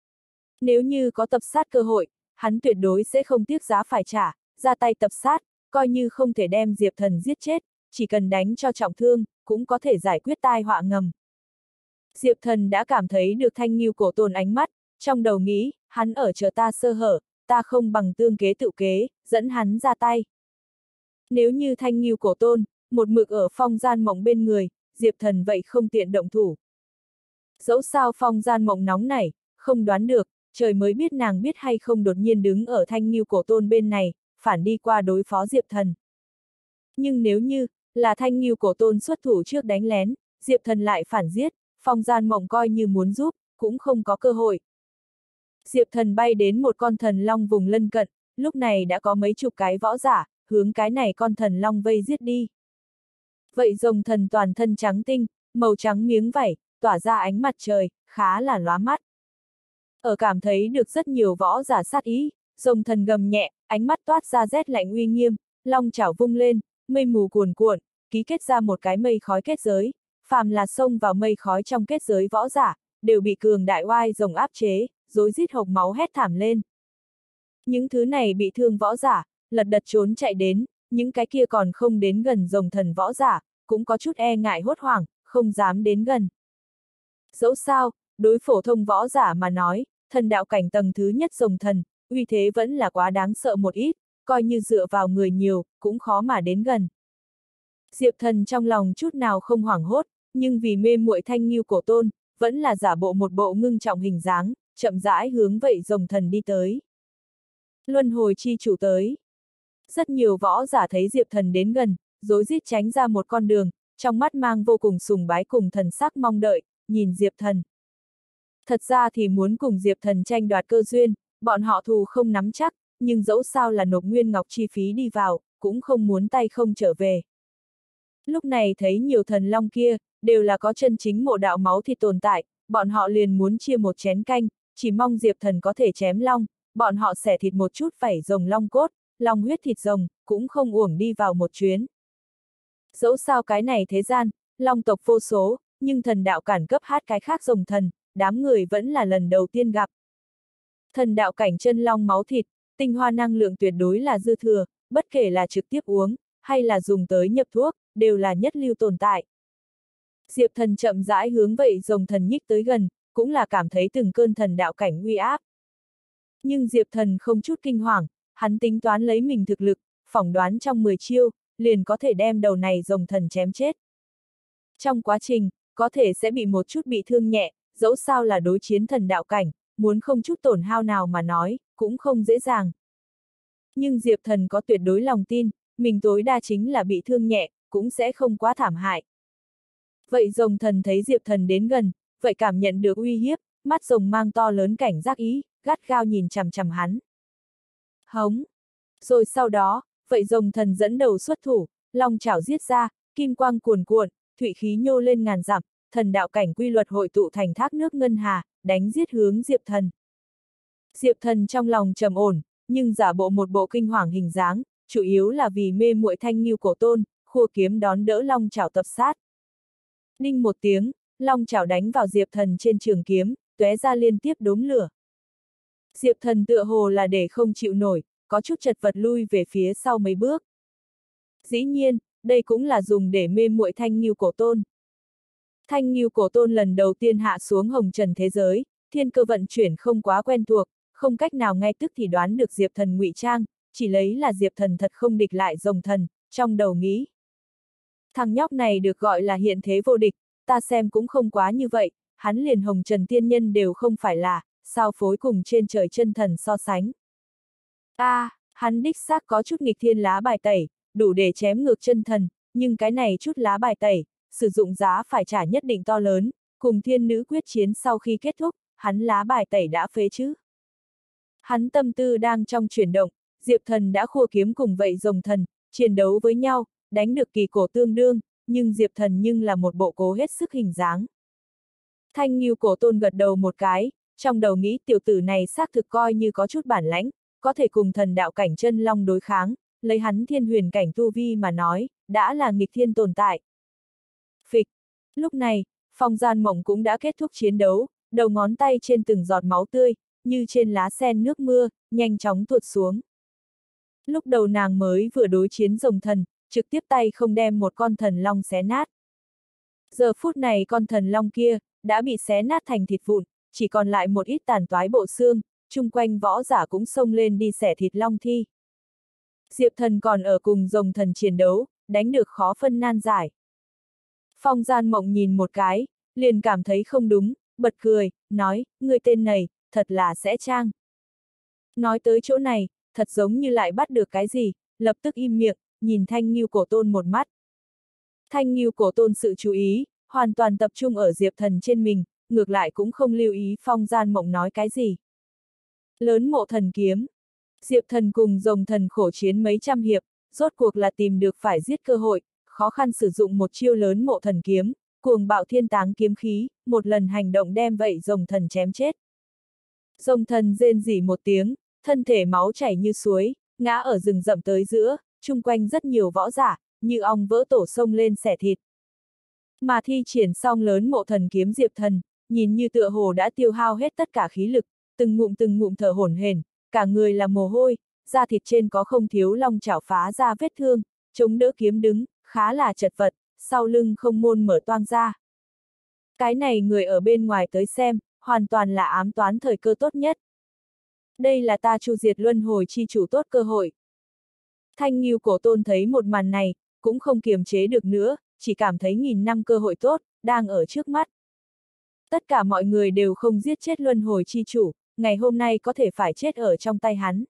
Nếu như có tập sát cơ hội, hắn tuyệt đối sẽ không tiếc giá phải trả, ra tay tập sát, coi như không thể đem Diệp Thần giết chết, chỉ cần đánh cho trọng thương, cũng có thể giải quyết tai họa ngầm. Diệp Thần đã cảm thấy được Thanh Ngưu Cổ Tôn ánh mắt, trong đầu nghĩ, hắn ở chờ ta sơ hở, ta không bằng tương kế tự kế, dẫn hắn ra tay. Nếu như Thanh Ngưu Cổ Tôn, một mực ở Phong Gian Mộng bên người, Diệp Thần vậy không tiện động thủ. Dẫu sao Phong Gian Mộng nóng nảy, không đoán được, trời mới biết nàng biết hay không đột nhiên đứng ở Thanh Ngưu Cổ Tôn bên này, phản đi qua đối phó Diệp Thần. Nhưng nếu như, là Thanh Ngưu Cổ Tôn xuất thủ trước đánh lén, Diệp Thần lại phản giết, Phong Gian Mộng coi như muốn giúp, cũng không có cơ hội. Diệp Thần bay đến một con thần long vùng lân cận, lúc này đã có mấy chục cái võ giả, hướng cái này con thần long vây giết đi. Vậy rồng thần toàn thân trắng tinh, màu trắng miếng vảy, tỏa ra ánh mặt trời, khá là lóa mắt. Ở cảm thấy được rất nhiều võ giả sát ý, rồng thần gầm nhẹ, ánh mắt toát ra rét lạnh uy nghiêm, long chảo vung lên, mây mù cuồn cuộn, ký kết ra một cái mây khói kết giới, phàm là xông vào mây khói trong kết giới võ giả, đều bị cường đại oai rồng áp chế, rối rít hộc máu hét thảm lên. Những thứ này bị thương võ giả, lật đật trốn chạy đến, những cái kia còn không đến gần rồng thần võ giả, cũng có chút e ngại hốt hoảng, không dám đến gần. Dẫu sao, đối phổ thông võ giả mà nói, thần đạo cảnh tầng thứ nhất rồng thần, uy thế vẫn là quá đáng sợ một ít, coi như dựa vào người nhiều, cũng khó mà đến gần. Diệp Thần trong lòng chút nào không hoảng hốt, nhưng vì mê muội Thanh Ngưu Cổ Tôn, vẫn là giả bộ một bộ ngưng trọng hình dáng, chậm rãi hướng vậy rồng thần đi tới. Luân hồi chi chủ tới. Rất nhiều võ giả thấy Diệp Thần đến gần, rối rít tránh ra một con đường, trong mắt mang vô cùng sùng bái cùng thần sắc mong đợi, nhìn Diệp Thần. Thật ra thì muốn cùng Diệp Thần tranh đoạt cơ duyên, bọn họ thù không nắm chắc, nhưng dẫu sao là nộp nguyên ngọc chi phí đi vào, cũng không muốn tay không trở về. Lúc này thấy nhiều thần long kia, đều là có chân chính mộ đạo máu thịt tồn tại, bọn họ liền muốn chia một chén canh, chỉ mong Diệp Thần có thể chém long, bọn họ xẻ thịt một chút vảy rồng long cốt, long huyết thịt rồng, cũng không uổng đi vào một chuyến. Dẫu sao cái này thế gian, long tộc vô số, nhưng thần đạo cản cấp hát cái khác rồng thần, đám người vẫn là lần đầu tiên gặp. Thần đạo cảnh chân long máu thịt, tinh hoa năng lượng tuyệt đối là dư thừa, bất kể là trực tiếp uống, hay là dùng tới nhập thuốc, đều là nhất lưu tồn tại. Diệp Thần chậm rãi hướng vậy rồng thần nhích tới gần, cũng là cảm thấy từng cơn thần đạo cảnh uy áp. Nhưng Diệp Thần không chút kinh hoàng, hắn tính toán lấy mình thực lực, phỏng đoán trong mười chiêu, liền có thể đem đầu này rồng thần chém chết. Trong quá trình, có thể sẽ bị một chút bị thương nhẹ, dẫu sao là đối chiến thần đạo cảnh, muốn không chút tổn hao nào mà nói, cũng không dễ dàng. Nhưng Diệp Thần có tuyệt đối lòng tin, mình tối đa chính là bị thương nhẹ, cũng sẽ không quá thảm hại. Vậy rồng thần thấy Diệp Thần đến gần, vậy cảm nhận được uy hiếp, mắt rồng mang to lớn cảnh giác ý, gắt gao nhìn chằm chằm hắn. Hống. Rồi sau đó, vậy rồng thần dẫn đầu xuất thủ, long chảo giết ra, kim quang cuồn cuộn, thụy khí nhô lên ngàn dặm, thần đạo cảnh quy luật hội tụ thành thác nước ngân hà, đánh giết hướng Diệp Thần. Diệp Thần trong lòng trầm ổn, nhưng giả bộ một bộ kinh hoàng hình dáng, chủ yếu là vì mê muội Thanh Ngưu Cổ Tôn, khua kiếm đón đỡ long chảo tập sát. Đinh một tiếng, long chảo đánh vào Diệp Thần trên trường kiếm, tóe ra liên tiếp đốm lửa. Diệp Thần tựa hồ là để không chịu nổi, có chút chật vật lui về phía sau mấy bước. Dĩ nhiên, đây cũng là dùng để mê muội Thanh Ngưu Cổ Tôn. Thanh Ngưu Cổ Tôn lần đầu tiên hạ xuống hồng trần thế giới, thiên cơ vận chuyển không quá quen thuộc, không cách nào ngay tức thì đoán được Diệp Thần ngụy trang, chỉ lấy là Diệp Thần thật không địch lại rồng thần, trong đầu nghĩ. Thằng nhóc này được gọi là hiện thế vô địch, ta xem cũng không quá như vậy, hắn liền hồng trần tiên nhân đều không phải là, sao phối cùng trên trời chân thần so sánh. A, à, hắn đích xác có chút nghịch thiên lá bài tẩy, đủ để chém ngược chân thần, nhưng cái này chút lá bài tẩy, sử dụng giá phải trả nhất định to lớn, cùng thiên nữ quyết chiến sau khi kết thúc, hắn lá bài tẩy đã phế chứ. Hắn tâm tư đang trong chuyển động, Diệp Thần đã khua kiếm cùng vậy rồng thần, chiến đấu với nhau, đánh được kỳ cổ tương đương, nhưng Diệp Thần nhưng là một bộ cố hết sức hình dáng. Thanh Ngưu Cổ Tôn gật đầu một cái, trong đầu nghĩ tiểu tử này xác thực coi như có chút bản lãnh, có thể cùng thần đạo cảnh chân long đối kháng, lấy hắn thiên huyền cảnh tu vi mà nói, đã là nghịch thiên tồn tại. Phịch. Lúc này, Phong Gian Mộng cũng đã kết thúc chiến đấu, đầu ngón tay trên từng giọt máu tươi, như trên lá sen nước mưa, nhanh chóng tuột xuống. Lúc đầu nàng mới vừa đối chiến rồng thần, trực tiếp tay không đem một con thần long xé nát. Giờ phút này con thần long kia, đã bị xé nát thành thịt vụn, chỉ còn lại một ít tàn toái bộ xương, chung quanh võ giả cũng xông lên đi xẻ thịt long thi. Diệp Thần còn ở cùng rồng thần chiến đấu, đánh được khó phân nan giải. Phong Gian Mộng nhìn một cái, liền cảm thấy không đúng, bật cười, nói, người tên này, thật là sẽ trang. Nói tới chỗ này, thật giống như lại bắt được cái gì, lập tức im miệng, nhìn Thanh Ngưu Cổ Tôn một mắt. Thanh Ngưu Cổ Tôn sự chú ý, hoàn toàn tập trung ở Diệp Thần trên mình, ngược lại cũng không lưu ý Phong Gian Mộng nói cái gì. Lớn Mộ Thần Kiếm. Diệp Thần cùng rồng thần khổ chiến mấy trăm hiệp, rốt cuộc là tìm được phải giết cơ hội, khó khăn sử dụng một chiêu Lớn Mộ Thần Kiếm, cuồng bạo thiên táng kiếm khí, một lần hành động đem vậy rồng thần chém chết. Rồng thần rên rỉ một tiếng, thân thể máu chảy như suối, ngã ở rừng rậm tới giữa, chung quanh rất nhiều võ giả, như ong vỡ tổ sông lên xẻ thịt. Mà thi triển xong Lớn Mộ Thần Kiếm Diệp Thần, nhìn như tựa hồ đã tiêu hao hết tất cả khí lực, từng ngụm từng ngụm thở hổn hển, cả người là mồ hôi, da thịt trên có không thiếu long chảo phá ra vết thương, chống đỡ kiếm đứng, khá là chật vật, sau lưng không môn mở toang ra. Cái này người ở bên ngoài tới xem, hoàn toàn là ám toán thời cơ tốt nhất. Đây là ta chu diệt luân hồi chi chủ tốt cơ hội. Thanh Ngưu Cổ Tôn thấy một màn này, cũng không kiềm chế được nữa, chỉ cảm thấy nghìn năm cơ hội tốt, đang ở trước mắt. Tất cả mọi người đều không giết chết luân hồi chi chủ, ngày hôm nay có thể phải chết ở trong tay hắn.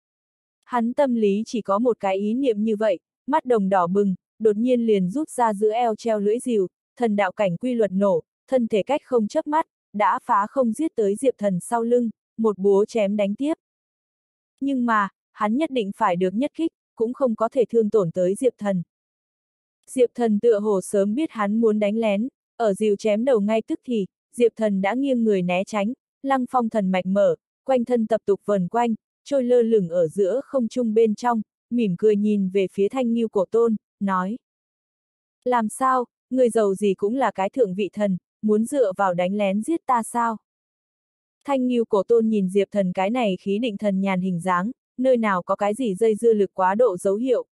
Hắn tâm lý chỉ có một cái ý niệm như vậy, mắt đồng đỏ bừng, đột nhiên liền rút ra giữa eo treo lưỡi rìu, thần đạo cảnh quy luật nổ, thân thể cách không chớp mắt, đã phá không giết tới Diệp Thần sau lưng, một búa chém đánh tiếp. Nhưng mà, hắn nhất định phải được nhất kích, cũng không có thể thương tổn tới Diệp Thần. Diệp Thần tựa hồ sớm biết hắn muốn đánh lén, ở rìu chém đầu ngay tức thì, Diệp Thần đã nghiêng người né tránh, Lăng Phong thần mạch mở, quanh thân tập tục vần quanh, trôi lơ lửng ở giữa không trung bên trong, mỉm cười nhìn về phía Thanh Ngưu Cổ Tôn, nói. Làm sao, người giàu gì cũng là cái thượng vị thần, muốn dựa vào đánh lén giết ta sao? Thanh Ngưu Cổ Tôn nhìn Diệp Thần cái này khí định thần nhàn hình dáng, nơi nào có cái gì dây dưa lực quá độ dấu hiệu.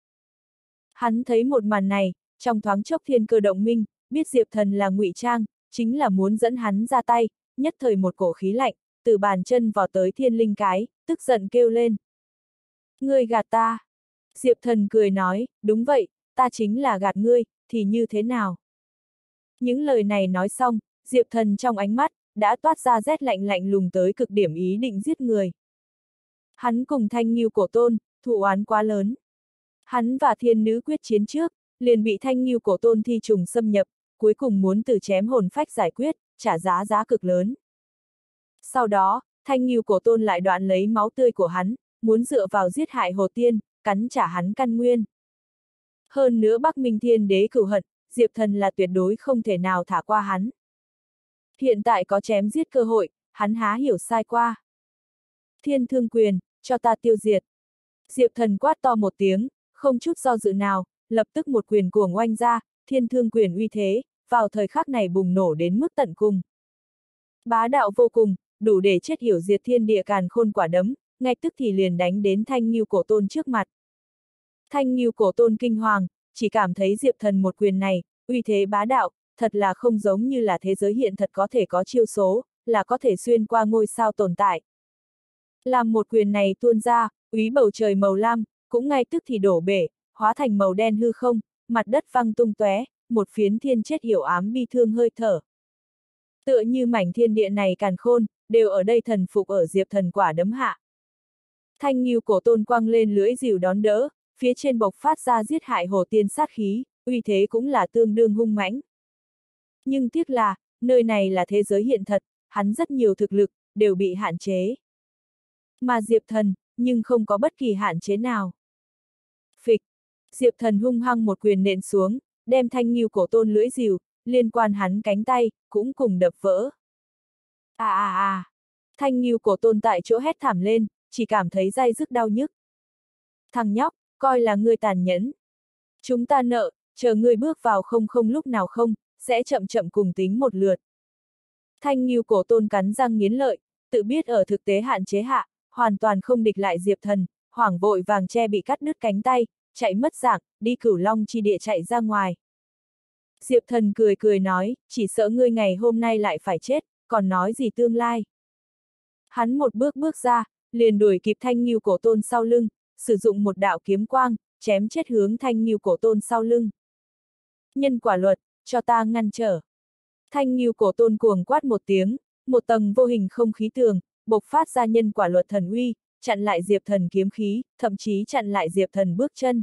Hắn thấy một màn này, trong thoáng chốc thiên cơ động minh, biết Diệp Thần là ngụy trang, chính là muốn dẫn hắn ra tay, nhất thời một cổ khí lạnh, từ bàn chân vò tới thiên linh cái, tức giận kêu lên. Ngươi gạt ta. Diệp Thần cười nói, đúng vậy, ta chính là gạt ngươi, thì như thế nào? Những lời này nói xong, Diệp Thần trong ánh mắt, đã toát ra rét lạnh lạnh lùng tới cực điểm ý định giết người. Hắn cùng Thanh Ngưu Cổ Tôn, thù oán quá lớn. Hắn và thiên nữ quyết chiến trước, liền bị Thanh Ngưu Cổ Tôn thi trùng xâm nhập, cuối cùng muốn từ chém hồn phách giải quyết, trả giá giá cực lớn. Sau đó, Thanh Ngưu Cổ Tôn lại đoạn lấy máu tươi của hắn, muốn dựa vào giết hại Hồ Tiên, cắn trả hắn căn nguyên. Hơn nữa Bắc Minh Thiên Đế cửu hận, Diệp Thần là tuyệt đối không thể nào thả qua hắn. Hiện tại có chém giết cơ hội, hắn há hiểu sai qua. Thiên Thương Quyền, cho ta tiêu diệt. Diệp Thần quát to một tiếng, không chút do dự nào, lập tức một quyền cuồng oanh ra, Thiên Thương Quyền uy thế, vào thời khắc này bùng nổ đến mức tận cùng. Bá đạo vô cùng, đủ để chết hiểu diệt thiên địa càn khôn quả đấm, ngay tức thì liền đánh đến Thanh Ngưu Cổ Tôn trước mặt. Thanh Ngưu Cổ Tôn kinh hoàng, chỉ cảm thấy Diệp Thần một quyền này, uy thế bá đạo, thật là không giống như là thế giới hiện thật có thể có chiêu số, là có thể xuyên qua ngôi sao tồn tại. Làm một quyền này tuôn ra, úy bầu trời màu lam, cũng ngay tức thì đổ bể, hóa thành màu đen hư không, mặt đất văng tung tóe, một phiến thiên chết hiểu ám bi thương hơi thở. Tựa như mảnh thiên địa này càn khôn, đều ở đây thần phục ở Diệp Thần quả đấm hạ. Thanh Ngưu Cổ Tôn quăng lên lưỡi rìu đón đỡ, phía trên bộc phát ra giết hại Hồ Tiên sát khí, uy thế cũng là tương đương hung mãnh. Nhưng tiếc là, nơi này là thế giới hiện thật, hắn rất nhiều thực lực, đều bị hạn chế. Mà Diệp Thần, nhưng không có bất kỳ hạn chế nào. Phịch, Diệp Thần hung hăng một quyền nện xuống, đem Thanh Ngưu Cổ Tôn lưỡi rìu, liên quan hắn cánh tay, cũng cùng đập vỡ. À à à, Thanh Ngưu Cổ Tôn tại chỗ hét thảm lên, chỉ cảm thấy dai dứt đau nhức. Thằng nhóc, coi là ngươi tàn nhẫn. Chúng ta nợ, chờ ngươi bước vào không không lúc nào không, sẽ chậm chậm cùng tính một lượt. Thanh Ngưu Cổ Tôn cắn răng nghiến lợi, tự biết ở thực tế hạn chế hạ, hoàn toàn không địch lại Diệp Thần, hoảng vội vàng che bị cắt đứt cánh tay, chạy mất dạng, đi Cửu Long chi địa chạy ra ngoài. Diệp Thần cười cười nói, chỉ sợ ngươi ngày hôm nay lại phải chết, còn nói gì tương lai. Hắn một bước bước ra, liền đuổi kịp Thanh Ngưu Cổ Tôn sau lưng, sử dụng một đạo kiếm quang, chém chết hướng Thanh Ngưu Cổ Tôn sau lưng. Nhân quả luật, cho ta ngăn trở. Thanh Ngưu Cổ Tôn cuồng quát một tiếng, một tầng vô hình không khí tường, bộc phát ra nhân quả luật thần uy, chặn lại Diệp Thần kiếm khí, thậm chí chặn lại Diệp Thần bước chân.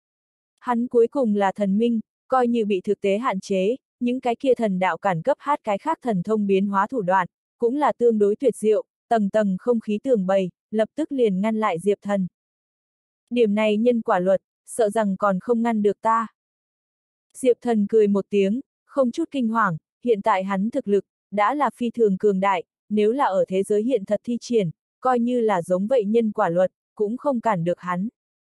Hắn cuối cùng là thần minh, coi như bị thực tế hạn chế, những cái kia thần đạo cản cấp hát cái khác thần thông biến hóa thủ đoạn, cũng là tương đối tuyệt diệu, tầng tầng không khí tường bày, lập tức liền ngăn lại Diệp Thần. Điểm này nhân quả luật, sợ rằng còn không ngăn được ta. Diệp Thần cười một tiếng, không chút kinh hoàng, hiện tại hắn thực lực, đã là phi thường cường đại, nếu là ở thế giới hiện thật thi triển, coi như là giống vậy nhân quả luật, cũng không cản được hắn.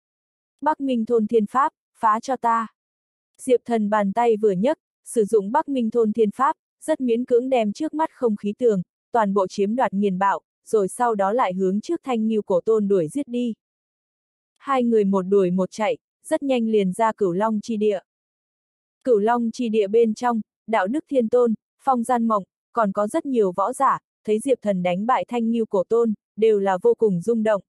Bắc Minh Thôn Thiên Pháp, phá cho ta. Diệp Thần bàn tay vừa nhấc, sử dụng Bắc Minh Thôn Thiên Pháp, rất miễn cưỡng đem trước mắt không khí tường, toàn bộ chiếm đoạt nghiền bạo, rồi sau đó lại hướng trước Thanh Ngưu Cổ Tôn đuổi giết đi. Hai người một đuổi một chạy, rất nhanh liền ra Cửu Long chi địa. Cửu Long chi địa bên trong, Đạo Đức Thiên Tôn, Phong Gian Mộng, còn có rất nhiều võ giả, thấy Diệp Thần đánh bại Thanh Ngưu Cổ Tôn, đều là vô cùng rung động.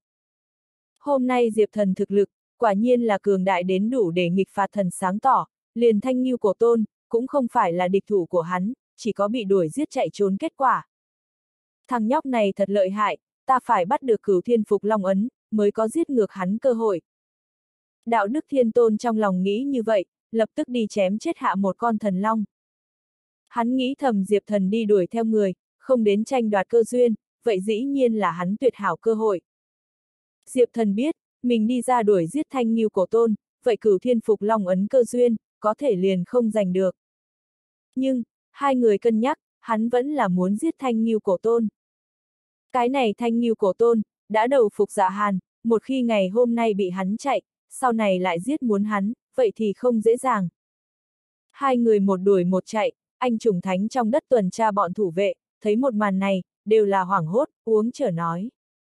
Hôm nay Diệp Thần thực lực, quả nhiên là cường đại đến đủ để nghịch phạt thần sáng tỏ, liền Thanh Ngưu Cổ Tôn, cũng không phải là địch thủ của hắn, chỉ có bị đuổi giết chạy trốn kết quả. Thằng nhóc này thật lợi hại, ta phải bắt được Cửu Thiên Phục Long Ấn, mới có giết ngược hắn cơ hội. Đạo Đức Thiên Tôn trong lòng nghĩ như vậy, lập tức đi chém chết hạ một con thần long. Hắn nghĩ thầm Diệp Thần đi đuổi theo người, không đến tranh đoạt cơ duyên, vậy dĩ nhiên là hắn tuyệt hảo cơ hội. Diệp Thần biết, mình đi ra đuổi giết Thanh Ngưu Cổ Tôn, vậy Cửu Thiên Phục Long Ấn cơ duyên, có thể liền không giành được. Nhưng, hai người cân nhắc, hắn vẫn là muốn giết Thanh Ngưu Cổ Tôn. Cái này Thanh Ngưu Cổ Tôn, đã đầu phục Dạ Hàn, một khi ngày hôm nay bị hắn chạy, sau này lại giết muốn hắn, vậy thì không dễ dàng. Hai người một đuổi một chạy, anh trùng thánh trong đất tuần tra bọn thủ vệ, thấy một màn này, đều là hoảng hốt, uống trở nói.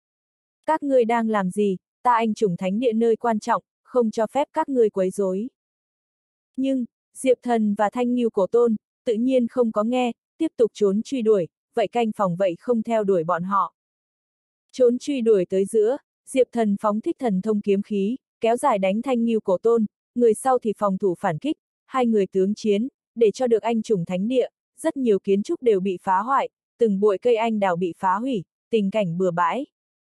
Các ngươi đang làm gì, ta anh trùng thánh địa nơi quan trọng, không cho phép các ngươi quấy rối. Nhưng, Diệp Thần và Thanh Ngưu Cổ Tôn, tự nhiên không có nghe, tiếp tục trốn truy đuổi, vậy canh phòng vậy không theo đuổi bọn họ. Trốn truy đuổi tới giữa, Diệp Thần phóng thích thần thông kiếm khí, kéo dài đánh Thanh Ngưu Cổ Tôn, người sau thì phòng thủ phản kích, hai người tướng chiến, để cho được anh trùng thánh địa, rất nhiều kiến trúc đều bị phá hoại, từng bụi cây anh đào bị phá hủy, tình cảnh bừa bãi.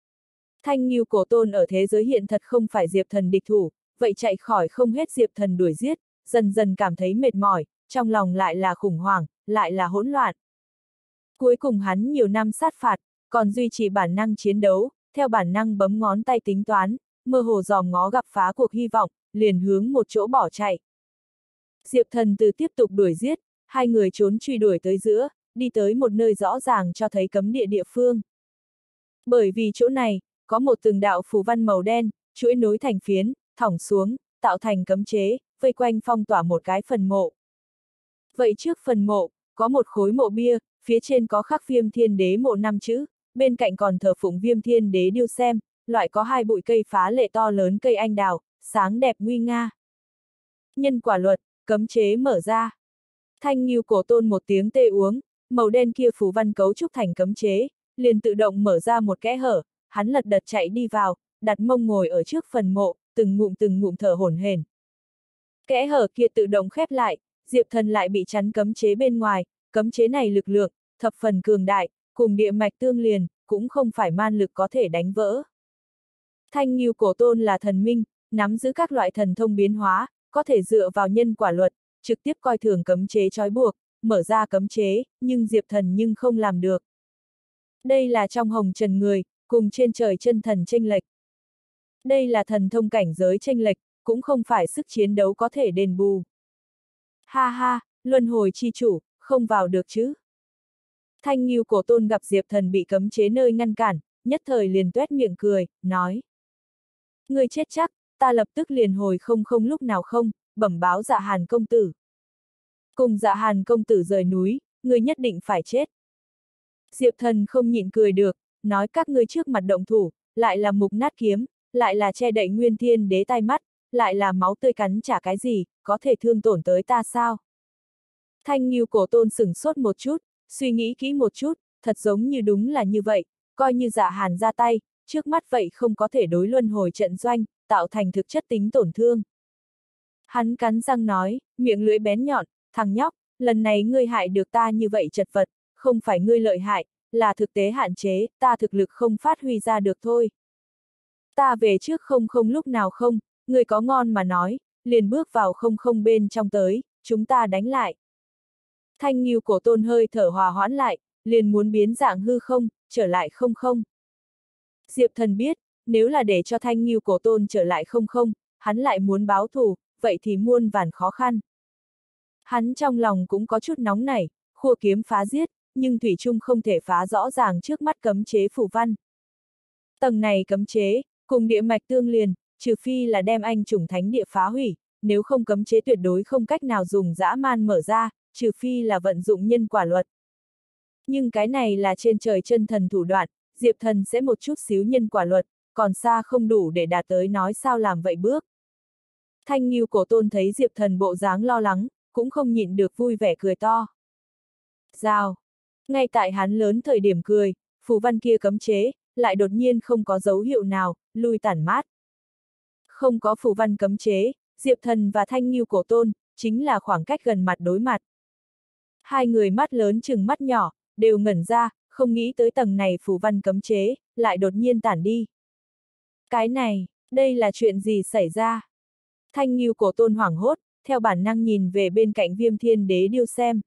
Thanh Ngưu Cổ Tôn ở thế giới hiện thật không phải Diệp Thần địch thủ, vậy chạy khỏi không hết Diệp Thần đuổi giết, dần dần cảm thấy mệt mỏi, trong lòng lại là khủng hoảng, lại là hỗn loạn. Cuối cùng hắn nhiều năm sát phạt, còn duy trì bản năng chiến đấu, theo bản năng bấm ngón tay tính toán, mơ hồ dòm ngó gặp phá cuộc hy vọng, liền hướng một chỗ bỏ chạy. Diệp Thần Từ tiếp tục đuổi giết, hai người trốn truy đuổi tới giữa, đi tới một nơi rõ ràng cho thấy cấm địa địa phương. Bởi vì chỗ này, có một từng đạo phù văn màu đen, chuỗi nối thành phiến, thõng xuống, tạo thành cấm chế, vây quanh phong tỏa một cái phần mộ. Vậy trước phần mộ, có một khối mộ bia, phía trên có khắc Viêm Thiên Đế mộ năm chữ, bên cạnh còn thờ phụng Viêm Thiên Đế điêu xem, loại có hai bụi cây phá lệ to lớn cây anh đào, sáng đẹp nguy nga. Nhân quả luật, cấm chế mở ra. Thanh Ngưu Cổ Tôn một tiếng tê uống, màu đen kia phù văn cấu trúc thành cấm chế, liền tự động mở ra một kẽ hở, hắn lật đật chạy đi vào, đặt mông ngồi ở trước phần mộ, từng ngụm từng ngụm thở hổn hển. Kẽ hở kia tự động khép lại, Diệp Thần lại bị chắn cấm chế bên ngoài, cấm chế này lực lượng, thập phần cường đại, cùng địa mạch tương liền, cũng không phải man lực có thể đánh vỡ. Thanh Ngưu Cổ Tôn là thần minh, nắm giữ các loại thần thông biến hóa, có thể dựa vào nhân quả luật, trực tiếp coi thường cấm chế trói buộc, mở ra cấm chế, nhưng Diệp Thần nhưng không làm được. Đây là trong hồng trần người, cùng trên trời chân thần chênh lệch. Đây là thần thông cảnh giới chênh lệch, cũng không phải sức chiến đấu có thể đền bù. Ha ha, luân hồi chi chủ, không vào được chứ. Thanh Ngưu Cổ Tôn gặp Diệp Thần bị cấm chế nơi ngăn cản, nhất thời liền tuét miệng cười, nói. Ngươi chết chắc, ta lập tức liền hồi không không lúc nào không, bẩm báo Dạ Hàn công tử. Cùng Dạ Hàn công tử rời núi, ngươi nhất định phải chết. Diệp Thần không nhịn cười được, nói các ngươi trước mặt động thủ, lại là mục nát kiếm, lại là che đậy Nguyên Thiên Đế tai mắt, lại là máu tươi cắn trả cái gì, có thể thương tổn tới ta sao? Thanh Ngưu Cổ Tôn sửng sốt một chút, suy nghĩ kỹ một chút, thật giống như đúng là như vậy, coi như Dạ Hàn ra tay, trước mắt vậy không có thể đối luân hồi trận doanh, tạo thành thực chất tính tổn thương. Hắn cắn răng nói, miệng lưỡi bén nhọn, thằng nhóc, lần này ngươi hại được ta như vậy chật vật, không phải ngươi lợi hại, là thực tế hạn chế, ta thực lực không phát huy ra được thôi. Ta về trước không không lúc nào không, ngươi có ngon mà nói, liền bước vào không không bên trong tới, chúng ta đánh lại. Thanh Ngưu Cổ Tôn hơi thở hòa hoãn lại, liền muốn biến dạng hư không, trở lại không không. Diệp Thần biết, nếu là để cho Thanh Ngưu Cổ Tôn trở lại không không, hắn lại muốn báo thù, vậy thì muôn vàn khó khăn. Hắn trong lòng cũng có chút nóng nảy, khua kiếm phá giết, nhưng thủy chung không thể phá rõ ràng trước mắt cấm chế phù văn. Tầng này cấm chế, cùng địa mạch tương liền, trừ phi là đem anh chủng thánh địa phá hủy, nếu không cấm chế tuyệt đối không cách nào dùng dã man mở ra, trừ phi là vận dụng nhân quả luật. Nhưng cái này là trên trời chân thần thủ đoạn, Diệp Thần sẽ một chút xíu nhân quả luật, còn xa không đủ để đạt tới nói sao làm vậy bước. Thanh Ngưu Cổ Tôn thấy Diệp Thần bộ dáng lo lắng, cũng không nhịn được vui vẻ cười to. Rào! Ngay tại hắn lớn thời điểm cười, phù văn kia cấm chế, lại đột nhiên không có dấu hiệu nào, lui tản mát. Không có phù văn cấm chế, Diệp Thần và Thanh Ngưu Cổ Tôn, chính là khoảng cách gần mặt đối mặt. Hai người mắt lớn chừng mắt nhỏ, đều ngẩn ra, không nghĩ tới tầng này phù văn cấm chế, lại đột nhiên tản đi. Cái này, đây là chuyện gì xảy ra? Thanh Ngưu Cổ Tôn hoảng hốt, theo bản năng nhìn về bên cạnh Viêm Thiên Đế điêu xem.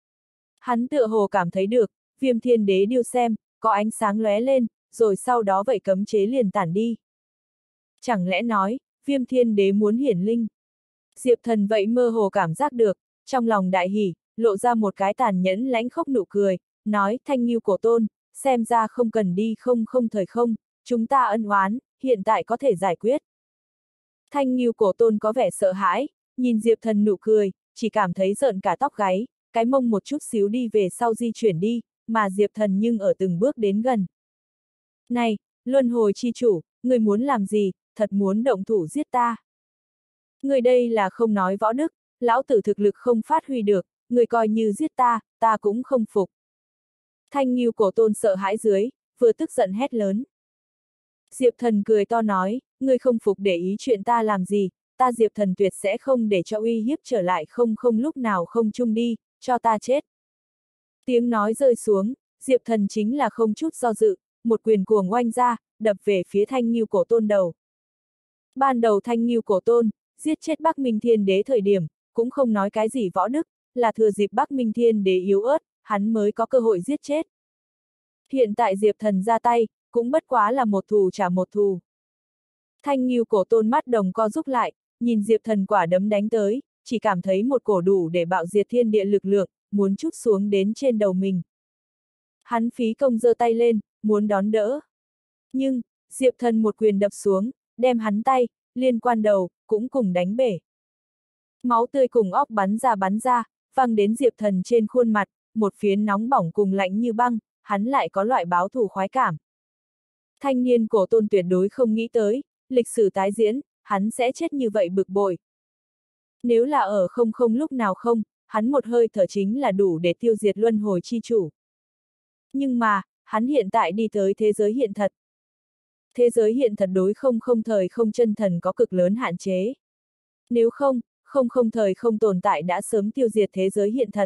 Hắn tựa hồ cảm thấy được, Viêm Thiên Đế điêu xem, có ánh sáng lóe lên, rồi sau đó vậy cấm chế liền tản đi. Chẳng lẽ nói, Viêm Thiên Đế muốn hiển linh? Diệp Thần vậy mơ hồ cảm giác được, trong lòng đại hỉ, lộ ra một cái tàn nhẫn lãnh khốc nụ cười, nói Thanh Ngưu Cổ Tôn, xem ra không cần đi không không thời không, chúng ta ân oán, hiện tại có thể giải quyết. Thanh Ngưu Cổ Tôn có vẻ sợ hãi, nhìn Diệp Thần nụ cười, chỉ cảm thấy rợn cả tóc gáy, cái mông một chút xíu đi về sau di chuyển đi, mà Diệp Thần nhưng ở từng bước đến gần. Này, luân hồi chi chủ, người muốn làm gì, thật muốn động thủ giết ta. Người đây là không nói võ đức, lão tử thực lực không phát huy được, người coi như giết ta, ta cũng không phục. Thanh Ngưu Cổ Tôn sợ hãi dưới, vừa tức giận hét lớn. Diệp Thần cười to nói, ngươi không phục để ý chuyện ta làm gì, ta Diệp Thần tuyệt sẽ không để cho uy hiếp trở lại không không lúc nào không chung đi, cho ta chết. Tiếng nói rơi xuống, Diệp Thần chính là không chút do dự, một quyền cuồng oanh ra, đập về phía Thanh Ngưu Cổ Tôn đầu. Ban đầu Thanh Ngưu Cổ Tôn, giết chết Bắc Minh Thiên Đế thời điểm, cũng không nói cái gì võ đức, là thừa dịp Bắc Minh Thiên Đế yếu ớt, hắn mới có cơ hội giết chết. Hiện tại Diệp Thần ra tay, cũng bất quá là một thù trả một thù. Thanh Ngưu Cổ Tôn mắt đồng co rút lại, nhìn Diệp Thần quả đấm đánh tới, chỉ cảm thấy một cổ đủ để bạo diệt thiên địa lực lượng, muốn trút xuống đến trên đầu mình. Hắn phí công giơ tay lên, muốn đón đỡ. Nhưng, Diệp Thần một quyền đập xuống, đem hắn tay, liên quan đầu, cũng cùng đánh bể. Máu tươi cùng óc bắn ra bắn ra, văng đến Diệp Thần trên khuôn mặt, một phiến nóng bỏng cùng lạnh như băng, hắn lại có loại báo thù khoái cảm. Thanh niên Cổ Tôn tuyệt đối không nghĩ tới, lịch sử tái diễn, hắn sẽ chết như vậy bực bội. Nếu là ở không không lúc nào không, hắn một hơi thở chính là đủ để tiêu diệt luân hồi chi chủ. Nhưng mà, hắn hiện tại đi tới thế giới hiện thật. Thế giới hiện thật đối không không thời không chân thần có cực lớn hạn chế. Nếu không, không không thời không tồn tại đã sớm tiêu diệt thế giới hiện thật.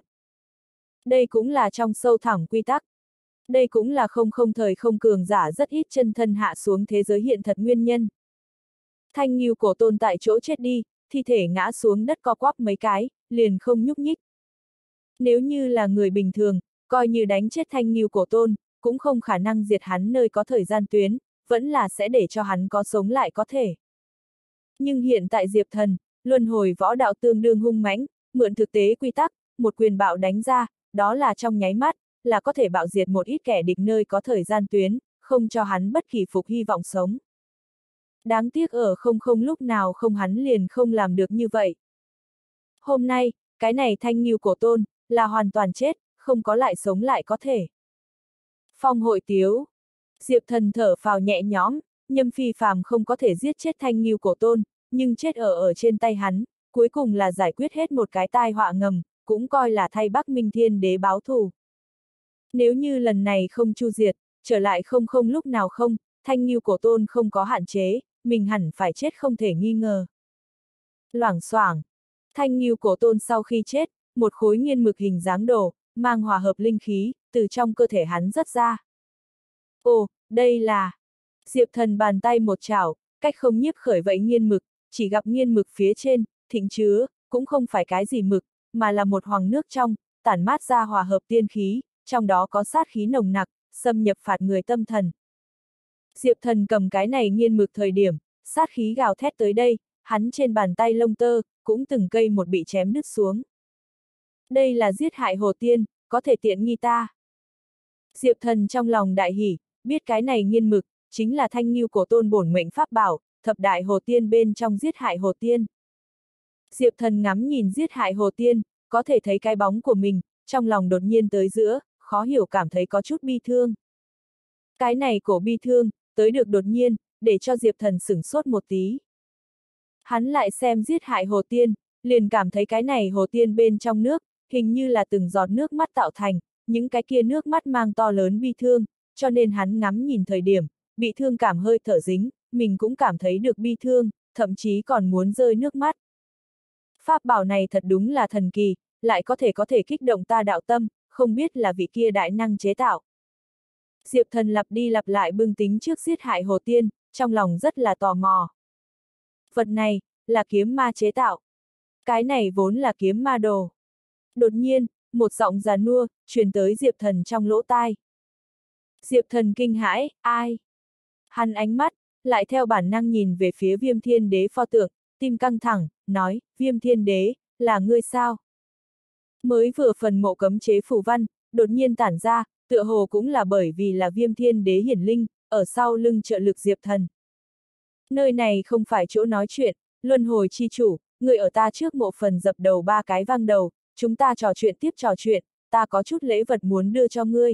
Đây cũng là trong sâu thẳm quy tắc. Đây cũng là không không thời không cường giả rất ít chân thân hạ xuống thế giới hiện thật nguyên nhân. Thanh Ngưu Cổ Tôn tại chỗ chết đi, thi thể ngã xuống đất co quắp mấy cái, liền không nhúc nhích. Nếu như là người bình thường, coi như đánh chết Thanh Ngưu Cổ Tôn, cũng không khả năng diệt hắn nơi có thời gian tuyến, vẫn là sẽ để cho hắn có sống lại có thể. Nhưng hiện tại Diệp Thần, luân hồi võ đạo tương đương hung mãnh, mượn thực tế quy tắc, một quyền bạo đánh ra, đó là trong nháy mắt, là có thể bạo diệt một ít kẻ địch nơi có thời gian tuyến, không cho hắn bất kỳ phục hy vọng sống. Đáng tiếc ở không không lúc nào không hắn liền không làm được như vậy. Hôm nay, cái này Thanh Ngưu Cổ Tôn, là hoàn toàn chết, không có lại sống lại có thể. Phong hội tiếu. Diệp Thần thở phào nhẹ nhõm, Nhâm Phi Phàm không có thể giết chết Thanh Ngưu Cổ Tôn, nhưng chết ở ở trên tay hắn, cuối cùng là giải quyết hết một cái tai họa ngầm, cũng coi là thay Bắc Minh Thiên Đế báo thù. Nếu như lần này không chu diệt, trở lại không không lúc nào không, Thanh Ngưu Cổ Tôn không có hạn chế, mình hẳn phải chết không thể nghi ngờ. Loảng xoảng, Thanh Ngưu Cổ Tôn sau khi chết, một khối nghiên mực hình dáng đồ, mang hòa hợp linh khí, từ trong cơ thể hắn rớt ra. Ồ, đây là... Diệp Thần bàn tay một chảo, cách không nhiếp khởi vậy nghiên mực, chỉ gặp nghiên mực phía trên, thịnh chứa, cũng không phải cái gì mực, mà là một hoàng nước trong, tản mát ra hòa hợp tiên khí, trong đó có sát khí nồng nặc, xâm nhập phạt người tâm thần. Diệp Thần cầm cái này nghiên mực thời điểm, sát khí gào thét tới đây, hắn trên bàn tay lông tơ, cũng từng cây một bị chém đứt xuống. Đây là giết hại Hồ Tiên, có thể tiện nghi ta. Diệp Thần trong lòng đại hỉ, biết cái này nghiên mực, chính là Thanh Ngưu Cổ Tôn bổn mệnh pháp bảo, thập đại Hồ Tiên bên trong giết hại Hồ Tiên. Diệp Thần ngắm nhìn giết hại Hồ Tiên, có thể thấy cái bóng của mình, trong lòng đột nhiên tới giữa, khó hiểu cảm thấy có chút bi thương. Cái này cổ bi thương, tới được đột nhiên, để cho Diệp Thần sửng sốt một tí. Hắn lại xem giết hại Hồ Tiên, liền cảm thấy cái này Hồ Tiên bên trong nước, hình như là từng giọt nước mắt tạo thành, những cái kia nước mắt mang to lớn bi thương, cho nên hắn ngắm nhìn thời điểm, bị thương cảm hơi thở dính, mình cũng cảm thấy được bi thương, thậm chí còn muốn rơi nước mắt. Pháp bảo này thật đúng là thần kỳ, lại có thể có thể kích động ta đạo tâm, không biết là vị kia đại năng chế tạo. Diệp Thần lặp đi lặp lại bưng tính trước giết hại Hồ Tiên, trong lòng rất là tò mò. Vật này, là kiếm ma chế tạo. Cái này vốn là kiếm ma đồ. Đột nhiên, một giọng già nua, truyền tới Diệp Thần trong lỗ tai. Diệp Thần kinh hãi, ai? Hắn ánh mắt, lại theo bản năng nhìn về phía Viêm Thiên Đế pho tượng, tim căng thẳng, nói, Viêm Thiên Đế, là ngươi sao? Mới vừa phần mộ cấm chế phù văn, đột nhiên tản ra, tựa hồ cũng là bởi vì là Viêm Thiên Đế hiển linh, ở sau lưng trợ lực Diệp Thần. Nơi này không phải chỗ nói chuyện, luân hồi chi chủ, người ở ta trước mộ phần dập đầu ba cái vang đầu, chúng ta trò chuyện tiếp trò chuyện, ta có chút lễ vật muốn đưa cho ngươi.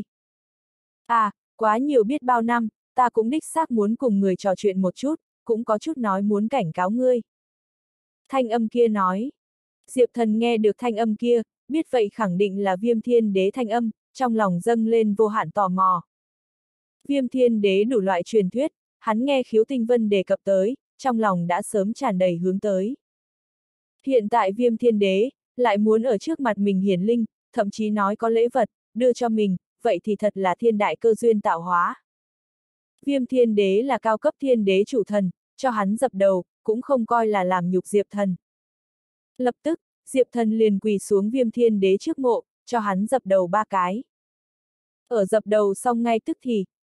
À, quá nhiều biết bao năm, ta cũng đích xác muốn cùng người trò chuyện một chút, cũng có chút nói muốn cảnh cáo ngươi. Thanh âm kia nói. Diệp Thần nghe được thanh âm kia, biết vậy khẳng định là Viêm Thiên Đế thanh âm, trong lòng dâng lên vô hạn tò mò. Viêm Thiên Đế đủ loại truyền thuyết, hắn nghe Khiếu Tinh Vân đề cập tới, trong lòng đã sớm tràn đầy hướng tới. Hiện tại Viêm Thiên Đế, lại muốn ở trước mặt mình hiển linh, thậm chí nói có lễ vật, đưa cho mình, vậy thì thật là thiên đại cơ duyên tạo hóa. Viêm Thiên Đế là cao cấp thiên đế chủ thần, cho hắn dập đầu, cũng không coi là làm nhục Diệp Thần. Lập tức, Diệp Thần liền quỳ xuống Viêm Thiên Đế trước mộ, cho hắn dập đầu ba cái. Ở dập đầu xong ngay tức thì,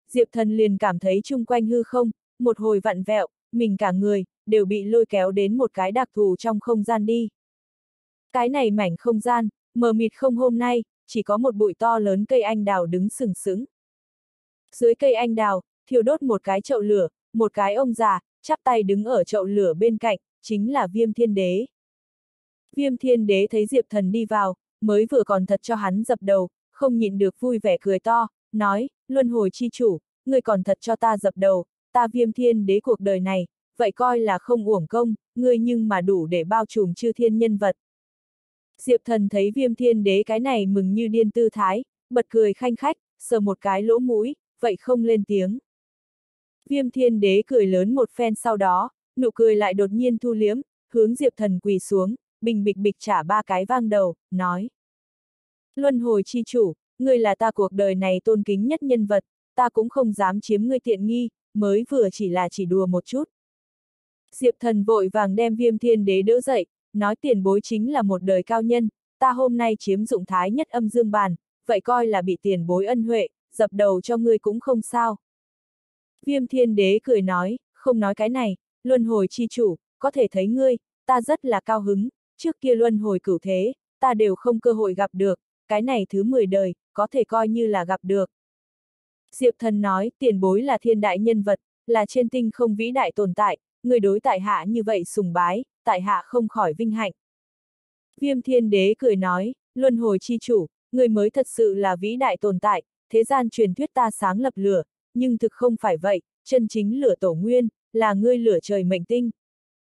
Diệp Thần liền cảm thấy chung quanh hư không, một hồi vặn vẹo, mình cả người, đều bị lôi kéo đến một cái đặc thù trong không gian đi. Cái này mảnh không gian, mờ mịt không hôm nay, chỉ có một bụi to lớn cây anh đào đứng sừng sững. Dưới cây anh đào, thiêu đốt một cái chậu lửa, một cái ông già, chắp tay đứng ở chậu lửa bên cạnh, chính là Viêm Thiên Đế. Viêm Thiên Đế thấy Diệp Thần đi vào, mới vừa còn thật cho hắn dập đầu, không nhịn được vui vẻ cười to, nói, luân hồi chi chủ, ngươi còn thật cho ta dập đầu, ta Viêm Thiên Đế cuộc đời này, vậy coi là không uổng công, ngươi nhưng mà đủ để bao trùm chư thiên nhân vật. Diệp Thần thấy Viêm Thiên Đế cái này mừng như điên tư thái, bật cười khanh khách, sờ một cái lỗ mũi, vậy không lên tiếng. Viêm Thiên Đế cười lớn một phen sau đó, nụ cười lại đột nhiên thu liếm, hướng Diệp Thần quỳ xuống, bình bịch bịch trả ba cái vang đầu, nói. Luân hồi chi chủ, ngươi là ta cuộc đời này tôn kính nhất nhân vật, ta cũng không dám chiếm ngươi tiện nghi, mới vừa chỉ là chỉ đùa một chút. Diệp Thần vội vàng đem Viêm Thiên Đế đỡ dậy, nói tiền bối chính là một đời cao nhân, ta hôm nay chiếm dụng thái nhất âm dương bàn, vậy coi là bị tiền bối ân huệ, dập đầu cho ngươi cũng không sao. Viêm Thiên Đế cười nói, không nói cái này, luân hồi chi chủ, có thể thấy ngươi, ta rất là cao hứng, trước kia luân hồi cửu thế, ta đều không cơ hội gặp được, cái này thứ mười đời, có thể coi như là gặp được. Diệp Thần nói, tiền bối là thiên đại nhân vật, là trên tinh không vĩ đại tồn tại, người đối tại hạ như vậy sùng bái, tại hạ không khỏi vinh hạnh. Viêm Thiên Đế cười nói, luân hồi chi chủ, người mới thật sự là vĩ đại tồn tại, thế gian truyền thuyết ta sáng lập lửa, nhưng thực không phải vậy, chân chính lửa tổ nguyên, là ngươi lửa trời mệnh tinh.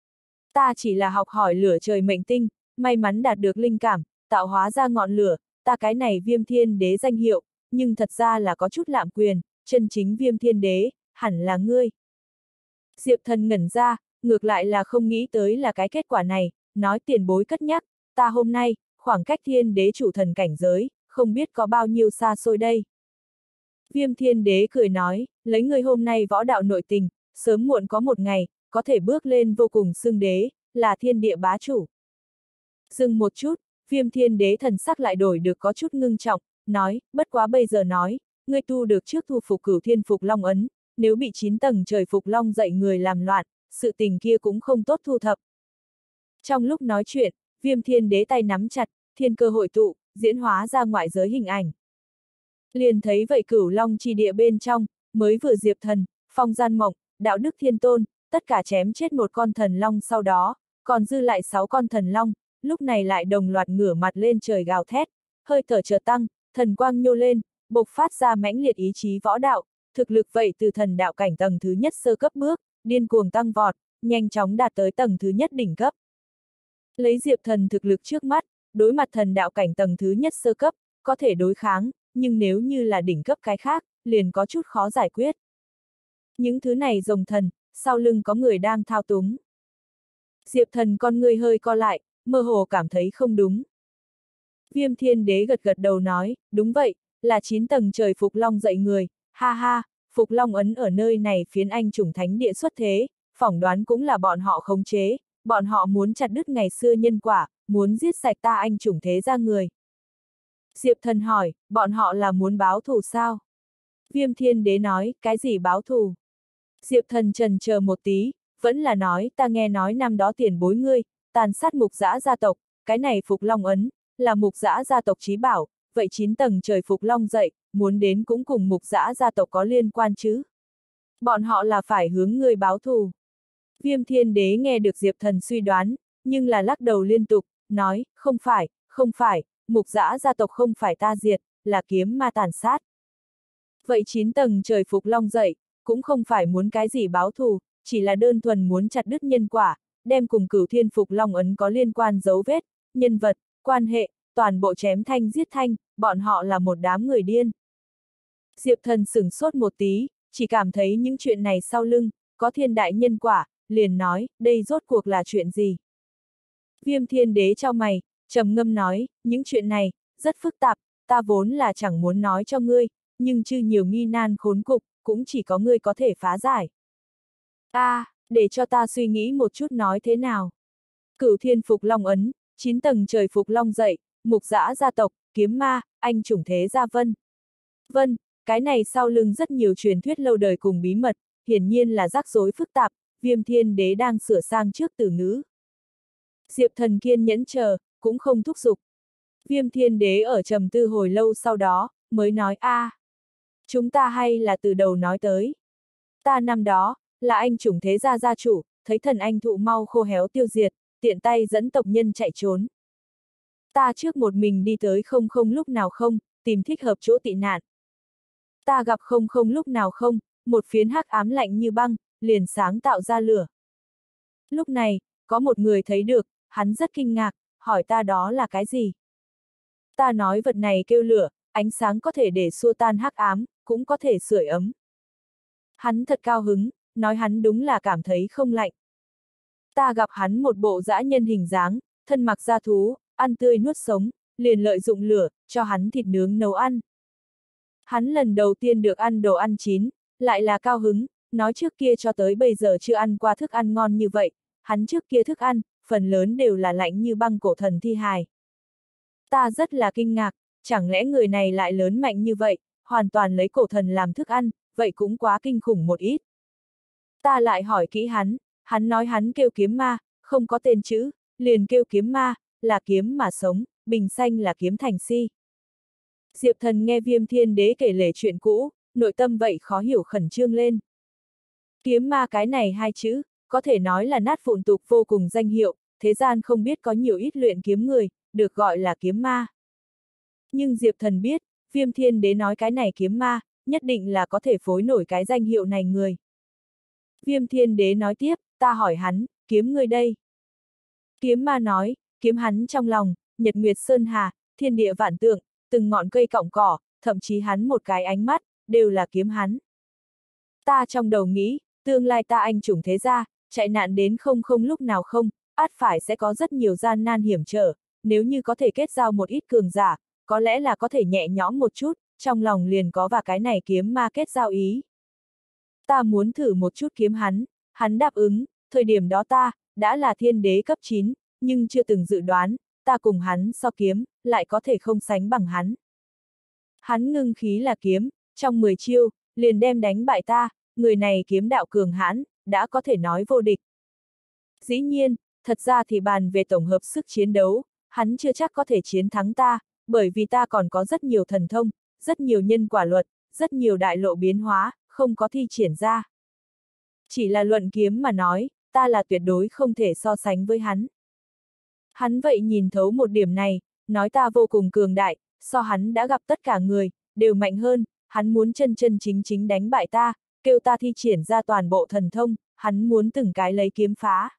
Ta chỉ là học hỏi lửa trời mệnh tinh, may mắn đạt được linh cảm, tạo hóa ra ngọn lửa, ta cái này Viêm Thiên Đế danh hiệu, nhưng thật ra là có chút lạm quyền, chân chính Viêm Thiên Đế, hẳn là ngươi. Diệp Thần ngẩn ra, ngược lại là không nghĩ tới là cái kết quả này, nói tiền bối cất nhắc, ta hôm nay, khoảng cách Thiên Đế chủ thần cảnh giới, không biết có bao nhiêu xa xôi đây. Viêm Thiên Đế cười nói, lấy người hôm nay võ đạo nội tình, sớm muộn có một ngày, có thể bước lên vô cùng xưng đế, là thiên địa bá chủ. Dừng một chút, Viêm Thiên Đế thần sắc lại đổi được có chút ngưng trọng, nói, bất quá bây giờ nói, ngươi tu được trước thu phục cửu thiên phục long ấn, nếu bị chín tầng trời phục long dậy người làm loạn, sự tình kia cũng không tốt thu thập. Trong lúc nói chuyện, Viêm Thiên Đế tay nắm chặt, thiên cơ hội tụ, diễn hóa ra ngoại giới hình ảnh. Liền thấy vậy cửu long chi địa bên trong, mới vừa Diệp Thần, Phong Gian Mộng, Đạo Đức Thiên Tôn, tất cả chém chết một con thần long sau đó, còn dư lại sáu con thần long, lúc này lại đồng loạt ngửa mặt lên trời gào thét, hơi thở chợt tăng, thần quang nhô lên, bộc phát ra mãnh liệt ý chí võ đạo, thực lực vậy từ thần đạo cảnh tầng thứ nhất sơ cấp bước, điên cuồng tăng vọt, nhanh chóng đạt tới tầng thứ nhất đỉnh cấp. Lấy Diệp Thần thực lực trước mắt, đối mặt thần đạo cảnh tầng thứ nhất sơ cấp, có thể đối kháng, nhưng nếu như là đỉnh cấp cái khác, liền có chút khó giải quyết. Những thứ này rồng thần, sau lưng có người đang thao túng. Diệp Thần con người hơi co lại, mơ hồ cảm thấy không đúng. Viêm Thiên Đế gật gật đầu nói, đúng vậy, là chín tầng trời Phục Long dậy người, ha ha, Phục Long ấn ở nơi này phiến anh chủng thánh địa xuất thế, phỏng đoán cũng là bọn họ khống chế, bọn họ muốn chặt đứt ngày xưa nhân quả, muốn giết sạch ta anh chủng thế ra người. Diệp Thần hỏi, bọn họ là muốn báo thù sao? Viêm Thiên Đế nói, cái gì báo thù? Diệp Thần trần chờ một tí, vẫn là nói, ta nghe nói năm đó tiền bối ngươi, tàn sát mục dã gia tộc, cái này Phục Long ấn, là mục dã gia tộc chí bảo, vậy chín tầng trời Phục Long dậy, muốn đến cũng cùng mục dã gia tộc có liên quan chứ? Bọn họ là phải hướng ngươi báo thù. Viêm Thiên Đế nghe được Diệp Thần suy đoán, nhưng là lắc đầu liên tục, nói, không phải, không phải, mục dã gia tộc không phải ta diệt, là kiếm ma tàn sát. Vậy chín tầng trời Phục Long dậy, cũng không phải muốn cái gì báo thù, chỉ là đơn thuần muốn chặt đứt nhân quả, đem cùng cửu thiên Phục Long ấn có liên quan dấu vết, nhân vật, quan hệ, toàn bộ chém thanh giết thanh, bọn họ là một đám người điên. Diệp Thần sửng sốt một tí, chỉ cảm thấy những chuyện này sau lưng, có thiên đại nhân quả, liền nói, đây rốt cuộc là chuyện gì? Viêm Thiên Đế trao mày, trầm ngâm nói, những chuyện này, rất phức tạp, ta vốn là chẳng muốn nói cho ngươi, nhưng chư nhiều nghi nan khốn cục, cũng chỉ có ngươi có thể phá giải. A, à, để cho ta suy nghĩ một chút nói thế nào. Cửu thiên Phục Long ấn, chín tầng trời Phục Long dậy, mục dã gia tộc, kiếm ma, anh chủng thế gia vân. Vân, Cái này sau lưng rất nhiều truyền thuyết lâu đời cùng bí mật, hiển nhiên là rắc rối phức tạp, Viêm Thiên Đế đang sửa sang trước từ ngữ. Diệp Thần kiên nhẫn chờ, cũng không thúc giục. Viêm Thiên Đế ở trầm tư hồi lâu sau đó, mới nói a, à, chúng ta hay là từ đầu nói tới. Ta năm đó, là anh chủng thế gia gia chủ, thấy thần anh thụ mau khô héo tiêu diệt, tiện tay dẫn tộc nhân chạy trốn. Ta trước một mình đi tới không không lúc nào không, tìm thích hợp chỗ tị nạn. Ta gặp không không lúc nào không, một phiến hắc ám lạnh như băng, liền sáng tạo ra lửa. Lúc này, có một người thấy được, hắn rất kinh ngạc, hỏi ta đó là cái gì? Ta nói vật này kêu lửa, ánh sáng có thể để xua tan hắc ám, cũng có thể sưởi ấm. Hắn thật cao hứng, nói hắn đúng là cảm thấy không lạnh. Ta gặp hắn một bộ dã nhân hình dáng, thân mặc da thú, ăn tươi nuốt sống, liền lợi dụng lửa, cho hắn thịt nướng nấu ăn. Hắn lần đầu tiên được ăn đồ ăn chín, lại là cao hứng, nói trước kia cho tới bây giờ chưa ăn qua thức ăn ngon như vậy, hắn trước kia thức ăn, phần lớn đều là lạnh như băng cổ thần thi hài. Ta rất là kinh ngạc, chẳng lẽ người này lại lớn mạnh như vậy, hoàn toàn lấy cổ thần làm thức ăn, vậy cũng quá kinh khủng một ít. Ta lại hỏi kỹ hắn, hắn nói hắn kêu kiếm ma, không có tên chữ, liền kêu kiếm ma, là kiếm mà sống, bình xanh là kiếm thành si. Diệp Thần nghe Viêm Thiên Đế kể lể chuyện cũ, nội tâm vậy khó hiểu khẩn trương lên. Kiếm ma cái này hai chữ, có thể nói là nát vụn tục vô cùng danh hiệu, thế gian không biết có nhiều ít luyện kiếm người, được gọi là kiếm ma. Nhưng Diệp Thần biết, Viêm Thiên Đế nói cái này kiếm ma, nhất định là có thể phối nổi cái danh hiệu này người. Viêm Thiên Đế nói tiếp, ta hỏi hắn, kiếm ngươi đây. Kiếm ma nói, kiếm hắn trong lòng, nhật nguyệt sơn hà, thiên địa vạn tượng, từng ngọn cây cọng cỏ, thậm chí hắn một cái ánh mắt, đều là kiếm hắn. Ta trong đầu nghĩ, tương lai ta anh chủng thế gia, chạy nạn đến không không lúc nào không, ắt phải sẽ có rất nhiều gian nan hiểm trở, nếu như có thể kết giao một ít cường giả, có lẽ là có thể nhẹ nhõm một chút, trong lòng liền có và cái này kiếm ma kết giao ý. Ta muốn thử một chút kiếm hắn, hắn đáp ứng, thời điểm đó ta, đã là thiên đế cấp chín, nhưng chưa từng dự đoán, ta cùng hắn so kiếm, lại có thể không sánh bằng hắn. Hắn ngưng khí là kiếm, trong mười chiêu, liền đem đánh bại ta, người này kiếm đạo cường hãn, đã có thể nói vô địch. Dĩ nhiên, thật ra thì bàn về tổng hợp sức chiến đấu, hắn chưa chắc có thể chiến thắng ta, bởi vì ta còn có rất nhiều thần thông, rất nhiều nhân quả luật, rất nhiều đại lộ biến hóa, không có thi triển ra. Chỉ là luận kiếm mà nói, ta là tuyệt đối không thể so sánh với hắn. Hắn vậy nhìn thấu một điểm này, nói ta vô cùng cường đại, so hắn đã gặp tất cả người, đều mạnh hơn, hắn muốn chân chân chính chính đánh bại ta, kêu ta thi triển ra toàn bộ thần thông, hắn muốn từng cái lấy kiếm phá.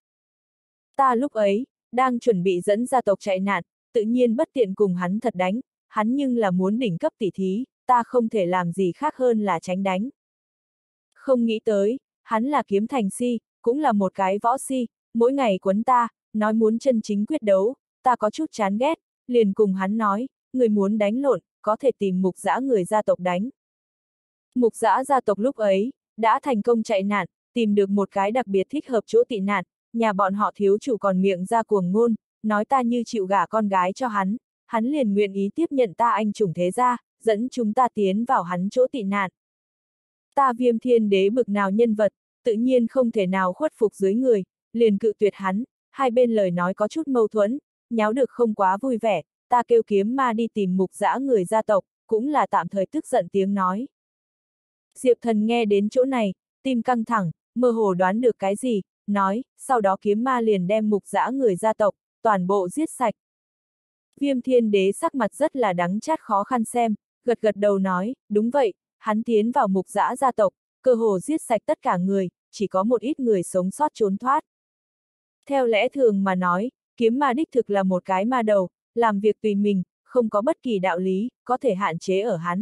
Ta lúc ấy, đang chuẩn bị dẫn gia tộc chạy nạn, tự nhiên bất tiện cùng hắn thật đánh, hắn nhưng là muốn đỉnh cấp tỷ thí, ta không thể làm gì khác hơn là tránh đánh. Không nghĩ tới, hắn là kiếm thành si, cũng là một cái võ si, mỗi ngày quấn ta, nói muốn chân chính quyết đấu, ta có chút chán ghét, liền cùng hắn nói, người muốn đánh lộn, có thể tìm mục dã người gia tộc đánh. Mục dã gia tộc lúc ấy, đã thành công chạy nạn, tìm được một cái đặc biệt thích hợp chỗ tị nạn, nhà bọn họ thiếu chủ còn miệng ra cuồng ngôn, nói ta như chịu gả con gái cho hắn, hắn liền nguyện ý tiếp nhận ta anh chủng thế gia, dẫn chúng ta tiến vào hắn chỗ tị nạn. Ta Viêm Thiên Đế bực nào nhân vật, tự nhiên không thể nào khuất phục dưới người, liền cự tuyệt hắn, hai bên lời nói có chút mâu thuẫn, nháo được không quá vui vẻ, ta kêu kiếm ma đi tìm mục dã người gia tộc, cũng là tạm thời tức giận tiếng nói. Diệp Thần nghe đến chỗ này, tim căng thẳng, mơ hồ đoán được cái gì, nói, sau đó kiếm ma liền đem mục dã người gia tộc, toàn bộ giết sạch. Viêm Thiên Đế sắc mặt rất là đắng chát khó khăn xem, gật gật đầu nói, đúng vậy, hắn tiến vào mục dã gia tộc, cơ hồ giết sạch tất cả người, chỉ có một ít người sống sót trốn thoát. Theo lẽ thường mà nói, kiếm ma đích thực là một cái ma đầu, làm việc tùy mình, không có bất kỳ đạo lý, có thể hạn chế ở hắn.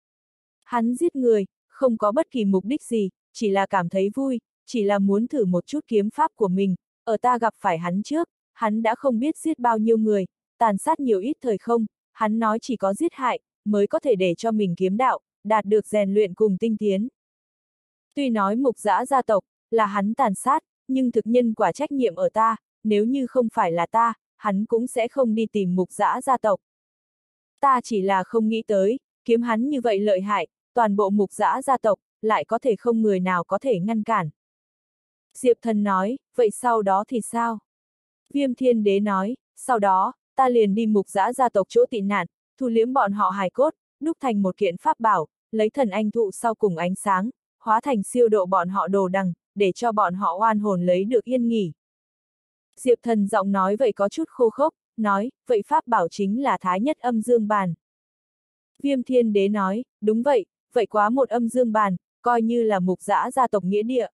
Hắn giết người, không có bất kỳ mục đích gì, chỉ là cảm thấy vui, chỉ là muốn thử một chút kiếm pháp của mình, ở ta gặp phải hắn trước, hắn đã không biết giết bao nhiêu người, tàn sát nhiều ít thời không, hắn nói chỉ có giết hại, mới có thể để cho mình kiếm đạo, đạt được rèn luyện cùng tinh tiến. Tuy nói mục dã gia tộc, là hắn tàn sát, nhưng thực nhân quả trách nhiệm ở ta, nếu như không phải là ta, hắn cũng sẽ không đi tìm mục dã gia tộc. Ta chỉ là không nghĩ tới, kiếm hắn như vậy lợi hại, toàn bộ Mục Dã gia tộc, lại có thể không người nào có thể ngăn cản. Diệp Thần nói, vậy sau đó thì sao? Viêm Thiên Đế nói, sau đó, ta liền đi Mục Dã gia tộc chỗ tị nạn, thu liếm bọn họ hài cốt, đúc thành một kiện pháp bảo, lấy thần anh thụ sau cùng ánh sáng, hóa thành siêu độ bọn họ đồ đằng, để cho bọn họ oan hồn lấy được yên nghỉ. Diệp Thần giọng nói vậy có chút khô khốc, nói, vậy pháp bảo chính là Thái Nhất Âm Dương Bàn. Viêm Thiên Đế nói, đúng vậy, vậy quá một âm dương bàn, coi như là Mục Dã gia tộc nghĩa địa.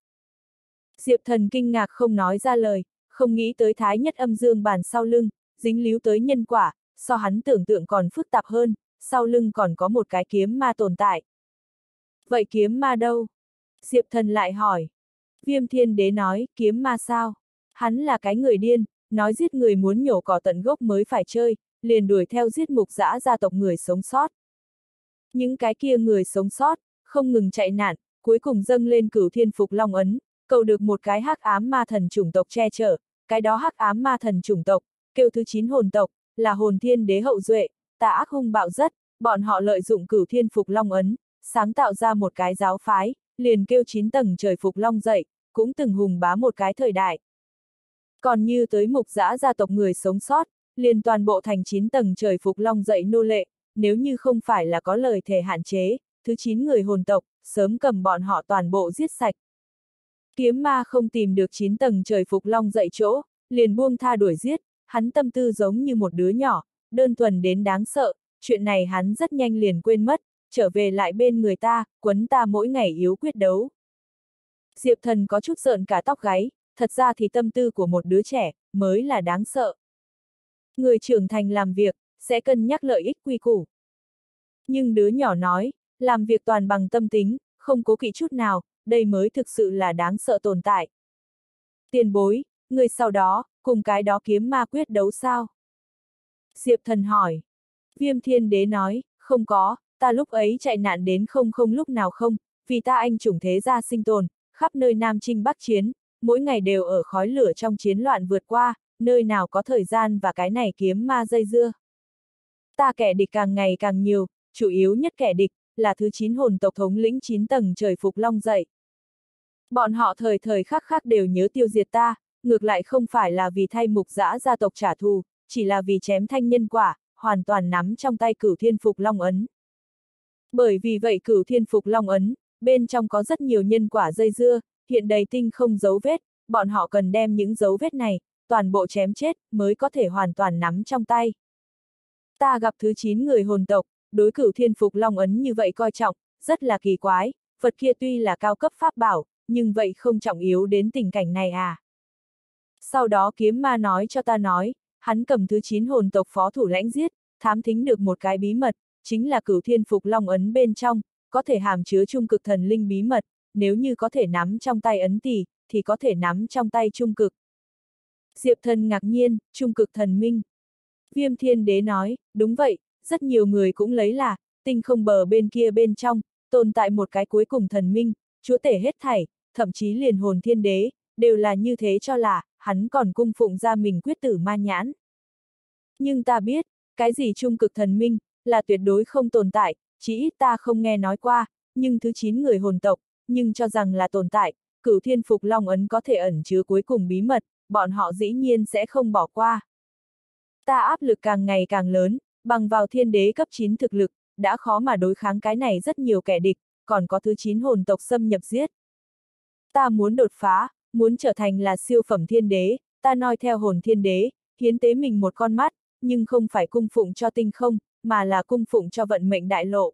Diệp Thần kinh ngạc không nói ra lời, không nghĩ tới Thái Nhất Âm Dương Bàn sau lưng, dính líu tới nhân quả, so hắn tưởng tượng còn phức tạp hơn, sau lưng còn có một cái kiếm ma tồn tại. Vậy kiếm ma đâu? Diệp Thần lại hỏi. Viêm Thiên Đế nói, kiếm ma sao? Hắn là cái người điên, nói giết người muốn nhổ cỏ tận gốc mới phải chơi, liền đuổi theo giết Mục Dã gia tộc người sống sót. Những cái kia người sống sót, không ngừng chạy nạn, cuối cùng dâng lên Cửu Thiên Phục Long ấn, cầu được một cái hắc ám ma thần chủng tộc che chở, cái đó hắc ám ma thần chủng tộc, kêu thứ chín hồn tộc, là hồn thiên đế hậu duệ, tà ác hung bạo rất, bọn họ lợi dụng Cửu Thiên Phục Long ấn, sáng tạo ra một cái giáo phái, liền kêu chín tầng trời Phục Long dậy, cũng từng hùng bá một cái thời đại. Còn như tới Mục Dã gia tộc người sống sót, liền toàn bộ thành chín tầng trời Phục Long dậy nô lệ, nếu như không phải là có lời thề hạn chế, thứ chín người hồn tộc, sớm cầm bọn họ toàn bộ giết sạch. Kiếm ma không tìm được chín tầng trời Phục Long dậy chỗ, liền buông tha đuổi giết, hắn tâm tư giống như một đứa nhỏ, đơn thuần đến đáng sợ, chuyện này hắn rất nhanh liền quên mất, trở về lại bên người ta, quấn ta mỗi ngày yếu quyết đấu. Diệp Thần có chút rợn cả tóc gáy, thật ra thì tâm tư của một đứa trẻ, mới là đáng sợ. Người trưởng thành làm việc, sẽ cân nhắc lợi ích quy củ. Nhưng đứa nhỏ nói, làm việc toàn bằng tâm tính, không cố kỵ chút nào, đây mới thực sự là đáng sợ tồn tại. Tiền bối, người sau đó, cùng cái đó kiếm ma quyết đấu sao? Diệp Thần hỏi. Viêm Thiên Đế nói, không có, ta lúc ấy chạy nạn đến không không lúc nào không, vì ta anh chủng thế gia sinh tồn, khắp nơi Nam Chinh Bắc Chiến, mỗi ngày đều ở khói lửa trong chiến loạn vượt qua, nơi nào có thời gian và cái này kiếm ma dây dưa. Ta kẻ địch càng ngày càng nhiều, chủ yếu nhất kẻ địch, là thứ chín hồn tộc thống lĩnh chín tầng trời Phục Long dậy. Bọn họ thời thời khắc khắc đều nhớ tiêu diệt ta, ngược lại không phải là vì thay Mục Dã gia tộc trả thù, chỉ là vì chém thanh nhân quả, hoàn toàn nắm trong tay Cửu Thiên Phục Long ấn. Bởi vì vậy Cửu Thiên Phục Long ấn, bên trong có rất nhiều nhân quả dây dưa, hiện đầy tinh không dấu vết, bọn họ cần đem những dấu vết này, toàn bộ chém chết, mới có thể hoàn toàn nắm trong tay. Ta gặp thứ chín người hồn tộc, đối Cửu Thiên Phục Long ấn như vậy coi trọng, rất là kỳ quái, vật kia tuy là cao cấp pháp bảo, nhưng vậy không trọng yếu đến tình cảnh này à. Sau đó kiếm ma nói cho ta nói, hắn cầm thứ chín hồn tộc phó thủ lãnh giết, thám thính được một cái bí mật, chính là Cửu Thiên Phục Long ấn bên trong, có thể hàm chứa trung cực thần linh bí mật, nếu như có thể nắm trong tay ấn tỷ, thì có thể nắm trong tay trung cực. Diệp Thần ngạc nhiên, trung cực thần minh. Viêm Thiên Đế nói, đúng vậy, rất nhiều người cũng lấy là, tinh không bờ bên kia bên trong, tồn tại một cái cuối cùng thần minh, chúa tể hết thảy, thậm chí liền hồn thiên đế, đều là như thế cho là, hắn còn cung phụng ra mình quyết tử ma nhãn. Nhưng ta biết, cái gì trung cực thần minh, là tuyệt đối không tồn tại, chỉ ít ta không nghe nói qua, nhưng thứ chín người hồn tộc, nhưng cho rằng là tồn tại, Cửu Thiên Phục Long ấn có thể ẩn chứa cuối cùng bí mật, bọn họ dĩ nhiên sẽ không bỏ qua. Ta áp lực càng ngày càng lớn, bằng vào thiên đế cấp chín thực lực, đã khó mà đối kháng cái này rất nhiều kẻ địch, còn có thứ chín hồn tộc xâm nhập giết. Ta muốn đột phá, muốn trở thành là siêu phẩm thiên đế, ta noi theo hồn thiên đế, hiến tế mình một con mắt, nhưng không phải cung phụng cho tinh không, mà là cung phụng cho vận mệnh đại lộ.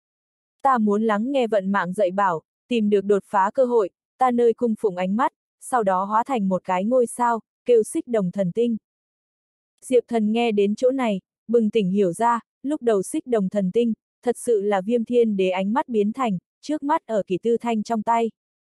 Ta muốn lắng nghe vận mạng dạy bảo, tìm được đột phá cơ hội, ta nơi cung phụng ánh mắt, sau đó hóa thành một cái ngôi sao, kêu xích đồng thần tinh. Diệp Thần nghe đến chỗ này, bừng tỉnh hiểu ra, lúc đầu xích đồng thần tinh, thật sự là Viêm Thiên Đế ánh mắt biến thành, trước mắt ở Kỷ Tư Thanh trong tay.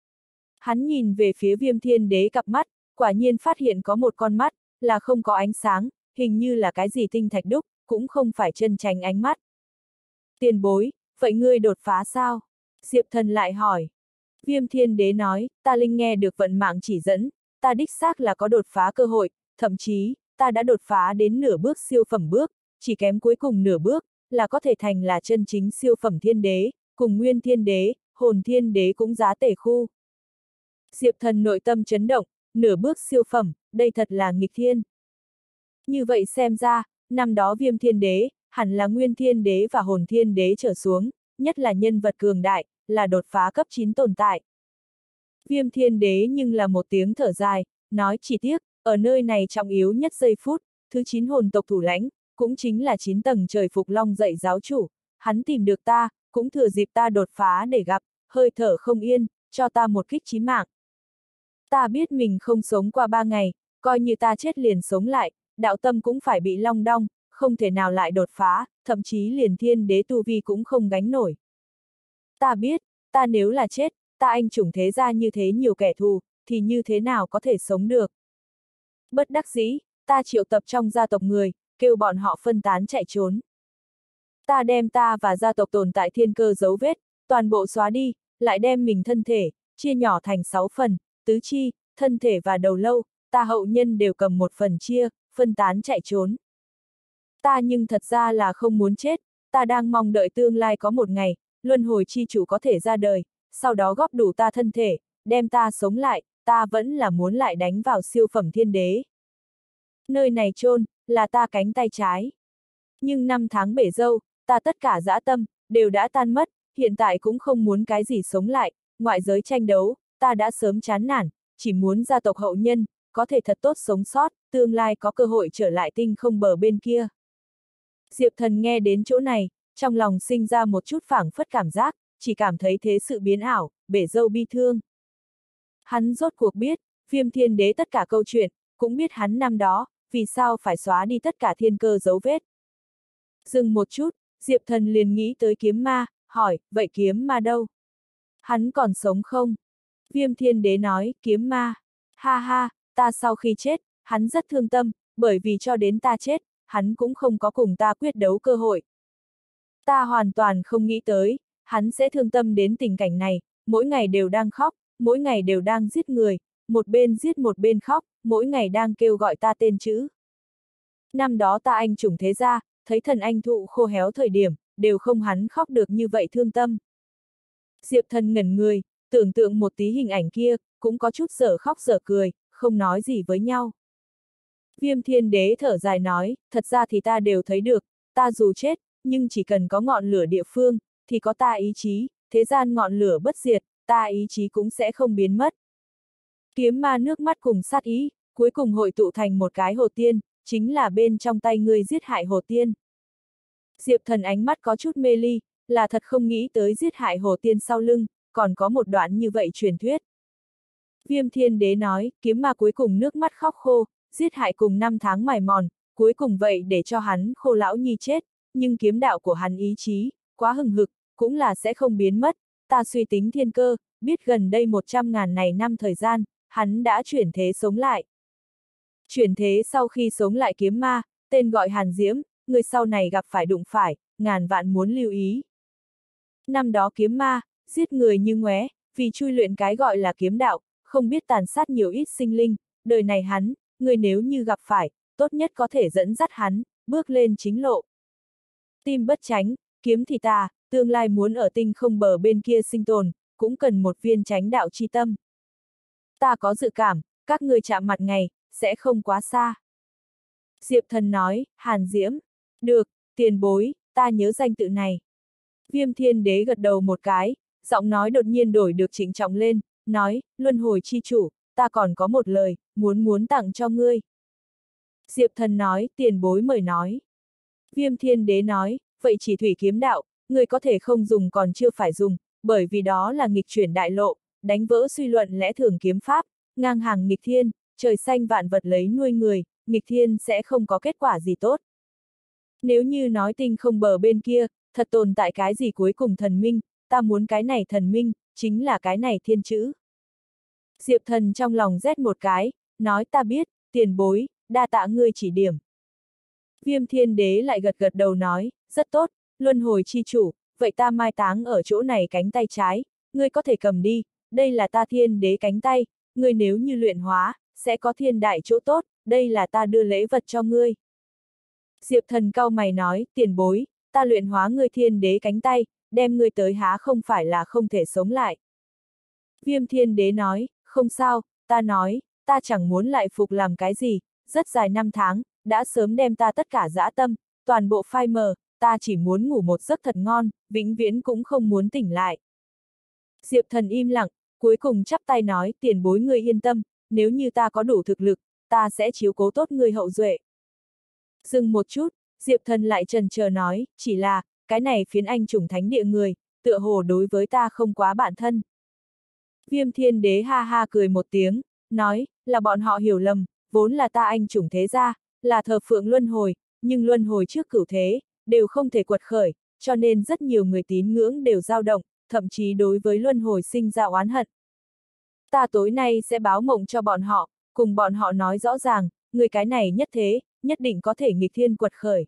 Hắn nhìn về phía Viêm Thiên Đế cặp mắt, quả nhiên phát hiện có một con mắt, là không có ánh sáng, hình như là cái gì tinh thạch đúc, cũng không phải chân tránh ánh mắt. Tiền bối, vậy ngươi đột phá sao? Diệp Thần lại hỏi. Viêm Thiên Đế nói, ta linh nghe được vận mạng chỉ dẫn, ta đích xác là có đột phá cơ hội, thậm chí, ta đã đột phá đến nửa bước siêu phẩm bước, chỉ kém cuối cùng nửa bước, là có thể thành là chân chính siêu phẩm thiên đế, cùng nguyên thiên đế, hồn thiên đế cũng giá tể khu. Diệp Thần nội tâm chấn động, nửa bước siêu phẩm, đây thật là nghịch thiên. Như vậy xem ra, năm đó Viêm Thiên Đế, hẳn là Nguyên Thiên Đế và Hồn Thiên Đế trở xuống, nhất là nhân vật cường đại, là đột phá cấp chín tồn tại. Viêm Thiên Đế nhưng là một tiếng thở dài, nói chỉ tiếc, ở nơi này trọng yếu nhất giây phút, thứ chín hồn tộc thủ lãnh, cũng chính là chín tầng trời Phục Long dạy giáo chủ, hắn tìm được ta, cũng thừa dịp ta đột phá để gặp, hơi thở không yên, cho ta một kích chí mạng. Ta biết mình không sống qua ba ngày, coi như ta chết liền sống lại, đạo tâm cũng phải bị long đong, không thể nào lại đột phá, thậm chí liền thiên đế tu vi cũng không gánh nổi. Ta biết, ta nếu là chết, ta anh chủng thế gia như thế nhiều kẻ thù, thì như thế nào có thể sống được. Bất đắc dĩ, ta triệu tập trong gia tộc người, kêu bọn họ phân tán chạy trốn. Ta đem ta và gia tộc tồn tại thiên cơ dấu vết, toàn bộ xóa đi, lại đem mình thân thể, chia nhỏ thành sáu phần, tứ chi, thân thể và đầu lâu, ta hậu nhân đều cầm một phần chia, phân tán chạy trốn. Ta nhưng thật ra là không muốn chết, ta đang mong đợi tương lai có một ngày, luân hồi chi chủ có thể ra đời, sau đó góp đủ ta thân thể, đem ta sống lại, ta vẫn là muốn lại đánh vào siêu phẩm thiên đế. Nơi này chôn là ta cánh tay trái. Nhưng năm tháng bể dâu, ta tất cả dã tâm, đều đã tan mất, hiện tại cũng không muốn cái gì sống lại, ngoại giới tranh đấu, ta đã sớm chán nản, chỉ muốn gia tộc hậu nhân, có thể thật tốt sống sót, tương lai có cơ hội trở lại tinh không bờ bên kia. Diệp Thần nghe đến chỗ này, trong lòng sinh ra một chút phảng phất cảm giác, chỉ cảm thấy thế sự biến ảo, bể dâu bi thương. Hắn rốt cuộc biết, Viêm Thiên Đế tất cả câu chuyện, cũng biết hắn năm đó, vì sao phải xóa đi tất cả thiên cơ dấu vết. Dừng một chút, Diệp Thần liền nghĩ tới kiếm ma, hỏi, vậy kiếm ma đâu? Hắn còn sống không? Viêm Thiên Đế nói, kiếm ma. Ha ha, ta sau khi chết, hắn rất thương tâm, bởi vì cho đến ta chết, hắn cũng không có cùng ta quyết đấu cơ hội. Ta hoàn toàn không nghĩ tới, hắn sẽ thương tâm đến tình cảnh này, mỗi ngày đều đang khóc, mỗi ngày đều đang giết người, một bên giết một bên khóc, mỗi ngày đang kêu gọi ta tên chữ. Năm đó ta anh chủng thế gia, thấy thần anh thụ khô héo thời điểm, đều không hắn khóc được như vậy thương tâm. Diệp Thần ngẩn người, tưởng tượng một tí hình ảnh kia, cũng có chút dở khóc dở cười, không nói gì với nhau. Viêm Thiên Đế thở dài nói, thật ra thì ta đều thấy được, ta dù chết, nhưng chỉ cần có ngọn lửa địa phương, thì có ta ý chí, thế gian ngọn lửa bất diệt, ta ý chí cũng sẽ không biến mất. Kiếm ma nước mắt cùng sát ý, cuối cùng hội tụ thành một cái hồ tiên, chính là bên trong tay ngươi giết hại hồ tiên. Diệp Thần ánh mắt có chút mê ly, là thật không nghĩ tới giết hại hồ tiên sau lưng, còn có một đoạn như vậy truyền thuyết. Viêm Thiên Đế nói, kiếm ma cuối cùng nước mắt khóc khô, giết hại cùng năm tháng mài mòn, cuối cùng vậy để cho hắn khô lão nhi chết, nhưng kiếm đạo của hắn ý chí, quá hừng hực, cũng là sẽ không biến mất, ta suy tính thiên cơ, biết gần đây một trăm ngàn này năm thời gian, hắn đã chuyển thế sống lại. Chuyển thế sau khi sống lại kiếm ma, tên gọi Hàn Diễm, người sau này gặp phải đụng phải, ngàn vạn muốn lưu ý. Năm đó kiếm ma, giết người như ngoé, vì chui luyện cái gọi là kiếm đạo, không biết tàn sát nhiều ít sinh linh, đời này hắn, người nếu như gặp phải, tốt nhất có thể dẫn dắt hắn, bước lên chính lộ. Tim bất tránh, kiếm thì tà, tương lai muốn ở tinh không bờ bên kia sinh tồn, cũng cần một viên chánh đạo chi tâm. Ta có dự cảm, các người chạm mặt ngày, sẽ không quá xa. Diệp Thần nói, Hàn Diễm, được, tiền bối, ta nhớ danh tự này. Viêm Thiên Đế gật đầu một cái, giọng nói đột nhiên đổi được trịnh trọng lên, nói, luân hồi chi chủ, ta còn có một lời, muốn muốn tặng cho ngươi. Diệp Thần nói, tiền bối mời nói. Viêm Thiên Đế nói, vậy chỉ thủy kiếm đạo, ngươi có thể không dùng còn chưa phải dùng, bởi vì đó là nghịch chuyển đại lộ, đánh vỡ suy luận lẽ thường kiếm pháp, ngang hàng nghịch thiên, trời xanh vạn vật lấy nuôi người, nghịch thiên sẽ không có kết quả gì tốt. Nếu như nói tinh không bờ bên kia, thật tồn tại cái gì cuối cùng thần minh, ta muốn cái này thần minh, chính là cái này thiên chữ. Diệp Thần trong lòng rét một cái, nói ta biết, tiền bối, đa tạ ngươi chỉ điểm. Viêm Thiên Đế lại gật gật đầu nói, rất tốt, luân hồi chi chủ, vậy ta mai táng ở chỗ này cánh tay trái, ngươi có thể cầm đi, đây là ta thiên đế cánh tay, ngươi nếu như luyện hóa, sẽ có thiên đại chỗ tốt, đây là ta đưa lễ vật cho ngươi. Diệp Thần cau mày nói, tiền bối, ta luyện hóa ngươi thiên đế cánh tay, đem ngươi tới há không phải là không thể sống lại. Viêm Thiên Đế nói, không sao, ta nói, ta chẳng muốn lại phục làm cái gì, rất dài năm tháng, đã sớm đem ta tất cả dã tâm, toàn bộ phai mờ, ta chỉ muốn ngủ một giấc thật ngon, vĩnh viễn cũng không muốn tỉnh lại. Diệp Thần im lặng, cuối cùng chắp tay nói, tiền bối ngươi yên tâm, nếu như ta có đủ thực lực, ta sẽ chiếu cố tốt ngươi hậu duệ. Dừng một chút, Diệp Thần lại chần chờ nói, chỉ là, cái này phiến anh chủng thánh địa người, tựa hồ đối với ta không quá bạn thân. Viêm Thiên Đế ha ha cười một tiếng, nói, là bọn họ hiểu lầm, vốn là ta anh chủng thế gia, là thờ phượng luân hồi, nhưng luân hồi trước cửu thế, đều không thể quật khởi, cho nên rất nhiều người tín ngưỡng đều dao động, thậm chí đối với luân hồi sinh ra oán hận. Ta tối nay sẽ báo mộng cho bọn họ, cùng bọn họ nói rõ ràng, người cái này nhất thế, nhất định có thể nghịch thiên quật khởi.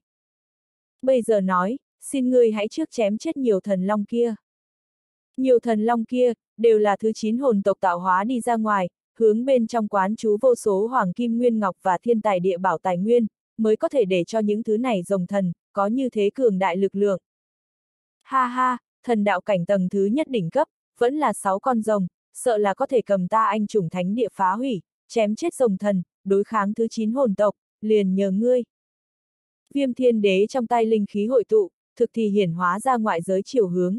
Bây giờ nói, xin ngươi hãy trước chém chết nhiều thần long kia. Nhiều thần long kia, đều là thứ chín hồn tộc tạo hóa đi ra ngoài, hướng bên trong quán trú vô số hoàng kim nguyên ngọc và thiên tài địa bảo tài nguyên, mới có thể để cho những thứ này rồng thần, có như thế cường đại lực lượng. Ha ha, thần đạo cảnh tầng thứ nhất đỉnh cấp, vẫn là sáu con rồng, sợ là có thể cầm ta anh chủng thánh địa phá hủy, chém chết rồng thần, đối kháng thứ chín hồn tộc, liền nhờ ngươi. Viêm Thiên Đế trong tay linh khí hội tụ, thực thì hiển hóa ra ngoại giới chiều hướng.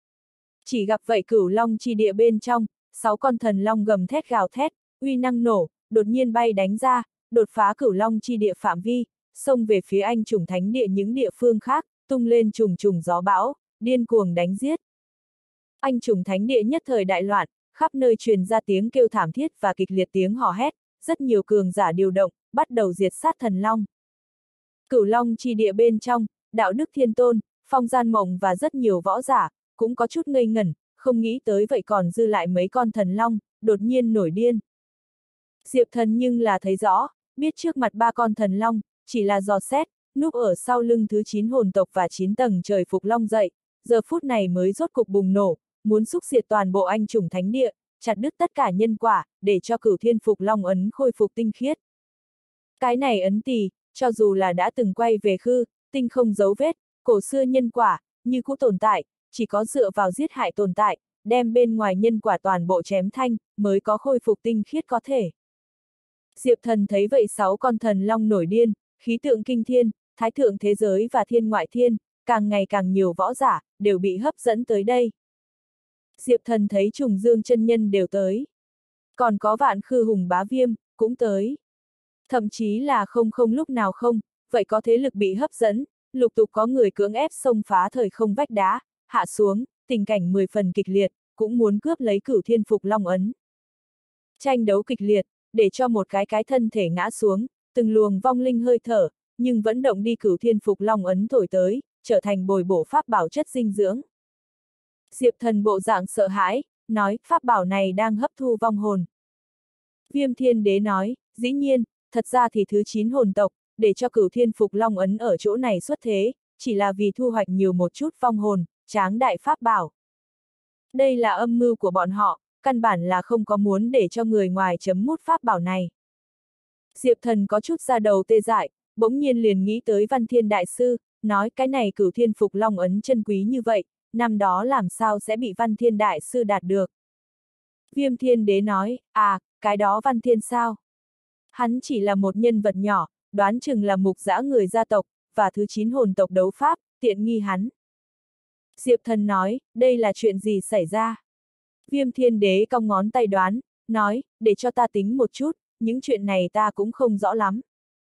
Chỉ gặp vậy cửu long chi địa bên trong, sáu con thần long gầm thét gào thét, uy năng nổ, đột nhiên bay đánh ra, đột phá cửu long chi địa phạm vi, xông về phía anh chủng thánh địa những địa phương khác, tung lên trùng trùng gió bão, điên cuồng đánh giết. Anh chủng thánh địa nhất thời đại loạn, khắp nơi truyền ra tiếng kêu thảm thiết và kịch liệt tiếng hò hét, rất nhiều cường giả điều động, bắt đầu diệt sát thần long. Cửu long chi địa bên trong, đạo đức thiên tôn, phong gian mộng và rất nhiều võ giả, cũng có chút ngây ngẩn, không nghĩ tới vậy còn dư lại mấy con thần long, đột nhiên nổi điên. Diệp Thần nhưng là thấy rõ, biết trước mặt ba con thần long, chỉ là dò xét, núp ở sau lưng thứ chín hồn tộc và chín tầng trời phục long dậy, giờ phút này mới rốt cục bùng nổ, muốn xúc diệt toàn bộ anh chủng thánh địa, chặt đứt tất cả nhân quả, để cho cửu thiên phục long ấn khôi phục tinh khiết. Cái này ấn tỳ, cho dù là đã từng quay về khư, tinh không dấu vết, cổ xưa nhân quả, như cũ tồn tại, chỉ có dựa vào giết hại tồn tại, đem bên ngoài nhân quả toàn bộ chém thanh, mới có khôi phục tinh khiết có thể. Diệp Thần thấy vậy sáu con thần long nổi điên, khí tượng kinh thiên, thái thượng thế giới và thiên ngoại thiên, càng ngày càng nhiều võ giả, đều bị hấp dẫn tới đây. Diệp Thần thấy trùng dương chân nhân đều tới. Còn có vạn khư hùng bá viêm, cũng tới. Thậm chí là không không lúc nào không, vậy có thế lực bị hấp dẫn, lục tục có người cưỡng ép xông phá thời không vách đá, hạ xuống, tình cảnh mười phần kịch liệt, cũng muốn cướp lấy cửu thiên phục long ấn. Tranh đấu kịch liệt, để cho một cái cái thân thể ngã xuống, từng luồng vong linh hơi thở, nhưng vẫn động đi cửu thiên phục long ấn thổi tới, trở thành bồi bổ pháp bảo chất dinh dưỡng. Diệp Thần bộ dạng sợ hãi, nói, pháp bảo này đang hấp thu vong hồn. Viêm Thiên Đế nói, dĩ nhiên, thật ra thì thứ chín hồn tộc, để cho cửu thiên phục long ấn ở chỗ này xuất thế, chỉ là vì thu hoạch nhiều một chút vong hồn, tráng đại pháp bảo. Đây là âm mưu của bọn họ, căn bản là không có muốn để cho người ngoài chấm mút pháp bảo này. Diệp Thần có chút ra đầu tê dại, bỗng nhiên liền nghĩ tới Văn Thiên Đại Sư, nói cái này cửu thiên phục long ấn chân quý như vậy, năm đó làm sao sẽ bị Văn Thiên Đại Sư đạt được. Viêm Thiên Đế nói, à, cái đó Văn Thiên sao? Hắn chỉ là một nhân vật nhỏ, đoán chừng là mục dã người gia tộc, và thứ chín hồn tộc đấu pháp, tiện nghi hắn. Diệp Thần nói, đây là chuyện gì xảy ra? Viêm Thiên Đế cong ngón tay đoán, nói, để cho ta tính một chút, những chuyện này ta cũng không rõ lắm.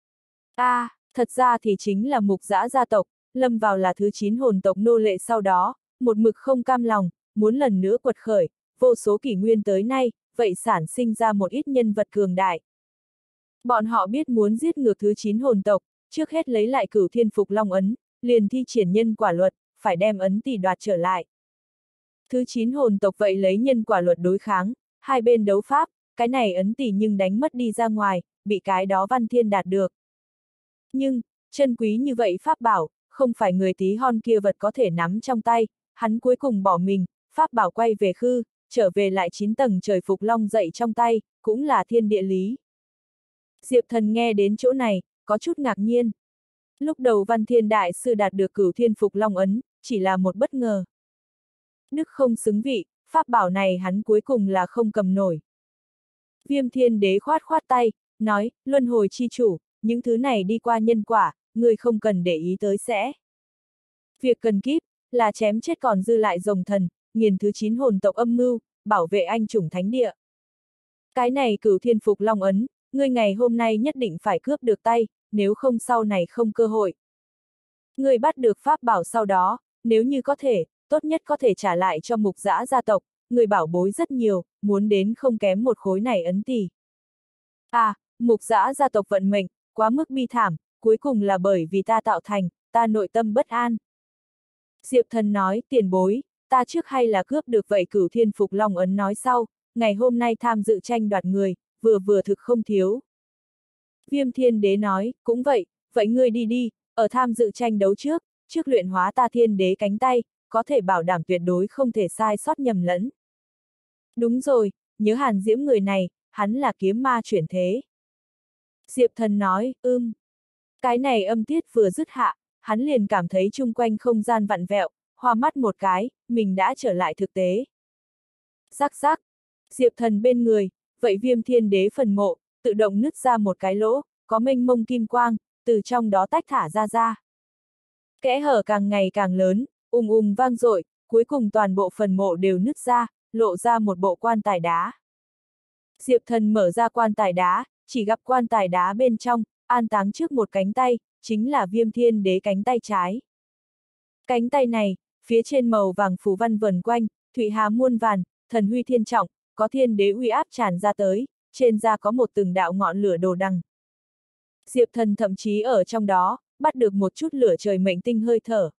À, thật ra thì chính là mục dã gia tộc, lâm vào là thứ chín hồn tộc nô lệ sau đó, một mực không cam lòng, muốn lần nữa quật khởi, vô số kỷ nguyên tới nay, vậy sản sinh ra một ít nhân vật cường đại. Bọn họ biết muốn giết ngược thứ chín hồn tộc, trước hết lấy lại cửu thiên phục long ấn, liền thi triển nhân quả luật, phải đem ấn tỷ đoạt trở lại. Thứ chín hồn tộc vậy lấy nhân quả luật đối kháng, hai bên đấu pháp, cái này ấn tỷ nhưng đánh mất đi ra ngoài, bị cái đó Văn Thiên đạt được. Nhưng, chân quý như vậy pháp bảo, không phải người tí hon kia vật có thể nắm trong tay, hắn cuối cùng bỏ mình, pháp bảo quay về khư, trở về lại chín tầng trời phục long dậy trong tay, cũng là thiên địa lý. Diệp Thần nghe đến chỗ này, có chút ngạc nhiên. Lúc đầu Văn Thiên Đại Sư đạt được cửu thiên phục long ấn, chỉ là một bất ngờ. Đức không xứng vị, pháp bảo này hắn cuối cùng là không cầm nổi. Viêm thiên đế khoát khoát tay, nói, luân hồi chi chủ, những thứ này đi qua nhân quả, người không cần để ý tới sẽ. Việc cần kíp, là chém chết còn dư lại rồng thần, nghiền thứ chín hồn tộc âm mưu, bảo vệ anh chủng thánh địa. Cái này cửu thiên phục long ấn, ngươi ngày hôm nay nhất định phải cướp được tay, nếu không sau này không cơ hội. Ngươi bắt được pháp bảo sau đó, nếu như có thể, tốt nhất có thể trả lại cho mục dã gia tộc, người bảo bối rất nhiều, muốn đến không kém một khối này ấn tỷ. À, mục dã gia tộc vận mệnh, quá mức bi thảm, cuối cùng là bởi vì ta tạo thành, ta nội tâm bất an. Diệp Thần nói, tiền bối, ta trước hay là cướp được vậy cửu thiên phục long ấn nói sau, ngày hôm nay tham dự tranh đoạt người, vừa vừa thực không thiếu. Viêm thiên đế nói, cũng vậy, vậy ngươi đi đi, ở tham dự tranh đấu trước, trước luyện hóa ta thiên đế cánh tay, có thể bảo đảm tuyệt đối không thể sai sót nhầm lẫn. Đúng rồi, nhớ Hàn Diễm người này, hắn là kiếm ma chuyển thế. Diệp Thần nói, ưm. Cái này âm tiết vừa dứt hạ, hắn liền cảm thấy chung quanh không gian vặn vẹo, hoa mắt một cái, mình đã trở lại thực tế. Rắc rắc, Diệp Thần bên người, vậy viêm thiên đế phần mộ, tự động nứt ra một cái lỗ, có mênh mông kim quang, từ trong đó tách thả ra ra. Kẽ hở càng ngày càng lớn, ùng ùng vang dội, cuối cùng toàn bộ phần mộ đều nứt ra, lộ ra một bộ quan tài đá. Diệp Thần mở ra quan tài đá, chỉ gặp quan tài đá bên trong, an táng trước một cánh tay, chính là viêm thiên đế cánh tay trái. Cánh tay này, phía trên màu vàng phù văn vần quanh, thụy hà muôn vàn, thần huy thiên trọng, có thiên đế uy áp tràn ra tới, trên da có một từng đạo ngọn lửa đồ đằng. Diệp Thần thậm chí ở trong đó, bắt được một chút lửa trời mệnh tinh hơi thở.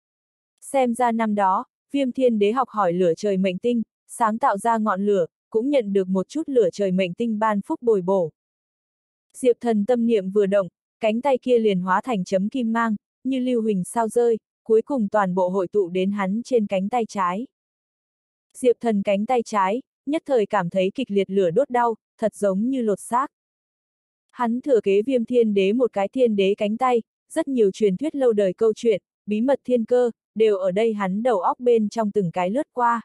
Xem ra năm đó, viêm thiên đế học hỏi lửa trời mệnh tinh, sáng tạo ra ngọn lửa, cũng nhận được một chút lửa trời mệnh tinh ban phúc bồi bổ. Diệp Thần tâm niệm vừa động, cánh tay kia liền hóa thành chấm kim mang, như lưu huỳnh sao rơi, cuối cùng toàn bộ hội tụ đến hắn trên cánh tay trái. Diệp Thần cánh tay trái, nhất thời cảm thấy kịch liệt lửa đốt đau, thật giống như lột xác. Hắn thừa kế viêm thiên đế một cái thiên đế cánh tay, rất nhiều truyền thuyết lâu đời câu chuyện, bí mật thiên cơ, đều ở đây hắn đầu óc bên trong từng cái lướt qua.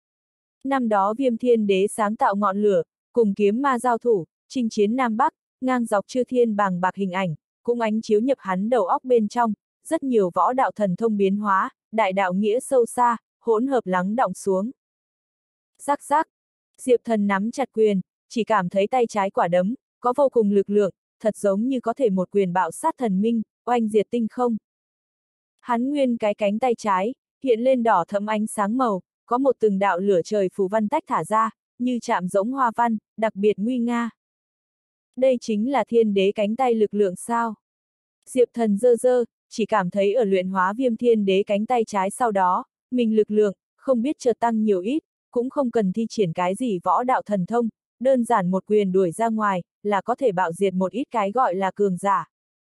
Năm đó viêm thiên đế sáng tạo ngọn lửa, cùng kiếm ma giao thủ, chinh chiến Nam Bắc, ngang dọc chư thiên bàng bạc hình ảnh, cũng ánh chiếu nhập hắn đầu óc bên trong, rất nhiều võ đạo thần thông biến hóa, đại đạo nghĩa sâu xa, hỗn hợp lắng đọng xuống. Rắc rắc, Diệp Thần nắm chặt quyền, chỉ cảm thấy tay trái quả đấm, có vô cùng lực lượng, thật giống như có thể một quyền bạo sát thần minh, oanh diệt tinh không. Hắn nguyên cái cánh tay trái, hiện lên đỏ thẫm ánh sáng màu, có một từng đạo lửa trời phù văn tách thả ra, như chạm giống hoa văn, đặc biệt nguy nga. Đây chính là thiên đế cánh tay lực lượng sao? Diệp Thần dơ dơ, chỉ cảm thấy ở luyện hóa viêm thiên đế cánh tay trái sau đó, mình lực lượng, không biết chợt tăng nhiều ít, cũng không cần thi triển cái gì võ đạo thần thông, đơn giản một quyền đuổi ra ngoài, là có thể bạo diệt một ít cái gọi là cường giả.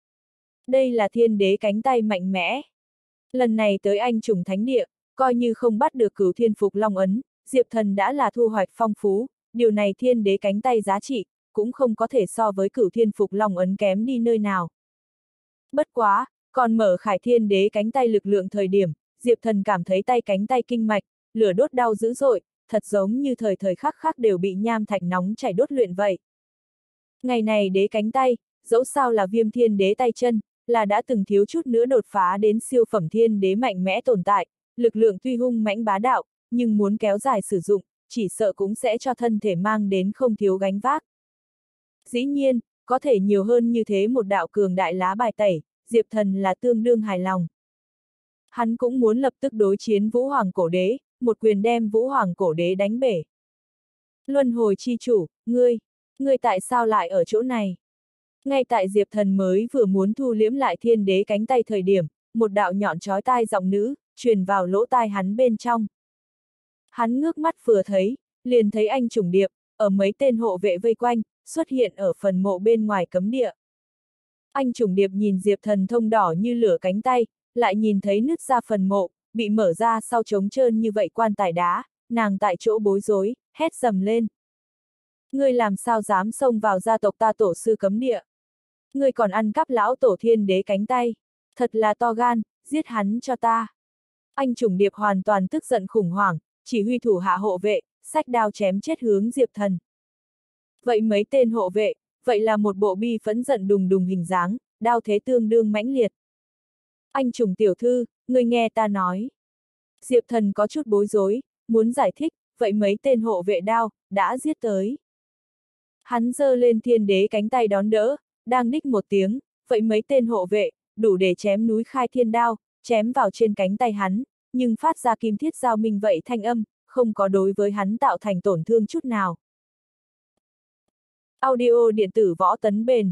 Đây là thiên đế cánh tay mạnh mẽ. Lần này tới anh chủng thánh địa, coi như không bắt được cửu thiên phục long ấn, Diệp Thần đã là thu hoạch phong phú, điều này thiên đế cánh tay giá trị, cũng không có thể so với cửu thiên phục long ấn kém đi nơi nào. Bất quá, còn mở khải thiên đế cánh tay lực lượng thời điểm, Diệp Thần cảm thấy tay cánh tay kinh mạch, lửa đốt đau dữ dội, thật giống như thời thời khắc khắc đều bị nham thạch nóng chảy đốt luyện vậy. Ngày này đế cánh tay, dẫu sao là viêm thiên đế tay chân, là đã từng thiếu chút nữa đột phá đến siêu phẩm thiên đế mạnh mẽ tồn tại, lực lượng tuy hung mãnh bá đạo, nhưng muốn kéo dài sử dụng, chỉ sợ cũng sẽ cho thân thể mang đến không thiếu gánh vác. Dĩ nhiên, có thể nhiều hơn như thế một đạo cường đại lá bài tẩy, Diệp Thần là tương đương hài lòng. Hắn cũng muốn lập tức đối chiến Vũ Hoàng Cổ Đế, một quyền đem Vũ Hoàng Cổ Đế đánh bể. Luân hồi chi chủ, ngươi, ngươi tại sao lại ở chỗ này? Ngay tại Diệp Thần mới vừa muốn thu liễm lại thiên đế cánh tay thời điểm, một đạo nhọn chói tai giọng nữ, truyền vào lỗ tai hắn bên trong. Hắn ngước mắt vừa thấy, liền thấy anh Trùng Điệp, ở mấy tên hộ vệ vây quanh, xuất hiện ở phần mộ bên ngoài cấm địa. Anh Trùng Điệp nhìn Diệp Thần thông đỏ như lửa cánh tay, lại nhìn thấy nứt ra phần mộ, bị mở ra sau trống trơn như vậy quan tài đá, nàng tại chỗ bối rối, hét dầm lên. Ngươi làm sao dám xông vào gia tộc ta tổ sư cấm địa? Ngươi còn ăn cắp lão tổ thiên đế cánh tay, thật là to gan, giết hắn cho ta. Anh Trùng Điệp hoàn toàn tức giận khủng hoảng, chỉ huy thủ hạ hộ vệ, xách đao chém chết hướng Diệp Thần. Vậy mấy tên hộ vệ, vậy là một bộ bi phẫn giận đùng đùng hình dáng, đao thế tương đương mãnh liệt. Anh Trùng tiểu thư, người nghe ta nói. Diệp Thần có chút bối rối, muốn giải thích, vậy mấy tên hộ vệ đao, đã giết tới. Hắn giơ lên thiên đế cánh tay đón đỡ, đang đích một tiếng, vậy mấy tên hộ vệ, đủ để chém núi khai thiên đao, chém vào trên cánh tay hắn, nhưng phát ra kim thiết giao minh vậy thanh âm, không có đối với hắn tạo thành tổn thương chút nào. Audio điện tử võ tấn bền.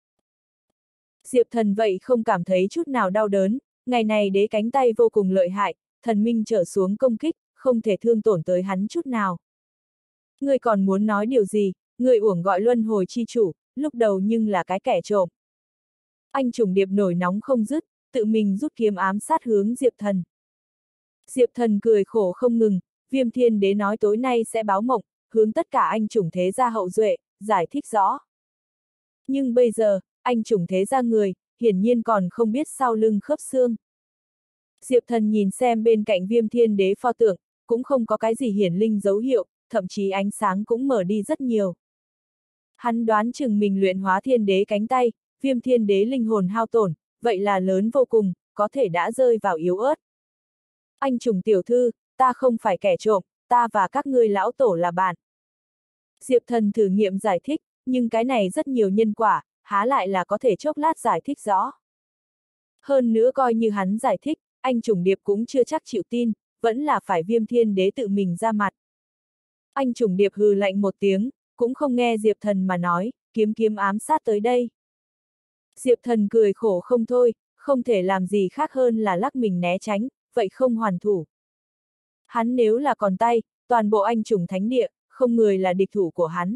Diệp Thần vậy không cảm thấy chút nào đau đớn, ngày này đế cánh tay vô cùng lợi hại, thần minh trở xuống công kích, không thể thương tổn tới hắn chút nào. Ngươi còn muốn nói điều gì, ngươi uổng gọi luân hồi chi chủ, lúc đầu nhưng là cái kẻ trộm. Anh Trùng Điệp nổi nóng không dứt, tự mình rút kiếm ám sát hướng Diệp Thần. Diệp Thần cười khổ không ngừng, Viêm Thiên Đế nói tối nay sẽ báo mộng, hướng tất cả anh Trùng thế gia hậu duệ, giải thích rõ. Nhưng bây giờ, anh Trùng thế gia người, hiển nhiên còn không biết sau lưng khớp xương. Diệp Thần nhìn xem bên cạnh Viêm Thiên Đế pho tượng, cũng không có cái gì hiển linh dấu hiệu, thậm chí ánh sáng cũng mở đi rất nhiều. Hắn đoán chừng mình luyện hóa thiên đế cánh tay, Viêm Thiên Đế linh hồn hao tổn, vậy là lớn vô cùng, có thể đã rơi vào yếu ớt. Anh Trùng tiểu thư, ta không phải kẻ trộm, ta và các ngươi lão tổ là bạn. Diệp Thần thử nghiệm giải thích, nhưng cái này rất nhiều nhân quả, há lại là có thể chốc lát giải thích rõ. Hơn nữa coi như hắn giải thích, anh Trùng Điệp cũng chưa chắc chịu tin, vẫn là phải Viêm Thiên Đế tự mình ra mặt. Anh Trùng Điệp hừ lạnh một tiếng, cũng không nghe Diệp Thần mà nói, kiếm kiếm ám sát tới đây. Diệp Thần cười khổ không thôi, không thể làm gì khác hơn là lắc mình né tránh, vậy không hoàn thủ. Hắn nếu là còn tay, toàn bộ anh Trùng thánh địa, không người là địch thủ của hắn.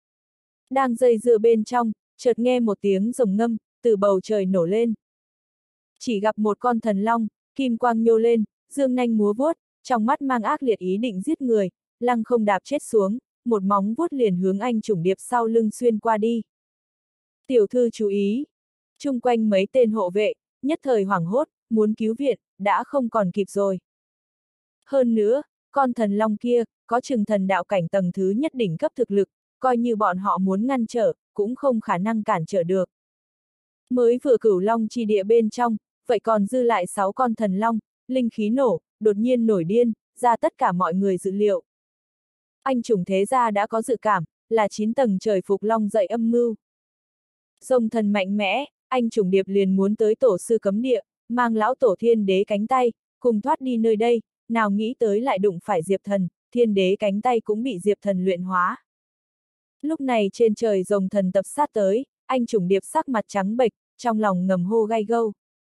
Đang dây dưa bên trong, chợt nghe một tiếng rồng ngâm, từ bầu trời nổ lên. Chỉ gặp một con thần long, kim quang nhô lên, dương nanh múa vuốt, trong mắt mang ác liệt ý định giết người, lăng không đạp chết xuống, một móng vuốt liền hướng anh Trùng Điệp sau lưng xuyên qua đi. Tiểu thư chú ý! Chung quanh mấy tên hộ vệ, nhất thời hoảng hốt, muốn cứu viện, đã không còn kịp rồi. Hơn nữa, con thần long kia, có chừng thần đạo cảnh tầng thứ nhất đỉnh cấp thực lực, coi như bọn họ muốn ngăn trở, cũng không khả năng cản trở được. Mới vừa cửu long chi địa bên trong, vậy còn dư lại sáu con thần long, linh khí nổ, đột nhiên nổi điên, ra tất cả mọi người dự liệu. Anh Trùng thế gia đã có dự cảm, là chín tầng trời phục long dậy âm mưu. Rồng thần mạnh mẽ, anh Trùng Điệp liền muốn tới tổ sư cấm địa, mang lão tổ thiên đế cánh tay, cùng thoát đi nơi đây, nào nghĩ tới lại đụng phải Diệp Thần, thiên đế cánh tay cũng bị Diệp Thần luyện hóa. Lúc này trên trời rồng thần tập sát tới, anh Trùng Điệp sắc mặt trắng bệch, trong lòng ngầm hô gai gâu.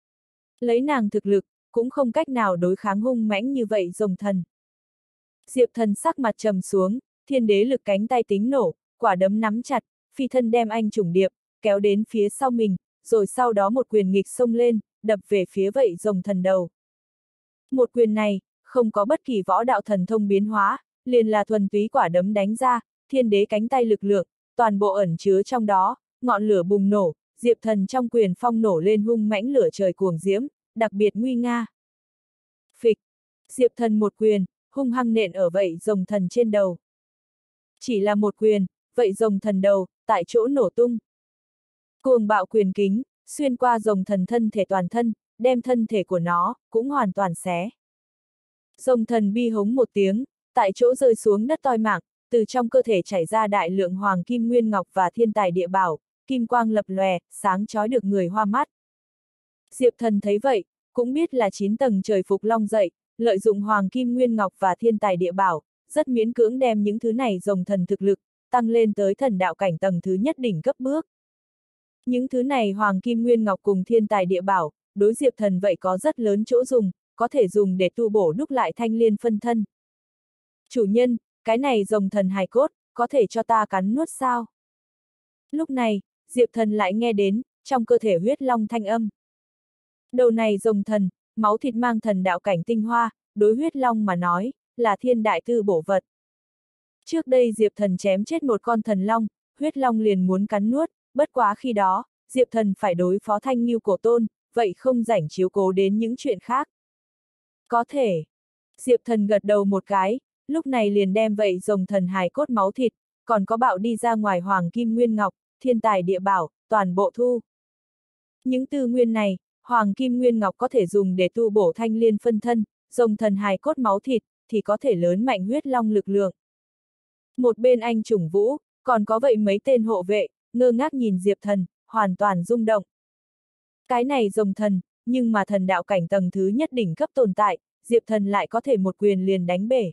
Lấy nàng thực lực, cũng không cách nào đối kháng hung mãnh như vậy rồng thần. Diệp Thần sắc mặt trầm xuống, thiên đế lực cánh tay tính nổ, quả đấm nắm chặt, phi thân đem anh Trùng Điệp, kéo đến phía sau mình, rồi sau đó một quyền nghịch xông lên, đập về phía vậy rồng thần đầu. Một quyền này, không có bất kỳ võ đạo thần thông biến hóa, liền là thuần túy quả đấm đánh ra, thiên đế cánh tay lực lượng, toàn bộ ẩn chứa trong đó, ngọn lửa bùng nổ, Diệp Thần trong quyền phong nổ lên hung mãnh lửa trời cuồng diễm, đặc biệt nguy nga. Phịch! Diệp Thần một quyền, hung hăng nện ở vậy rồng thần trên đầu. Chỉ là một quyền, vậy rồng thần đầu, tại chỗ nổ tung. Cuồng bạo quyền kính, xuyên qua rồng thần thân thể toàn thân, đem thân thể của nó, cũng hoàn toàn xé. Rồng thần bi hống một tiếng, tại chỗ rơi xuống đất toi mạng, từ trong cơ thể chảy ra đại lượng hoàng kim nguyên ngọc và thiên tài địa bảo, kim quang lập lòe, sáng chói được người hoa mắt. Diệp Thần thấy vậy, cũng biết là chín tầng trời phục long dậy, lợi dụng hoàng kim nguyên ngọc và thiên tài địa bảo, rất miễn cưỡng đem những thứ này rồng thần thực lực, tăng lên tới thần đạo cảnh tầng thứ nhất đỉnh cấp bước. Những thứ này hoàng kim nguyên ngọc cùng thiên tài địa bảo, đối Diệp Thần vậy có rất lớn chỗ dùng, có thể dùng để tu bổ đúc lại thanh liên phân thân. Chủ nhân, cái này rồng thần hài cốt, có thể cho ta cắn nuốt sao? Lúc này, Diệp Thần lại nghe đến, trong cơ thể huyết long thanh âm. Đầu này rồng thần, máu thịt mang thần đạo cảnh tinh hoa, đối huyết long mà nói, là thiên đại tư bổ vật. Trước đây Diệp Thần chém chết một con thần long, huyết long liền muốn cắn nuốt, bất quá khi đó, Diệp Thần phải đối phó Thanh Ngưu Cổ Tôn, vậy không rảnh chiếu cố đến những chuyện khác. Có thể. Diệp Thần gật đầu một cái, lúc này liền đem vậy rồng thần hài cốt máu thịt, còn có bạo đi ra ngoài hoàng kim nguyên ngọc, thiên tài địa bảo, toàn bộ thu. Những tư nguyên này, hoàng kim nguyên ngọc có thể dùng để tu bổ thanh liên phân thân, rồng thần hài cốt máu thịt, thì có thể lớn mạnh huyết long lực lượng. Một bên anh Trùng Vũ, còn có vậy mấy tên hộ vệ, ngơ ngác nhìn Diệp Thần, hoàn toàn rung động. Cái này rồng thần, nhưng mà thần đạo cảnh tầng thứ nhất đỉnh cấp tồn tại, Diệp Thần lại có thể một quyền liền đánh bể.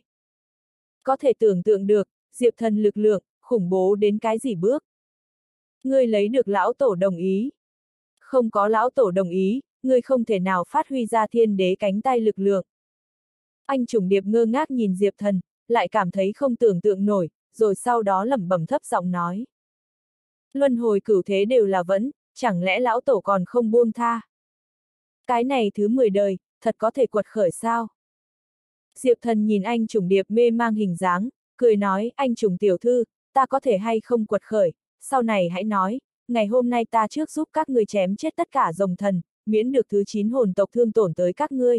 Có thể tưởng tượng được, Diệp Thần lực lượng, khủng bố đến cái gì bước. Ngươi lấy được lão tổ đồng ý. Không có lão tổ đồng ý, ngươi không thể nào phát huy ra thiên đế cánh tay lực lượng. Anh Trùng Điệp ngơ ngác nhìn Diệp Thần, lại cảm thấy không tưởng tượng nổi, rồi sau đó lẩm bẩm thấp giọng nói. Luân hồi cửu thế đều là vẫn, chẳng lẽ lão tổ còn không buông tha? Cái này thứ mười đời, thật có thể quật khởi sao? Diệp Thần nhìn anh Trùng Điệp mê mang hình dáng, cười nói, anh Trùng tiểu thư, ta có thể hay không quật khởi, sau này hãy nói, ngày hôm nay ta trước giúp các ngươi chém chết tất cả rồng thần, miễn được thứ chín hồn tộc thương tổn tới các ngươi.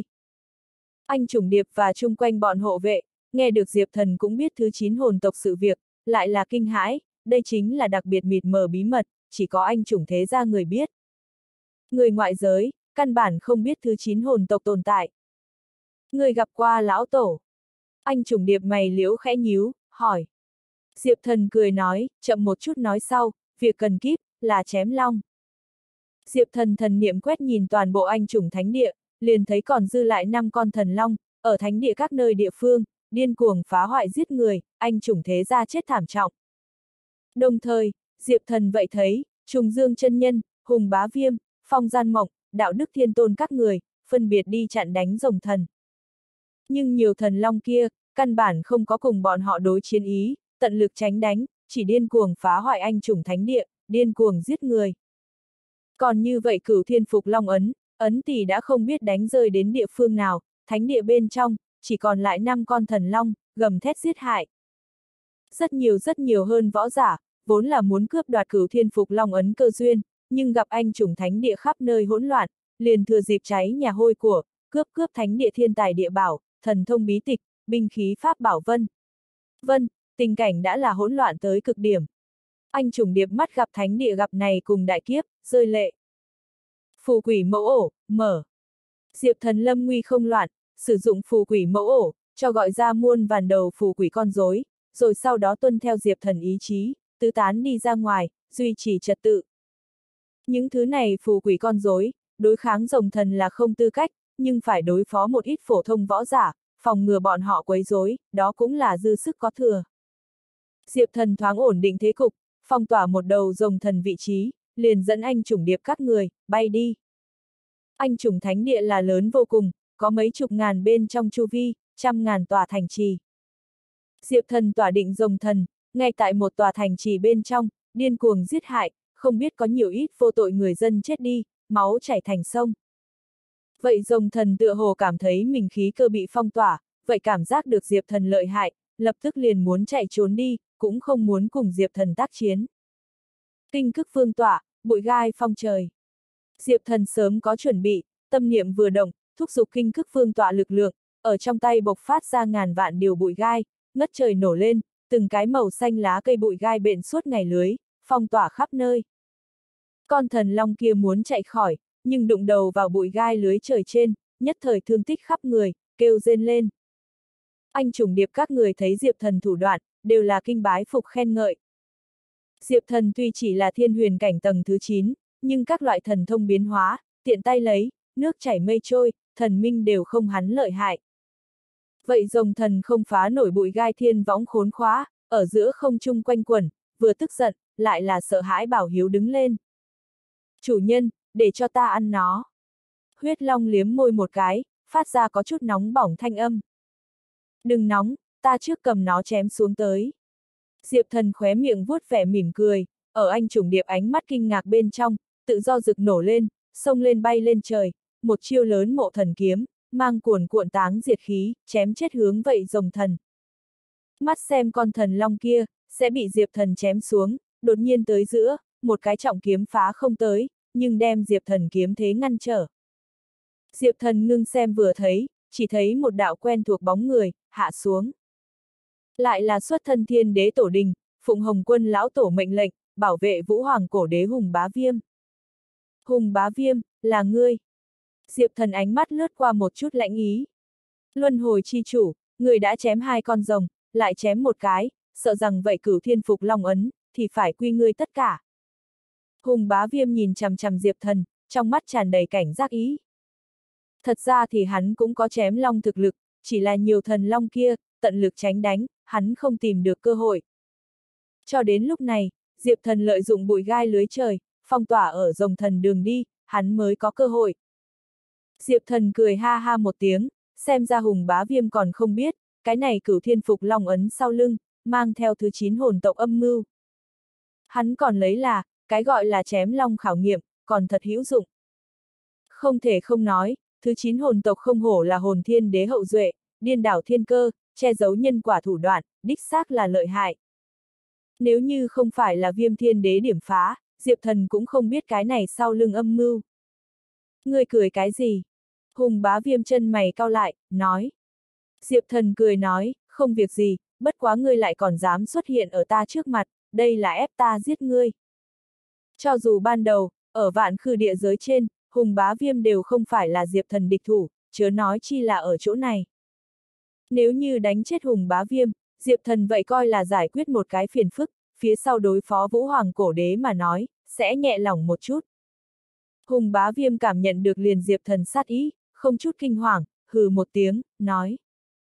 Anh Trùng Điệp và chung quanh bọn hộ vệ, nghe được Diệp Thần cũng biết thứ chín hồn tộc sự việc, lại là kinh hãi, đây chính là đặc biệt mịt mờ bí mật, chỉ có anh Trùng thế gia người biết. Người ngoại giới, căn bản không biết thứ chín hồn tộc tồn tại. Người gặp qua lão tổ. Anh Trùng Điệp mày liễu khẽ nhíu, hỏi. Diệp Thần cười nói, chậm một chút nói sau, việc cần kíp, là chém long. Diệp Thần thần niệm quét nhìn toàn bộ anh Trùng thánh địa, liền thấy còn dư lại năm con thần long, ở thánh địa các nơi địa phương, điên cuồng phá hoại giết người, anh Trùng thế gia chết thảm trọng. Đồng thời, Diệp Thần vậy thấy, Trùng Dương chân nhân, Hùng Bá Viêm, Phong Gian Mộng, Đạo Đức Thiên Tôn các người, phân biệt đi chặn đánh rồng thần. Nhưng nhiều thần long kia, căn bản không có cùng bọn họ đối chiến ý, tận lực tránh đánh, chỉ điên cuồng phá hoại anh Trùng thánh địa, điên cuồng giết người. Còn như vậy Cửu Thiên Phục Long ấn, ấn tỷ đã không biết đánh rơi đến địa phương nào, thánh địa bên trong, chỉ còn lại năm con thần long, gầm thét giết hại. Rất nhiều rất nhiều hơn võ giả, vốn là muốn cướp đoạt Cửu Thiên Phục Long ấn cơ duyên, nhưng gặp anh Trùng thánh địa khắp nơi hỗn loạn, liền thừa dịp cháy nhà hôi của, cướp cướp thánh địa thiên tài địa bảo, thần thông bí tịch, binh khí pháp bảo vân. Vân, tình cảnh đã là hỗn loạn tới cực điểm. Anh Trùng Điệp mắt gặp thánh địa gặp này cùng đại kiếp, rơi lệ. Phù quỷ mẫu ổ, mở. Diệp Thần lâm nguy không loạn, sử dụng phù quỷ mẫu ổ, cho gọi ra muôn vàn đầu phù quỷ con rối, rồi sau đó tuân theo Diệp Thần ý chí, tứ tán đi ra ngoài, duy trì trật tự. Những thứ này phù quỷ con rối, đối kháng rồng thần là không tư cách, nhưng phải đối phó một ít phổ thông võ giả, phòng ngừa bọn họ quấy rối, đó cũng là dư sức có thừa. Diệp Thần thoáng ổn định thế cục, phong tỏa một đầu rồng thần vị trí, liền dẫn anh Trùng Điệp các người, bay đi. Anh Trùng thánh địa là lớn vô cùng, có mấy chục ngàn bên trong chu vi, trăm ngàn tòa thành trì. Diệp Thần tỏa định rồng thần, ngay tại một tòa thành trì bên trong, điên cuồng giết hại, không biết có nhiều ít vô tội người dân chết đi, máu chảy thành sông. Vậy rồng thần tựa hồ cảm thấy mình khí cơ bị phong tỏa, vậy cảm giác được Diệp Thần lợi hại, lập tức liền muốn chạy trốn đi, cũng không muốn cùng Diệp Thần tác chiến. Kinh cức phương tỏa, bụi gai phong trời. Diệp Thần sớm có chuẩn bị, tâm niệm vừa động, thúc giục kinh cức phương tỏa lực lượng, ở trong tay bộc phát ra ngàn vạn điều bụi gai, ngất trời nổ lên, từng cái màu xanh lá cây bụi gai bện suốt ngày lưới, phong tỏa khắp nơi. Con thần long kia muốn chạy khỏi, nhưng đụng đầu vào bụi gai lưới trời trên, nhất thời thương tích khắp người, kêu rên lên. Anh Trùng Điệp các người thấy Diệp Thần thủ đoạn, đều là kinh bái phục khen ngợi. Diệp Thần tuy chỉ là thiên huyền cảnh tầng thứ chín, nhưng các loại thần thông biến hóa, tiện tay lấy, nước chảy mây trôi, thần minh đều không hắn lợi hại. Vậy rồng thần không phá nổi bụi gai thiên võng khốn khóa, ở giữa không trung quanh quẩn, vừa tức giận, lại là sợ hãi bảo hiếu đứng lên. Chủ nhân, để cho ta ăn nó. Huyết Long liếm môi một cái, phát ra có chút nóng bỏng thanh âm. Đừng nóng, ta trước cầm nó chém xuống tới. Diệp Thần khóe miệng vuốt vẻ mỉm cười, ở anh Trùng Điệp ánh mắt kinh ngạc bên trong, tự do rực nổ lên, xông lên bay lên trời, một chiêu lớn mộ thần kiếm, mang cuồn cuộn táng diệt khí, chém chết hướng vậy rồng thần. Mắt xem con thần long kia, sẽ bị Diệp Thần chém xuống, đột nhiên tới giữa, một cái trọng kiếm phá không tới, nhưng đem Diệp Thần kiếm thế ngăn trở. Diệp Thần ngưng xem vừa thấy, chỉ thấy một đạo quen thuộc bóng người, hạ xuống. Lại là xuất thân thiên đế tổ đình, phụng Hồng Quân lão tổ mệnh lệnh, bảo vệ Vũ Hoàng cổ đế Hùng Bá Viêm. Hùng Bá Viêm, là ngươi. Diệp Thần ánh mắt lướt qua một chút lãnh ý. Luân hồi chi chủ, người đã chém hai con rồng, lại chém một cái, sợ rằng vậy Cửu Thiên Phục Long ấn, thì phải quy ngươi tất cả. Hùng Bá Viêm nhìn chằm chằm Diệp Thần, trong mắt tràn đầy cảnh giác ý. Thật ra thì hắn cũng có chém long thực lực, chỉ là nhiều thần long kia, tận lực tránh đánh, hắn không tìm được cơ hội. Cho đến lúc này, Diệp Thần lợi dụng bụi gai lưới trời, phong tỏa ở rồng thần đường đi, hắn mới có cơ hội. Diệp Thần cười ha ha một tiếng, xem ra Hùng Bá Viêm còn không biết, cái này Cửu Thiên Phục Long ấn sau lưng, mang theo thứ chín hồn tộc âm mưu. Hắn còn lấy là, cái gọi là chém long khảo nghiệm, còn thật hữu dụng. Không thể không nói, thứ chín hồn tộc không hổ là hồn thiên đế hậu duệ, điên đảo thiên cơ, che giấu nhân quả thủ đoạn, đích xác là lợi hại. Nếu như không phải là Viêm Thiên Đế điểm phá, Diệp Thần cũng không biết cái này sau lưng âm mưu. Ngươi cười cái gì? Hùng Bá Viêm chân mày cau lại, nói. Diệp Thần cười nói, không việc gì, bất quá ngươi lại còn dám xuất hiện ở ta trước mặt, đây là ép ta giết ngươi. Cho dù ban đầu, ở vạn khư địa giới trên, Hùng Bá Viêm đều không phải là Diệp Thần địch thủ, chớ nói chi là ở chỗ này. Nếu như đánh chết Hùng Bá Viêm, Diệp Thần vậy coi là giải quyết một cái phiền phức, phía sau đối phó Vũ Hoàng cổ đế mà nói, sẽ nhẹ lòng một chút. Hùng Bá Viêm cảm nhận được liền Diệp Thần sát ý, không chút kinh hoàng, hừ một tiếng, nói.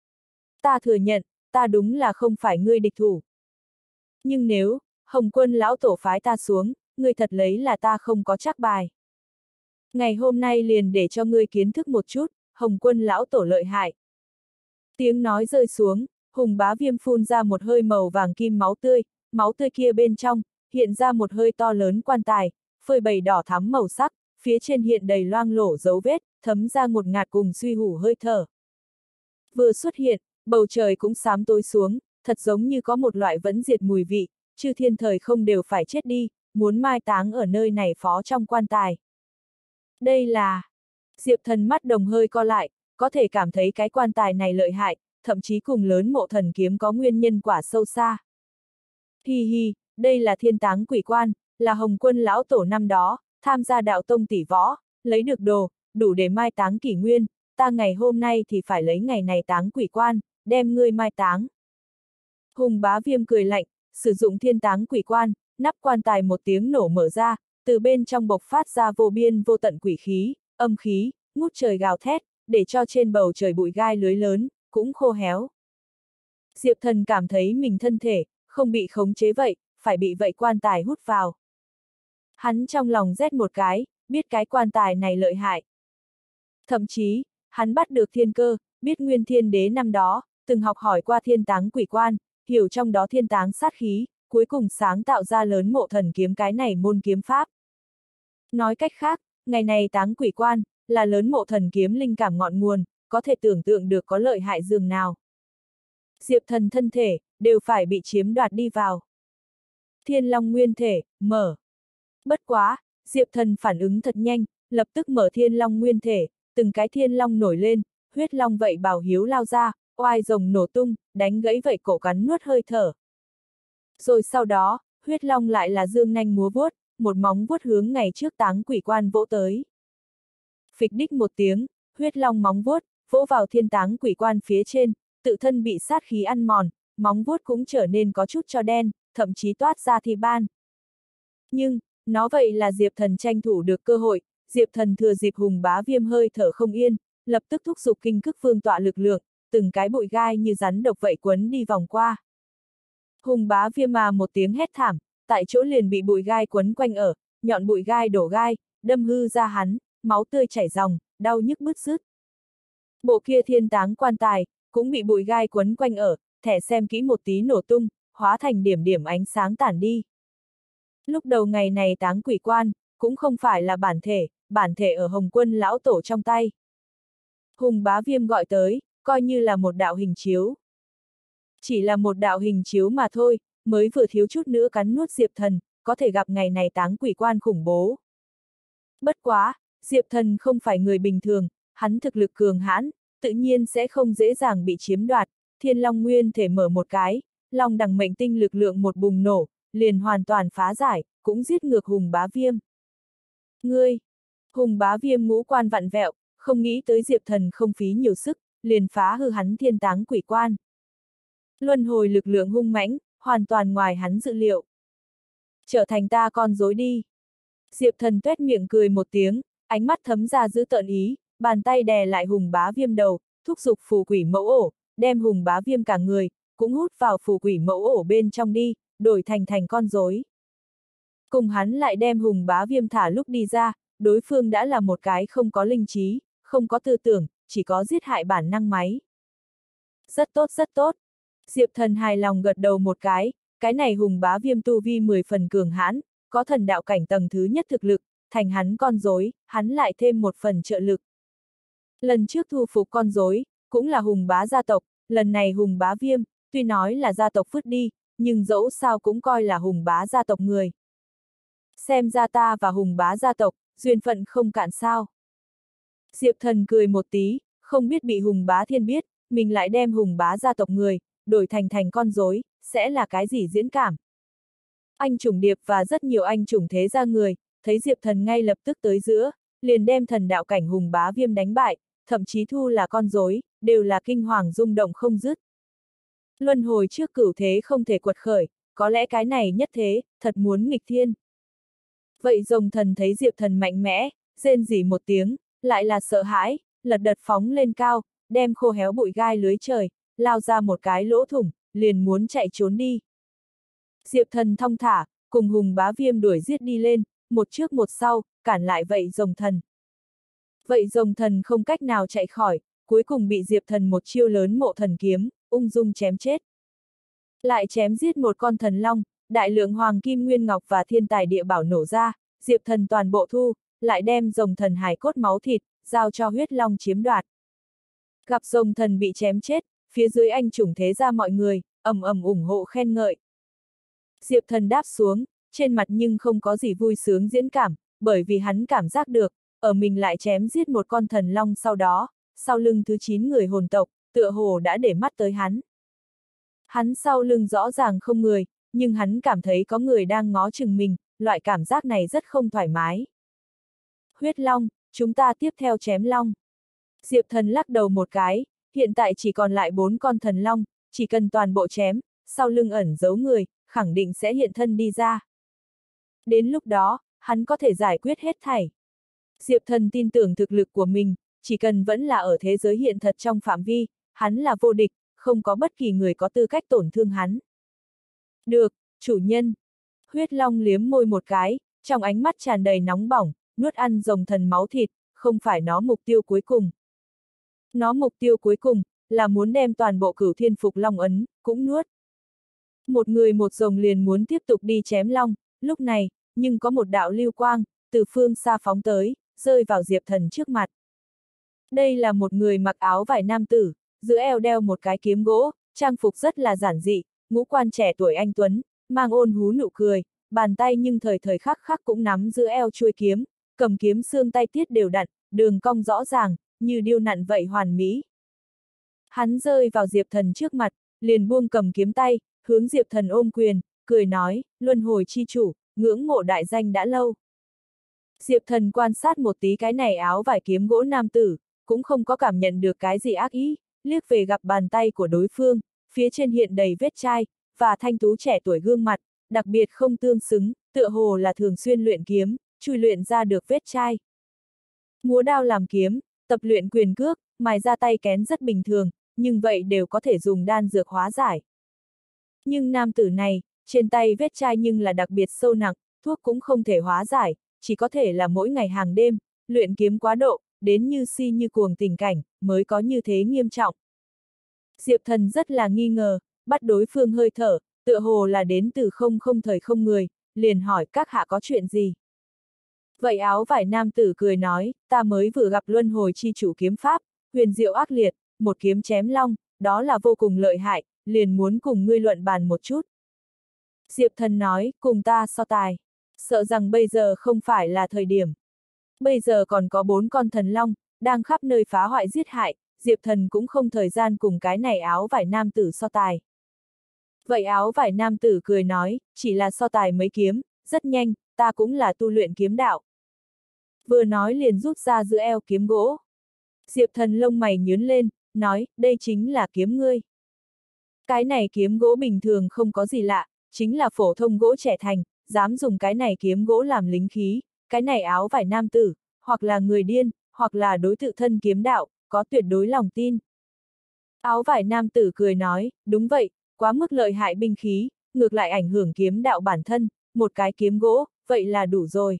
Ta thừa nhận, ta đúng là không phải ngươi địch thủ. Nhưng nếu, Hồng Quân lão tổ phái ta xuống, ngươi thật lấy là ta không có chắc bài. Ngày hôm nay liền để cho ngươi kiến thức một chút, Hồng Quân lão tổ lợi hại. Tiếng nói rơi xuống, Hùng Bá Viêm phun ra một hơi màu vàng kim máu tươi, máu tươi kia bên trong, hiện ra một hơi to lớn quan tài, phơi bày đỏ thắm màu sắc, phía trên hiện đầy loang lổ dấu vết, thấm ra ngột ngạt cùng suy hủ hơi thở. Vừa xuất hiện, bầu trời cũng xám tối xuống, thật giống như có một loại vẫn diệt mùi vị, chư thiên thời không đều phải chết đi, muốn mai táng ở nơi này phó trong quan tài. Đây là... Diệp Thần mắt đồng hơi co lại, có thể cảm thấy cái quan tài này lợi hại, thậm chí cùng lớn mộ thần kiếm có nguyên nhân quả sâu xa. Hi hi, đây là thiên táng quỷ quan, là Hồng Quân lão tổ năm đó, tham gia đạo tông tỷ võ, lấy được đồ, đủ để mai táng kỷ nguyên, ta ngày hôm nay thì phải lấy ngày này táng quỷ quan, đem ngươi mai táng. Hùng Bá Viêm cười lạnh, sử dụng thiên táng quỷ quan, nắp quan tài một tiếng nổ mở ra, từ bên trong bộc phát ra vô biên vô tận quỷ khí, âm khí, ngút trời gào thét, để cho trên bầu trời bụi gai lưới lớn, cũng khô héo. Diệp Thần cảm thấy mình thân thể, không bị khống chế vậy, phải bị vậy quan tài hút vào. Hắn trong lòng rét một cái, biết cái quan tài này lợi hại. Thậm chí, hắn bắt được thiên cơ, biết Nguyên Thiên Đế năm đó, từng học hỏi qua thiên táng quỷ quan, hiểu trong đó thiên táng sát khí, cuối cùng sáng tạo ra lớn mộ thần kiếm cái này môn kiếm pháp. Nói cách khác, ngày này táng quỷ quan, là lớn mộ thần kiếm linh cảm ngọn nguồn, có thể tưởng tượng được có lợi hại dường nào. Diệp Thần thân thể, đều phải bị chiếm đoạt đi vào. Thiên Long Nguyên thể, mở. Bất quá, Diệp Thần phản ứng thật nhanh, lập tức mở Thiên Long Nguyên thể, từng cái Thiên Long nổi lên, huyết long vậy bảo hiếu lao ra, oai rồng nổ tung, đánh gãy vậy cổ cắn nuốt hơi thở. Rồi sau đó, huyết long lại là dương nanh múa vuốt, một móng vuốt hướng ngày trước táng quỷ quan vỗ tới. Phịch đích một tiếng, huyết long móng vuốt, vỗ vào thiên táng quỷ quan phía trên, tự thân bị sát khí ăn mòn, móng vuốt cũng trở nên có chút cho đen, thậm chí toát ra thi ban. Nhưng, nó vậy là Diệp Thần tranh thủ được cơ hội, Diệp Thần thừa dịp Hùng Bá Viêm hơi thở không yên, lập tức thúc giục kinh cức vương tọa lực lượng, từng cái bụi gai như rắn độc vậy quấn đi vòng qua. Hùng Bá Viêm mà một tiếng hét thảm, tại chỗ liền bị bụi gai quấn quanh ở, nhọn bụi gai đổ gai, đâm hư ra hắn, máu tươi chảy ròng, đau nhức bứt rứt. Bộ kia thiên táng quan tài, cũng bị bụi gai quấn quanh ở, thẻ xem kỹ một tí nổ tung, hóa thành điểm điểm ánh sáng tản đi. Lúc đầu ngày này táng quỷ quan, cũng không phải là bản thể, bản thể ở Hồng Quân lão tổ trong tay. Hùng Bá Viêm gọi tới, coi như là một đạo hình chiếu. Chỉ là một đạo hình chiếu mà thôi, mới vừa thiếu chút nữa cắn nuốt Diệp Thần, có thể gặp ngày này táng quỷ quan khủng bố. Bất quá, Diệp Thần không phải người bình thường, hắn thực lực cường hãn, tự nhiên sẽ không dễ dàng bị chiếm đoạt, Thiên Long Nguyên thể mở một cái, Long đằng mệnh tinh lực lượng một bùng nổ, liền hoàn toàn phá giải, cũng giết ngược Hùng Bá Viêm. Ngươi! Hùng Bá Viêm ngũ quan vặn vẹo, không nghĩ tới Diệp Thần không phí nhiều sức, liền phá hư hắn thiên táng quỷ quan. Luân hồi lực lượng hung mãnh, hoàn toàn ngoài hắn dự liệu. Trở thành ta con rối đi. Diệp Thần tuét miệng cười một tiếng, ánh mắt thấm ra giữ tợn ý, bàn tay đè lại Hùng Bá Viêm đầu, thúc giục phù quỷ mẫu ổ, đem Hùng Bá Viêm cả người, cũng hút vào phù quỷ mẫu ổ bên trong đi, đổi thành thành con rối. Cùng hắn lại đem Hùng Bá Viêm thả lúc đi ra, đối phương đã là một cái không có linh trí, không có tư tưởng, chỉ có giết hại bản năng máy. Rất tốt rất tốt. Diệp Thần hài lòng gật đầu một cái, cái này Hùng Bá Viêm tu vi mười phần cường hãn, có thần đạo cảnh tầng thứ nhất thực lực, thành hắn con rối, hắn lại thêm một phần trợ lực. Lần trước thu phục con rối, cũng là Hùng Bá gia tộc, lần này Hùng Bá Viêm, tuy nói là gia tộc vứt đi, nhưng dẫu sao cũng coi là Hùng Bá gia tộc người. Xem ra ta và Hùng Bá gia tộc, duyên phận không cạn sao. Diệp Thần cười một tí, không biết bị Hùng Bá Thiên biết, mình lại đem Hùng Bá gia tộc người, đổi thành thành con rối, sẽ là cái gì diễn cảm. Anh Trùng Điệp và rất nhiều anh Trùng thế gia người, thấy Diệp Thần ngay lập tức tới giữa, liền đem thần đạo cảnh Hùng Bá Viêm đánh bại, thậm chí thu là con rối, đều là kinh hoàng rung động không dứt. Luân hồi trước cửu thế không thể quật khởi, có lẽ cái này nhất thế, thật muốn nghịch thiên. Vậy Rồng Thần thấy Diệp Thần mạnh mẽ, rên rỉ một tiếng, lại là sợ hãi, lật đật phóng lên cao, đem khô héo bụi gai lưới trời, lao ra một cái lỗ thủng, liền muốn chạy trốn đi. Diệp Thần thong thả, cùng Hùng Bá Viêm đuổi giết đi lên, một trước một sau, cản lại vậy Rồng Thần. Vậy Rồng Thần không cách nào chạy khỏi, cuối cùng bị Diệp Thần một chiêu lớn mộ thần kiếm, ung dung chém chết. Lại chém giết một con thần long, đại lượng hoàng kim nguyên ngọc và thiên tài địa bảo nổ ra, Diệp Thần toàn bộ thu, lại đem Rồng Thần hài cốt máu thịt, giao cho huyết long chiếm đoạt. Gặp Rồng Thần bị chém chết, phía dưới anh Trùng thế gia mọi người, ầm ầm ủng hộ khen ngợi. Diệp Thần đáp xuống, trên mặt nhưng không có gì vui sướng diễn cảm, bởi vì hắn cảm giác được, ở mình lại chém giết một con thần long sau đó, sau lưng thứ chín người hồn tộc, tựa hồ đã để mắt tới hắn. Hắn sau lưng rõ ràng không người, nhưng hắn cảm thấy có người đang ngó chừng mình, loại cảm giác này rất không thoải mái. Huyết long, chúng ta tiếp theo chém long. Diệp Thần lắc đầu một cái, hiện tại chỉ còn lại bốn con thần long, chỉ cần toàn bộ chém, sau lưng ẩn giấu người, khẳng định sẽ hiện thân đi ra. Đến lúc đó, hắn có thể giải quyết hết thảy. Diệp Thần tin tưởng thực lực của mình, chỉ cần vẫn là ở thế giới hiện thật trong phạm vi, hắn là vô địch, không có bất kỳ người có tư cách tổn thương hắn. Được, chủ nhân. Huyết long liếm môi một cái, trong ánh mắt tràn đầy nóng bỏng, nuốt ăn Rồng Thần máu thịt, không phải nó mục tiêu cuối cùng. Nó mục tiêu cuối cùng, là muốn đem toàn bộ Cửu Thiên Phục Long ấn, cũng nuốt. Một người một rồng liền muốn tiếp tục đi chém long, lúc này, nhưng có một đạo lưu quang, từ phương xa phóng tới, rơi vào Diệp Thần trước mặt. Đây là một người mặc áo vải nam tử, giữa eo đeo một cái kiếm gỗ, trang phục rất là giản dị, ngũ quan trẻ tuổi anh tuấn, mang ôn hú nụ cười, bàn tay nhưng thời thời khắc khắc cũng nắm giữa eo chuôi kiếm, cầm kiếm xương tay tiết đều đặn, đường cong rõ ràng, như điêu nặn vậy hoàn mỹ. Hắn rơi vào Diệp Thần trước mặt, liền buông cầm kiếm tay, hướng Diệp Thần ôm quyền, cười nói, luân hồi chi chủ, ngưỡng mộ đại danh đã lâu. Diệp Thần quan sát một tí cái này áo vải kiếm gỗ nam tử, cũng không có cảm nhận được cái gì ác ý, liếc về gặp bàn tay của đối phương, phía trên hiện đầy vết chai, và thanh tú trẻ tuổi gương mặt, đặc biệt không tương xứng, tựa hồ là thường xuyên luyện kiếm, chui luyện ra được vết chai. Múa đao làm kiếm, tập luyện quyền cước, mài ra tay kén rất bình thường, nhưng vậy đều có thể dùng đan dược hóa giải. Nhưng nam tử này, trên tay vết chai nhưng là đặc biệt sâu nặng, thuốc cũng không thể hóa giải, chỉ có thể là mỗi ngày hàng đêm, luyện kiếm quá độ, đến như si như cuồng tình cảnh, mới có như thế nghiêm trọng. Diệp Thần rất là nghi ngờ, bắt đối phương hơi thở, tựa hồ là đến từ không không thời không người, liền hỏi các hạ có chuyện gì. Vậy áo vải nam tử cười nói, ta mới vừa gặp luân hồi chi chủ kiếm pháp, huyền diệu ác liệt, một kiếm chém long, đó là vô cùng lợi hại, liền muốn cùng ngươi luận bàn một chút. Diệp Thần nói, cùng ta so tài, sợ rằng bây giờ không phải là thời điểm. Bây giờ còn có bốn con thần long, đang khắp nơi phá hoại giết hại, Diệp Thần cũng không thời gian cùng cái này áo vải nam tử so tài. Vậy áo vải nam tử cười nói, chỉ là so tài mấy kiếm, rất nhanh, ta cũng là tu luyện kiếm đạo. Vừa nói liền rút ra giữa eo kiếm gỗ. Diệp Thần lông mày nhướng lên, nói, đây chính là kiếm ngươi. Cái này kiếm gỗ bình thường không có gì lạ, chính là phổ thông gỗ trẻ thành, dám dùng cái này kiếm gỗ làm lính khí, cái này áo vải nam tử, hoặc là người điên, hoặc là đối tự thân kiếm đạo, có tuyệt đối lòng tin. Áo vải nam tử cười nói, đúng vậy, quá mức lợi hại binh khí, ngược lại ảnh hưởng kiếm đạo bản thân, một cái kiếm gỗ, vậy là đủ rồi.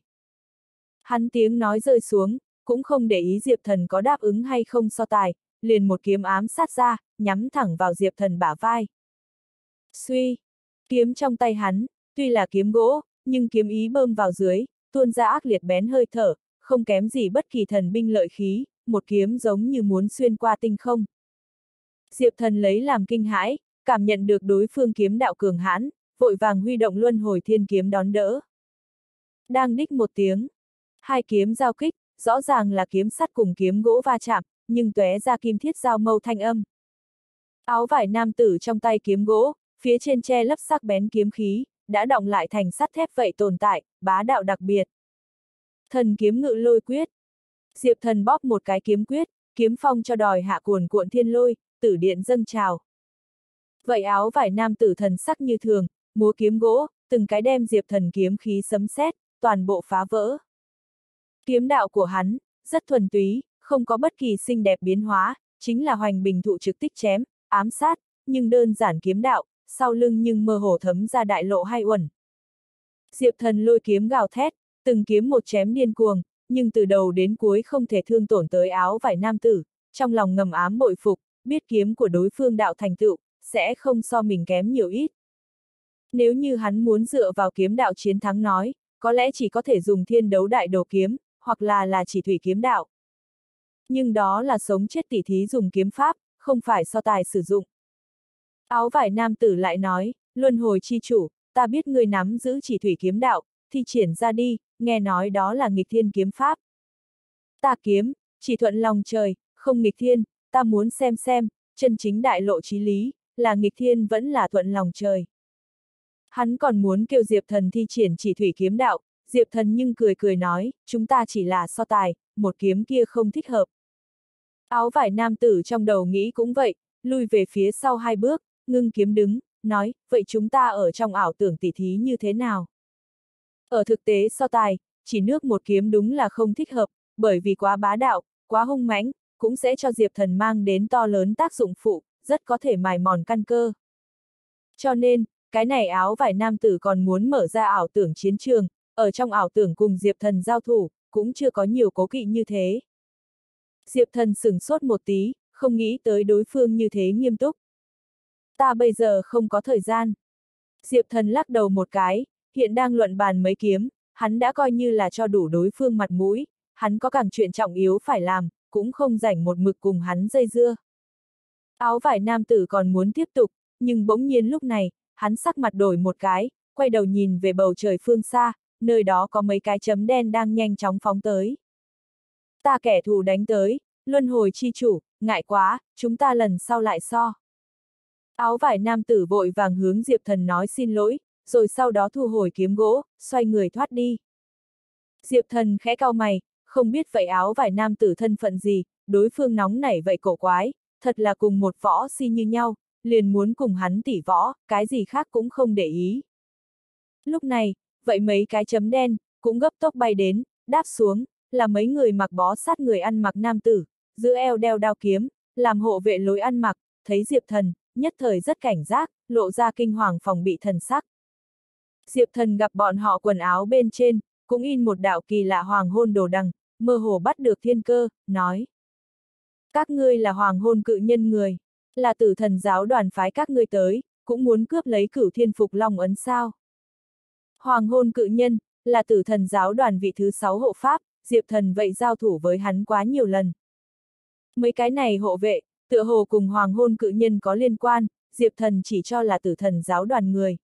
Hắn tiếng nói rơi xuống, cũng không để ý Diệp Thần có đáp ứng hay không so tài, liền một kiếm ám sát ra, nhắm thẳng vào Diệp Thần bả vai. Suy, kiếm trong tay hắn, tuy là kiếm gỗ, nhưng kiếm ý bơm vào dưới, tuôn ra ác liệt bén hơi thở, không kém gì bất kỳ thần binh lợi khí, một kiếm giống như muốn xuyên qua tinh không. Diệp Thần lấy làm kinh hãi, cảm nhận được đối phương kiếm đạo cường hãn, vội vàng huy động luân hồi thiên kiếm đón đỡ. Đang đích một tiếng, hai kiếm giao kích, rõ ràng là kiếm sắt cùng kiếm gỗ va chạm, nhưng tóe ra kim thiết giao mâu thanh âm. Áo vải nam tử trong tay kiếm gỗ, phía trên che lấp sắc bén kiếm khí, đã đọng lại thành sắt thép vậy tồn tại, bá đạo đặc biệt. Thần kiếm ngự lôi quyết. Diệp Thần bóp một cái kiếm quyết, kiếm phong cho đòi hạ cuồn cuộn thiên lôi, tử điện dâng trào. Vậy áo vải nam tử thần sắc như thường, múa kiếm gỗ, từng cái đem Diệp Thần kiếm khí sấm sét, toàn bộ phá vỡ. Kiếm đạo của hắn, rất thuần túy, không có bất kỳ xinh đẹp biến hóa, chính là hoành bình thụ trực tích chém, ám sát, nhưng đơn giản kiếm đạo, sau lưng nhưng mơ hồ thấm ra đại lộ hai uẩn. Diệp Thần lôi kiếm gào thét, từng kiếm một chém điên cuồng, nhưng từ đầu đến cuối không thể thương tổn tới áo vải nam tử, trong lòng ngầm ám bội phục, biết kiếm của đối phương đạo thành tựu, sẽ không so mình kém nhiều ít. Nếu như hắn muốn dựa vào kiếm đạo chiến thắng nói, có lẽ chỉ có thể dùng thiên đấu đại đồ kiếm, hoặc là là chỉ thủy kiếm đạo. Nhưng đó là sống chết tỉ thí dùng kiếm pháp, không phải so tài sử dụng. Áo vải nam tử lại nói, luân hồi chi chủ, ta biết ngươi nắm giữ chỉ thủy kiếm đạo, thi triển ra đi, nghe nói đó là nghịch thiên kiếm pháp. Ta kiếm, chỉ thuận lòng trời, không nghịch thiên, ta muốn xem xem, chân chính đại lộ chí lý, là nghịch thiên vẫn là thuận lòng trời. Hắn còn muốn kêu Diệp Thần thi triển chỉ thủy kiếm đạo, Diệp Thần nhưng cười cười nói, chúng ta chỉ là so tài, một kiếm kia không thích hợp. Áo vải nam tử trong đầu nghĩ cũng vậy, lui về phía sau hai bước, ngưng kiếm đứng, nói, vậy chúng ta ở trong ảo tưởng tỉ thí như thế nào? Ở thực tế so tài, chỉ nước một kiếm đúng là không thích hợp, bởi vì quá bá đạo, quá hung mãnh, cũng sẽ cho Diệp Thần mang đến to lớn tác dụng phụ, rất có thể mài mòn căn cơ. Cho nên, cái này áo vải nam tử còn muốn mở ra ảo tưởng chiến trường, ở trong ảo tưởng cùng Diệp Thần giao thủ, cũng chưa có nhiều cố kỵ như thế. Diệp Thần sửng sốt một tí, không nghĩ tới đối phương như thế nghiêm túc. Ta bây giờ không có thời gian. Diệp Thần lắc đầu một cái, hiện đang luận bàn mấy kiếm, hắn đã coi như là cho đủ đối phương mặt mũi, hắn có càng chuyện trọng yếu phải làm, cũng không rảnh một mực cùng hắn dây dưa. Áo vải nam tử còn muốn tiếp tục, nhưng bỗng nhiên lúc này, hắn sắc mặt đổi một cái, quay đầu nhìn về bầu trời phương xa, nơi đó có mấy cái chấm đen đang nhanh chóng phóng tới. Ta kẻ thù đánh tới, luân hồi chi chủ, ngại quá, chúng ta lần sau lại so. Áo vải nam tử vội vàng hướng Diệp Thần nói xin lỗi, rồi sau đó thu hồi kiếm gỗ, xoay người thoát đi. Diệp Thần khẽ cau mày, không biết vậy áo vải nam tử thân phận gì, đối phương nóng nảy vậy cổ quái, thật là cùng một võ si như nhau, liền muốn cùng hắn tỉ võ, cái gì khác cũng không để ý. Lúc này, vậy mấy cái chấm đen, cũng gấp tốc bay đến, đáp xuống, là mấy người mặc bó sát người ăn mặc nam tử, giữ eo đeo đao kiếm, làm hộ vệ lối ăn mặc, thấy Diệp Thần, nhất thời rất cảnh giác, lộ ra kinh hoàng phòng bị thần sắc. Diệp Thần gặp bọn họ quần áo bên trên, cũng in một đạo kỳ lạ hoàng hôn đồ đằng, mơ hồ bắt được thiên cơ, nói. Các ngươi là hoàng hôn cự nhân người, là tử thần giáo đoàn phái các ngươi tới, cũng muốn cướp lấy cửu thiên phục long ấn sao. Hoàng hôn cự nhân, là tử thần giáo đoàn vị thứ sáu hộ pháp, Diệp Thần vậy giao thủ với hắn quá nhiều lần. Mấy cái này hộ vệ, tựa hồ cùng hoàng hôn cự nhân có liên quan, Diệp Thần chỉ cho là tử thần giáo đoàn người.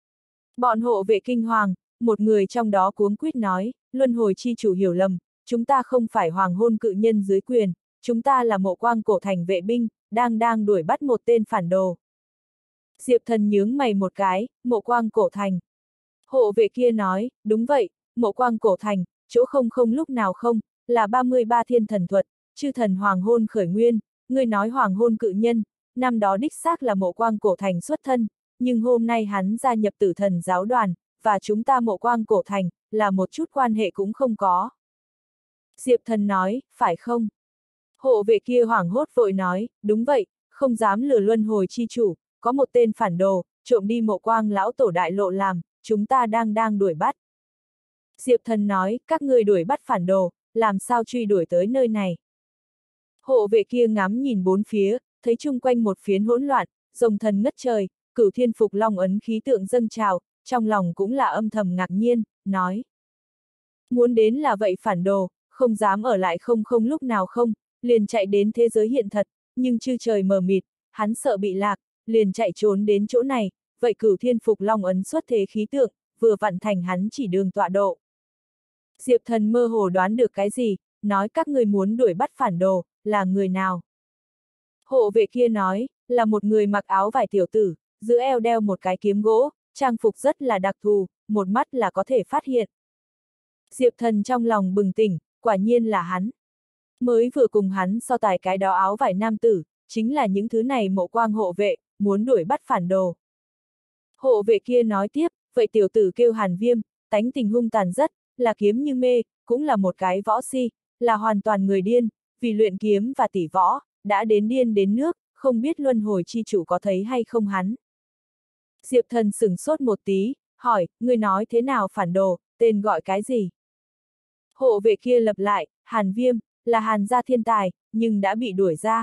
Bọn hộ vệ kinh hoàng, một người trong đó cuống quýt nói, luân hồi chi chủ hiểu lầm, chúng ta không phải hoàng hôn cự nhân dưới quyền, chúng ta là Mộ Quang Cổ Thành vệ binh, đang đang đuổi bắt một tên phản đồ. Diệp Thần nhướng mày một cái, Mộ Quang Cổ Thành. Hộ vệ kia nói, đúng vậy, Mộ Quang Cổ Thành, chỗ không không lúc nào không, là ba mươi ba thiên thần thuật, chư thần hoàng hôn khởi nguyên, người nói hoàng hôn cự nhân, năm đó đích xác là Mộ Quang Cổ Thành xuất thân, nhưng hôm nay hắn gia nhập Tử Thần giáo đoàn, và chúng ta Mộ Quang Cổ Thành, là một chút quan hệ cũng không có. Diệp Thần nói, phải không? Hộ vệ kia hoảng hốt vội nói, đúng vậy, không dám lừa luân hồi chi chủ, có một tên phản đồ, trộm đi Mộ Quang lão tổ đại lộ làm, chúng ta đang đang đuổi bắt. Diệp Thần nói, các ngươi đuổi bắt phản đồ, làm sao truy đuổi tới nơi này? Hộ vệ kia ngắm nhìn bốn phía, thấy chung quanh một phiến hỗn loạn, rồng thần ngất trời, Cửu Thiên Phục Long ấn khí tượng dâng trào, trong lòng cũng là âm thầm ngạc nhiên, nói. Muốn đến là vậy phản đồ, không dám ở lại không không lúc nào không, liền chạy đến thế giới hiện thật, nhưng chư trời mờ mịt, hắn sợ bị lạc, liền chạy trốn đến chỗ này, vậy Cửu Thiên Phục Long ấn xuất thế khí tượng, vừa vặn thành hắn chỉ đường tọa độ. Diệp Thần mơ hồ đoán được cái gì, nói các người muốn đuổi bắt phản đồ, là người nào? Hộ vệ kia nói, là một người mặc áo vải tiểu tử, giữa eo đeo một cái kiếm gỗ, trang phục rất là đặc thù, một mắt là có thể phát hiện. Diệp Thần trong lòng bừng tỉnh, quả nhiên là hắn. Mới vừa cùng hắn so tài cái đó áo vải nam tử, chính là những thứ này Mộ Quang hộ vệ, muốn đuổi bắt phản đồ. Hộ vệ kia nói tiếp, vậy tiểu tử kêu Hàn Viêm, tánh tình hung tàn rất, là kiếm như mê, cũng là một cái võ si, là hoàn toàn người điên, vì luyện kiếm và tỉ võ, đã đến điên đến nước, không biết luân hồi chi chủ có thấy hay không hắn. Diệp Thần sửng sốt một tí, hỏi, ngươi nói thế nào phản đồ, tên gọi cái gì? Hộ vệ kia lập lại, Hàn Viêm, là Hàn gia thiên tài, nhưng đã bị đuổi ra.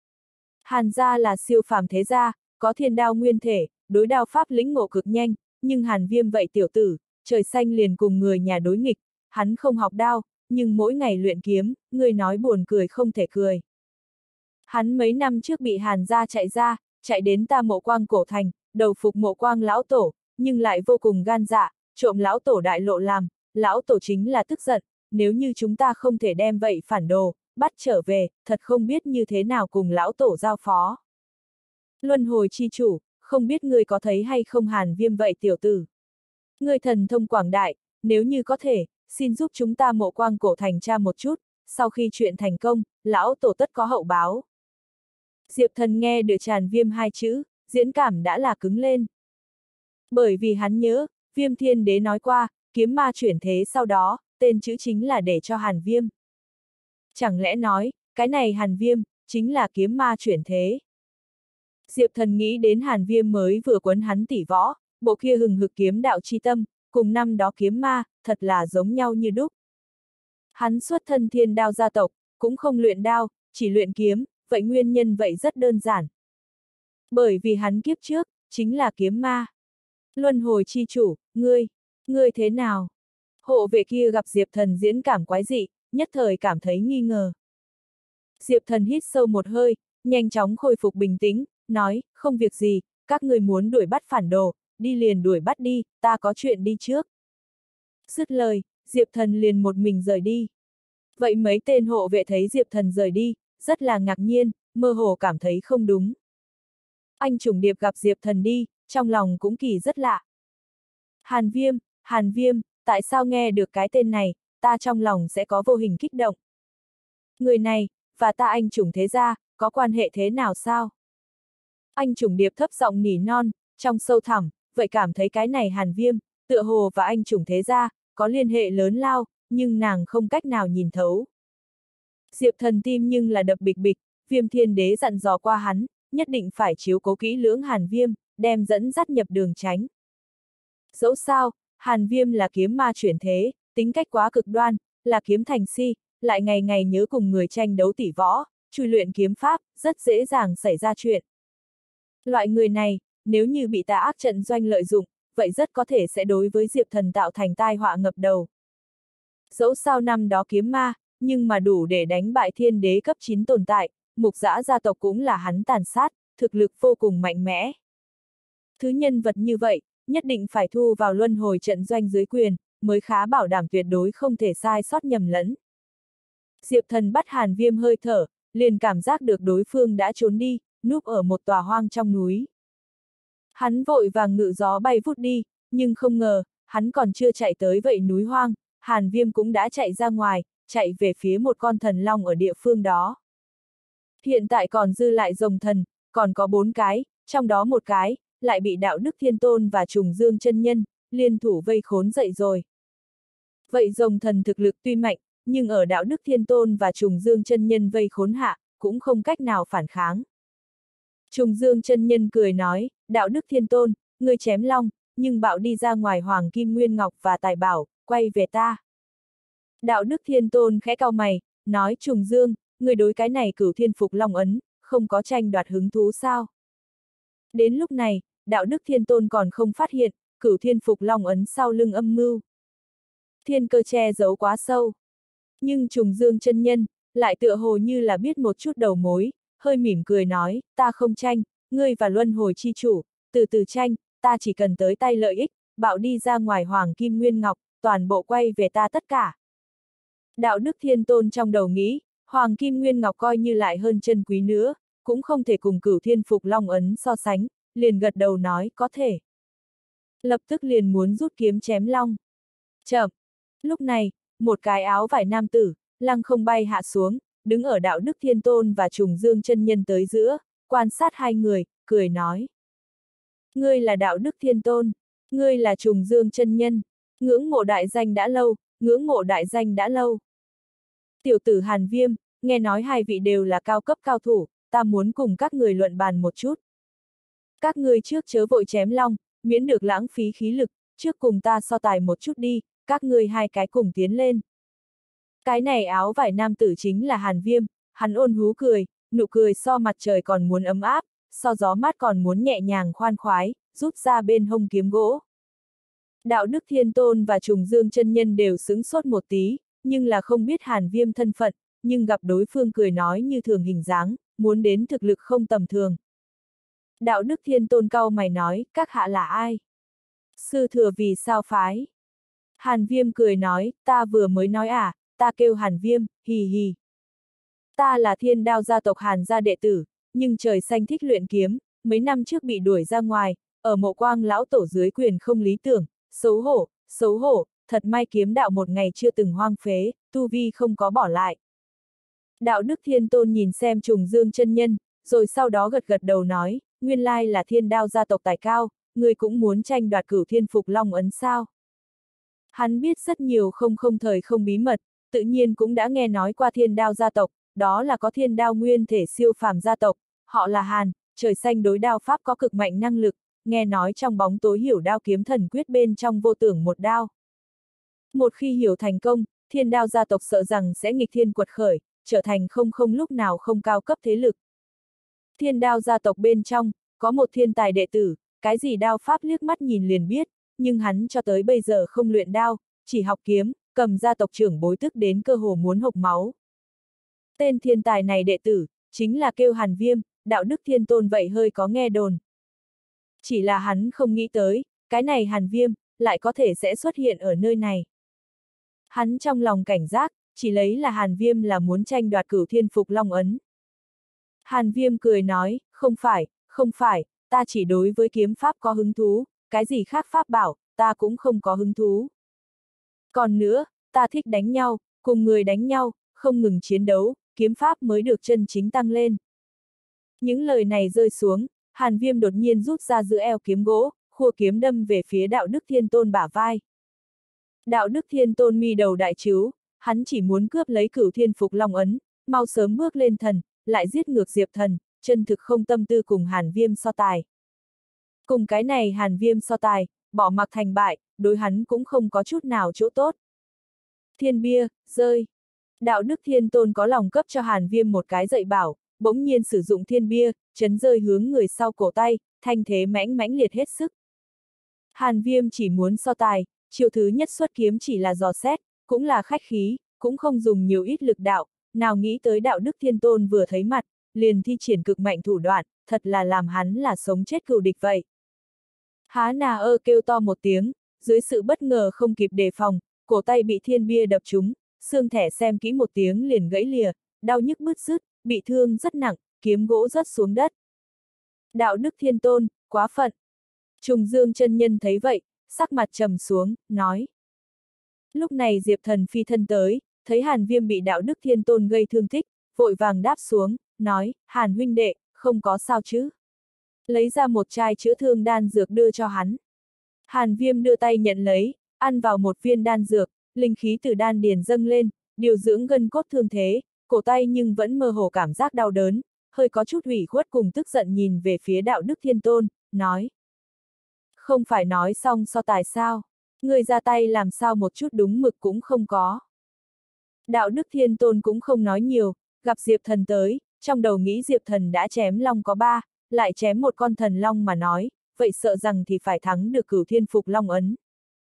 Hàn gia là siêu phàm thế gia, có thiên đao nguyên thể, đối đao pháp lĩnh ngộ cực nhanh, nhưng Hàn Viêm vậy tiểu tử, trời xanh liền cùng người nhà đối nghịch, hắn không học đao, nhưng mỗi ngày luyện kiếm, người nói buồn cười không thể cười. Hắn mấy năm trước bị Hàn gia chạy ra, chạy đến ta Mộ Quang Cổ Thành, đầu phục Mộ Quang lão tổ, nhưng lại vô cùng gan dạ, trộm lão tổ đại lộ làm, lão tổ chính là tức giận, nếu như chúng ta không thể đem vậy phản đồ, bắt trở về, thật không biết như thế nào cùng lão tổ giao phó. Luân hồi chi chủ, không biết ngươi có thấy hay không Hàn Viêm vậy tiểu tử. Ngươi thần thông quảng đại, nếu như có thể, xin giúp chúng ta Mộ Quang Cổ Thành tra một chút, sau khi chuyện thành công, lão tổ tất có hậu báo. Diệp Thần nghe được Hàn Viêm hai chữ, diễn cảm đã là cứng lên. Bởi vì hắn nhớ, Viêm Thiên Đế nói qua, kiếm ma chuyển thế sau đó, tên chữ chính là để cho Hàn Viêm. Chẳng lẽ nói, cái này Hàn Viêm, chính là kiếm ma chuyển thế. Diệp Thần nghĩ đến Hàn Viêm mới vừa quấn hắn tỉ võ, bộ kia hừng hực kiếm đạo chi tâm, cùng năm đó kiếm ma, thật là giống nhau như đúc. Hắn xuất thân thiên đao gia tộc, cũng không luyện đao, chỉ luyện kiếm, vậy nguyên nhân vậy rất đơn giản. Bởi vì hắn kiếp trước, chính là kiếm ma. Luân hồi chi chủ, ngươi, ngươi thế nào? Hộ vệ kia gặp Diệp Thần diễn cảm quái dị, nhất thời cảm thấy nghi ngờ. Diệp Thần hít sâu một hơi, nhanh chóng khôi phục bình tĩnh, nói, không việc gì, các người muốn đuổi bắt phản đồ, đi liền đuổi bắt đi, ta có chuyện đi trước. Dứt lời, Diệp Thần liền một mình rời đi. Vậy mấy tên hộ vệ thấy Diệp Thần rời đi, rất là ngạc nhiên, mơ hồ cảm thấy không đúng. Anh Trùng Điệp gặp Diệp Thần đi, trong lòng cũng kỳ rất lạ. Hàn Viêm, Hàn Viêm, tại sao nghe được cái tên này, ta trong lòng sẽ có vô hình kích động. Người này, và ta anh Trùng thế gia, có quan hệ thế nào sao? Anh Trùng Điệp thấp giọng nỉ non, trong sâu thẳm, vậy cảm thấy cái này Hàn Viêm, tựa hồ và anh Trùng thế gia, có liên hệ lớn lao, nhưng nàng không cách nào nhìn thấu. Diệp Thần tim nhưng là đập bịch bịch, Viêm Thiên Đế dặn dò qua hắn, nhất định phải chiếu cố kỹ lưỡng Hàn Viêm, đem dẫn dắt nhập đường tránh. Dẫu sao, Hàn Viêm là kiếm ma chuyển thế, tính cách quá cực đoan, là kiếm thành si, lại ngày ngày nhớ cùng người tranh đấu tỉ võ, chui luyện kiếm pháp, rất dễ dàng xảy ra chuyện. Loại người này, nếu như bị tà ác trận doanh lợi dụng, vậy rất có thể sẽ đối với Diệp Thần tạo thành tai họa ngập đầu. Dẫu sao năm đó kiếm ma, nhưng mà đủ để đánh bại thiên đế cấp chín tồn tại, Mục Dã gia tộc cũng là hắn tàn sát, thực lực vô cùng mạnh mẽ. Thứ nhân vật như vậy, nhất định phải thu vào luân hồi trận doanh dưới quyền, mới khá bảo đảm tuyệt đối không thể sai sót nhầm lẫn. Diệp Thần bắt Hàn Viêm hơi thở, liền cảm giác được đối phương đã trốn đi, núp ở một tòa hoang trong núi. Hắn vội vàng ngự gió bay vút đi, nhưng không ngờ, hắn còn chưa chạy tới vậy núi hoang, Hàn Viêm cũng đã chạy ra ngoài, chạy về phía một con thần long ở địa phương đó. Hiện tại còn dư lại rồng thần, còn có bốn cái, trong đó một cái, lại bị Đạo Đức Thiên Tôn và Trùng Dương chân nhân, liên thủ vây khốn dậy rồi. Vậy rồng thần thực lực tuy mạnh, nhưng ở Đạo Đức Thiên Tôn và Trùng Dương chân nhân vây khốn hạ, cũng không cách nào phản kháng. Trùng Dương chân nhân cười nói, Đạo Đức Thiên Tôn, ngươi chém long, nhưng bạo đi ra ngoài Hoàng Kim Nguyên Ngọc và Tài Bảo, quay về ta. Đạo Đức Thiên Tôn khẽ cau mày, nói Trùng Dương, ngươi đối cái này Cửu Thiên Phục Long ấn, không có tranh đoạt hứng thú sao? Đến lúc này, Đạo Đức Thiên Tôn còn không phát hiện, Cửu Thiên Phục Long ấn sau lưng âm mưu. Thiên cơ che giấu quá sâu. Nhưng Trùng Dương chân nhân, lại tựa hồ như là biết một chút đầu mối, hơi mỉm cười nói, ta không tranh, ngươi và luân hồi chi chủ, từ từ tranh, ta chỉ cần tới tay lợi ích, bạo đi ra ngoài Hoàng Kim Nguyên Ngọc, toàn bộ quay về ta tất cả. Đạo Đức Thiên Tôn trong đầu nghĩ, Hoàng Kim Nguyên Ngọc coi như lại hơn chân quý nữa, cũng không thể cùng Cửu Thiên Phục Long ấn so sánh, liền gật đầu nói, có thể. Lập tức liền muốn rút kiếm chém long. Chậm. Lúc này, một cái áo vải nam tử, lăng không bay hạ xuống, đứng ở Đạo Đức Thiên Tôn và Trùng Dương chân nhân tới giữa, quan sát hai người, cười nói. Ngươi là Đạo Đức Thiên Tôn, ngươi là Trùng Dương chân nhân, ngưỡng mộ đại danh đã lâu, ngưỡng mộ đại danh đã lâu. Tiểu tử Hàn Viêm, nghe nói hai vị đều là cao cấp cao thủ, ta muốn cùng các người luận bàn một chút. Các ngươi trước chớ vội chém long, miễn được lãng phí khí lực, trước cùng ta so tài một chút đi, các ngươi hai cái cùng tiến lên. Cái này áo vải nam tử chính là Hàn Viêm, hắn ôn hú cười, nụ cười so mặt trời còn muốn ấm áp, so gió mát còn muốn nhẹ nhàng khoan khoái, rút ra bên hông kiếm gỗ. Đạo Đức Thiên Tôn và Trùng Dương chân nhân đều sững sốt một tí, nhưng là không biết Hàn Viêm thân phận, nhưng gặp đối phương cười nói như thường hình dáng, muốn đến thực lực không tầm thường. Đạo Đức Thiên Tôn cau mày nói, các hạ là ai? Sư thừa vì sao phái? Hàn Viêm cười nói, ta vừa mới nói à, ta kêu Hàn Viêm, hì hì. Ta là Thiên Đao gia tộc Hàn gia đệ tử, nhưng trời xanh thích luyện kiếm, mấy năm trước bị đuổi ra ngoài, ở Mộ Quang lão tổ dưới quyền không lý tưởng, xấu hổ, xấu hổ, thật may kiếm đạo một ngày chưa từng hoang phế, tu vi không có bỏ lại. Đạo Đức Thiên Tôn nhìn xem Trùng Dương chân nhân, rồi sau đó gật gật đầu nói, nguyên lai là Thiên Đao gia tộc tài cao, người cũng muốn tranh đoạt Cửu Thiên Phục Long ấn sao. Hắn biết rất nhiều không không thời không bí mật, tự nhiên cũng đã nghe nói qua Thiên Đao gia tộc, đó là có thiên đao nguyên thể siêu phàm gia tộc, họ là Hàn, trời xanh đối đao pháp có cực mạnh năng lực, nghe nói trong bóng tối hiểu đao kiếm thần quyết bên trong vô tưởng một đao. Một khi hiểu thành công, Thiên Đao gia tộc sợ rằng sẽ nghịch thiên quật khởi, trở thành không không lúc nào không cao cấp thế lực. Thiên Đao gia tộc bên trong, có một thiên tài đệ tử, cái gì đao pháp liếc mắt nhìn liền biết, nhưng hắn cho tới bây giờ không luyện đao, chỉ học kiếm, cầm gia tộc trưởng bối tức đến cơ hồ muốn hộc máu. Tên thiên tài này đệ tử, chính là kêu Hàn Viêm, Đạo Đức Thiên Tôn vậy hơi có nghe đồn. Chỉ là hắn không nghĩ tới, cái này Hàn Viêm, lại có thể sẽ xuất hiện ở nơi này. Hắn trong lòng cảnh giác, chỉ lấy là Hàn Viêm là muốn tranh đoạt Cửu Thiên Phục Long ấn. Hàn Viêm cười nói, không phải, không phải, ta chỉ đối với kiếm pháp có hứng thú, cái gì khác pháp bảo, ta cũng không có hứng thú. Còn nữa, ta thích đánh nhau, cùng người đánh nhau, không ngừng chiến đấu, kiếm pháp mới được chân chính tăng lên. Những lời này rơi xuống, Hàn Viêm đột nhiên rút ra giữa eo kiếm gỗ, khua kiếm đâm về phía Đạo Đức Thiên Tôn bả vai. Đạo Đức Thiên Tôn mi đầu đại trứu, hắn chỉ muốn cướp lấy Cửu Thiên Phục Long ấn, mau sớm bước lên thần, lại giết ngược Diệp Thần, chân thực không tâm tư cùng Hàn Viêm so tài. Cùng cái này Hàn Viêm so tài, bỏ mặc thành bại, đối hắn cũng không có chút nào chỗ tốt. Thiên bia, rơi. Đạo Đức Thiên Tôn có lòng cấp cho Hàn Viêm một cái dạy bảo, bỗng nhiên sử dụng thiên bia, chấn rơi hướng người sau cổ tay, thanh thế mãnh mãnh liệt hết sức. Hàn Viêm chỉ muốn so tài, chiêu thứ nhất xuất kiếm chỉ là dò xét, cũng là khách khí, cũng không dùng nhiều ít lực đạo, nào nghĩ tới Đạo Đức Thiên Tôn vừa thấy mặt, liền thi triển cực mạnh thủ đoạn, thật là làm hắn là sống chết cừu địch vậy. Há nà ơ kêu to một tiếng, dưới sự bất ngờ không kịp đề phòng, cổ tay bị thiên bia đập trúng, xương thẻ xem kỹ một tiếng liền gãy lìa, đau nhức bứt rứt, bị thương rất nặng, kiếm gỗ rớt xuống đất. Đạo đức thiên tôn, quá phận. Trùng Dương chân nhân thấy vậy, sắc mặt trầm xuống, nói. Lúc này Diệp Thần phi thân tới, thấy Hàn Viêm bị đạo đức thiên tôn gây thương tích, vội vàng đáp xuống, nói, Hàn huynh đệ, không có sao chứ. Lấy ra một chai chữa thương đan dược đưa cho hắn. Hàn Viêm đưa tay nhận lấy, ăn vào một viên đan dược, linh khí từ đan điền dâng lên, điều dưỡng gân cốt thương thế, cổ tay nhưng vẫn mơ hồ cảm giác đau đớn, hơi có chút ủy khuất cùng tức giận nhìn về phía đạo đức thiên tôn, nói. Không phải nói xong so tài sao, người ra tay làm sao một chút đúng mực cũng không có. Đạo đức thiên tôn cũng không nói nhiều, gặp Diệp Thần tới, trong đầu nghĩ Diệp Thần đã chém long có ba, lại chém một con thần long mà nói, vậy sợ rằng thì phải thắng được Cửu Thiên Phục Long ấn.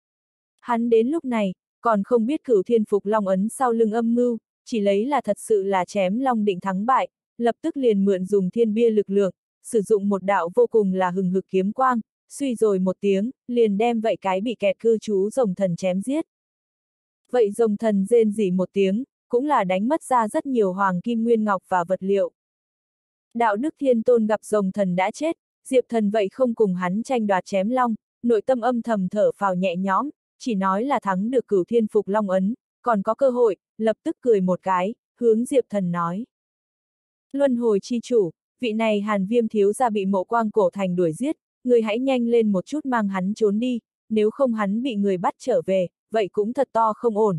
Hắn đến lúc này, còn không biết Cửu Thiên Phục Long ấn sau lưng âm mưu, chỉ lấy là thật sự là chém long định thắng bại, lập tức liền mượn dùng thiên bia lực lượng, sử dụng một đạo vô cùng là hừng hực kiếm quang, suy rồi một tiếng, liền đem vậy cái bị kẹt cư trú rồng thần chém giết. Vậy rồng thần rên rỉ một tiếng, cũng là đánh mất ra rất nhiều hoàng kim nguyên ngọc và vật liệu. Đạo đức thiên tôn gặp rồng thần đã chết, Diệp Thần vậy không cùng hắn tranh đoạt chém long, nội tâm âm thầm thở phào nhẹ nhõm, chỉ nói là thắng được Cửu Thiên Phục Long ấn, còn có cơ hội, lập tức cười một cái, hướng Diệp Thần nói. Luân hồi chi chủ, vị này Hàn Viêm thiếu gia bị Mộ Quang Cổ Thành đuổi giết, người hãy nhanh lên một chút mang hắn trốn đi, nếu không hắn bị người bắt trở về, vậy cũng thật to không ổn.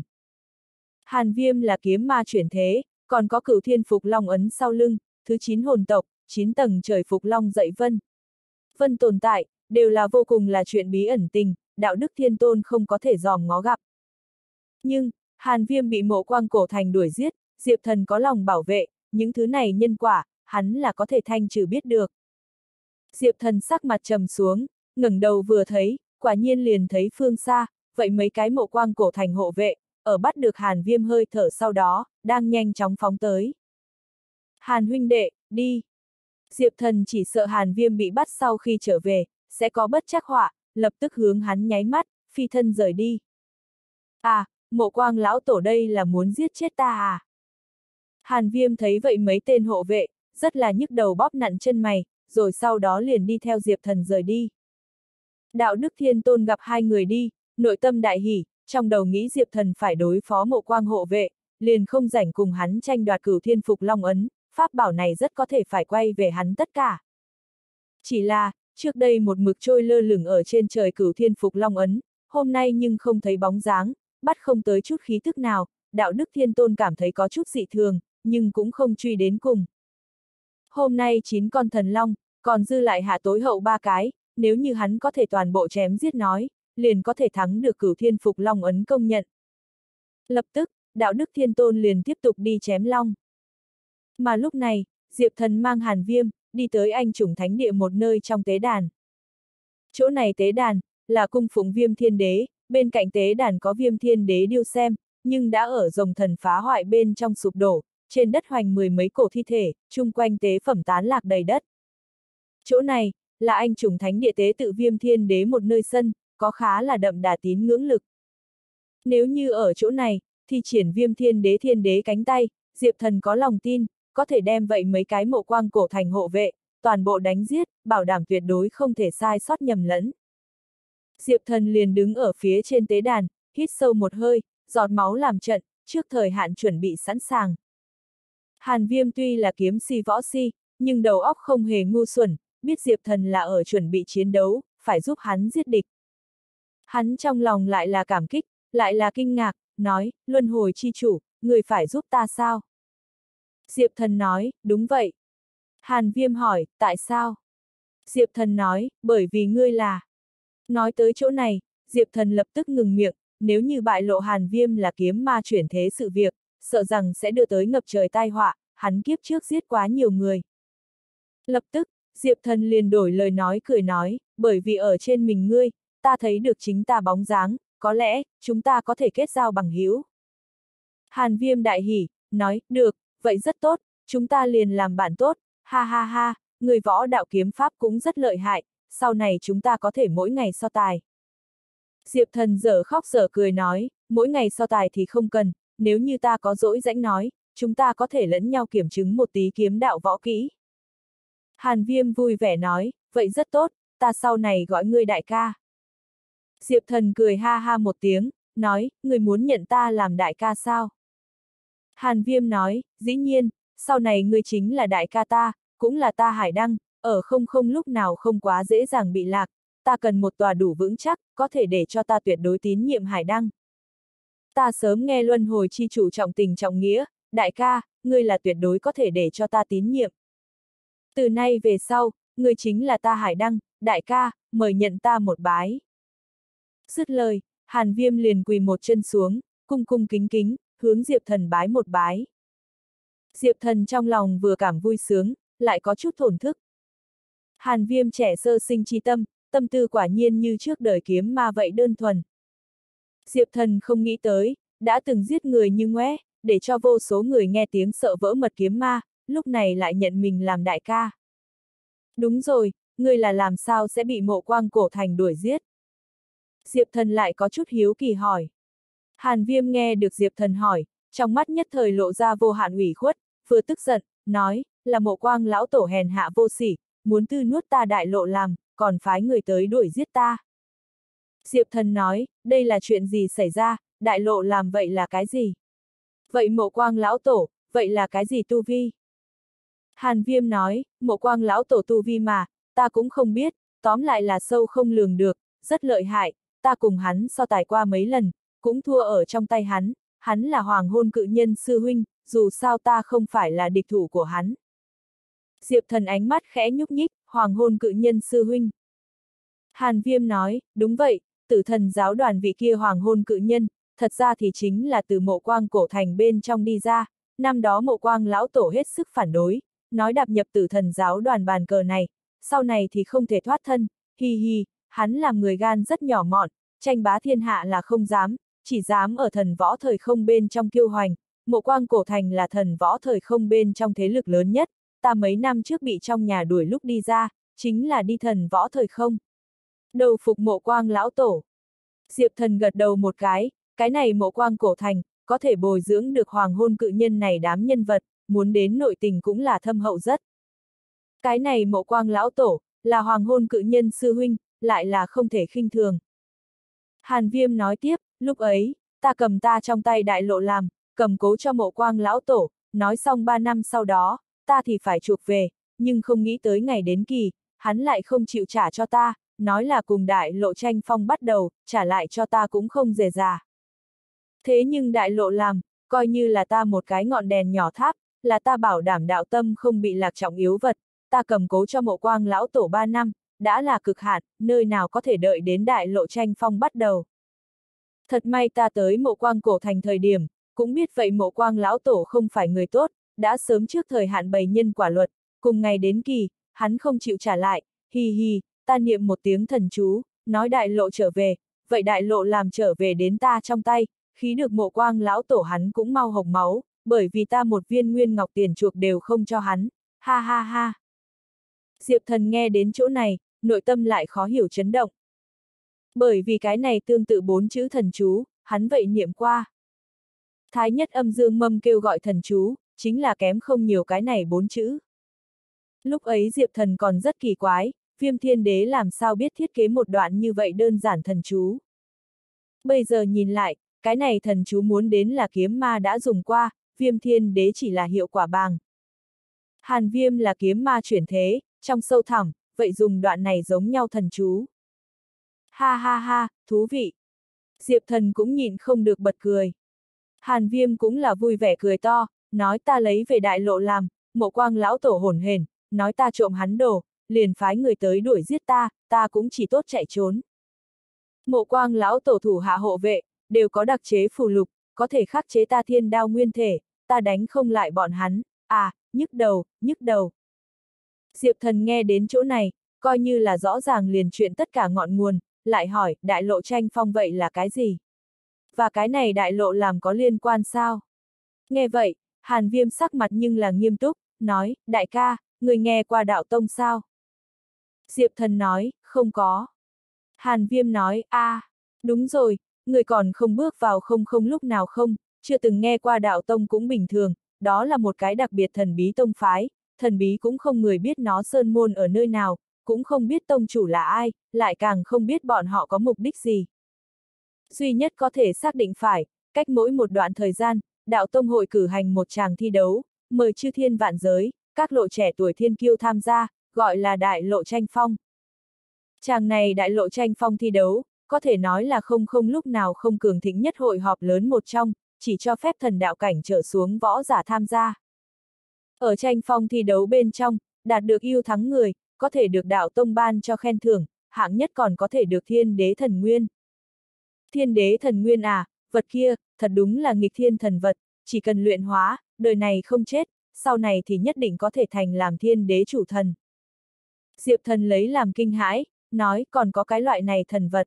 Hàn Viêm là kiếm ma chuyển thế, còn có Cửu Thiên Phục Long ấn sau lưng, thứ chín hồn tộc, chín tầng trời Phục Long dậy vân. Vân tồn tại, đều là vô cùng là chuyện bí ẩn tình, đạo đức thiên tôn không có thể dòm ngó gặp. Nhưng, Hàn Viêm bị Mộ Quang Cổ Thành đuổi giết, Diệp Thần có lòng bảo vệ, những thứ này nhân quả, hắn là có thể thanh trừ biết được. Diệp Thần sắc mặt trầm xuống, ngẩng đầu vừa thấy, quả nhiên liền thấy phương xa, vậy mấy cái Mộ Quang Cổ Thành hộ vệ, ở bắt được Hàn Viêm hơi thở sau đó, đang nhanh chóng phóng tới. Hàn huynh đệ, đi. Diệp Thần chỉ sợ Hàn Viêm bị bắt sau khi trở về, sẽ có bất trắc họa, lập tức hướng hắn nháy mắt, phi thân rời đi. À, Mộ Quang lão tổ đây là muốn giết chết ta à? Hàn Viêm thấy vậy mấy tên hộ vệ, rất là nhức đầu bóp nặn chân mày, rồi sau đó liền đi theo Diệp Thần rời đi. Đạo đức thiên tôn gặp hai người đi, nội tâm đại hỉ, trong đầu nghĩ Diệp Thần phải đối phó Mộ Quang hộ vệ, liền không rảnh cùng hắn tranh đoạt Cửu Thiên Phục Long ấn, pháp bảo này rất có thể phải quay về hắn tất cả. Chỉ là, trước đây một mực trôi lơ lửng ở trên trời Cửu Thiên Phục Long ấn, hôm nay nhưng không thấy bóng dáng, bắt không tới chút khí thức nào, đạo đức thiên tôn cảm thấy có chút dị thường, nhưng cũng không truy đến cùng. Hôm nay chín con thần long, còn dư lại hạ tối hậu ba cái, nếu như hắn có thể toàn bộ chém giết nói, liền có thể thắng được Cửu Thiên Phục Long ấn công nhận. Lập tức, đạo đức thiên tôn liền tiếp tục đi chém long. Mà lúc này, Diệp Thần mang Hàn Viêm, đi tới anh chủng thánh địa một nơi trong tế đàn. Chỗ này tế đàn, là cung phụng Viêm Thiên Đế, bên cạnh tế đàn có Viêm Thiên Đế điêu xem, nhưng đã ở rồng thần phá hoại bên trong sụp đổ, trên đất hoành mười mấy cổ thi thể, chung quanh tế phẩm tán lạc đầy đất. Chỗ này, là anh chủng thánh địa tế tự Viêm Thiên Đế một nơi sân, có khá là đậm đà tín ngưỡng lực. Nếu như ở chỗ này, thì triển Viêm Thiên Đế Thiên Đế cánh tay, Diệp Thần có lòng tin, có thể đem vậy mấy cái Mộ Quang Cổ Thành hộ vệ, toàn bộ đánh giết, bảo đảm tuyệt đối không thể sai sót nhầm lẫn. Diệp Thần liền đứng ở phía trên tế đàn, hít sâu một hơi, giọt máu làm trận, trước thời hạn chuẩn bị sẵn sàng. Hàn Viêm tuy là kiếm si võ si, nhưng đầu óc không hề ngu xuẩn, biết Diệp Thần là ở chuẩn bị chiến đấu, phải giúp hắn giết địch. Hắn trong lòng lại là cảm kích, lại là kinh ngạc, nói, luân hồi chi chủ, người phải giúp ta sao? Diệp Thần nói, đúng vậy. Hàn Viêm hỏi, tại sao? Diệp Thần nói, bởi vì ngươi là... Nói tới chỗ này, Diệp Thần lập tức ngừng miệng, nếu như bại lộ Hàn Viêm là kiếm ma chuyển thế sự việc, sợ rằng sẽ đưa tới ngập trời tai họa, hắn kiếp trước giết quá nhiều người. Lập tức, Diệp Thần liền đổi lời nói cười nói, bởi vì ở trên mình ngươi, ta thấy được chính ta bóng dáng, có lẽ, chúng ta có thể kết giao bằng hữu. Hàn Viêm đại hỉ, nói, được, vậy rất tốt, chúng ta liền làm bạn tốt, ha ha ha, người võ đạo kiếm pháp cũng rất lợi hại, sau này chúng ta có thể mỗi ngày so tài. Diệp Thần dở khóc dở cười nói, mỗi ngày so tài thì không cần, nếu như ta có dỗi rãnh nói, chúng ta có thể lẫn nhau kiểm chứng một tí kiếm đạo võ kỹ. Hàn Viêm vui vẻ nói, vậy rất tốt, ta sau này gọi ngươi đại ca. Diệp Thần cười ha ha một tiếng, nói, ngươi muốn nhận ta làm đại ca sao? Hàn Viêm nói, dĩ nhiên, sau này ngươi chính là đại ca ta, cũng là ta Hải Đăng, ở không không lúc nào không quá dễ dàng bị lạc, ta cần một tòa đủ vững chắc, có thể để cho ta tuyệt đối tín nhiệm Hải Đăng. Ta sớm nghe luân hồi chi chủ trọng tình trọng nghĩa, đại ca, ngươi là tuyệt đối có thể để cho ta tín nhiệm. Từ nay về sau, ngươi chính là ta Hải Đăng, đại ca, mời nhận ta một bái. Dứt lời, Hàn Viêm liền quỳ một chân xuống, cung cung kính kính, hướng Diệp Thần bái một bái. Diệp Thần trong lòng vừa cảm vui sướng, lại có chút thổn thức. Hàn Viêm trẻ sơ sinh chi tâm, tâm tư quả nhiên như trước đời kiếm ma vậy đơn thuần. Diệp Thần không nghĩ tới, đã từng giết người như ngoé, để cho vô số người nghe tiếng sợ vỡ mật kiếm ma, lúc này lại nhận mình làm đại ca. Đúng rồi, ngươi là làm sao sẽ bị Mộ Quang Cổ Thành đuổi giết? Diệp Thần lại có chút hiếu kỳ hỏi. Hàn Viêm nghe được Diệp Thần hỏi, trong mắt nhất thời lộ ra vô hạn ủy khuất, vừa tức giận, nói, là Mộ Quang lão tổ hèn hạ vô sỉ, muốn tư nuốt ta Đại Lộ làm, còn phái người tới đuổi giết ta. Diệp Thần nói, đây là chuyện gì xảy ra, Đại Lộ làm vậy là cái gì? Vậy Mộ Quang lão tổ, vậy là cái gì tu vi? Hàn Viêm nói, Mộ Quang lão tổ tu vi mà, ta cũng không biết, tóm lại là sâu không lường được, rất lợi hại, ta cùng hắn so tài qua mấy lần, cũng thua ở trong tay hắn, hắn là Hoàng Hôn Cự Nhân sư huynh, dù sao ta không phải là địch thủ của hắn. Diệp Thần ánh mắt khẽ nhúc nhích, Hoàng Hôn Cự Nhân sư huynh. Hàn Viêm nói, đúng vậy, Tử Thần giáo đoàn vị kia Hoàng Hôn Cự Nhân, thật ra thì chính là từ Mộ Quang Cổ Thành bên trong đi ra, năm đó Mộ Quang lão tổ hết sức phản đối, nói đạp nhập Tử Thần giáo đoàn bàn cờ này, sau này thì không thể thoát thân, hi hi, hắn làm người gan rất nhỏ mọn, tranh bá thiên hạ là không dám, chỉ dám ở thần võ thời không bên trong kiêu hoành, Mộ Quang Cổ Thành là thần võ thời không bên trong thế lực lớn nhất, ta mấy năm trước bị trong nhà đuổi lúc đi ra, chính là đi thần võ thời không. Đầu phục Mộ Quang lão tổ. Diệp Thần gật đầu một cái, cái này Mộ Quang Cổ Thành, có thể bồi dưỡng được Hoàng Hôn Cự Nhân này đám nhân vật, muốn đến nội tình cũng là thâm hậu rất. Cái này Mộ Quang lão tổ, là Hoàng Hôn Cự Nhân sư huynh, lại là không thể khinh thường. Hàn Viêm nói tiếp, lúc ấy, ta cầm ta trong tay Đại Lộ làm, cầm cố cho Mộ Quang lão tổ, nói xong ba năm sau đó, ta thì phải chuộc về, nhưng không nghĩ tới ngày đến kỳ, hắn lại không chịu trả cho ta, nói là cùng Đại Lộ tranh phong bắt đầu, trả lại cho ta cũng không dề dà. Thế nhưng Đại Lộ làm, coi như là ta một cái ngọn đèn nhỏ tháp, là ta bảo đảm đạo tâm không bị lạc trọng yếu vật, ta cầm cố cho Mộ Quang lão tổ ba năm, đã là cực hạn, nơi nào có thể đợi đến Đại Lộ tranh phong bắt đầu. Thật may ta tới Mộ Quang Cổ Thành thời điểm, cũng biết vậy Mộ Quang lão tổ không phải người tốt, đã sớm trước thời hạn bày nhân quả luật, cùng ngày đến kỳ, hắn không chịu trả lại, hi hi, ta niệm một tiếng thần chú, nói Đại Lộ trở về, vậy Đại Lộ làm trở về đến ta trong tay, khí được Mộ Quang lão tổ hắn cũng mau hộc máu, bởi vì ta một viên nguyên ngọc tiền chuộc đều không cho hắn, ha ha ha. Diệp Thần nghe đến chỗ này, nội tâm lại khó hiểu chấn động. Bởi vì cái này tương tự bốn chữ thần chú, hắn vậy niệm qua. Thái nhất âm dương mâm kêu gọi thần chú, chính là kém không nhiều cái này bốn chữ. Lúc ấy Diệp Thần còn rất kỳ quái, Viêm Thiên Đế làm sao biết thiết kế một đoạn như vậy đơn giản thần chú. Bây giờ nhìn lại, cái này thần chú muốn đến là kiếm ma đã dùng qua, Viêm Thiên Đế chỉ là hiệu quả bàng. Hàn Viêm là kiếm ma chuyển thế, trong sâu thẳm, vậy dùng đoạn này giống nhau thần chú. Ha ha ha, thú vị. Diệp Thần cũng nhịn không được bật cười. Hàn Viêm cũng là vui vẻ cười to, nói ta lấy về Đại Lộ làm, Mộ Quang lão tổ hổn hển, nói ta trộm hắn đồ, liền phái người tới đuổi giết ta, ta cũng chỉ tốt chạy trốn. Mộ Quang lão tổ thủ hạ hộ vệ, đều có đặc chế phù lục, có thể khắc chế ta thiên đao nguyên thể, ta đánh không lại bọn hắn, à, nhức đầu, nhức đầu. Diệp Thần nghe đến chỗ này, coi như là rõ ràng liền chuyện tất cả ngọn nguồn, lại hỏi, Đại Lộ tranh phong vậy là cái gì? Và cái này Đại Lộ làm có liên quan sao? Nghe vậy, Hàn Viêm sắc mặt nhưng là nghiêm túc, nói, đại ca, người nghe qua đạo tông sao? Diệp Thần nói, không có. Hàn Viêm nói, a, à, đúng rồi, người còn không bước vào không không lúc nào không, chưa từng nghe qua đạo tông cũng bình thường, đó là một cái đặc biệt thần bí tông phái, thần bí cũng không người biết nó sơn môn ở nơi nào, cũng không biết tông chủ là ai, lại càng không biết bọn họ có mục đích gì. Duy nhất có thể xác định phải, cách mỗi một đoạn thời gian, đạo tông hội cử hành một tràng thi đấu, mời chư thiên vạn giới, các lộ trẻ tuổi thiên kiêu tham gia, gọi là đại lộ tranh phong. Tràng này đại lộ tranh phong thi đấu, có thể nói là không không lúc nào không cường thịnh nhất hội họp lớn một trong, chỉ cho phép thần đạo cảnh trở xuống võ giả tham gia. Ở tranh phong thi đấu bên trong, đạt được ưu thắng người, có thể được đạo tông ban cho khen thưởng, hạng nhất còn có thể được thiên đế thần nguyên. Thiên đế thần nguyên à, vật kia, thật đúng là nghịch thiên thần vật, chỉ cần luyện hóa, đời này không chết, sau này thì nhất định có thể thành làm thiên đế chủ thần. Diệp Thần lấy làm kinh hãi, nói còn có cái loại này thần vật.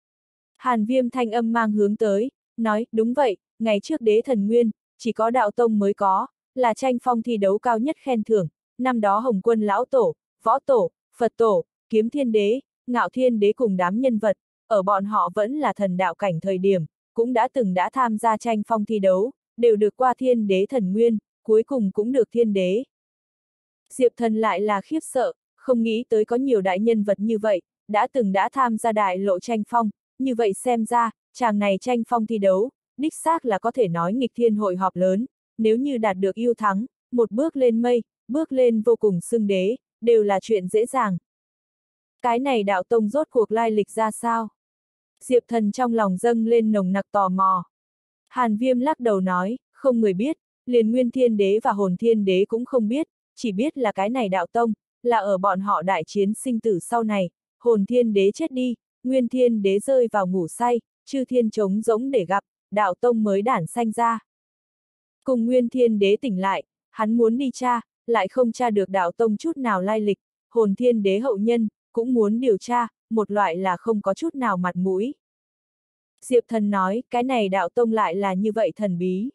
Hàn Viêm thanh âm mang hướng tới, nói, đúng vậy, ngày trước đế thần nguyên, chỉ có đạo tông mới có, là tranh phong thi đấu cao nhất khen thưởng, năm đó Hồng Quân lão tổ, võ tổ, Phật tổ, kiếm thiên đế, ngạo thiên đế cùng đám nhân vật, ở bọn họ vẫn là thần đạo cảnh thời điểm, cũng đã từng đã tham gia tranh phong thi đấu, đều được qua thiên đế thần nguyên, cuối cùng cũng được thiên đế. Diệp Thần lại là khiếp sợ, không nghĩ tới có nhiều đại nhân vật như vậy, đã từng đã tham gia đại lộ tranh phong, như vậy xem ra, chàng này tranh phong thi đấu, đích xác là có thể nói nghịch thiên hội họp lớn, nếu như đạt được ưu thắng, một bước lên mây, bước lên vô cùng xưng đế, đều là chuyện dễ dàng. Cái này đạo tông rốt cuộc lai lịch ra sao? Diệp Thần trong lòng dâng lên nồng nặc tò mò. Hàn Viêm lắc đầu nói, không người biết, liền Nguyên Thiên Đế và Hồn Thiên Đế cũng không biết, chỉ biết là cái này đạo tông, là ở bọn họ đại chiến sinh tử sau này, Hồn Thiên Đế chết đi, Nguyên Thiên Đế rơi vào ngủ say, chư thiên trống rỗng để gặp, đạo tông mới đản sanh ra. Cùng Nguyên Thiên Đế tỉnh lại, hắn muốn đi tra, lại không tra được đạo tông chút nào lai lịch, Hồn Thiên Đế hậu nhân, cũng muốn điều tra, một loại là không có chút nào mặt mũi. Diệp Thần nói, cái này đạo tông lại là như vậy thần bí.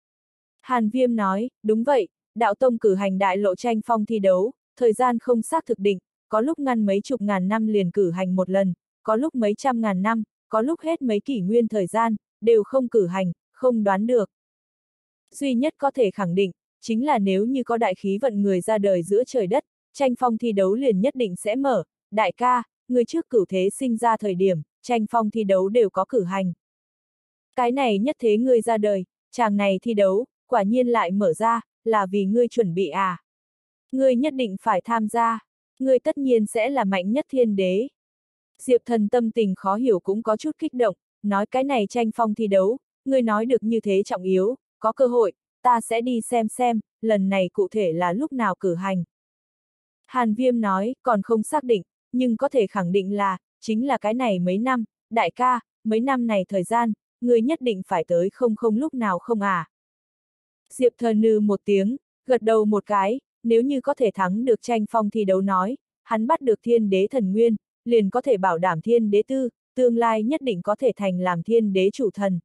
Hàn Viêm nói, đúng vậy, đạo tông cử hành đại lộ tranh phong thi đấu, thời gian không xác thực định, có lúc ngăn mấy chục ngàn năm liền cử hành một lần, có lúc mấy trăm ngàn năm, có lúc hết mấy kỷ nguyên thời gian, đều không cử hành, không đoán được. Duy nhất có thể khẳng định, chính là nếu như có đại khí vận người ra đời giữa trời đất, tranh phong thi đấu liền nhất định sẽ mở, đại ca, người trước cửu thế sinh ra thời điểm, tranh phong thi đấu đều có cử hành. Cái này nhất thế ngươi ra đời, chàng này thi đấu, quả nhiên lại mở ra, là vì ngươi chuẩn bị à. Ngươi nhất định phải tham gia, ngươi tất nhiên sẽ là mạnh nhất thiên đế. Diệp Thần tâm tình khó hiểu cũng có chút kích động, nói cái này tranh phong thi đấu, ngươi nói được như thế trọng yếu, có cơ hội, ta sẽ đi xem xem, lần này cụ thể là lúc nào cử hành. Hàn Viêm nói, còn không xác định, nhưng có thể khẳng định là, chính là cái này mấy năm, đại ca, mấy năm này thời gian, ngươi nhất định phải tới không không lúc nào không à. Diệp Thần nừ một tiếng, gật đầu một cái, nếu như có thể thắng được tranh phong thi đấu nói, hắn bắt được thiên đế thần nguyên, liền có thể bảo đảm thiên đế tư, tương lai nhất định có thể thành làm thiên đế chủ thần.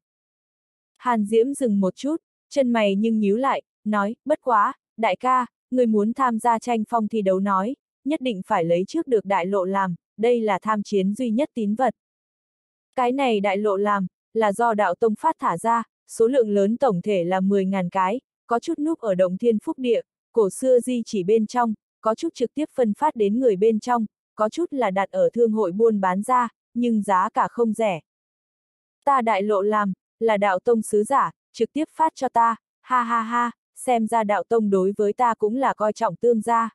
Hàn Diễm dừng một chút, chân mày nhưng nhíu lại, nói, bất quá, đại ca, người muốn tham gia tranh phong thi đấu nói, nhất định phải lấy trước được đại lộ làm, đây là tham chiến duy nhất tín vật. Cái này đại lộ làm, là do đạo tông phát thả ra, số lượng lớn tổng thể là mười ngàn cái, có chút núp ở động thiên phúc địa, cổ xưa di chỉ bên trong, có chút trực tiếp phân phát đến người bên trong, có chút là đặt ở thương hội buôn bán ra, nhưng giá cả không rẻ. Ta đại lộ làm, là đạo tông sứ giả, trực tiếp phát cho ta, ha ha ha, xem ra đạo tông đối với ta cũng là coi trọng tương gia.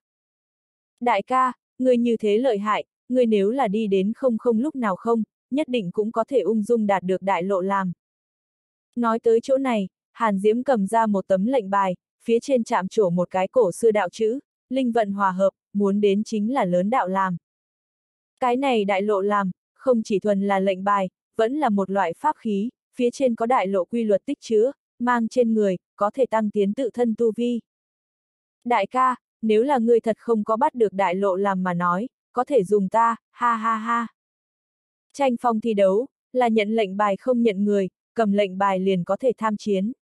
Đại ca, người như thế lợi hại, người nếu là đi đến không không lúc nào không, nhất định cũng có thể ung dung đạt được đại lộ làm. Nói tới chỗ này, Hàn Diễm cầm ra một tấm lệnh bài, phía trên chạm trổ một cái cổ xưa đạo chữ, linh vận hòa hợp, muốn đến chính là lớn đạo làm. Cái này đại lộ làm, không chỉ thuần là lệnh bài, vẫn là một loại pháp khí, phía trên có đại lộ quy luật tích chứa, mang trên người, có thể tăng tiến tự thân tu vi. Đại ca, nếu là ngươi thật không có bắt được đại lộ làm mà nói, có thể dùng ta, ha ha ha. Tranh phong thi đấu, là nhận lệnh bài không nhận người, cầm lệnh bài liền có thể tham chiến.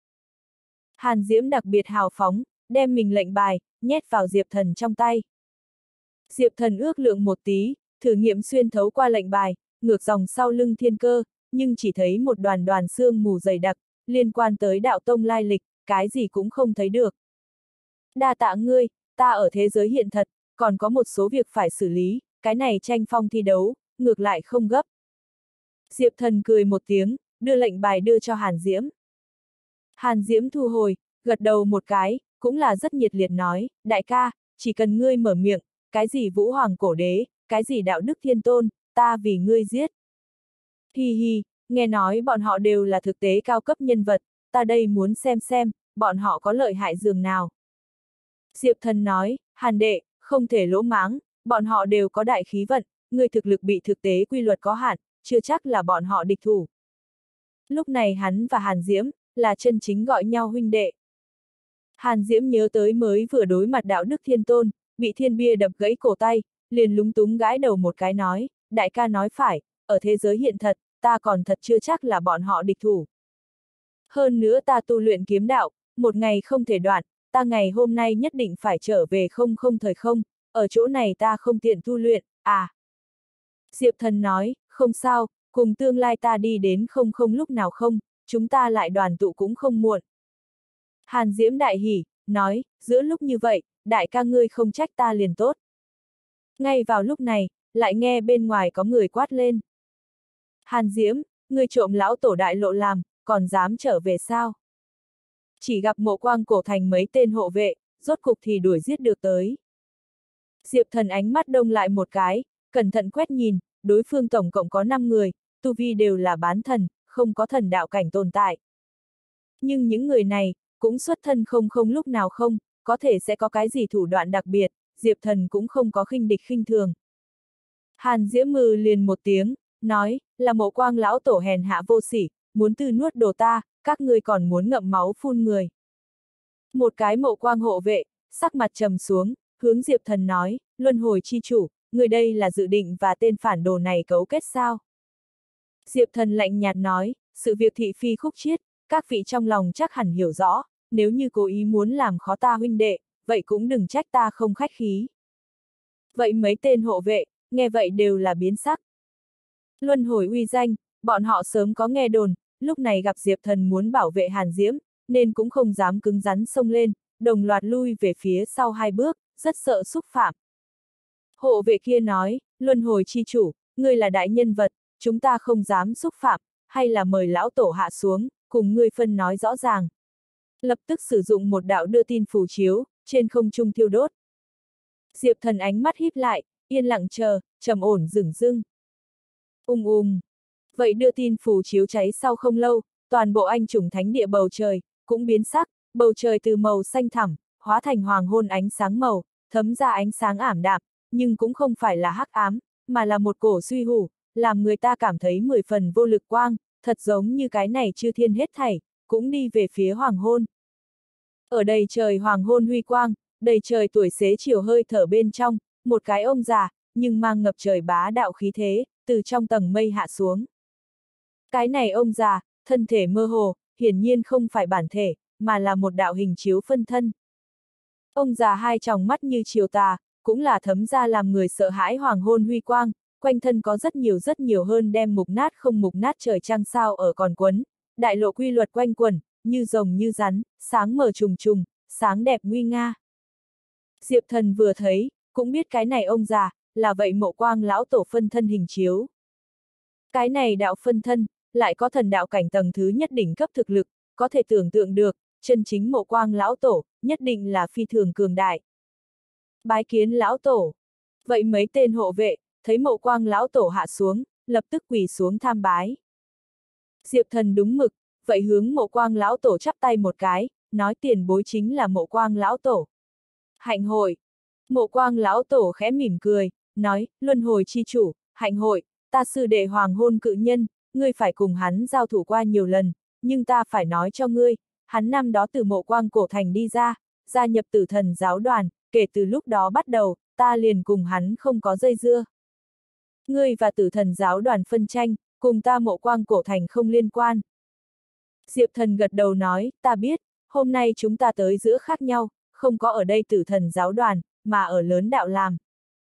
Hàn Diễm đặc biệt hào phóng, đem mình lệnh bài, nhét vào Diệp Thần trong tay. Diệp Thần ước lượng một tí, thử nghiệm xuyên thấu qua lệnh bài, ngược dòng sau lưng thiên cơ, nhưng chỉ thấy một đoàn đoàn xương mù dày đặc, liên quan tới đạo tông lai lịch, cái gì cũng không thấy được, Đa tạ ngươi, ta ở thế giới hiện thật, còn có một số việc phải xử lý, cái này tranh phong thi đấu, ngược lại không gấp. Diệp Thần cười một tiếng, đưa lệnh bài đưa cho Hàn Diễm. Hàn Diễm thu hồi, gật đầu một cái, cũng là rất nhiệt liệt nói, đại ca, chỉ cần ngươi mở miệng, cái gì Vũ Hoàng cổ đế, cái gì đạo đức thiên tôn, ta vì ngươi giết. Hi hi, nghe nói bọn họ đều là thực tế cao cấp nhân vật, ta đây muốn xem xem, bọn họ có lợi hại dường nào. Diệp Thần nói, Hàn đệ, không thể lỗ mãng, bọn họ đều có đại khí vận, người thực lực bị thực tế quy luật có hạn, chưa chắc là bọn họ địch thủ. Lúc này hắn và Hàn Diễm, là chân chính gọi nhau huynh đệ. Hàn Diễm nhớ tới mới vừa đối mặt đạo đức thiên tôn, bị thiên bia đập gãy cổ tay, liền lúng túng gãi đầu một cái nói, đại ca nói phải, ở thế giới hiện thật, ta còn thật chưa chắc là bọn họ địch thủ. Hơn nữa ta tu luyện kiếm đạo, một ngày không thể đoạn, ta ngày hôm nay nhất định phải trở về không không thời không, ở chỗ này ta không tiện tu luyện, à. Diệp Thần nói, không sao, cùng tương lai ta đi đến không không lúc nào không, chúng ta lại đoàn tụ cũng không muộn. Hàn Diễm đại hỉ, nói, giữa lúc như vậy, đại ca ngươi không trách ta liền tốt. Ngay vào lúc này, lại nghe bên ngoài có người quát lên. Hàn Diễm, ngươi trộm lão tổ đại lộ làm, còn dám trở về sao? Chỉ gặp Mộ Quang cổ thành mấy tên hộ vệ, rốt cục thì đuổi giết được tới. Diệp Thần ánh mắt đông lại một cái, cẩn thận quét nhìn, đối phương tổng cộng có năm người, tu vi đều là bán thần, không có thần đạo cảnh tồn tại. Nhưng những người này, cũng xuất thân không không lúc nào không, có thể sẽ có cái gì thủ đoạn đặc biệt, Diệp Thần cũng không có khinh địch khinh thường. Hàn Diễm mừ liền một tiếng, nói, là Mộ Quang lão tổ hèn hạ vô sỉ, muốn tư nuốt đồ ta, các ngươi còn muốn ngậm máu phun người. Một cái Mộ Quang hộ vệ, sắc mặt trầm xuống, hướng Diệp Thần nói, luân hồi chi chủ, người đây là dự định và tên phản đồ này cấu kết sao? Diệp Thần lạnh nhạt nói, sự việc thị phi khúc chiết, các vị trong lòng chắc hẳn hiểu rõ, nếu như cố ý muốn làm khó ta huynh đệ, vậy cũng đừng trách ta không khách khí. Vậy mấy tên hộ vệ, nghe vậy đều là biến sắc. Luân hồi uy danh, bọn họ sớm có nghe đồn, lúc này gặp Diệp Thần muốn bảo vệ Hàn Diễm, nên cũng không dám cứng rắn xông lên, đồng loạt lui về phía sau hai bước, rất sợ xúc phạm. Hộ vệ kia nói, luân hồi chi chủ, ngươi là đại nhân vật, chúng ta không dám xúc phạm, hay là mời lão tổ hạ xuống, cùng ngươi phân nói rõ ràng. Lập tức sử dụng một đạo đưa tin phù chiếu, trên không trung thiêu đốt. Diệp Thần ánh mắt híp lại, yên lặng chờ, trầm ổn dửng dưng. Ung ung. Vậy đưa tin phù chiếu cháy sau không lâu, toàn bộ anh chủng thánh địa bầu trời, cũng biến sắc, bầu trời từ màu xanh thẳm, hóa thành hoàng hôn ánh sáng màu, thấm ra ánh sáng ảm đạm, nhưng cũng không phải là hắc ám, mà là một cổ suy hủ, làm người ta cảm thấy mười phần vô lực quang, thật giống như cái này chư thiên hết thảy, cũng đi về phía hoàng hôn. Ở đầy trời hoàng hôn huy quang, đầy trời tuổi xế chiều hơi thở bên trong, một cái ông già, nhưng mang ngập trời bá đạo khí thế, từ trong tầng mây hạ xuống. Cái này ông già, thân thể mơ hồ, hiển nhiên không phải bản thể, mà là một đạo hình chiếu phân thân. Ông già hai tròng mắt như chiều tà, cũng là thấm ra làm người sợ hãi hoàng hôn huy quang, quanh thân có rất nhiều rất nhiều hơn đem mục nát không mục nát trời trăng sao ở còn quấn, đại lộ quy luật quanh quẩn, như rồng như rắn, sáng mở trùng trùng, sáng đẹp nguy nga. Diệp Thần vừa thấy, cũng biết cái này ông già, là vậy Mộ Quang lão tổ phân thân hình chiếu. Cái này đạo phân thân, lại có thần đạo cảnh tầng thứ nhất đỉnh cấp thực lực, có thể tưởng tượng được, chân chính Mộ Quang lão tổ, nhất định là phi thường cường đại. Bái kiến lão tổ. Vậy mấy tên hộ vệ, thấy Mộ Quang lão tổ hạ xuống, lập tức quỳ xuống tham bái. Diệp Thần đúng mực, vậy hướng Mộ Quang lão tổ chắp tay một cái, nói tiền bối chính là Mộ Quang lão tổ. Hạnh hội. Mộ Quang lão tổ khẽ mỉm cười, nói, luân hồi chi chủ, hạnh hội, ta sư đệ hoàng hôn cự nhân, ngươi phải cùng hắn giao thủ qua nhiều lần, nhưng ta phải nói cho ngươi, hắn năm đó từ Mộ Quang cổ thành đi ra, gia nhập Tử Thần giáo đoàn, kể từ lúc đó bắt đầu, ta liền cùng hắn không có dây dưa. Ngươi và Tử Thần giáo đoàn phân tranh, cùng ta Mộ Quang cổ thành không liên quan. Diệp Thần gật đầu nói, ta biết, hôm nay chúng ta tới giữa khác nhau, không có ở đây Tử Thần giáo đoàn, mà ở lớn đạo làm.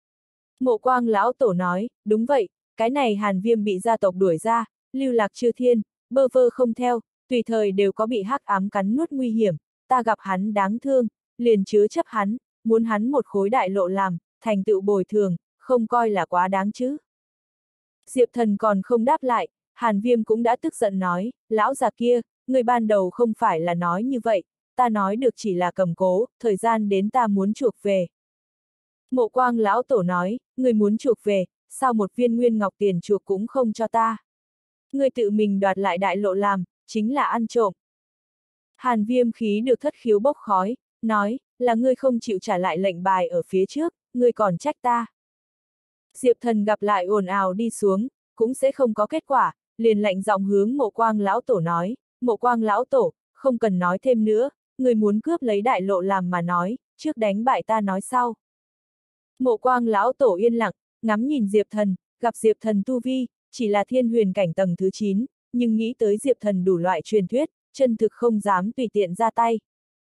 Mộ Quang lão tổ nói, đúng vậy, cái này Hàn Viêm bị gia tộc đuổi ra, lưu lạc chư thiên, bơ vơ không theo, tùy thời đều có bị hắc ám cắn nuốt nguy hiểm, ta gặp hắn đáng thương, liền chứa chấp hắn, muốn hắn một khối đại lộ làm, thành tựu bồi thường, không coi là quá đáng chứ. Diệp Thần còn không đáp lại, Hàn Viêm cũng đã tức giận nói, lão già kia, người ban đầu không phải là nói như vậy, ta nói được chỉ là cầm cố, thời gian đến ta muốn chuộc về. Mộ Quang lão tổ nói, người muốn chuộc về, sao một viên nguyên ngọc tiền chuộc cũng không cho ta. Người tự mình đoạt lại đại lộ làm, chính là ăn trộm. Hàn Viêm khí được thất khiếu bốc khói, nói, là ngươi không chịu trả lại lệnh bài ở phía trước, ngươi còn trách ta. Diệp Thần gặp lại ồn ào đi xuống, cũng sẽ không có kết quả, liền lạnh giọng hướng Mộ Quang lão tổ nói, Mộ Quang lão tổ, không cần nói thêm nữa, người muốn cướp lấy đại lộ làm mà nói, trước đánh bại ta nói sau. Mộ Quang lão tổ yên lặng, ngắm nhìn Diệp Thần, gặp Diệp Thần tu vi, chỉ là thiên huyền cảnh tầng thứ chín, nhưng nghĩ tới Diệp Thần đủ loại truyền thuyết, chân thực không dám tùy tiện ra tay.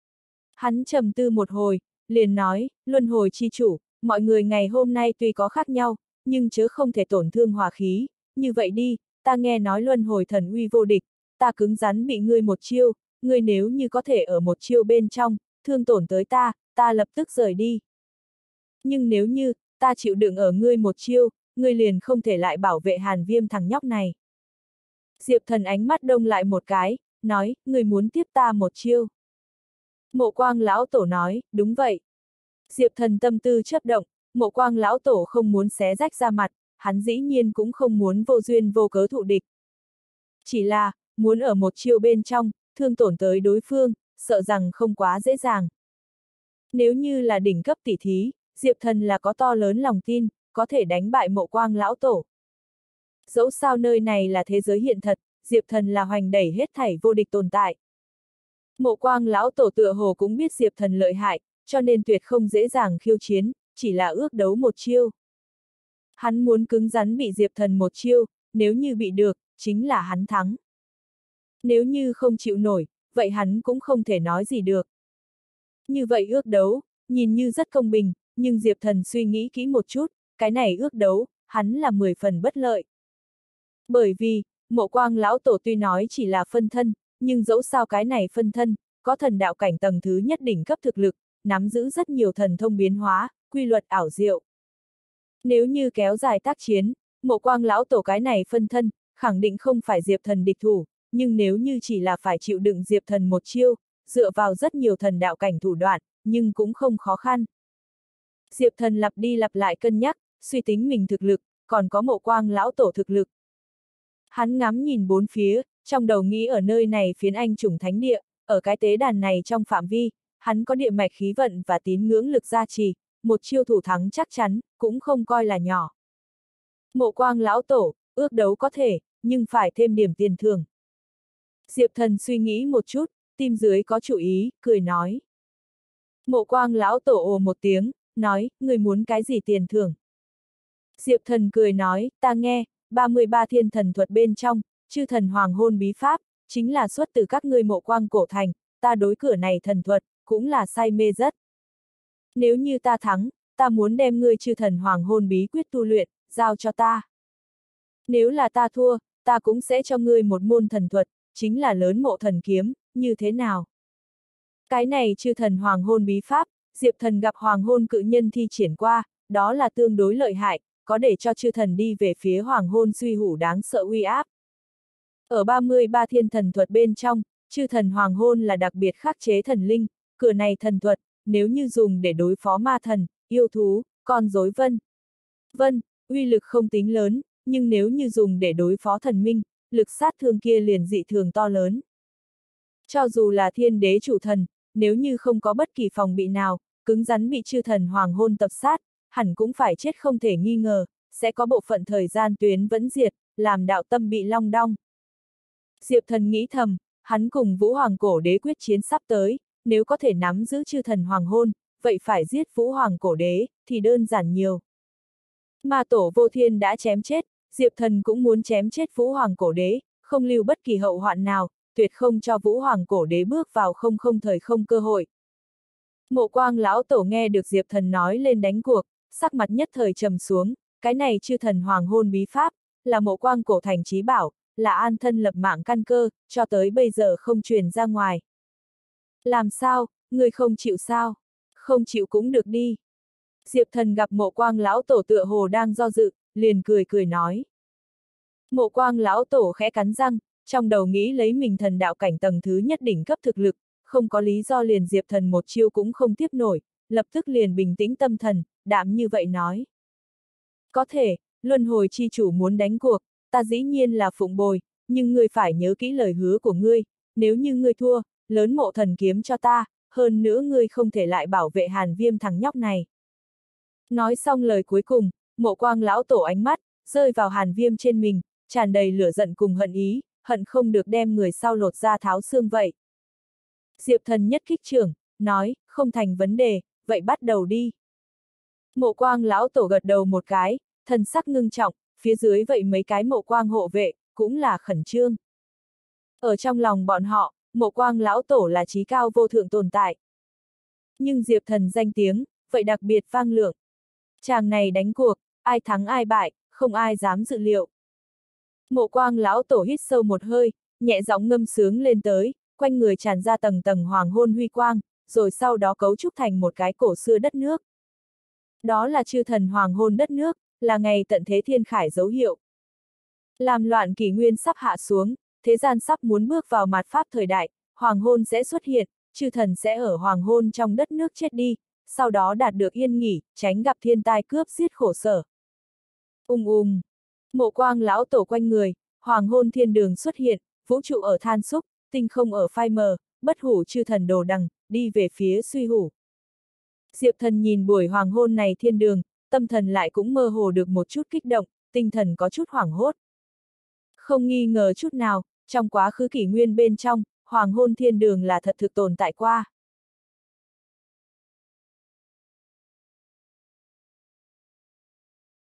Hắn trầm tư một hồi, liền nói, luân hồi chi chủ, mọi người ngày hôm nay tuy có khác nhau, nhưng chớ không thể tổn thương hòa khí, như vậy đi, ta nghe nói luân hồi thần uy vô địch, ta cứng rắn bị ngươi một chiêu, ngươi nếu như có thể ở một chiêu bên trong, thương tổn tới ta, ta lập tức rời đi. Nhưng nếu như, ta chịu đựng ở ngươi một chiêu, ngươi liền không thể lại bảo vệ Hàn Viêm thằng nhóc này. Diệp Thần ánh mắt đông lại một cái, nói, ngươi muốn tiếp ta một chiêu. Mộ Quang lão tổ nói, đúng vậy. Diệp Thần tâm tư chớp động, Mộ Quang lão tổ không muốn xé rách ra mặt, hắn dĩ nhiên cũng không muốn vô duyên vô cớ thụ địch. Chỉ là, muốn ở một chiêu bên trong, thương tổn tới đối phương, sợ rằng không quá dễ dàng. Nếu như là đỉnh cấp tỷ thí, Diệp Thần là có to lớn lòng tin, có thể đánh bại Mộ Quang lão tổ. Dẫu sao nơi này là thế giới hiện thật, Diệp Thần là hoành đẩy hết thảy vô địch tồn tại. Mộ Quang lão tổ tựa hồ cũng biết Diệp Thần lợi hại, cho nên tuyệt không dễ dàng khiêu chiến, chỉ là ước đấu một chiêu. Hắn muốn cứng rắn bị Diệp Thần một chiêu, nếu như bị được, chính là hắn thắng. Nếu như không chịu nổi, vậy hắn cũng không thể nói gì được. Như vậy ước đấu, nhìn như rất công bình, nhưng Diệp Thần suy nghĩ kỹ một chút, cái này ước đấu, hắn là mười phần bất lợi. Bởi vì, Mộ Quang lão tổ tuy nói chỉ là phân thân, nhưng dẫu sao cái này phân thân, có thần đạo cảnh tầng thứ nhất đỉnh cấp thực lực, nắm giữ rất nhiều thần thông biến hóa, quy luật ảo diệu. Nếu như kéo dài tác chiến, Mộ Quang lão tổ cái này phân thân, khẳng định không phải Diệp Thần địch thủ, nhưng nếu như chỉ là phải chịu đựng Diệp Thần một chiêu, dựa vào rất nhiều thần đạo cảnh thủ đoạn, nhưng cũng không khó khăn. Diệp Thần lặp đi lặp lại cân nhắc, suy tính mình thực lực, còn có Mộ Quang lão tổ thực lực. Hắn ngắm nhìn bốn phía, trong đầu nghĩ ở nơi này phiến anh chủng thánh địa, ở cái tế đàn này trong phạm vi, hắn có địa mạch khí vận và tín ngưỡng lực gia trì, một chiêu thủ thắng chắc chắn, cũng không coi là nhỏ. Mộ Quang lão tổ, ước đấu có thể, nhưng phải thêm điểm tiền thưởng. Diệp Thần suy nghĩ một chút, tim dưới có chủ ý, cười nói. Mộ Quang lão tổ ồ một tiếng, nói, người muốn cái gì tiền thưởng? Diệp Thần cười nói, ta nghe, ba mươi ba thiên thần thuật bên trong, chư thần hoàng hôn bí pháp, chính là xuất từ các ngươi Mộ Quang cổ thành, ta đối cửa này thần thuật, cũng là say mê rất. Nếu như ta thắng, ta muốn đem ngươi chư thần hoàng hôn bí quyết tu luyện, giao cho ta. Nếu là ta thua, ta cũng sẽ cho ngươi một môn thần thuật, chính là lớn mộ thần kiếm, như thế nào? Cái này chư thần hoàng hôn bí pháp, Diệp Thần gặp hoàng hôn cự nhân thi triển qua, đó là tương đối lợi hại, có để cho chư thần đi về phía hoàng hôn suy hủ đáng sợ uy áp. Ở ba mươi ba thiên thần thuật bên trong, chư thần hoàng hôn là đặc biệt khắc chế thần linh, cửa này thần thuật, nếu như dùng để đối phó ma thần, yêu thú, con rối vân. Vân, uy lực không tính lớn, nhưng nếu như dùng để đối phó thần minh, lực sát thương kia liền dị thường to lớn. Cho dù là thiên đế chủ thần, nếu như không có bất kỳ phòng bị nào, cứng rắn bị chư thần hoàng hôn tập sát, hẳn cũng phải chết không thể nghi ngờ, sẽ có bộ phận thời gian tuyến vẫn diệt, làm đạo tâm bị long đong. Diệp Thần nghĩ thầm, hắn cùng Vũ Hoàng cổ đế quyết chiến sắp tới, nếu có thể nắm giữ chư thần hoàng hôn, vậy phải giết Vũ Hoàng cổ đế, thì đơn giản nhiều. Ma tổ vô thiên đã chém chết, Diệp Thần cũng muốn chém chết Vũ Hoàng cổ đế, không lưu bất kỳ hậu hoạn nào, tuyệt không cho Vũ Hoàng cổ đế bước vào không không thời không cơ hội. Mộ Quang lão tổ nghe được Diệp Thần nói lên đánh cuộc, sắc mặt nhất thời trầm xuống, cái này chư thần hoàng hôn bí pháp, là Mộ Quang cổ thành chí bảo, là an thân lập mạng căn cơ, cho tới bây giờ không truyền ra ngoài. Làm sao, ngươi không chịu sao? Không chịu cũng được đi. Diệp Thần gặp Mộ Quang lão tổ tựa hồ đang do dự, liền cười cười nói. Mộ Quang lão tổ khẽ cắn răng, trong đầu nghĩ lấy mình thần đạo cảnh tầng thứ nhất đỉnh cấp thực lực, không có lý do liền Diệp Thần một chiêu cũng không tiếp nổi, lập tức liền bình tĩnh tâm thần, đạm như vậy nói. Có thể, luân hồi chi chủ muốn đánh cuộc, ta dĩ nhiên là phụng bồi, nhưng ngươi phải nhớ kỹ lời hứa của ngươi, nếu như ngươi thua, lớn mộ thần kiếm cho ta, hơn nữa ngươi không thể lại bảo vệ Hàn Viêm thằng nhóc này. Nói xong lời cuối cùng, Mộ Quang lão tổ ánh mắt, rơi vào Hàn Viêm trên mình, tràn đầy lửa giận cùng hận ý, hận không được đem người sau lột ra tháo xương vậy. Diệp Thần nhất kích trưởng, nói, không thành vấn đề, vậy bắt đầu đi. Mộ Quang lão tổ gật đầu một cái, thần sắc ngưng trọng, phía dưới vậy mấy cái Mộ Quang hộ vệ, cũng là khẩn trương. Ở trong lòng bọn họ, Mộ Quang lão tổ là trí cao vô thượng tồn tại. Nhưng Diệp Thần danh tiếng, vậy đặc biệt vang lượng. Chàng này đánh cuộc, ai thắng ai bại, không ai dám dự liệu. Mộ Quang lão tổ hít sâu một hơi, nhẹ giọng ngâm sướng lên tới, quanh người tràn ra tầng tầng hoàng hôn huy quang, rồi sau đó cấu trúc thành một cái cổ xưa đất nước. Đó là chư thần hoàng hôn đất nước, là ngày tận thế thiên khải dấu hiệu. Làm loạn kỷ nguyên sắp hạ xuống, thế gian sắp muốn bước vào mạt pháp thời đại, hoàng hôn sẽ xuất hiện, chư thần sẽ ở hoàng hôn trong đất nước chết đi, sau đó đạt được yên nghỉ, tránh gặp thiên tai cướp giết khổ sở. Ung ung, Mộ Quang lão tổ quanh người, hoàng hôn thiên đường xuất hiện, vũ trụ ở than xúc, tinh không ở phai mờ, bất hủ chư thần đồ đằng, đi về phía suy hủ. Diệp Thần nhìn buổi hoàng hôn này thiên đường, tâm thần lại cũng mơ hồ được một chút kích động, tinh thần có chút hoảng hốt. Không nghi ngờ chút nào, trong quá khứ kỷ nguyên bên trong, hoàng hôn thiên đường là thật thực tồn tại qua.